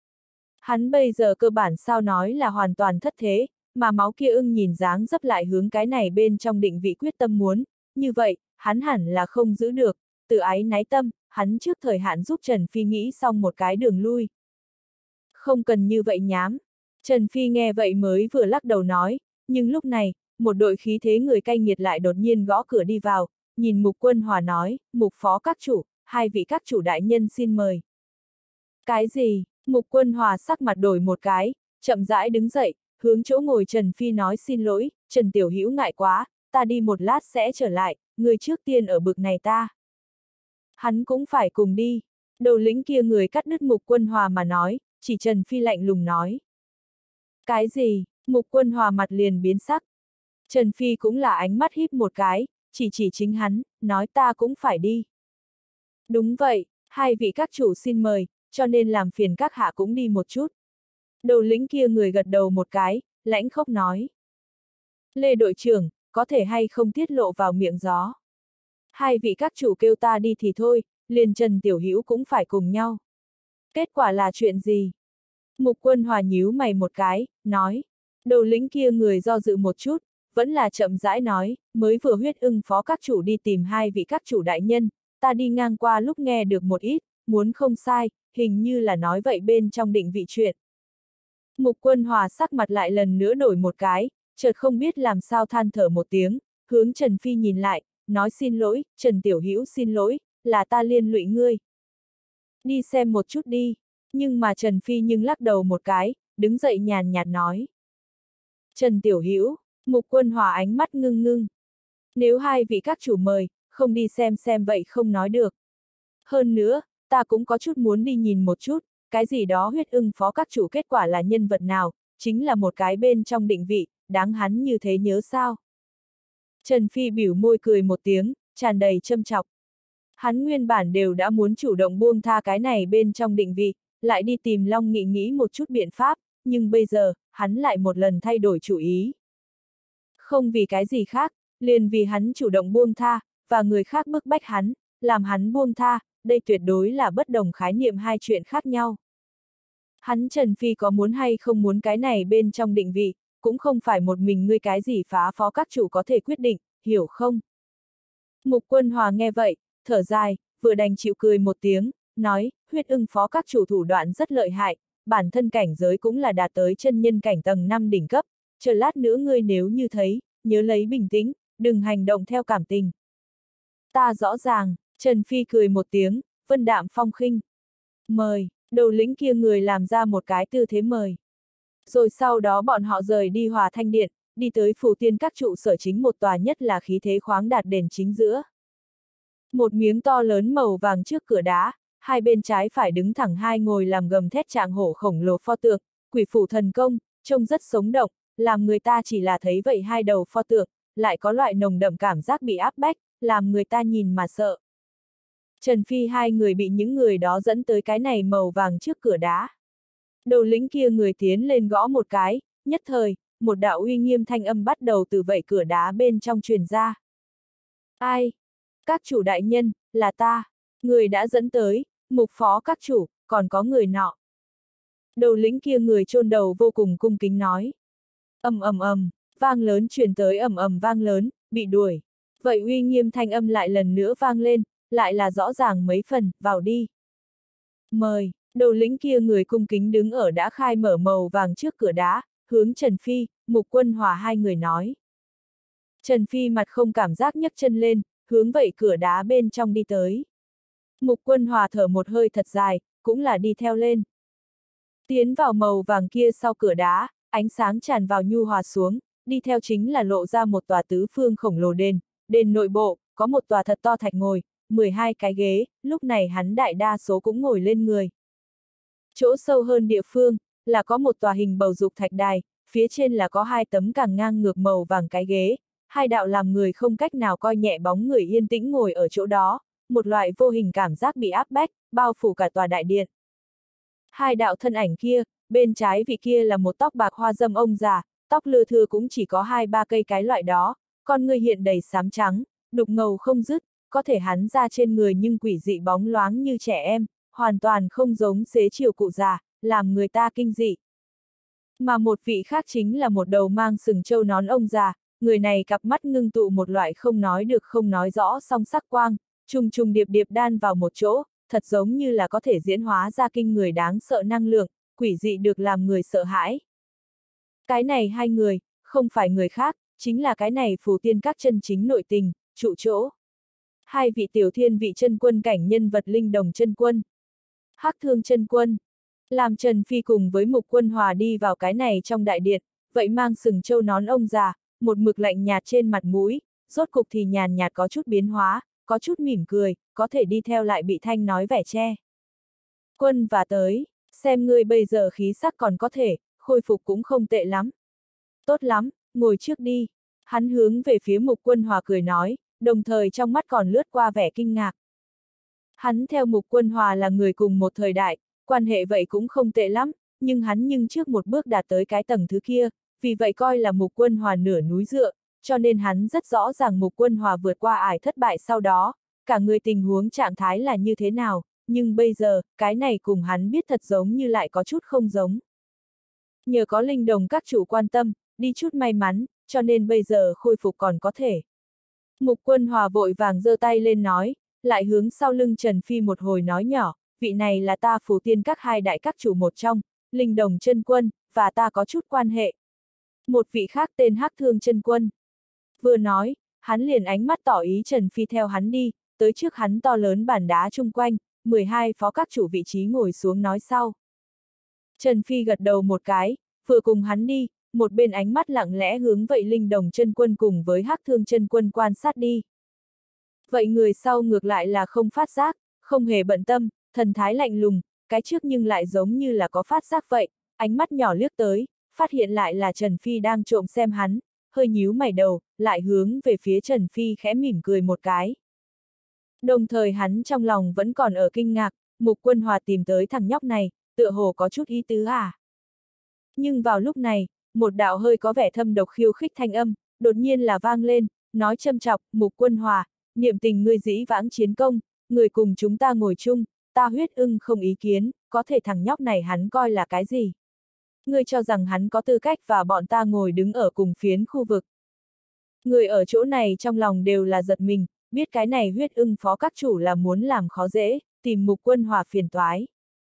Speaker 1: Hắn bây giờ cơ bản sao nói là hoàn toàn thất thế, mà máu kia ưng nhìn dáng dấp lại hướng cái này bên trong định vị quyết tâm muốn, như vậy, hắn hẳn là không giữ được, tự ái náy tâm, hắn trước thời hạn giúp Trần Phi nghĩ xong một cái đường lui. Không cần như vậy nhám. Trần Phi nghe vậy mới vừa lắc đầu nói, nhưng lúc này, một đội khí thế người cay nghiệt lại đột nhiên gõ cửa đi vào, nhìn Mục Quân Hòa nói, Mục phó các chủ, hai vị các chủ đại nhân xin mời. Cái gì? Mục Quân Hòa sắc mặt đổi một cái, chậm rãi đứng dậy, hướng chỗ ngồi Trần Phi nói xin lỗi, Trần Tiểu Hữu ngại quá, ta đi một lát sẽ trở lại, người trước tiên ở bực này ta. Hắn cũng phải cùng đi. Đầu lĩnh kia người cắt đứt Mục Quân Hòa mà nói, chỉ Trần Phi lạnh lùng nói. Cái gì? Mục Quân Hòa mặt liền biến sắc. Trần Phi cũng là ánh mắt híp một cái, chỉ chỉ chính hắn, nói ta cũng phải đi. Đúng vậy, hai vị các chủ xin mời, cho nên làm phiền các hạ cũng đi một chút. Đầu lĩnh kia người gật đầu một cái, lãnh khốc nói. Lê đội trưởng, có thể hay không tiết lộ vào miệng gió. Hai vị các chủ kêu ta đi thì thôi, liền Trần Tiểu Hữu cũng phải cùng nhau. Kết quả là chuyện gì? Mục Quân Hòa nhíu mày một cái, nói. Đầu lĩnh kia người do dự một chút, vẫn là chậm rãi nói, mới vừa huyết ưng phó các chủ đi tìm hai vị các chủ đại nhân, ta đi ngang qua lúc nghe được một ít, muốn không sai, hình như là nói vậy bên trong định vị chuyện. Mục Quân Hòa sắc mặt lại lần nữa đổi một cái, chợt không biết làm sao than thở một tiếng, hướng Trần Phi nhìn lại, nói xin lỗi, Trần Tiểu Hữu xin lỗi, là ta liên lụy ngươi. Đi xem một chút đi, nhưng mà Trần Phi nhưng lắc đầu một cái, đứng dậy nhàn nhạt nói. Trần Tiểu Hữu, Mục Quân Hòa ánh mắt ngưng ngưng. Nếu hai vị các chủ mời, không đi xem xem vậy không nói được. Hơn nữa, ta cũng có chút muốn đi nhìn một chút, cái gì đó huyết ưng phó các chủ kết quả là nhân vật nào, chính là một cái bên trong định vị, đáng hắn như thế nhớ sao. Trần Phi biểu môi cười một tiếng, tràn đầy châm chọc. Hắn nguyên bản đều đã muốn chủ động buông tha cái này bên trong định vị, lại đi tìm Long Nghị nghĩ một chút biện pháp, nhưng bây giờ, hắn lại một lần thay đổi chủ ý. Không vì cái gì khác, liền vì hắn chủ động buông tha, và người khác bức bách hắn, làm hắn buông tha, đây tuyệt đối là bất đồng khái niệm hai chuyện khác nhau. Hắn Trần Phi có muốn hay không muốn cái này bên trong định vị, cũng không phải một mình ngươi cái gì phá phó các chủ có thể quyết định, hiểu không? Mục Quân Hòa nghe vậy, thở dài, vừa đành chịu cười một tiếng, nói, huyết ưng phó các chủ thủ đoạn rất lợi hại, bản thân cảnh giới cũng là đạt tới chân nhân cảnh tầng năm đỉnh cấp, chờ lát nữa ngươi nếu như thấy, nhớ lấy bình tĩnh, đừng hành động theo cảm tình. Ta rõ ràng, Trần Phi cười một tiếng, vân đạm phong khinh. Mời, đầu lĩnh kia người làm ra một cái tư thế mời. Rồi sau đó bọn họ rời đi Hòa Thanh Điện, đi tới Phù Tiên các trụ sở chính một tòa nhất là khí thế khoáng đạt đền chính giữa. Một miếng to lớn màu vàng trước cửa đá, hai bên trái phải đứng thẳng hai ngồi làm gầm thét trạng hổ khổng lồ pho tượng, quỷ phủ thần công, trông rất sống động, làm người ta chỉ là thấy vậy hai đầu pho tượng, lại có loại nồng đậm cảm giác bị áp bách, làm người ta nhìn mà sợ. Trần Phi hai người bị những người đó dẫn tới cái này màu vàng trước cửa đá. Đầu lĩnh kia người tiến lên gõ một cái, nhất thời, một đạo uy nghiêm thanh âm bắt đầu từ vậy cửa đá bên trong truyền ra. Ai? Các chủ đại nhân, là ta. Người đã dẫn tới, Mục phó các chủ, còn có người nọ. Đầu lĩnh kia người chôn đầu vô cùng cung kính nói. Ầm ầm ầm, vang lớn truyền tới ầm ầm vang lớn, bị đuổi. Vậy uy nghiêm thanh âm lại lần nữa vang lên, lại là rõ ràng mấy phần, vào đi. Mời, đầu lĩnh kia người cung kính đứng ở đã khai mở màu vàng trước cửa đá, hướng Trần Phi, Mục Quân Hòa hai người nói. Trần Phi mặt không cảm giác nhấc chân lên, hướng vậy cửa đá bên trong đi tới. Mục Quân Hòa thở một hơi thật dài, cũng là đi theo lên. Tiến vào màu vàng kia sau cửa đá, ánh sáng tràn vào nhu hòa xuống, đi theo chính là lộ ra một tòa tứ phương khổng lồ đền, đền nội bộ, có một tòa thật to thạch ngồi, mười hai cái ghế, lúc này hắn đại đa số cũng ngồi lên người. Chỗ sâu hơn địa phương, là có một tòa hình bầu dục thạch đài, phía trên là có hai tấm càng ngang ngược màu vàng cái ghế, hai đạo làm người không cách nào coi nhẹ bóng người yên tĩnh ngồi ở chỗ đó, một loại vô hình cảm giác bị áp bách, bao phủ cả tòa đại điện. Hai đạo thân ảnh kia, bên trái vị kia là một tóc bạc hoa dâm ông già, tóc lưa thưa cũng chỉ có hai ba cây cái loại đó, con người hiện đầy xám trắng, đục ngầu không dứt, có thể hắn ra trên người nhưng quỷ dị bóng loáng như trẻ em, hoàn toàn không giống xế chiều cụ già, làm người ta kinh dị. Mà một vị khác chính là một đầu mang sừng trâu nón ông già, người này cặp mắt ngưng tụ một loại không nói được không nói rõ song sắc quang, trùng trùng điệp điệp đan vào một chỗ, thật giống như là có thể diễn hóa ra kinh người đáng sợ năng lượng, quỷ dị được làm người sợ hãi. Cái này hai người, không phải người khác, chính là cái này phù tiên các chân chính nội tình, trụ chỗ. Hai vị tiểu thiên vị chân quân cảnh nhân vật linh đồng chân quân. Hắc Thương chân quân. Làm Trần Phi cùng với Mục Quân Hòa đi vào cái này trong đại điện, vậy mang sừng trâu nón ông già, một mực lạnh nhạt trên mặt mũi, rốt cục thì nhàn nhạt có chút biến hóa, có chút mỉm cười, có thể đi theo lại bị Thanh nói vẻ che. Quân và tới, xem ngươi bây giờ khí sắc còn có thể, khôi phục cũng không tệ lắm. Tốt lắm, ngồi trước đi. Hắn hướng về phía Mục Quân Hòa cười nói, đồng thời trong mắt còn lướt qua vẻ kinh ngạc. Hắn theo Mục Quân Hòa là người cùng một thời đại, quan hệ vậy cũng không tệ lắm, nhưng hắn nhưng trước một bước đạt tới cái tầng thứ kia, vì vậy coi là Mục Quân Hòa nửa núi dựa, cho nên hắn rất rõ ràng Mục Quân Hòa vượt qua ải thất bại sau đó, cả người tình huống trạng thái là như thế nào, nhưng bây giờ, cái này cùng hắn biết thật giống như lại có chút không giống. Nhờ có linh đồng các chủ quan tâm, đi chút may mắn, cho nên bây giờ khôi phục còn có thể. Mục Quân Hòa vội vàng giơ tay lên nói, lại hướng sau lưng Trần Phi một hồi nói nhỏ, vị này là ta phù tiên các hai đại các chủ một trong, linh đồng chân quân, và ta có chút quan hệ. Một vị khác tên Hắc Thương chân quân. Vừa nói, hắn liền ánh mắt tỏ ý Trần Phi theo hắn đi, tới trước hắn to lớn bàn đá chung quanh, mười hai phó các chủ vị trí ngồi xuống nói sau. Trần Phi gật đầu một cái, vừa cùng hắn đi, một bên ánh mắt lặng lẽ hướng vậy linh đồng chân quân cùng với Hắc Thương chân quân quan sát đi. Vậy người sau ngược lại là không phát giác, không hề bận tâm, thần thái lạnh lùng, cái trước nhưng lại giống như là có phát giác vậy, ánh mắt nhỏ liếc tới, phát hiện lại là Trần Phi đang trộm xem hắn, hơi nhíu mày đầu, lại hướng về phía Trần Phi khẽ mỉm cười một cái. Đồng thời hắn trong lòng vẫn còn ở kinh ngạc, Mục Quân Hòa tìm tới thằng nhóc này, tựa hồ có chút ý tứ à. Nhưng vào lúc này, một đạo hơi có vẻ thâm độc khiêu khích thanh âm, đột nhiên là vang lên, nói châm chọc, Mục Quân Hòa, niệm tình ngươi dĩ vãng chiến công, người cùng chúng ta ngồi chung, ta huyết ưng không ý kiến, có thể thằng nhóc này hắn coi là cái gì? Ngươi cho rằng hắn có tư cách và bọn ta ngồi đứng ở cùng phiến khu vực. Người ở chỗ này trong lòng đều là giật mình, biết cái này huyết ưng phó các chủ là muốn làm khó dễ, tìm Mục Quân Hòa phiền toái.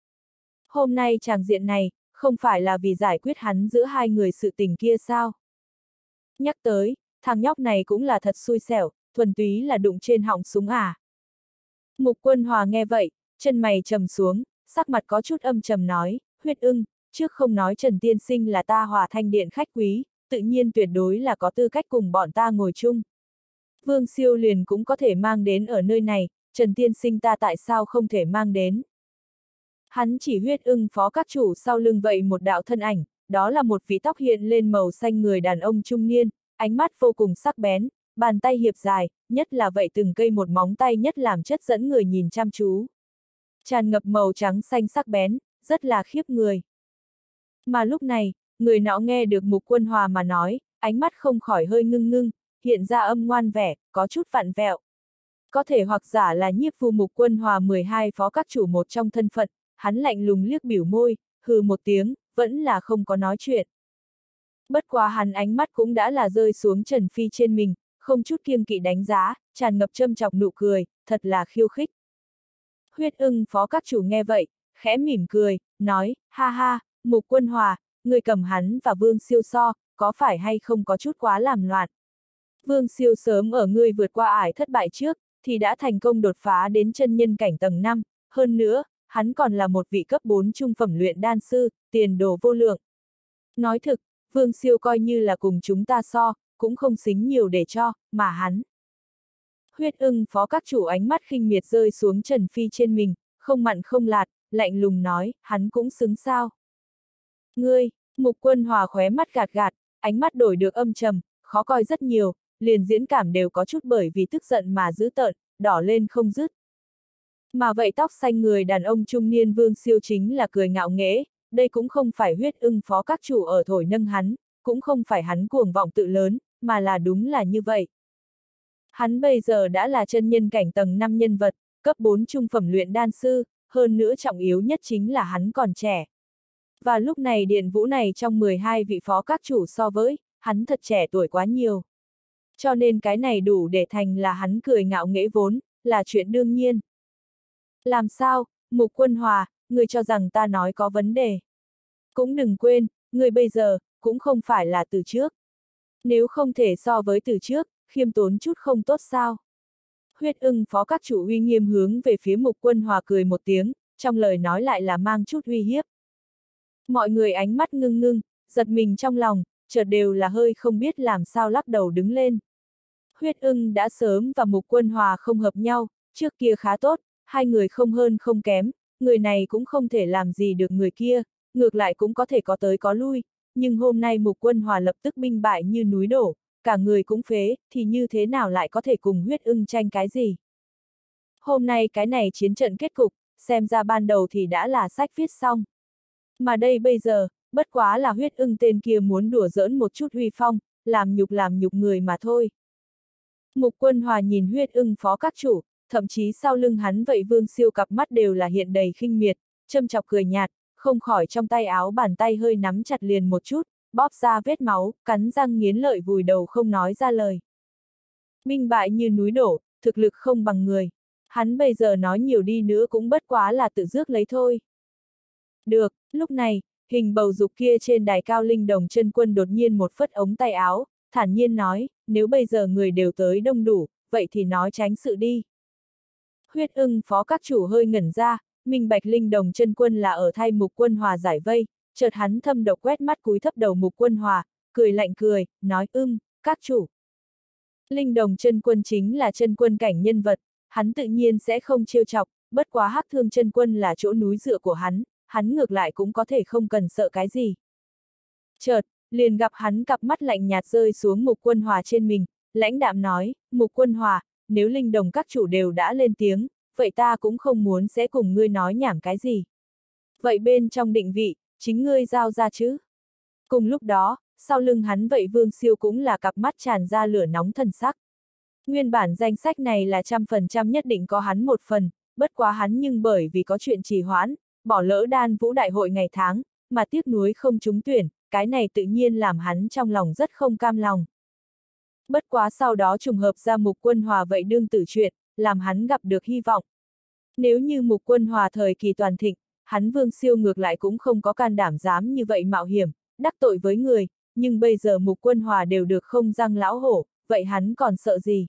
Speaker 1: Hôm nay tràng diện này, không phải là vì giải quyết hắn giữa hai người sự tình kia sao? Nhắc tới, thằng nhóc này cũng là thật xui xẻo, thuần túy là đụng trên họng súng à. Mục Quân Hòa nghe vậy, chân mày trầm xuống, sắc mặt có chút âm trầm nói, huyết ưng, trước không nói Trần Tiên Sinh là ta Hòa Thanh Điện khách quý, tự nhiên tuyệt đối là có tư cách cùng bọn ta ngồi chung. Vương Siêu liền cũng có thể mang đến ở nơi này, Trần Tiên Sinh ta tại sao không thể mang đến? Hắn chỉ huyết ưng phó các chủ sau lưng vậy một đạo thân ảnh, đó là một vị tóc hiện lên màu xanh người đàn ông trung niên, ánh mắt vô cùng sắc bén, bàn tay hiệp dài, nhất là vậy từng cây một móng tay nhất làm chất dẫn người nhìn chăm chú. Tràn ngập màu trắng xanh sắc bén, rất là khiếp người. Mà lúc này, người nọ nghe được Mục Quân Hòa mà nói, ánh mắt không khỏi hơi ngưng ngưng, hiện ra âm ngoan vẻ, có chút vặn vẹo. Có thể hoặc giả là nhiếp phu Mục Quân Hòa mười hai phó các chủ một trong thân phận, hắn lạnh lùng liếc biểu môi, hừ một tiếng, vẫn là không có nói chuyện. Bất quá hắn ánh mắt cũng đã là rơi xuống Trần Phi trên mình, không chút kiêng kỵ đánh giá, tràn ngập châm chọc nụ cười, thật là khiêu khích. Huyết ưng phó các chủ nghe vậy, khẽ mỉm cười, nói, ha ha, Mục Quân Hòa, người cầm hắn và Vương Siêu so, có phải hay không có chút quá làm loạn. Vương Siêu sớm ở ngươi vượt qua ải thất bại trước, thì đã thành công đột phá đến chân nhân cảnh tầng năm, hơn nữa, hắn còn là một vị cấp bốn trung phẩm luyện đan sư, tiền đồ vô lượng. Nói thực, Vương Siêu coi như là cùng chúng ta so, cũng không xính nhiều để cho, mà hắn. Huyết ưng phó các chủ ánh mắt khinh miệt rơi xuống Trần Phi trên mình, không mặn không lạt, lạnh lùng nói, hắn cũng xứng sao. Ngươi, Mục Quân Hòa khóe mắt gạt gạt, ánh mắt đổi được âm trầm, khó coi rất nhiều, liền diễn cảm đều có chút bởi vì tức giận mà dữ tợn, đỏ lên không dứt. Mà vậy tóc xanh người đàn ông trung niên Vương Siêu chính là cười ngạo nghễ, đây cũng không phải Huyết Ưng phó các chủ ở thổi nâng hắn, cũng không phải hắn cuồng vọng tự lớn, mà là đúng là như vậy. Hắn bây giờ đã là chân nhân cảnh tầng năm nhân vật, cấp bốn trung phẩm luyện đan sư, hơn nữa trọng yếu nhất chính là hắn còn trẻ. Và lúc này điện vũ này trong mười hai vị phó các chủ so với, hắn thật trẻ tuổi quá nhiều. Cho nên cái này đủ để thành là hắn cười ngạo nghễ vốn, là chuyện đương nhiên. Làm sao, Mục Quân Hòa, người cho rằng ta nói có vấn đề. Cũng đừng quên, người bây giờ, cũng không phải là từ trước. Nếu không thể so với từ trước, khiêm tốn chút không tốt sao. Huyết Ưng phó các chủ uy nghiêm hướng về phía Mục Quân Hòa cười một tiếng, trong lời nói lại là mang chút uy hiếp. Mọi người ánh mắt ngưng ngưng, giật mình trong lòng, chợt đều là hơi không biết làm sao lắc đầu đứng lên. Huyết Ưng đã sớm và Mục Quân Hòa không hợp nhau, trước kia khá tốt, hai người không hơn không kém, người này cũng không thể làm gì được người kia, ngược lại cũng có thể có tới có lui, nhưng hôm nay Mục Quân Hòa lập tức binh bại như núi đổ, cả người cũng phế, thì như thế nào lại có thể cùng Huyết Ưng tranh cái gì? Hôm nay cái này chiến trận kết cục, xem ra ban đầu thì đã là sách viết xong. Mà đây bây giờ, bất quá là Huyết Ưng tên kia muốn đùa giỡn một chút uy phong, làm nhục làm nhục người mà thôi. Mục Quân Hòa nhìn Huyết Ưng phó các chủ, thậm chí sau lưng hắn vậy Vương Siêu cặp mắt đều là hiện đầy khinh miệt, châm chọc cười nhạt, không khỏi trong tay áo bàn tay hơi nắm chặt liền một chút, bóp ra vết máu, cắn răng nghiến lợi vùi đầu không nói ra lời. Minh bại như núi đổ, thực lực không bằng người. Hắn bây giờ nói nhiều đi nữa cũng bất quá là tự rước lấy thôi. Được, lúc này, hình bầu dục kia trên đài cao linh đồng chân quân đột nhiên một phất ống tay áo, thản nhiên nói, nếu bây giờ người đều tới đông đủ, vậy thì nói tránh sự đi. Huyết Ưng phó các chủ hơi ngẩn ra, minh bạch linh đồng chân quân là ở thay Mục Quân Hòa giải vây, chợt hắn thâm độc quét mắt cúi thấp đầu Mục Quân Hòa, cười lạnh cười, nói ưng, các chủ. Linh đồng chân quân chính là chân quân cảnh nhân vật, hắn tự nhiên sẽ không trêu chọc, bất quá Hắc Thương chân quân là chỗ núi dựa của hắn, hắn ngược lại cũng có thể không cần sợ cái gì. Chợt, liền gặp hắn cặp mắt lạnh nhạt rơi xuống Mục Quân Hòa trên mình, lãnh đạm nói, Mục Quân Hòa, nếu linh đồng các chủ đều đã lên tiếng, vậy ta cũng không muốn sẽ cùng ngươi nói nhảm cái gì. Vậy bên trong định vị, chính ngươi giao ra chứ. Cùng lúc đó, sau lưng hắn vậy Vương Siêu cũng là cặp mắt tràn ra lửa nóng thần sắc. Nguyên bản danh sách này là trăm phần trăm nhất định có hắn một phần, bất quá hắn nhưng bởi vì có chuyện trì hoãn, bỏ lỡ đan vũ đại hội ngày tháng, mà tiếc nuối không trúng tuyển, cái này tự nhiên làm hắn trong lòng rất không cam lòng. Bất quá sau đó trùng hợp ra Mục Quân Hòa vậy đương tử chuyện, làm hắn gặp được hy vọng. Nếu như Mục Quân Hòa thời kỳ toàn thịnh, hắn Vương Siêu ngược lại cũng không có can đảm dám như vậy mạo hiểm, đắc tội với người, nhưng bây giờ Mục Quân Hòa đều được không răng lão hổ, vậy hắn còn sợ gì?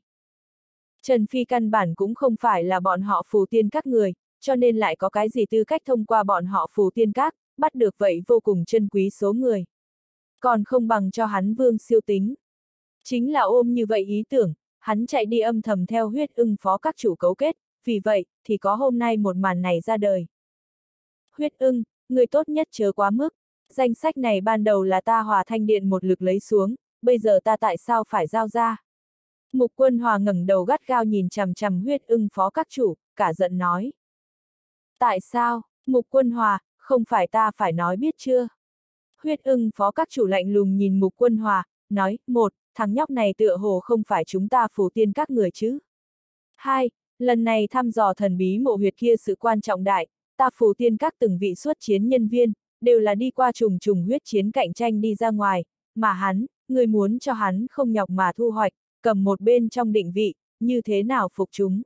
Speaker 1: Trần Phi căn bản cũng không phải là bọn họ phù tiên các người, cho nên lại có cái gì tư cách thông qua bọn họ phù tiên các, bắt được vậy vô cùng chân quý số người. Còn không bằng cho hắn Vương Siêu tính. Chính là ôm như vậy ý tưởng, hắn chạy đi âm thầm theo Huyết Ưng phó các chủ cấu kết, vì vậy, thì có hôm nay một màn này ra đời. Huyết Ưng, người tốt nhất chớ quá mức, danh sách này ban đầu là ta Hòa Thanh Điện một lực lấy xuống, bây giờ ta tại sao phải giao ra? Mục Quân Hòa ngẩng đầu gắt gao nhìn chằm chằm Huyết Ưng phó các chủ, cả giận nói. Tại sao, Mục Quân Hòa, không phải ta phải nói biết chưa? Huyết Ưng phó các chủ lạnh lùng nhìn Mục Quân Hòa, nói, một, thằng nhóc này tựa hồ không phải chúng ta phù tiên các người chứ. Hai, lần này thăm dò thần bí mộ huyệt kia sự quan trọng đại, ta phù tiên các từng vị xuất chiến nhân viên, đều là đi qua trùng trùng huyết chiến cạnh tranh đi ra ngoài, mà hắn, người muốn cho hắn không nhọc mà thu hoạch, cầm một bên trong định vị, như thế nào phục chúng.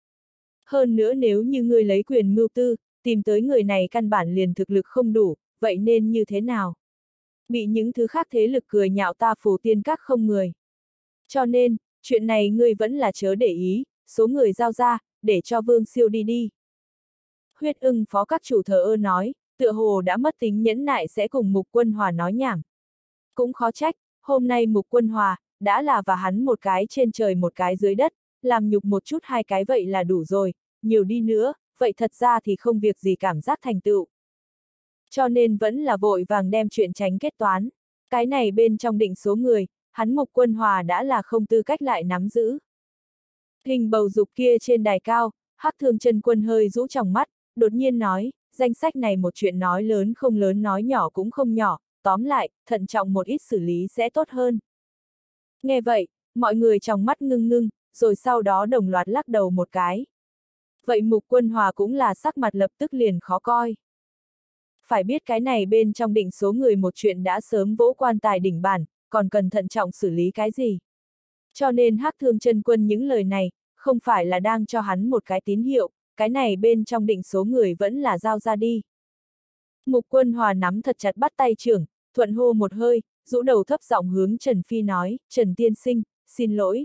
Speaker 1: Hơn nữa nếu như ngươi lấy quyền mưu tư, tìm tới người này căn bản liền thực lực không đủ, vậy nên như thế nào? Bị những thứ khác thế lực cười nhạo ta phù tiên các không người. Cho nên, chuyện này ngươi vẫn là chớ để ý, số người giao ra, để cho Vương Siêu đi đi. Huyết Ưng phó các chủ thờ ơ nói, tựa hồ đã mất tính nhẫn nại sẽ cùng Mục Quân Hòa nói nhảm. Cũng khó trách, hôm nay Mục Quân Hòa, đã là và hắn một cái trên trời một cái dưới đất, làm nhục một chút hai cái vậy là đủ rồi, nhiều đi nữa, vậy thật ra thì không việc gì cảm giác thành tựu. Cho nên vẫn là vội vàng đem chuyện tránh kết toán. Cái này bên trong định số người, hắn Mục Quân Hòa đã là không tư cách lại nắm giữ. Hình bầu dục kia trên đài cao, Hắc Thương Chân Quân hơi rũ tròng mắt, đột nhiên nói, danh sách này một chuyện nói lớn không lớn nói nhỏ cũng không nhỏ, tóm lại, thận trọng một ít xử lý sẽ tốt hơn. Nghe vậy, mọi người trong mắt ngưng ngưng, rồi sau đó đồng loạt lắc đầu một cái. Vậy Mục Quân Hòa cũng là sắc mặt lập tức liền khó coi. Phải biết cái này bên trong định số người một chuyện đã sớm vỗ quan tài đỉnh bản, còn cần thận trọng xử lý cái gì. Cho nên Hắc Thương Chân Quân những lời này, không phải là đang cho hắn một cái tín hiệu, cái này bên trong định số người vẫn là giao ra đi. Mục Quân Hòa nắm thật chặt bắt tay trưởng, thuận hô một hơi, rũ đầu thấp giọng hướng Trần Phi nói, Trần tiên sinh, xin lỗi.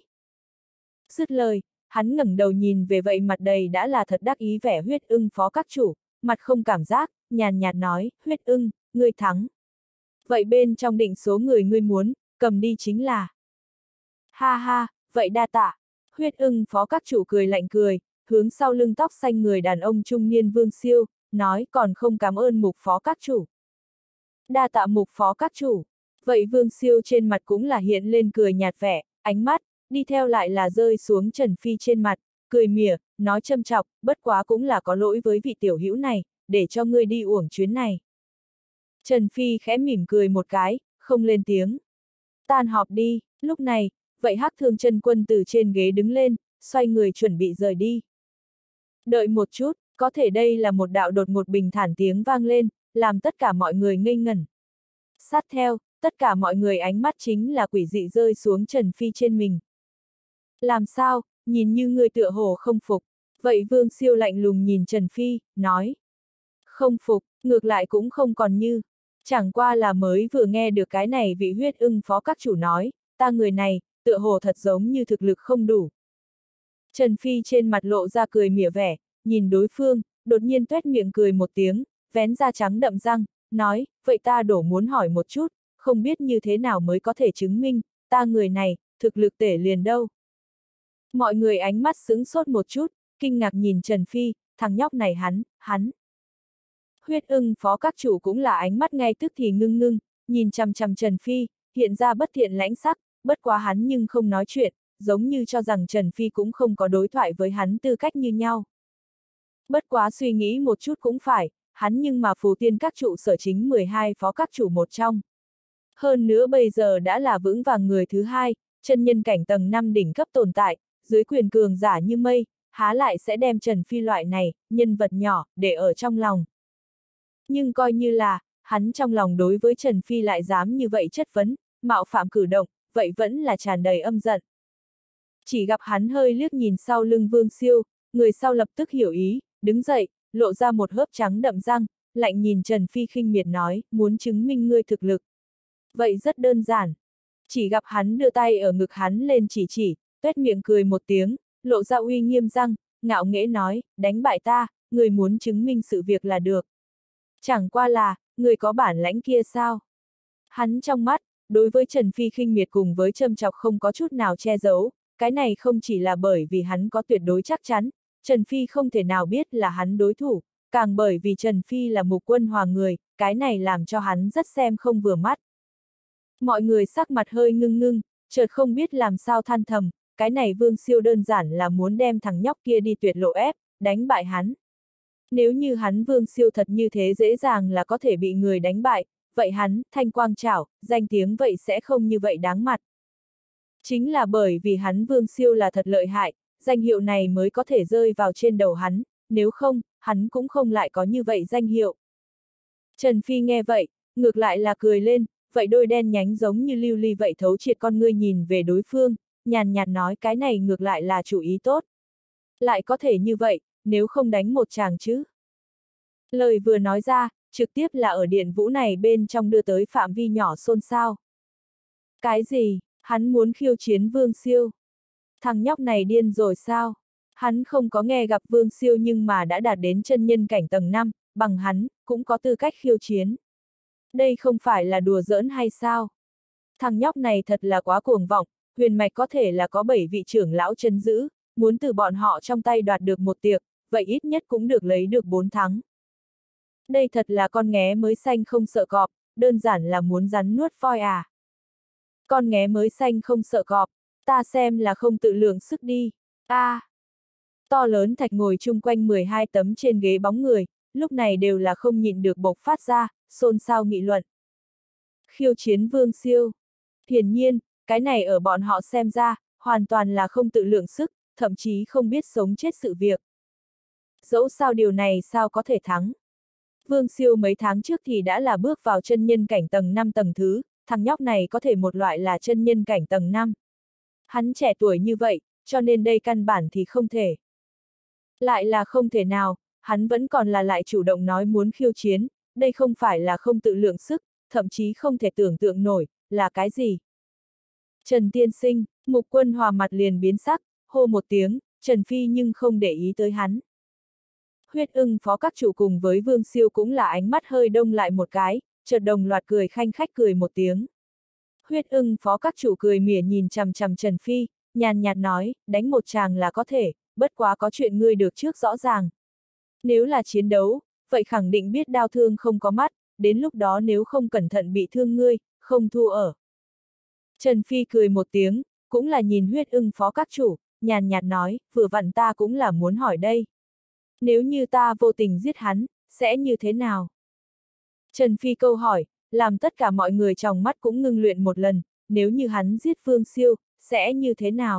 Speaker 1: Dứt lời, hắn ngẩng đầu nhìn về vậy mặt đầy đã là thật đắc ý vẻ Huyết Ưng phó các chủ, mặt không cảm giác, nhàn nhạt nói, Huyết Ưng, ngươi thắng. Vậy bên trong định số người ngươi muốn, cầm đi chính là. Ha ha, vậy đa tạ. Huyết Ưng phó các chủ cười lạnh cười, hướng sau lưng tóc xanh người đàn ông trung niên Vương Siêu, nói còn không cảm ơn Mục phó các chủ. Đa tạ Mục phó các chủ. Vậy Vương Siêu trên mặt cũng là hiện lên cười nhạt vẻ, ánh mắt, đi theo lại là rơi xuống Trần Phi trên mặt, cười mỉa, nói châm chọc, bất quá cũng là có lỗi với vị tiểu hữu này, để cho ngươi đi uổng chuyến này. Trần Phi khẽ mỉm cười một cái, không lên tiếng. Tan họp đi, lúc này, vậy Hắc Thương Chân Quân từ trên ghế đứng lên, xoay người chuẩn bị rời đi. Đợi một chút, có thể đây là một đạo đột ngột bình thản tiếng vang lên, làm tất cả mọi người ngây ngẩn. Sát theo, tất cả mọi người ánh mắt chính là quỷ dị rơi xuống Trần Phi trên mình. Làm sao, nhìn như người tựa hồ không phục, vậy Vương Siêu lạnh lùng nhìn Trần Phi, nói. Không phục, ngược lại cũng không còn như, chẳng qua là mới vừa nghe được cái này vị Huyết Ưng phó các chủ nói, ta người này, tựa hồ thật giống như thực lực không đủ. Trần Phi trên mặt lộ ra cười mỉa vẻ, nhìn đối phương, đột nhiên tuét miệng cười một tiếng, vén da trắng đậm răng, nói, vậy ta đổ muốn hỏi một chút, không biết như thế nào mới có thể chứng minh, ta người này, thực lực tể liền đâu. Mọi người ánh mắt sững sốt một chút, kinh ngạc nhìn Trần Phi, thằng nhóc này hắn, hắn. Huyết Ưng phó các chủ cũng là ánh mắt ngay tức thì ngưng ngưng, nhìn chằm chằm Trần Phi, hiện ra bất thiện lãnh sắc, bất quá hắn nhưng không nói chuyện, giống như cho rằng Trần Phi cũng không có đối thoại với hắn tư cách như nhau. Bất quá suy nghĩ một chút cũng phải, hắn nhưng mà phù tiên các trụ sở chính mười hai phó các chủ một trong. Hơn nữa bây giờ đã là vững vàng người thứ hai, chân nhân cảnh tầng năm đỉnh cấp tồn tại, dưới quyền cường giả như mây, há lại sẽ đem Trần Phi loại này, nhân vật nhỏ, để ở trong lòng. Nhưng coi như là, hắn trong lòng đối với Trần Phi lại dám như vậy chất vấn, mạo phạm cử động, vậy vẫn là tràn đầy âm giận. Chỉ gặp hắn hơi liếc nhìn sau lưng Vương Siêu, người sau lập tức hiểu ý, đứng dậy, lộ ra một hớp trắng đậm răng, lạnh nhìn Trần Phi khinh miệt nói, muốn chứng minh ngươi thực lực. Vậy rất đơn giản. Chỉ gặp hắn đưa tay ở ngực hắn lên chỉ chỉ, tuét miệng cười một tiếng, lộ ra uy nghiêm răng, ngạo nghễ nói, đánh bại ta, người muốn chứng minh sự việc là được. Chẳng qua là, người có bản lãnh kia sao? Hắn trong mắt, đối với Trần Phi khinh miệt cùng với châm chọc không có chút nào che giấu, cái này không chỉ là bởi vì hắn có tuyệt đối chắc chắn, Trần Phi không thể nào biết là hắn đối thủ, càng bởi vì Trần Phi là Mục Quân Hòa người, cái này làm cho hắn rất xem không vừa mắt. Mọi người sắc mặt hơi ngưng ngưng, chợt không biết làm sao than thầm, cái này Vương Siêu đơn giản là muốn đem thằng nhóc kia đi tuyệt lộ ép, đánh bại hắn. Nếu như hắn Vương Siêu thật như thế dễ dàng là có thể bị người đánh bại, vậy hắn, thanh quang trảo, danh tiếng vậy sẽ không như vậy đáng mặt. Chính là bởi vì hắn Vương Siêu là thật lợi hại, danh hiệu này mới có thể rơi vào trên đầu hắn, nếu không, hắn cũng không lại có như vậy danh hiệu. Trần Phi nghe vậy, ngược lại là cười lên, vậy đôi đen nhánh giống như lưu ly vậy thấu triệt con ngươi nhìn về đối phương, nhàn nhạt nói cái này ngược lại là chủ ý tốt. Lại có thể như vậy, nếu không đánh một chàng chứ. Lời vừa nói ra, trực tiếp là ở điện vũ này bên trong đưa tới phạm vi nhỏ xôn xao. Cái gì, hắn muốn khiêu chiến Vương Siêu? Thằng nhóc này điên rồi sao? Hắn không có nghe gặp Vương Siêu nhưng mà đã đạt đến chân nhân cảnh tầng năm, bằng hắn, cũng có tư cách khiêu chiến. Đây không phải là đùa giỡn hay sao? Thằng nhóc này thật là quá cuồng vọng, huyền mạch có thể là có bảy vị trưởng lão trấn giữ, muốn từ bọn họ trong tay đoạt được một tiệc, vậy ít nhất cũng được lấy được bốn thắng. Đây thật là con nghé mới xanh không sợ cọp, đơn giản là muốn rắn nuốt voi à. Con nghé mới xanh không sợ cọp, ta xem là không tự lượng sức đi. A. À. To lớn thạch ngồi chung quanh mười hai tấm trên ghế bóng người, lúc này đều là không nhịn được bộc phát ra, xôn xao nghị luận. Khiêu chiến Vương Siêu. Hiển nhiên, cái này ở bọn họ xem ra, hoàn toàn là không tự lượng sức, thậm chí không biết sống chết sự việc. Dẫu sao điều này sao có thể thắng. Vương Siêu mấy tháng trước thì đã là bước vào chân nhân cảnh tầng năm tầng thứ, thằng nhóc này có thể một loại là chân nhân cảnh tầng năm. Hắn trẻ tuổi như vậy, cho nên đây căn bản thì không thể. Lại là không thể nào, hắn vẫn còn là lại chủ động nói muốn khiêu chiến, đây không phải là không tự lượng sức, thậm chí không thể tưởng tượng nổi, là cái gì. Trần Tiên Sinh, Mục Quân Hòa mặt liền biến sắc, hô một tiếng, Trần Phi nhưng không để ý tới hắn. Huyết Ưng phó các chủ cùng với Vương Siêu cũng là ánh mắt hơi đông lại một cái, chợt đồng loạt cười khanh khách cười một tiếng. Huyết Ưng phó các chủ cười mỉa nhìn chằm chằm Trần Phi, nhàn nhạt nói, đánh một chàng là có thể, bất quá có chuyện ngươi được trước rõ ràng. Nếu là chiến đấu, vậy khẳng định biết đao thương không có mắt, đến lúc đó nếu không cẩn thận bị thương ngươi, không thua ở. Trần Phi cười một tiếng, cũng là nhìn Huyết Ưng phó các chủ, nhàn nhạt nói, vừa vặn ta cũng là muốn hỏi đây. Nếu như ta vô tình giết hắn, sẽ như thế nào? Trần Phi câu hỏi, làm tất cả mọi người trong mắt cũng ngưng luyện một lần, nếu như hắn giết Vương Siêu, sẽ như thế nào?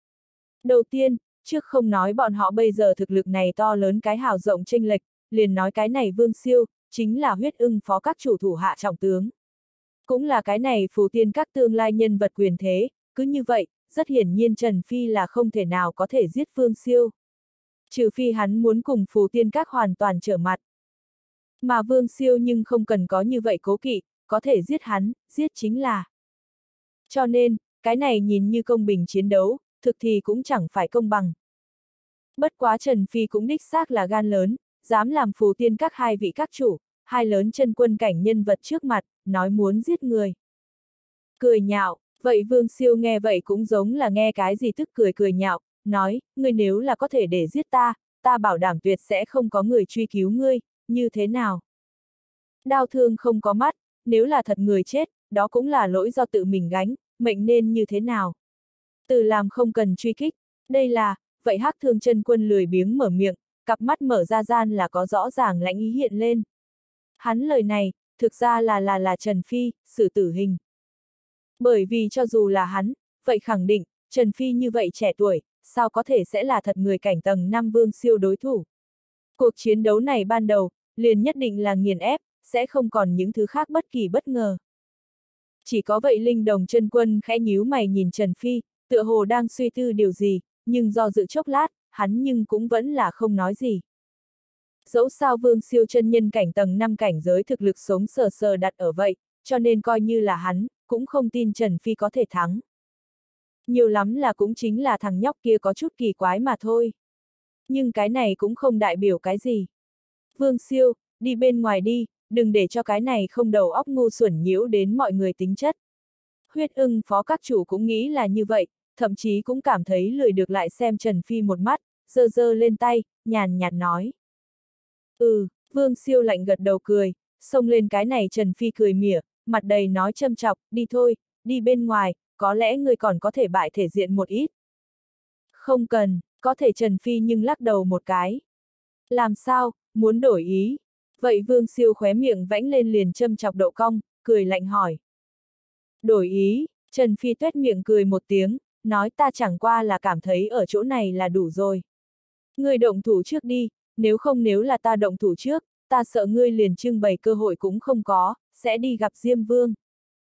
Speaker 1: Đầu tiên, trước không nói bọn họ bây giờ thực lực này to lớn cái hào rộng chênh lệch, liền nói cái này Vương Siêu, chính là Huyết Ưng phó các chủ thủ hạ trọng tướng. Cũng là cái này phù tiên các tương lai nhân vật quyền thế, cứ như vậy, rất hiển nhiên Trần Phi là không thể nào có thể giết Vương Siêu. Trừ phi hắn muốn cùng phù tiên các hoàn toàn trở mặt. Mà Vương Siêu nhưng không cần có như vậy cố kỵ, có thể giết hắn, giết chính là. Cho nên, cái này nhìn như công bình chiến đấu, thực thì cũng chẳng phải công bằng. Bất quá Trần Phi cũng đích xác là gan lớn, dám làm phù tiên các hai vị các chủ, hai lớn chân quân cảnh nhân vật trước mặt, nói muốn giết người. Cười nhạo, vậy Vương Siêu nghe vậy cũng giống là nghe cái gì tức cười cười nhạo, nói, ngươi nếu là có thể để giết ta, ta bảo đảm tuyệt sẽ không có người truy cứu ngươi, như thế nào? Đao thương không có mắt, nếu là thật người chết, đó cũng là lỗi do tự mình gánh, mệnh nên như thế nào? Từ làm không cần truy kích, đây là, vậy Hắc Thương chân quân lười biếng mở miệng, cặp mắt mở ra gian là có rõ ràng lãnh ý hiện lên. Hắn lời này, thực ra là là là Trần Phi, xử tử hình. Bởi vì cho dù là hắn, vậy khẳng định, Trần Phi như vậy trẻ tuổi, sao có thể sẽ là thật người cảnh tầng năm Vương Siêu đối thủ. Cuộc chiến đấu này ban đầu, liền nhất định là nghiền ép, sẽ không còn những thứ khác bất kỳ bất ngờ. Chỉ có vậy Linh Đồng chân quân khẽ nhíu mày nhìn Trần Phi, tựa hồ đang suy tư điều gì, nhưng do dự chốc lát, hắn nhưng cũng vẫn là không nói gì. Dẫu sao Vương Siêu chân nhân cảnh tầng năm cảnh giới thực lực sống sờ sờ đặt ở vậy, cho nên coi như là hắn, cũng không tin Trần Phi có thể thắng. Nhiều lắm là cũng chính là thằng nhóc kia có chút kỳ quái mà thôi. Nhưng cái này cũng không đại biểu cái gì. Vương Siêu, đi bên ngoài đi, đừng để cho cái này không đầu óc ngu xuẩn nhiễu đến mọi người tính chất. Huyết Ưng phó các chủ cũng nghĩ là như vậy, thậm chí cũng cảm thấy lười được lại xem Trần Phi một mắt, giơ giơ lên tay, nhàn nhạt nói. Ừ, Vương Siêu lạnh gật đầu cười, xông lên cái này Trần Phi cười mỉa, mặt đầy nói châm chọc, đi thôi, đi bên ngoài, có lẽ người còn có thể bại thể diện một ít. Không cần, có thể Trần Phi nhưng lắc đầu một cái. Làm sao, muốn đổi ý? Vậy Vương Siêu khóe miệng vãnh lên liền châm chọc độ cong, cười lạnh hỏi. Đổi ý, Trần Phi tuét miệng cười một tiếng, nói ta chẳng qua là cảm thấy ở chỗ này là đủ rồi. Ngươi động thủ trước đi, nếu không nếu là ta động thủ trước, ta sợ ngươi liền trưng bày cơ hội cũng không có, sẽ đi gặp Diêm Vương.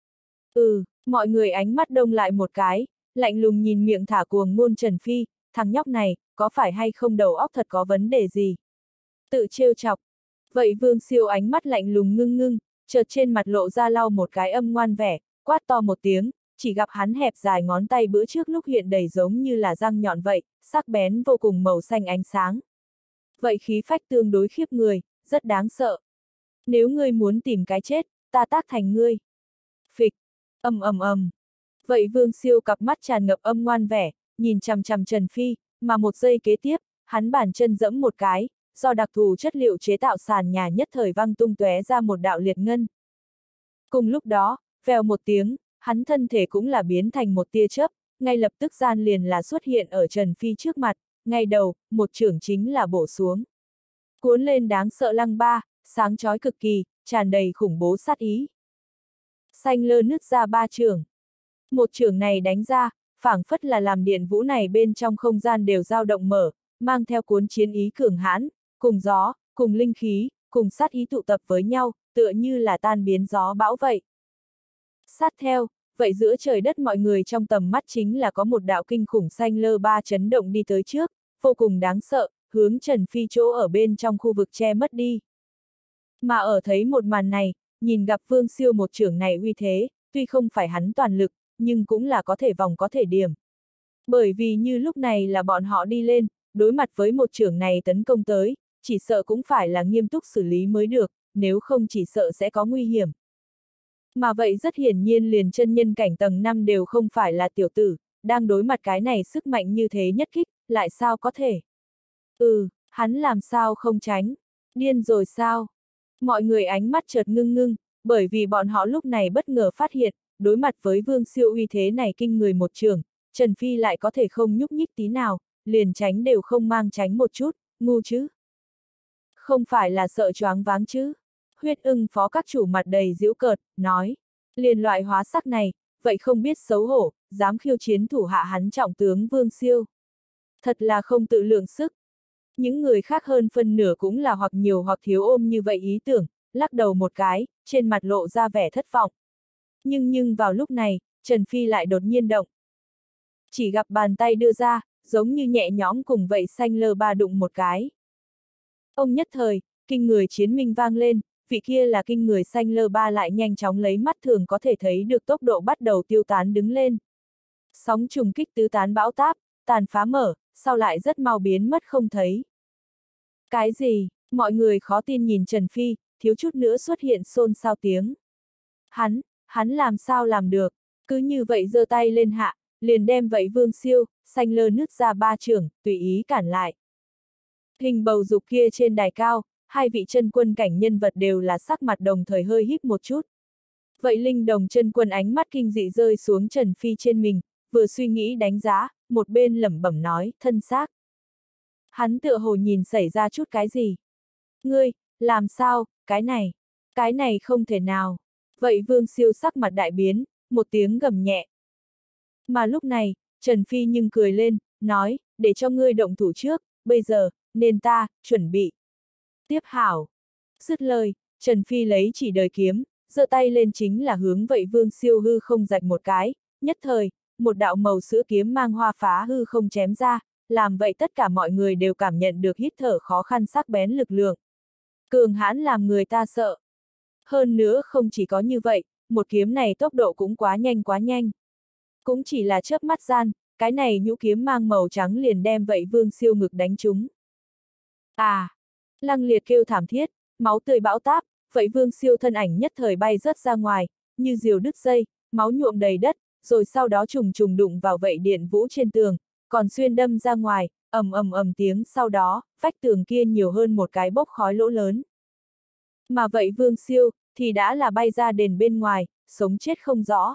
Speaker 1: Ừ, mọi người ánh mắt đông lại một cái, lạnh lùng nhìn miệng thả cuồng ngôn Trần Phi, thằng nhóc này, có phải hay không đầu óc thật có vấn đề gì? Tự trêu chọc. Vậy Vương Siêu ánh mắt lạnh lùng ngưng ngưng, chợt trên mặt lộ ra lau một cái âm ngoan vẻ, quát to một tiếng, chỉ gặp hắn hẹp dài ngón tay bữa trước lúc hiện đầy giống như là răng nhọn vậy, sắc bén vô cùng màu xanh ánh sáng. Vậy khí phách tương đối khiếp người, rất đáng sợ. Nếu ngươi muốn tìm cái chết, ta tác thành ngươi. Phịch, ầm ầm ầm. Vậy Vương Siêu cặp mắt tràn ngập âm ngoan vẻ, nhìn chằm chằm Trần Phi, mà một giây kế tiếp, hắn bàn chân dẫm một cái, do đặc thù chất liệu chế tạo sàn nhà nhất thời văng tung tóe ra một đạo liệt ngân. Cùng lúc đó, vèo một tiếng, hắn thân thể cũng là biến thành một tia chớp, ngay lập tức gian liền là xuất hiện ở Trần Phi trước mặt, ngay đầu, một chưởng chính là bổ xuống. Cuốn lên đáng sợ lăng ba, sáng chói cực kỳ, tràn đầy khủng bố sát ý. Xanh lơ nứt ra ba chưởng. Một chưởng này đánh ra, phảng phất là làm điện vũ này bên trong không gian đều dao động mở, mang theo cuốn chiến ý cường hãn, cùng gió, cùng linh khí, cùng sát ý tụ tập với nhau, tựa như là tan biến gió bão vậy. Sát theo, vậy giữa trời đất mọi người trong tầm mắt chính là có một đạo kinh khủng xanh lơ ba chấn động đi tới trước, vô cùng đáng sợ, hướng Trần Phi chỗ ở bên trong khu vực che mất đi. Mà ở thấy một màn này, nhìn gặp Vương Siêu một chưởng này uy thế, tuy không phải hắn toàn lực, nhưng cũng là có thể vòng có thể điểm. Bởi vì như lúc này là bọn họ đi lên, đối mặt với một chưởng này tấn công tới, chỉ sợ cũng phải là nghiêm túc xử lý mới được, nếu không chỉ sợ sẽ có nguy hiểm. Mà vậy rất hiển nhiên liền chân nhân cảnh tầng năm đều không phải là tiểu tử, đang đối mặt cái này sức mạnh như thế nhất kích, lại sao có thể? Ừ, hắn làm sao không tránh? Điên rồi sao? Mọi người ánh mắt chợt ngưng ngưng, bởi vì bọn họ lúc này bất ngờ phát hiện, đối mặt với Vương Siêu uy thế này kinh người một trường, Trần Phi lại có thể không nhúc nhích tí nào, liền tránh đều không mang tránh một chút, ngu chứ? Không phải là sợ choáng váng chứ? Huyết ưng phó các chủ mặt đầy giễu cợt, nói, liền loại hóa sắc này, vậy không biết xấu hổ, dám khiêu chiến thủ hạ hắn trọng tướng Vương Siêu. Thật là không tự lượng sức. Những người khác hơn phân nửa cũng là hoặc nhiều hoặc thiếu ôm như vậy ý tưởng, lắc đầu một cái, trên mặt lộ ra vẻ thất vọng. Nhưng nhưng vào lúc này, Trần Phi lại đột nhiên động. Chỉ gặp bàn tay đưa ra, giống như nhẹ nhõm cùng vậy xanh lơ ba đụng một cái. Ông nhất thời, kinh người chiến minh vang lên, vị kia là kinh người xanh lơ ba lại nhanh chóng lấy mắt thường có thể thấy được tốc độ bắt đầu tiêu tán đứng lên. Sóng trùng kích tứ tán bão táp, tàn phá mở, sau lại rất mau biến mất không thấy. Cái gì? Mọi người khó tin nhìn Trần Phi, thiếu chút nữa xuất hiện xôn xao tiếng. Hắn, hắn làm sao làm được? Cứ như vậy giơ tay lên hạ, liền đem vậy Vương Siêu, xanh lơ nứt ra ba chưởng, tùy ý cản lại. Hình bầu dục kia trên đài cao, hai vị chân quân cảnh nhân vật đều là sắc mặt đồng thời hơi híp một chút. Vậy linh đồng chân quân ánh mắt kinh dị rơi xuống Trần Phi trên mình, vừa suy nghĩ đánh giá, một bên lẩm bẩm nói, thân xác. Hắn tựa hồ nhìn xảy ra chút cái gì. Ngươi, làm sao, cái này, cái này không thể nào. Vậy Vương Siêu sắc mặt đại biến, một tiếng gầm nhẹ. Mà lúc này, Trần Phi nhưng cười lên, nói, để cho ngươi động thủ trước, bây giờ, nên ta, chuẩn bị. Tiếp hảo. Dứt lời, Trần Phi lấy chỉ đời kiếm, giơ tay lên chính là hướng vậy Vương Siêu hư không rạch một cái, nhất thời, một đạo màu sữa kiếm mang hoa phá hư không chém ra, làm vậy tất cả mọi người đều cảm nhận được hít thở khó khăn sắc bén lực lượng. Cường hãn làm người ta sợ. Hơn nữa không chỉ có như vậy, một kiếm này tốc độ cũng quá nhanh quá nhanh. Cũng chỉ là chớp mắt gian, cái này nhũ kiếm mang màu trắng liền đem vậy Vương Siêu ngực đánh trúng. À! Lăng liệt kêu thảm thiết, máu tươi bão táp, vậy Vương Siêu thân ảnh nhất thời bay rớt ra ngoài, như diều đứt dây, máu nhuộm đầy đất, rồi sau đó trùng trùng đụng vào vậy điện vũ trên tường, còn xuyên đâm ra ngoài, ầm ầm ầm tiếng sau đó, vách tường kia nhiều hơn một cái bốc khói lỗ lớn. Mà vậy Vương Siêu, thì đã là bay ra đền bên ngoài, sống chết không rõ.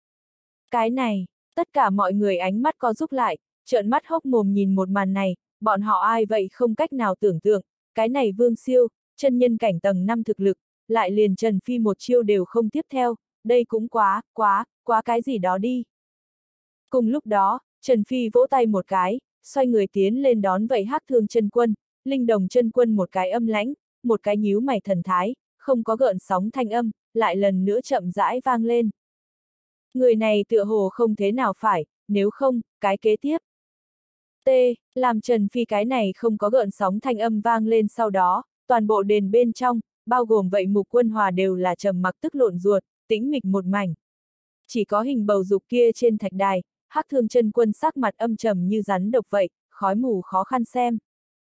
Speaker 1: Cái này, tất cả mọi người ánh mắt co rúm lại, trợn mắt hốc mồm nhìn một màn này, bọn họ ai vậy không cách nào tưởng tượng, cái này Vương Siêu, chân nhân cảnh tầng năm thực lực, lại liền Trần Phi một chiêu đều không tiếp theo, đây cũng quá, quá, quá cái gì đó đi. Cùng lúc đó, Trần Phi vỗ tay một cái, xoay người tiến lên đón vậy Hắc Thương chân quân, linh đồng chân quân một cái âm lãnh, một cái nhíu mày thần thái, không có gợn sóng thanh âm, lại lần nữa chậm rãi vang lên. Người này tựa hồ không thế nào phải, nếu không, cái kế tiếp. T, làm Trần Phi cái này không có gợn sóng thanh âm vang lên sau đó, toàn bộ đền bên trong, bao gồm vậy Mục Quân Hòa đều là trầm mặc tức lộn ruột, tĩnh mịch một mảnh. Chỉ có hình bầu dục kia trên thạch đài, Hắc Thương chân quân sắc mặt âm trầm như rắn độc vậy, khói mù khó khăn xem.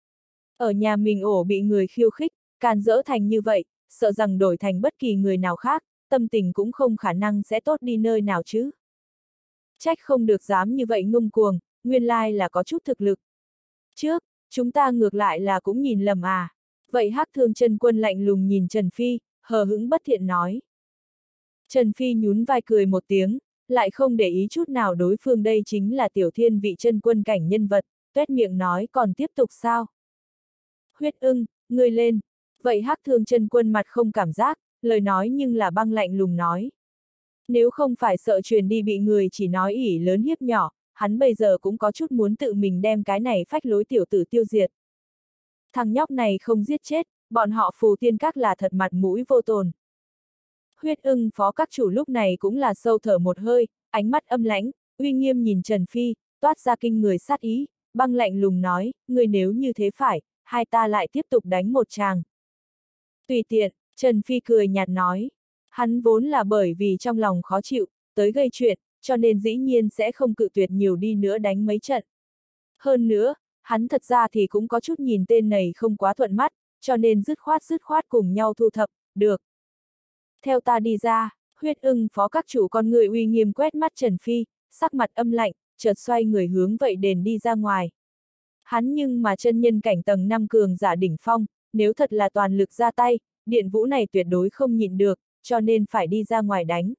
Speaker 1: Ở nhà mình ổ bị người khiêu khích, càn rỡ thành như vậy, sợ rằng đổi thành bất kỳ người nào khác, tâm tình cũng không khả năng sẽ tốt đi nơi nào chứ. Trách không được dám như vậy ngông cuồng, nguyên lai là có chút thực lực. Trước, Chúng ta ngược lại là cũng nhìn lầm à. Vậy Hắc Thương Chân Quân lạnh lùng nhìn Trần Phi, hờ hững bất thiện nói. Trần Phi nhún vai cười một tiếng, lại không để ý chút nào đối phương đây chính là tiểu thiên vị chân quân cảnh nhân vật, tuét miệng nói còn tiếp tục sao? Huyết ưng, ngươi lên. Vậy Hắc Thương Chân Quân mặt không cảm giác, lời nói nhưng là băng lạnh lùng nói. Nếu không phải sợ truyền đi bị người chỉ nói ỉ lớn hiếp nhỏ, hắn bây giờ cũng có chút muốn tự mình đem cái này phách lối tiểu tử tiêu diệt. Thằng nhóc này không giết chết, bọn họ Phù Tiên Các là thật mặt mũi vô tồn. Huyết ưng phó các chủ lúc này cũng là sâu thở một hơi, ánh mắt âm lãnh, uy nghiêm nhìn Trần Phi, toát ra kinh người sát ý, băng lạnh lùng nói, người nếu như thế phải, hai ta lại tiếp tục đánh một tràng. Tùy tiện, Trần Phi cười nhạt nói, hắn vốn là bởi vì trong lòng khó chịu, tới gây chuyện, cho nên dĩ nhiên sẽ không cự tuyệt nhiều đi nữa đánh mấy trận. Hơn nữa, hắn thật ra thì cũng có chút nhìn tên này không quá thuận mắt, cho nên dứt khoát dứt khoát cùng nhau thu thập, được. Theo ta đi ra, huyết ưng phó các chủ con người uy nghiêm quét mắt Trần Phi, sắc mặt âm lạnh, chợt xoay người hướng vậy đền đi ra ngoài. Hắn nhưng mà chân nhân cảnh tầng năm cường giả đỉnh phong, nếu thật là toàn lực ra tay, điện vũ này tuyệt đối không nhịn được, cho nên phải đi ra ngoài đánh.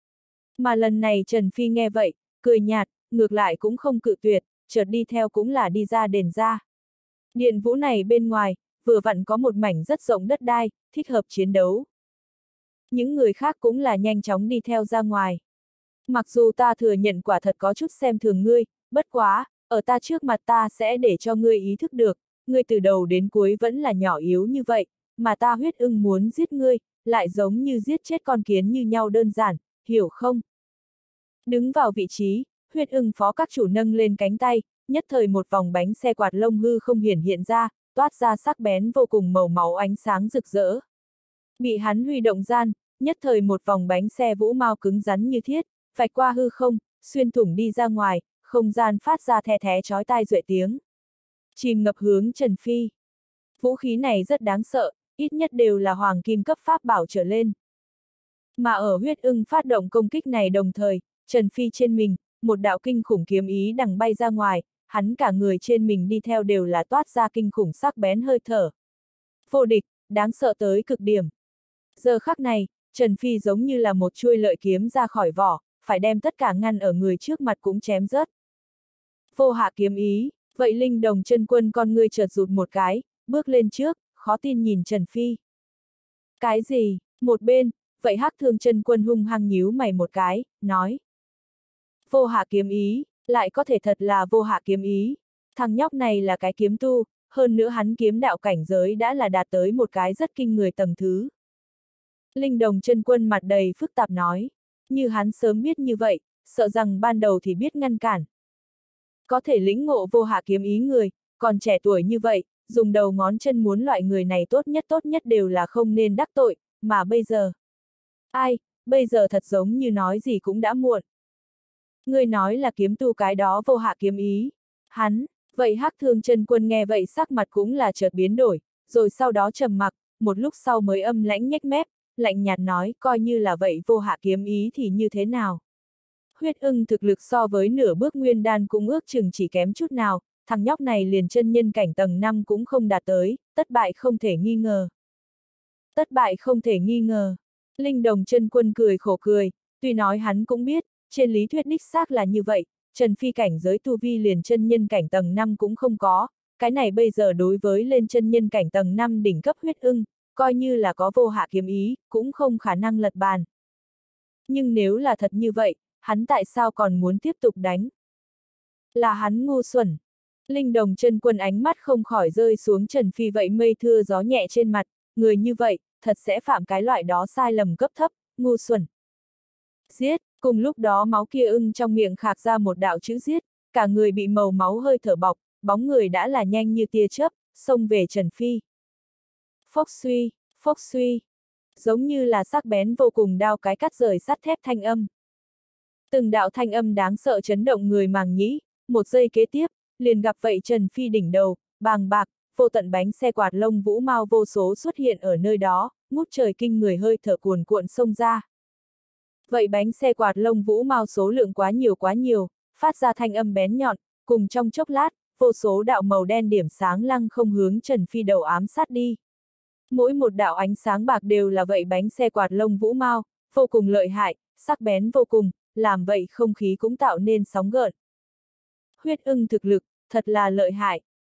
Speaker 1: Mà lần này Trần Phi nghe vậy, cười nhạt, ngược lại cũng không cự tuyệt, chợt đi theo cũng là đi ra đền ra. Điện vũ này bên ngoài, vừa vặn có một mảnh rất rộng đất đai, thích hợp chiến đấu. Những người khác cũng là nhanh chóng đi theo ra ngoài. Mặc dù ta thừa nhận quả thật có chút xem thường ngươi, bất quá, ở ta trước mặt ta sẽ để cho ngươi ý thức được, ngươi từ đầu đến cuối vẫn là nhỏ yếu như vậy, mà ta huyết ưng muốn giết ngươi, lại giống như giết chết con kiến như nhau đơn giản, hiểu không? Đứng vào vị trí, huyết ưng phó các chủ nâng lên cánh tay, nhất thời một vòng bánh xe quạt lông hư không hiển hiện ra, toát ra sắc bén vô cùng màu máu ánh sáng rực rỡ. Bị hắn huy động gian, nhất thời một vòng bánh xe vũ mao cứng rắn như thiết, vạch qua hư không, xuyên thủng đi ra ngoài, không gian phát ra the thé chói tai duệ tiếng. Chìm ngập hướng Trần Phi. Vũ khí này rất đáng sợ, ít nhất đều là hoàng kim cấp pháp bảo trở lên. Mà ở huyết ưng phát động công kích này đồng thời, Trần Phi trên mình, một đạo kinh khủng kiếm ý đằng bay ra ngoài, hắn cả người trên mình đi theo đều là toát ra kinh khủng sắc bén hơi thở. Vô địch, đáng sợ tới cực điểm. Giờ khắc này, Trần Phi giống như là một chuôi lợi kiếm ra khỏi vỏ, phải đem tất cả ngăn ở người trước mặt cũng chém rớt. Vô hạ kiếm ý, vậy linh đồng chân quân con ngươi chợt rụt một cái, bước lên trước, khó tin nhìn Trần Phi. Cái gì? Một bên, vậy Hắc Thương Chân Quân hung hăng nhíu mày một cái, nói. Vô hạ kiếm ý, lại có thể thật là vô hạ kiếm ý. Thằng nhóc này là cái kiếm tu, hơn nữa hắn kiếm đạo cảnh giới đã là đạt tới một cái rất kinh người tầng thứ. Linh đồng chân quân mặt đầy phức tạp nói, như hắn sớm biết như vậy, sợ rằng ban đầu thì biết ngăn cản. Có thể lĩnh ngộ vô hạ kiếm ý người, còn trẻ tuổi như vậy, dùng đầu ngón chân muốn loại người này tốt nhất tốt nhất đều là không nên đắc tội, mà bây giờ. Ai, bây giờ thật giống như nói gì cũng đã muộn. Người nói là kiếm tu cái đó vô hạ kiếm ý. Hắn, vậy Hắc Thương Chân Quân nghe vậy sắc mặt cũng là chợt biến đổi, rồi sau đó trầm mặc, một lúc sau mới âm lãnh nhếch mép, lạnh nhạt nói coi như là vậy vô hạ kiếm ý thì như thế nào. Huyết ưng thực lực so với nửa bước nguyên đan cũng ước chừng chỉ kém chút nào, thằng nhóc này liền chân nhân cảnh tầng năm cũng không đạt tới, tất bại không thể nghi ngờ. Tất bại không thể nghi ngờ. Linh đồng chân quân cười khổ cười, tuy nói hắn cũng biết, trên lý thuyết đích xác là như vậy, Trần Phi cảnh giới tu vi liền chân nhân cảnh tầng năm cũng không có, cái này bây giờ đối với lên chân nhân cảnh tầng năm đỉnh cấp huyết ưng, coi như là có vô hạ kiếm ý, cũng không khả năng lật bàn. Nhưng nếu là thật như vậy, hắn tại sao còn muốn tiếp tục đánh? Là hắn ngu xuẩn. Linh đồng chân quân ánh mắt không khỏi rơi xuống Trần Phi vậy mây thưa gió nhẹ trên mặt, người như vậy, thật sẽ phạm cái loại đó sai lầm cấp thấp, ngu xuẩn. Giết, cùng lúc đó máu kia ưng trong miệng khạc ra một đạo chữ giết, cả người bị màu máu hơi thở bọc, bóng người đã là nhanh như tia chớp, xông về Trần Phi. Phốc suy, phốc suy, giống như là sắc bén vô cùng đao cái cắt rời sắt thép thanh âm. Từng đạo thanh âm đáng sợ chấn động người màng nhĩ, một giây kế tiếp, liền gặp vậy Trần Phi đỉnh đầu, bàng bạc, vô tận bánh xe quạt lông vũ mau vô số xuất hiện ở nơi đó, ngút trời kinh người hơi thở cuồn cuộn xông ra. Vậy bánh xe quạt lông vũ mau số lượng quá nhiều quá nhiều, phát ra thanh âm bén nhọn, cùng trong chốc lát, vô số đạo màu đen điểm sáng lăng không hướng Trần Phi đầu ám sát đi. Mỗi một đạo ánh sáng bạc đều là vậy bánh xe quạt lông vũ mau, vô cùng lợi hại, sắc bén vô cùng, làm vậy không khí cũng tạo nên sóng gợn. Huyết ưng thực lực, thật là lợi hại.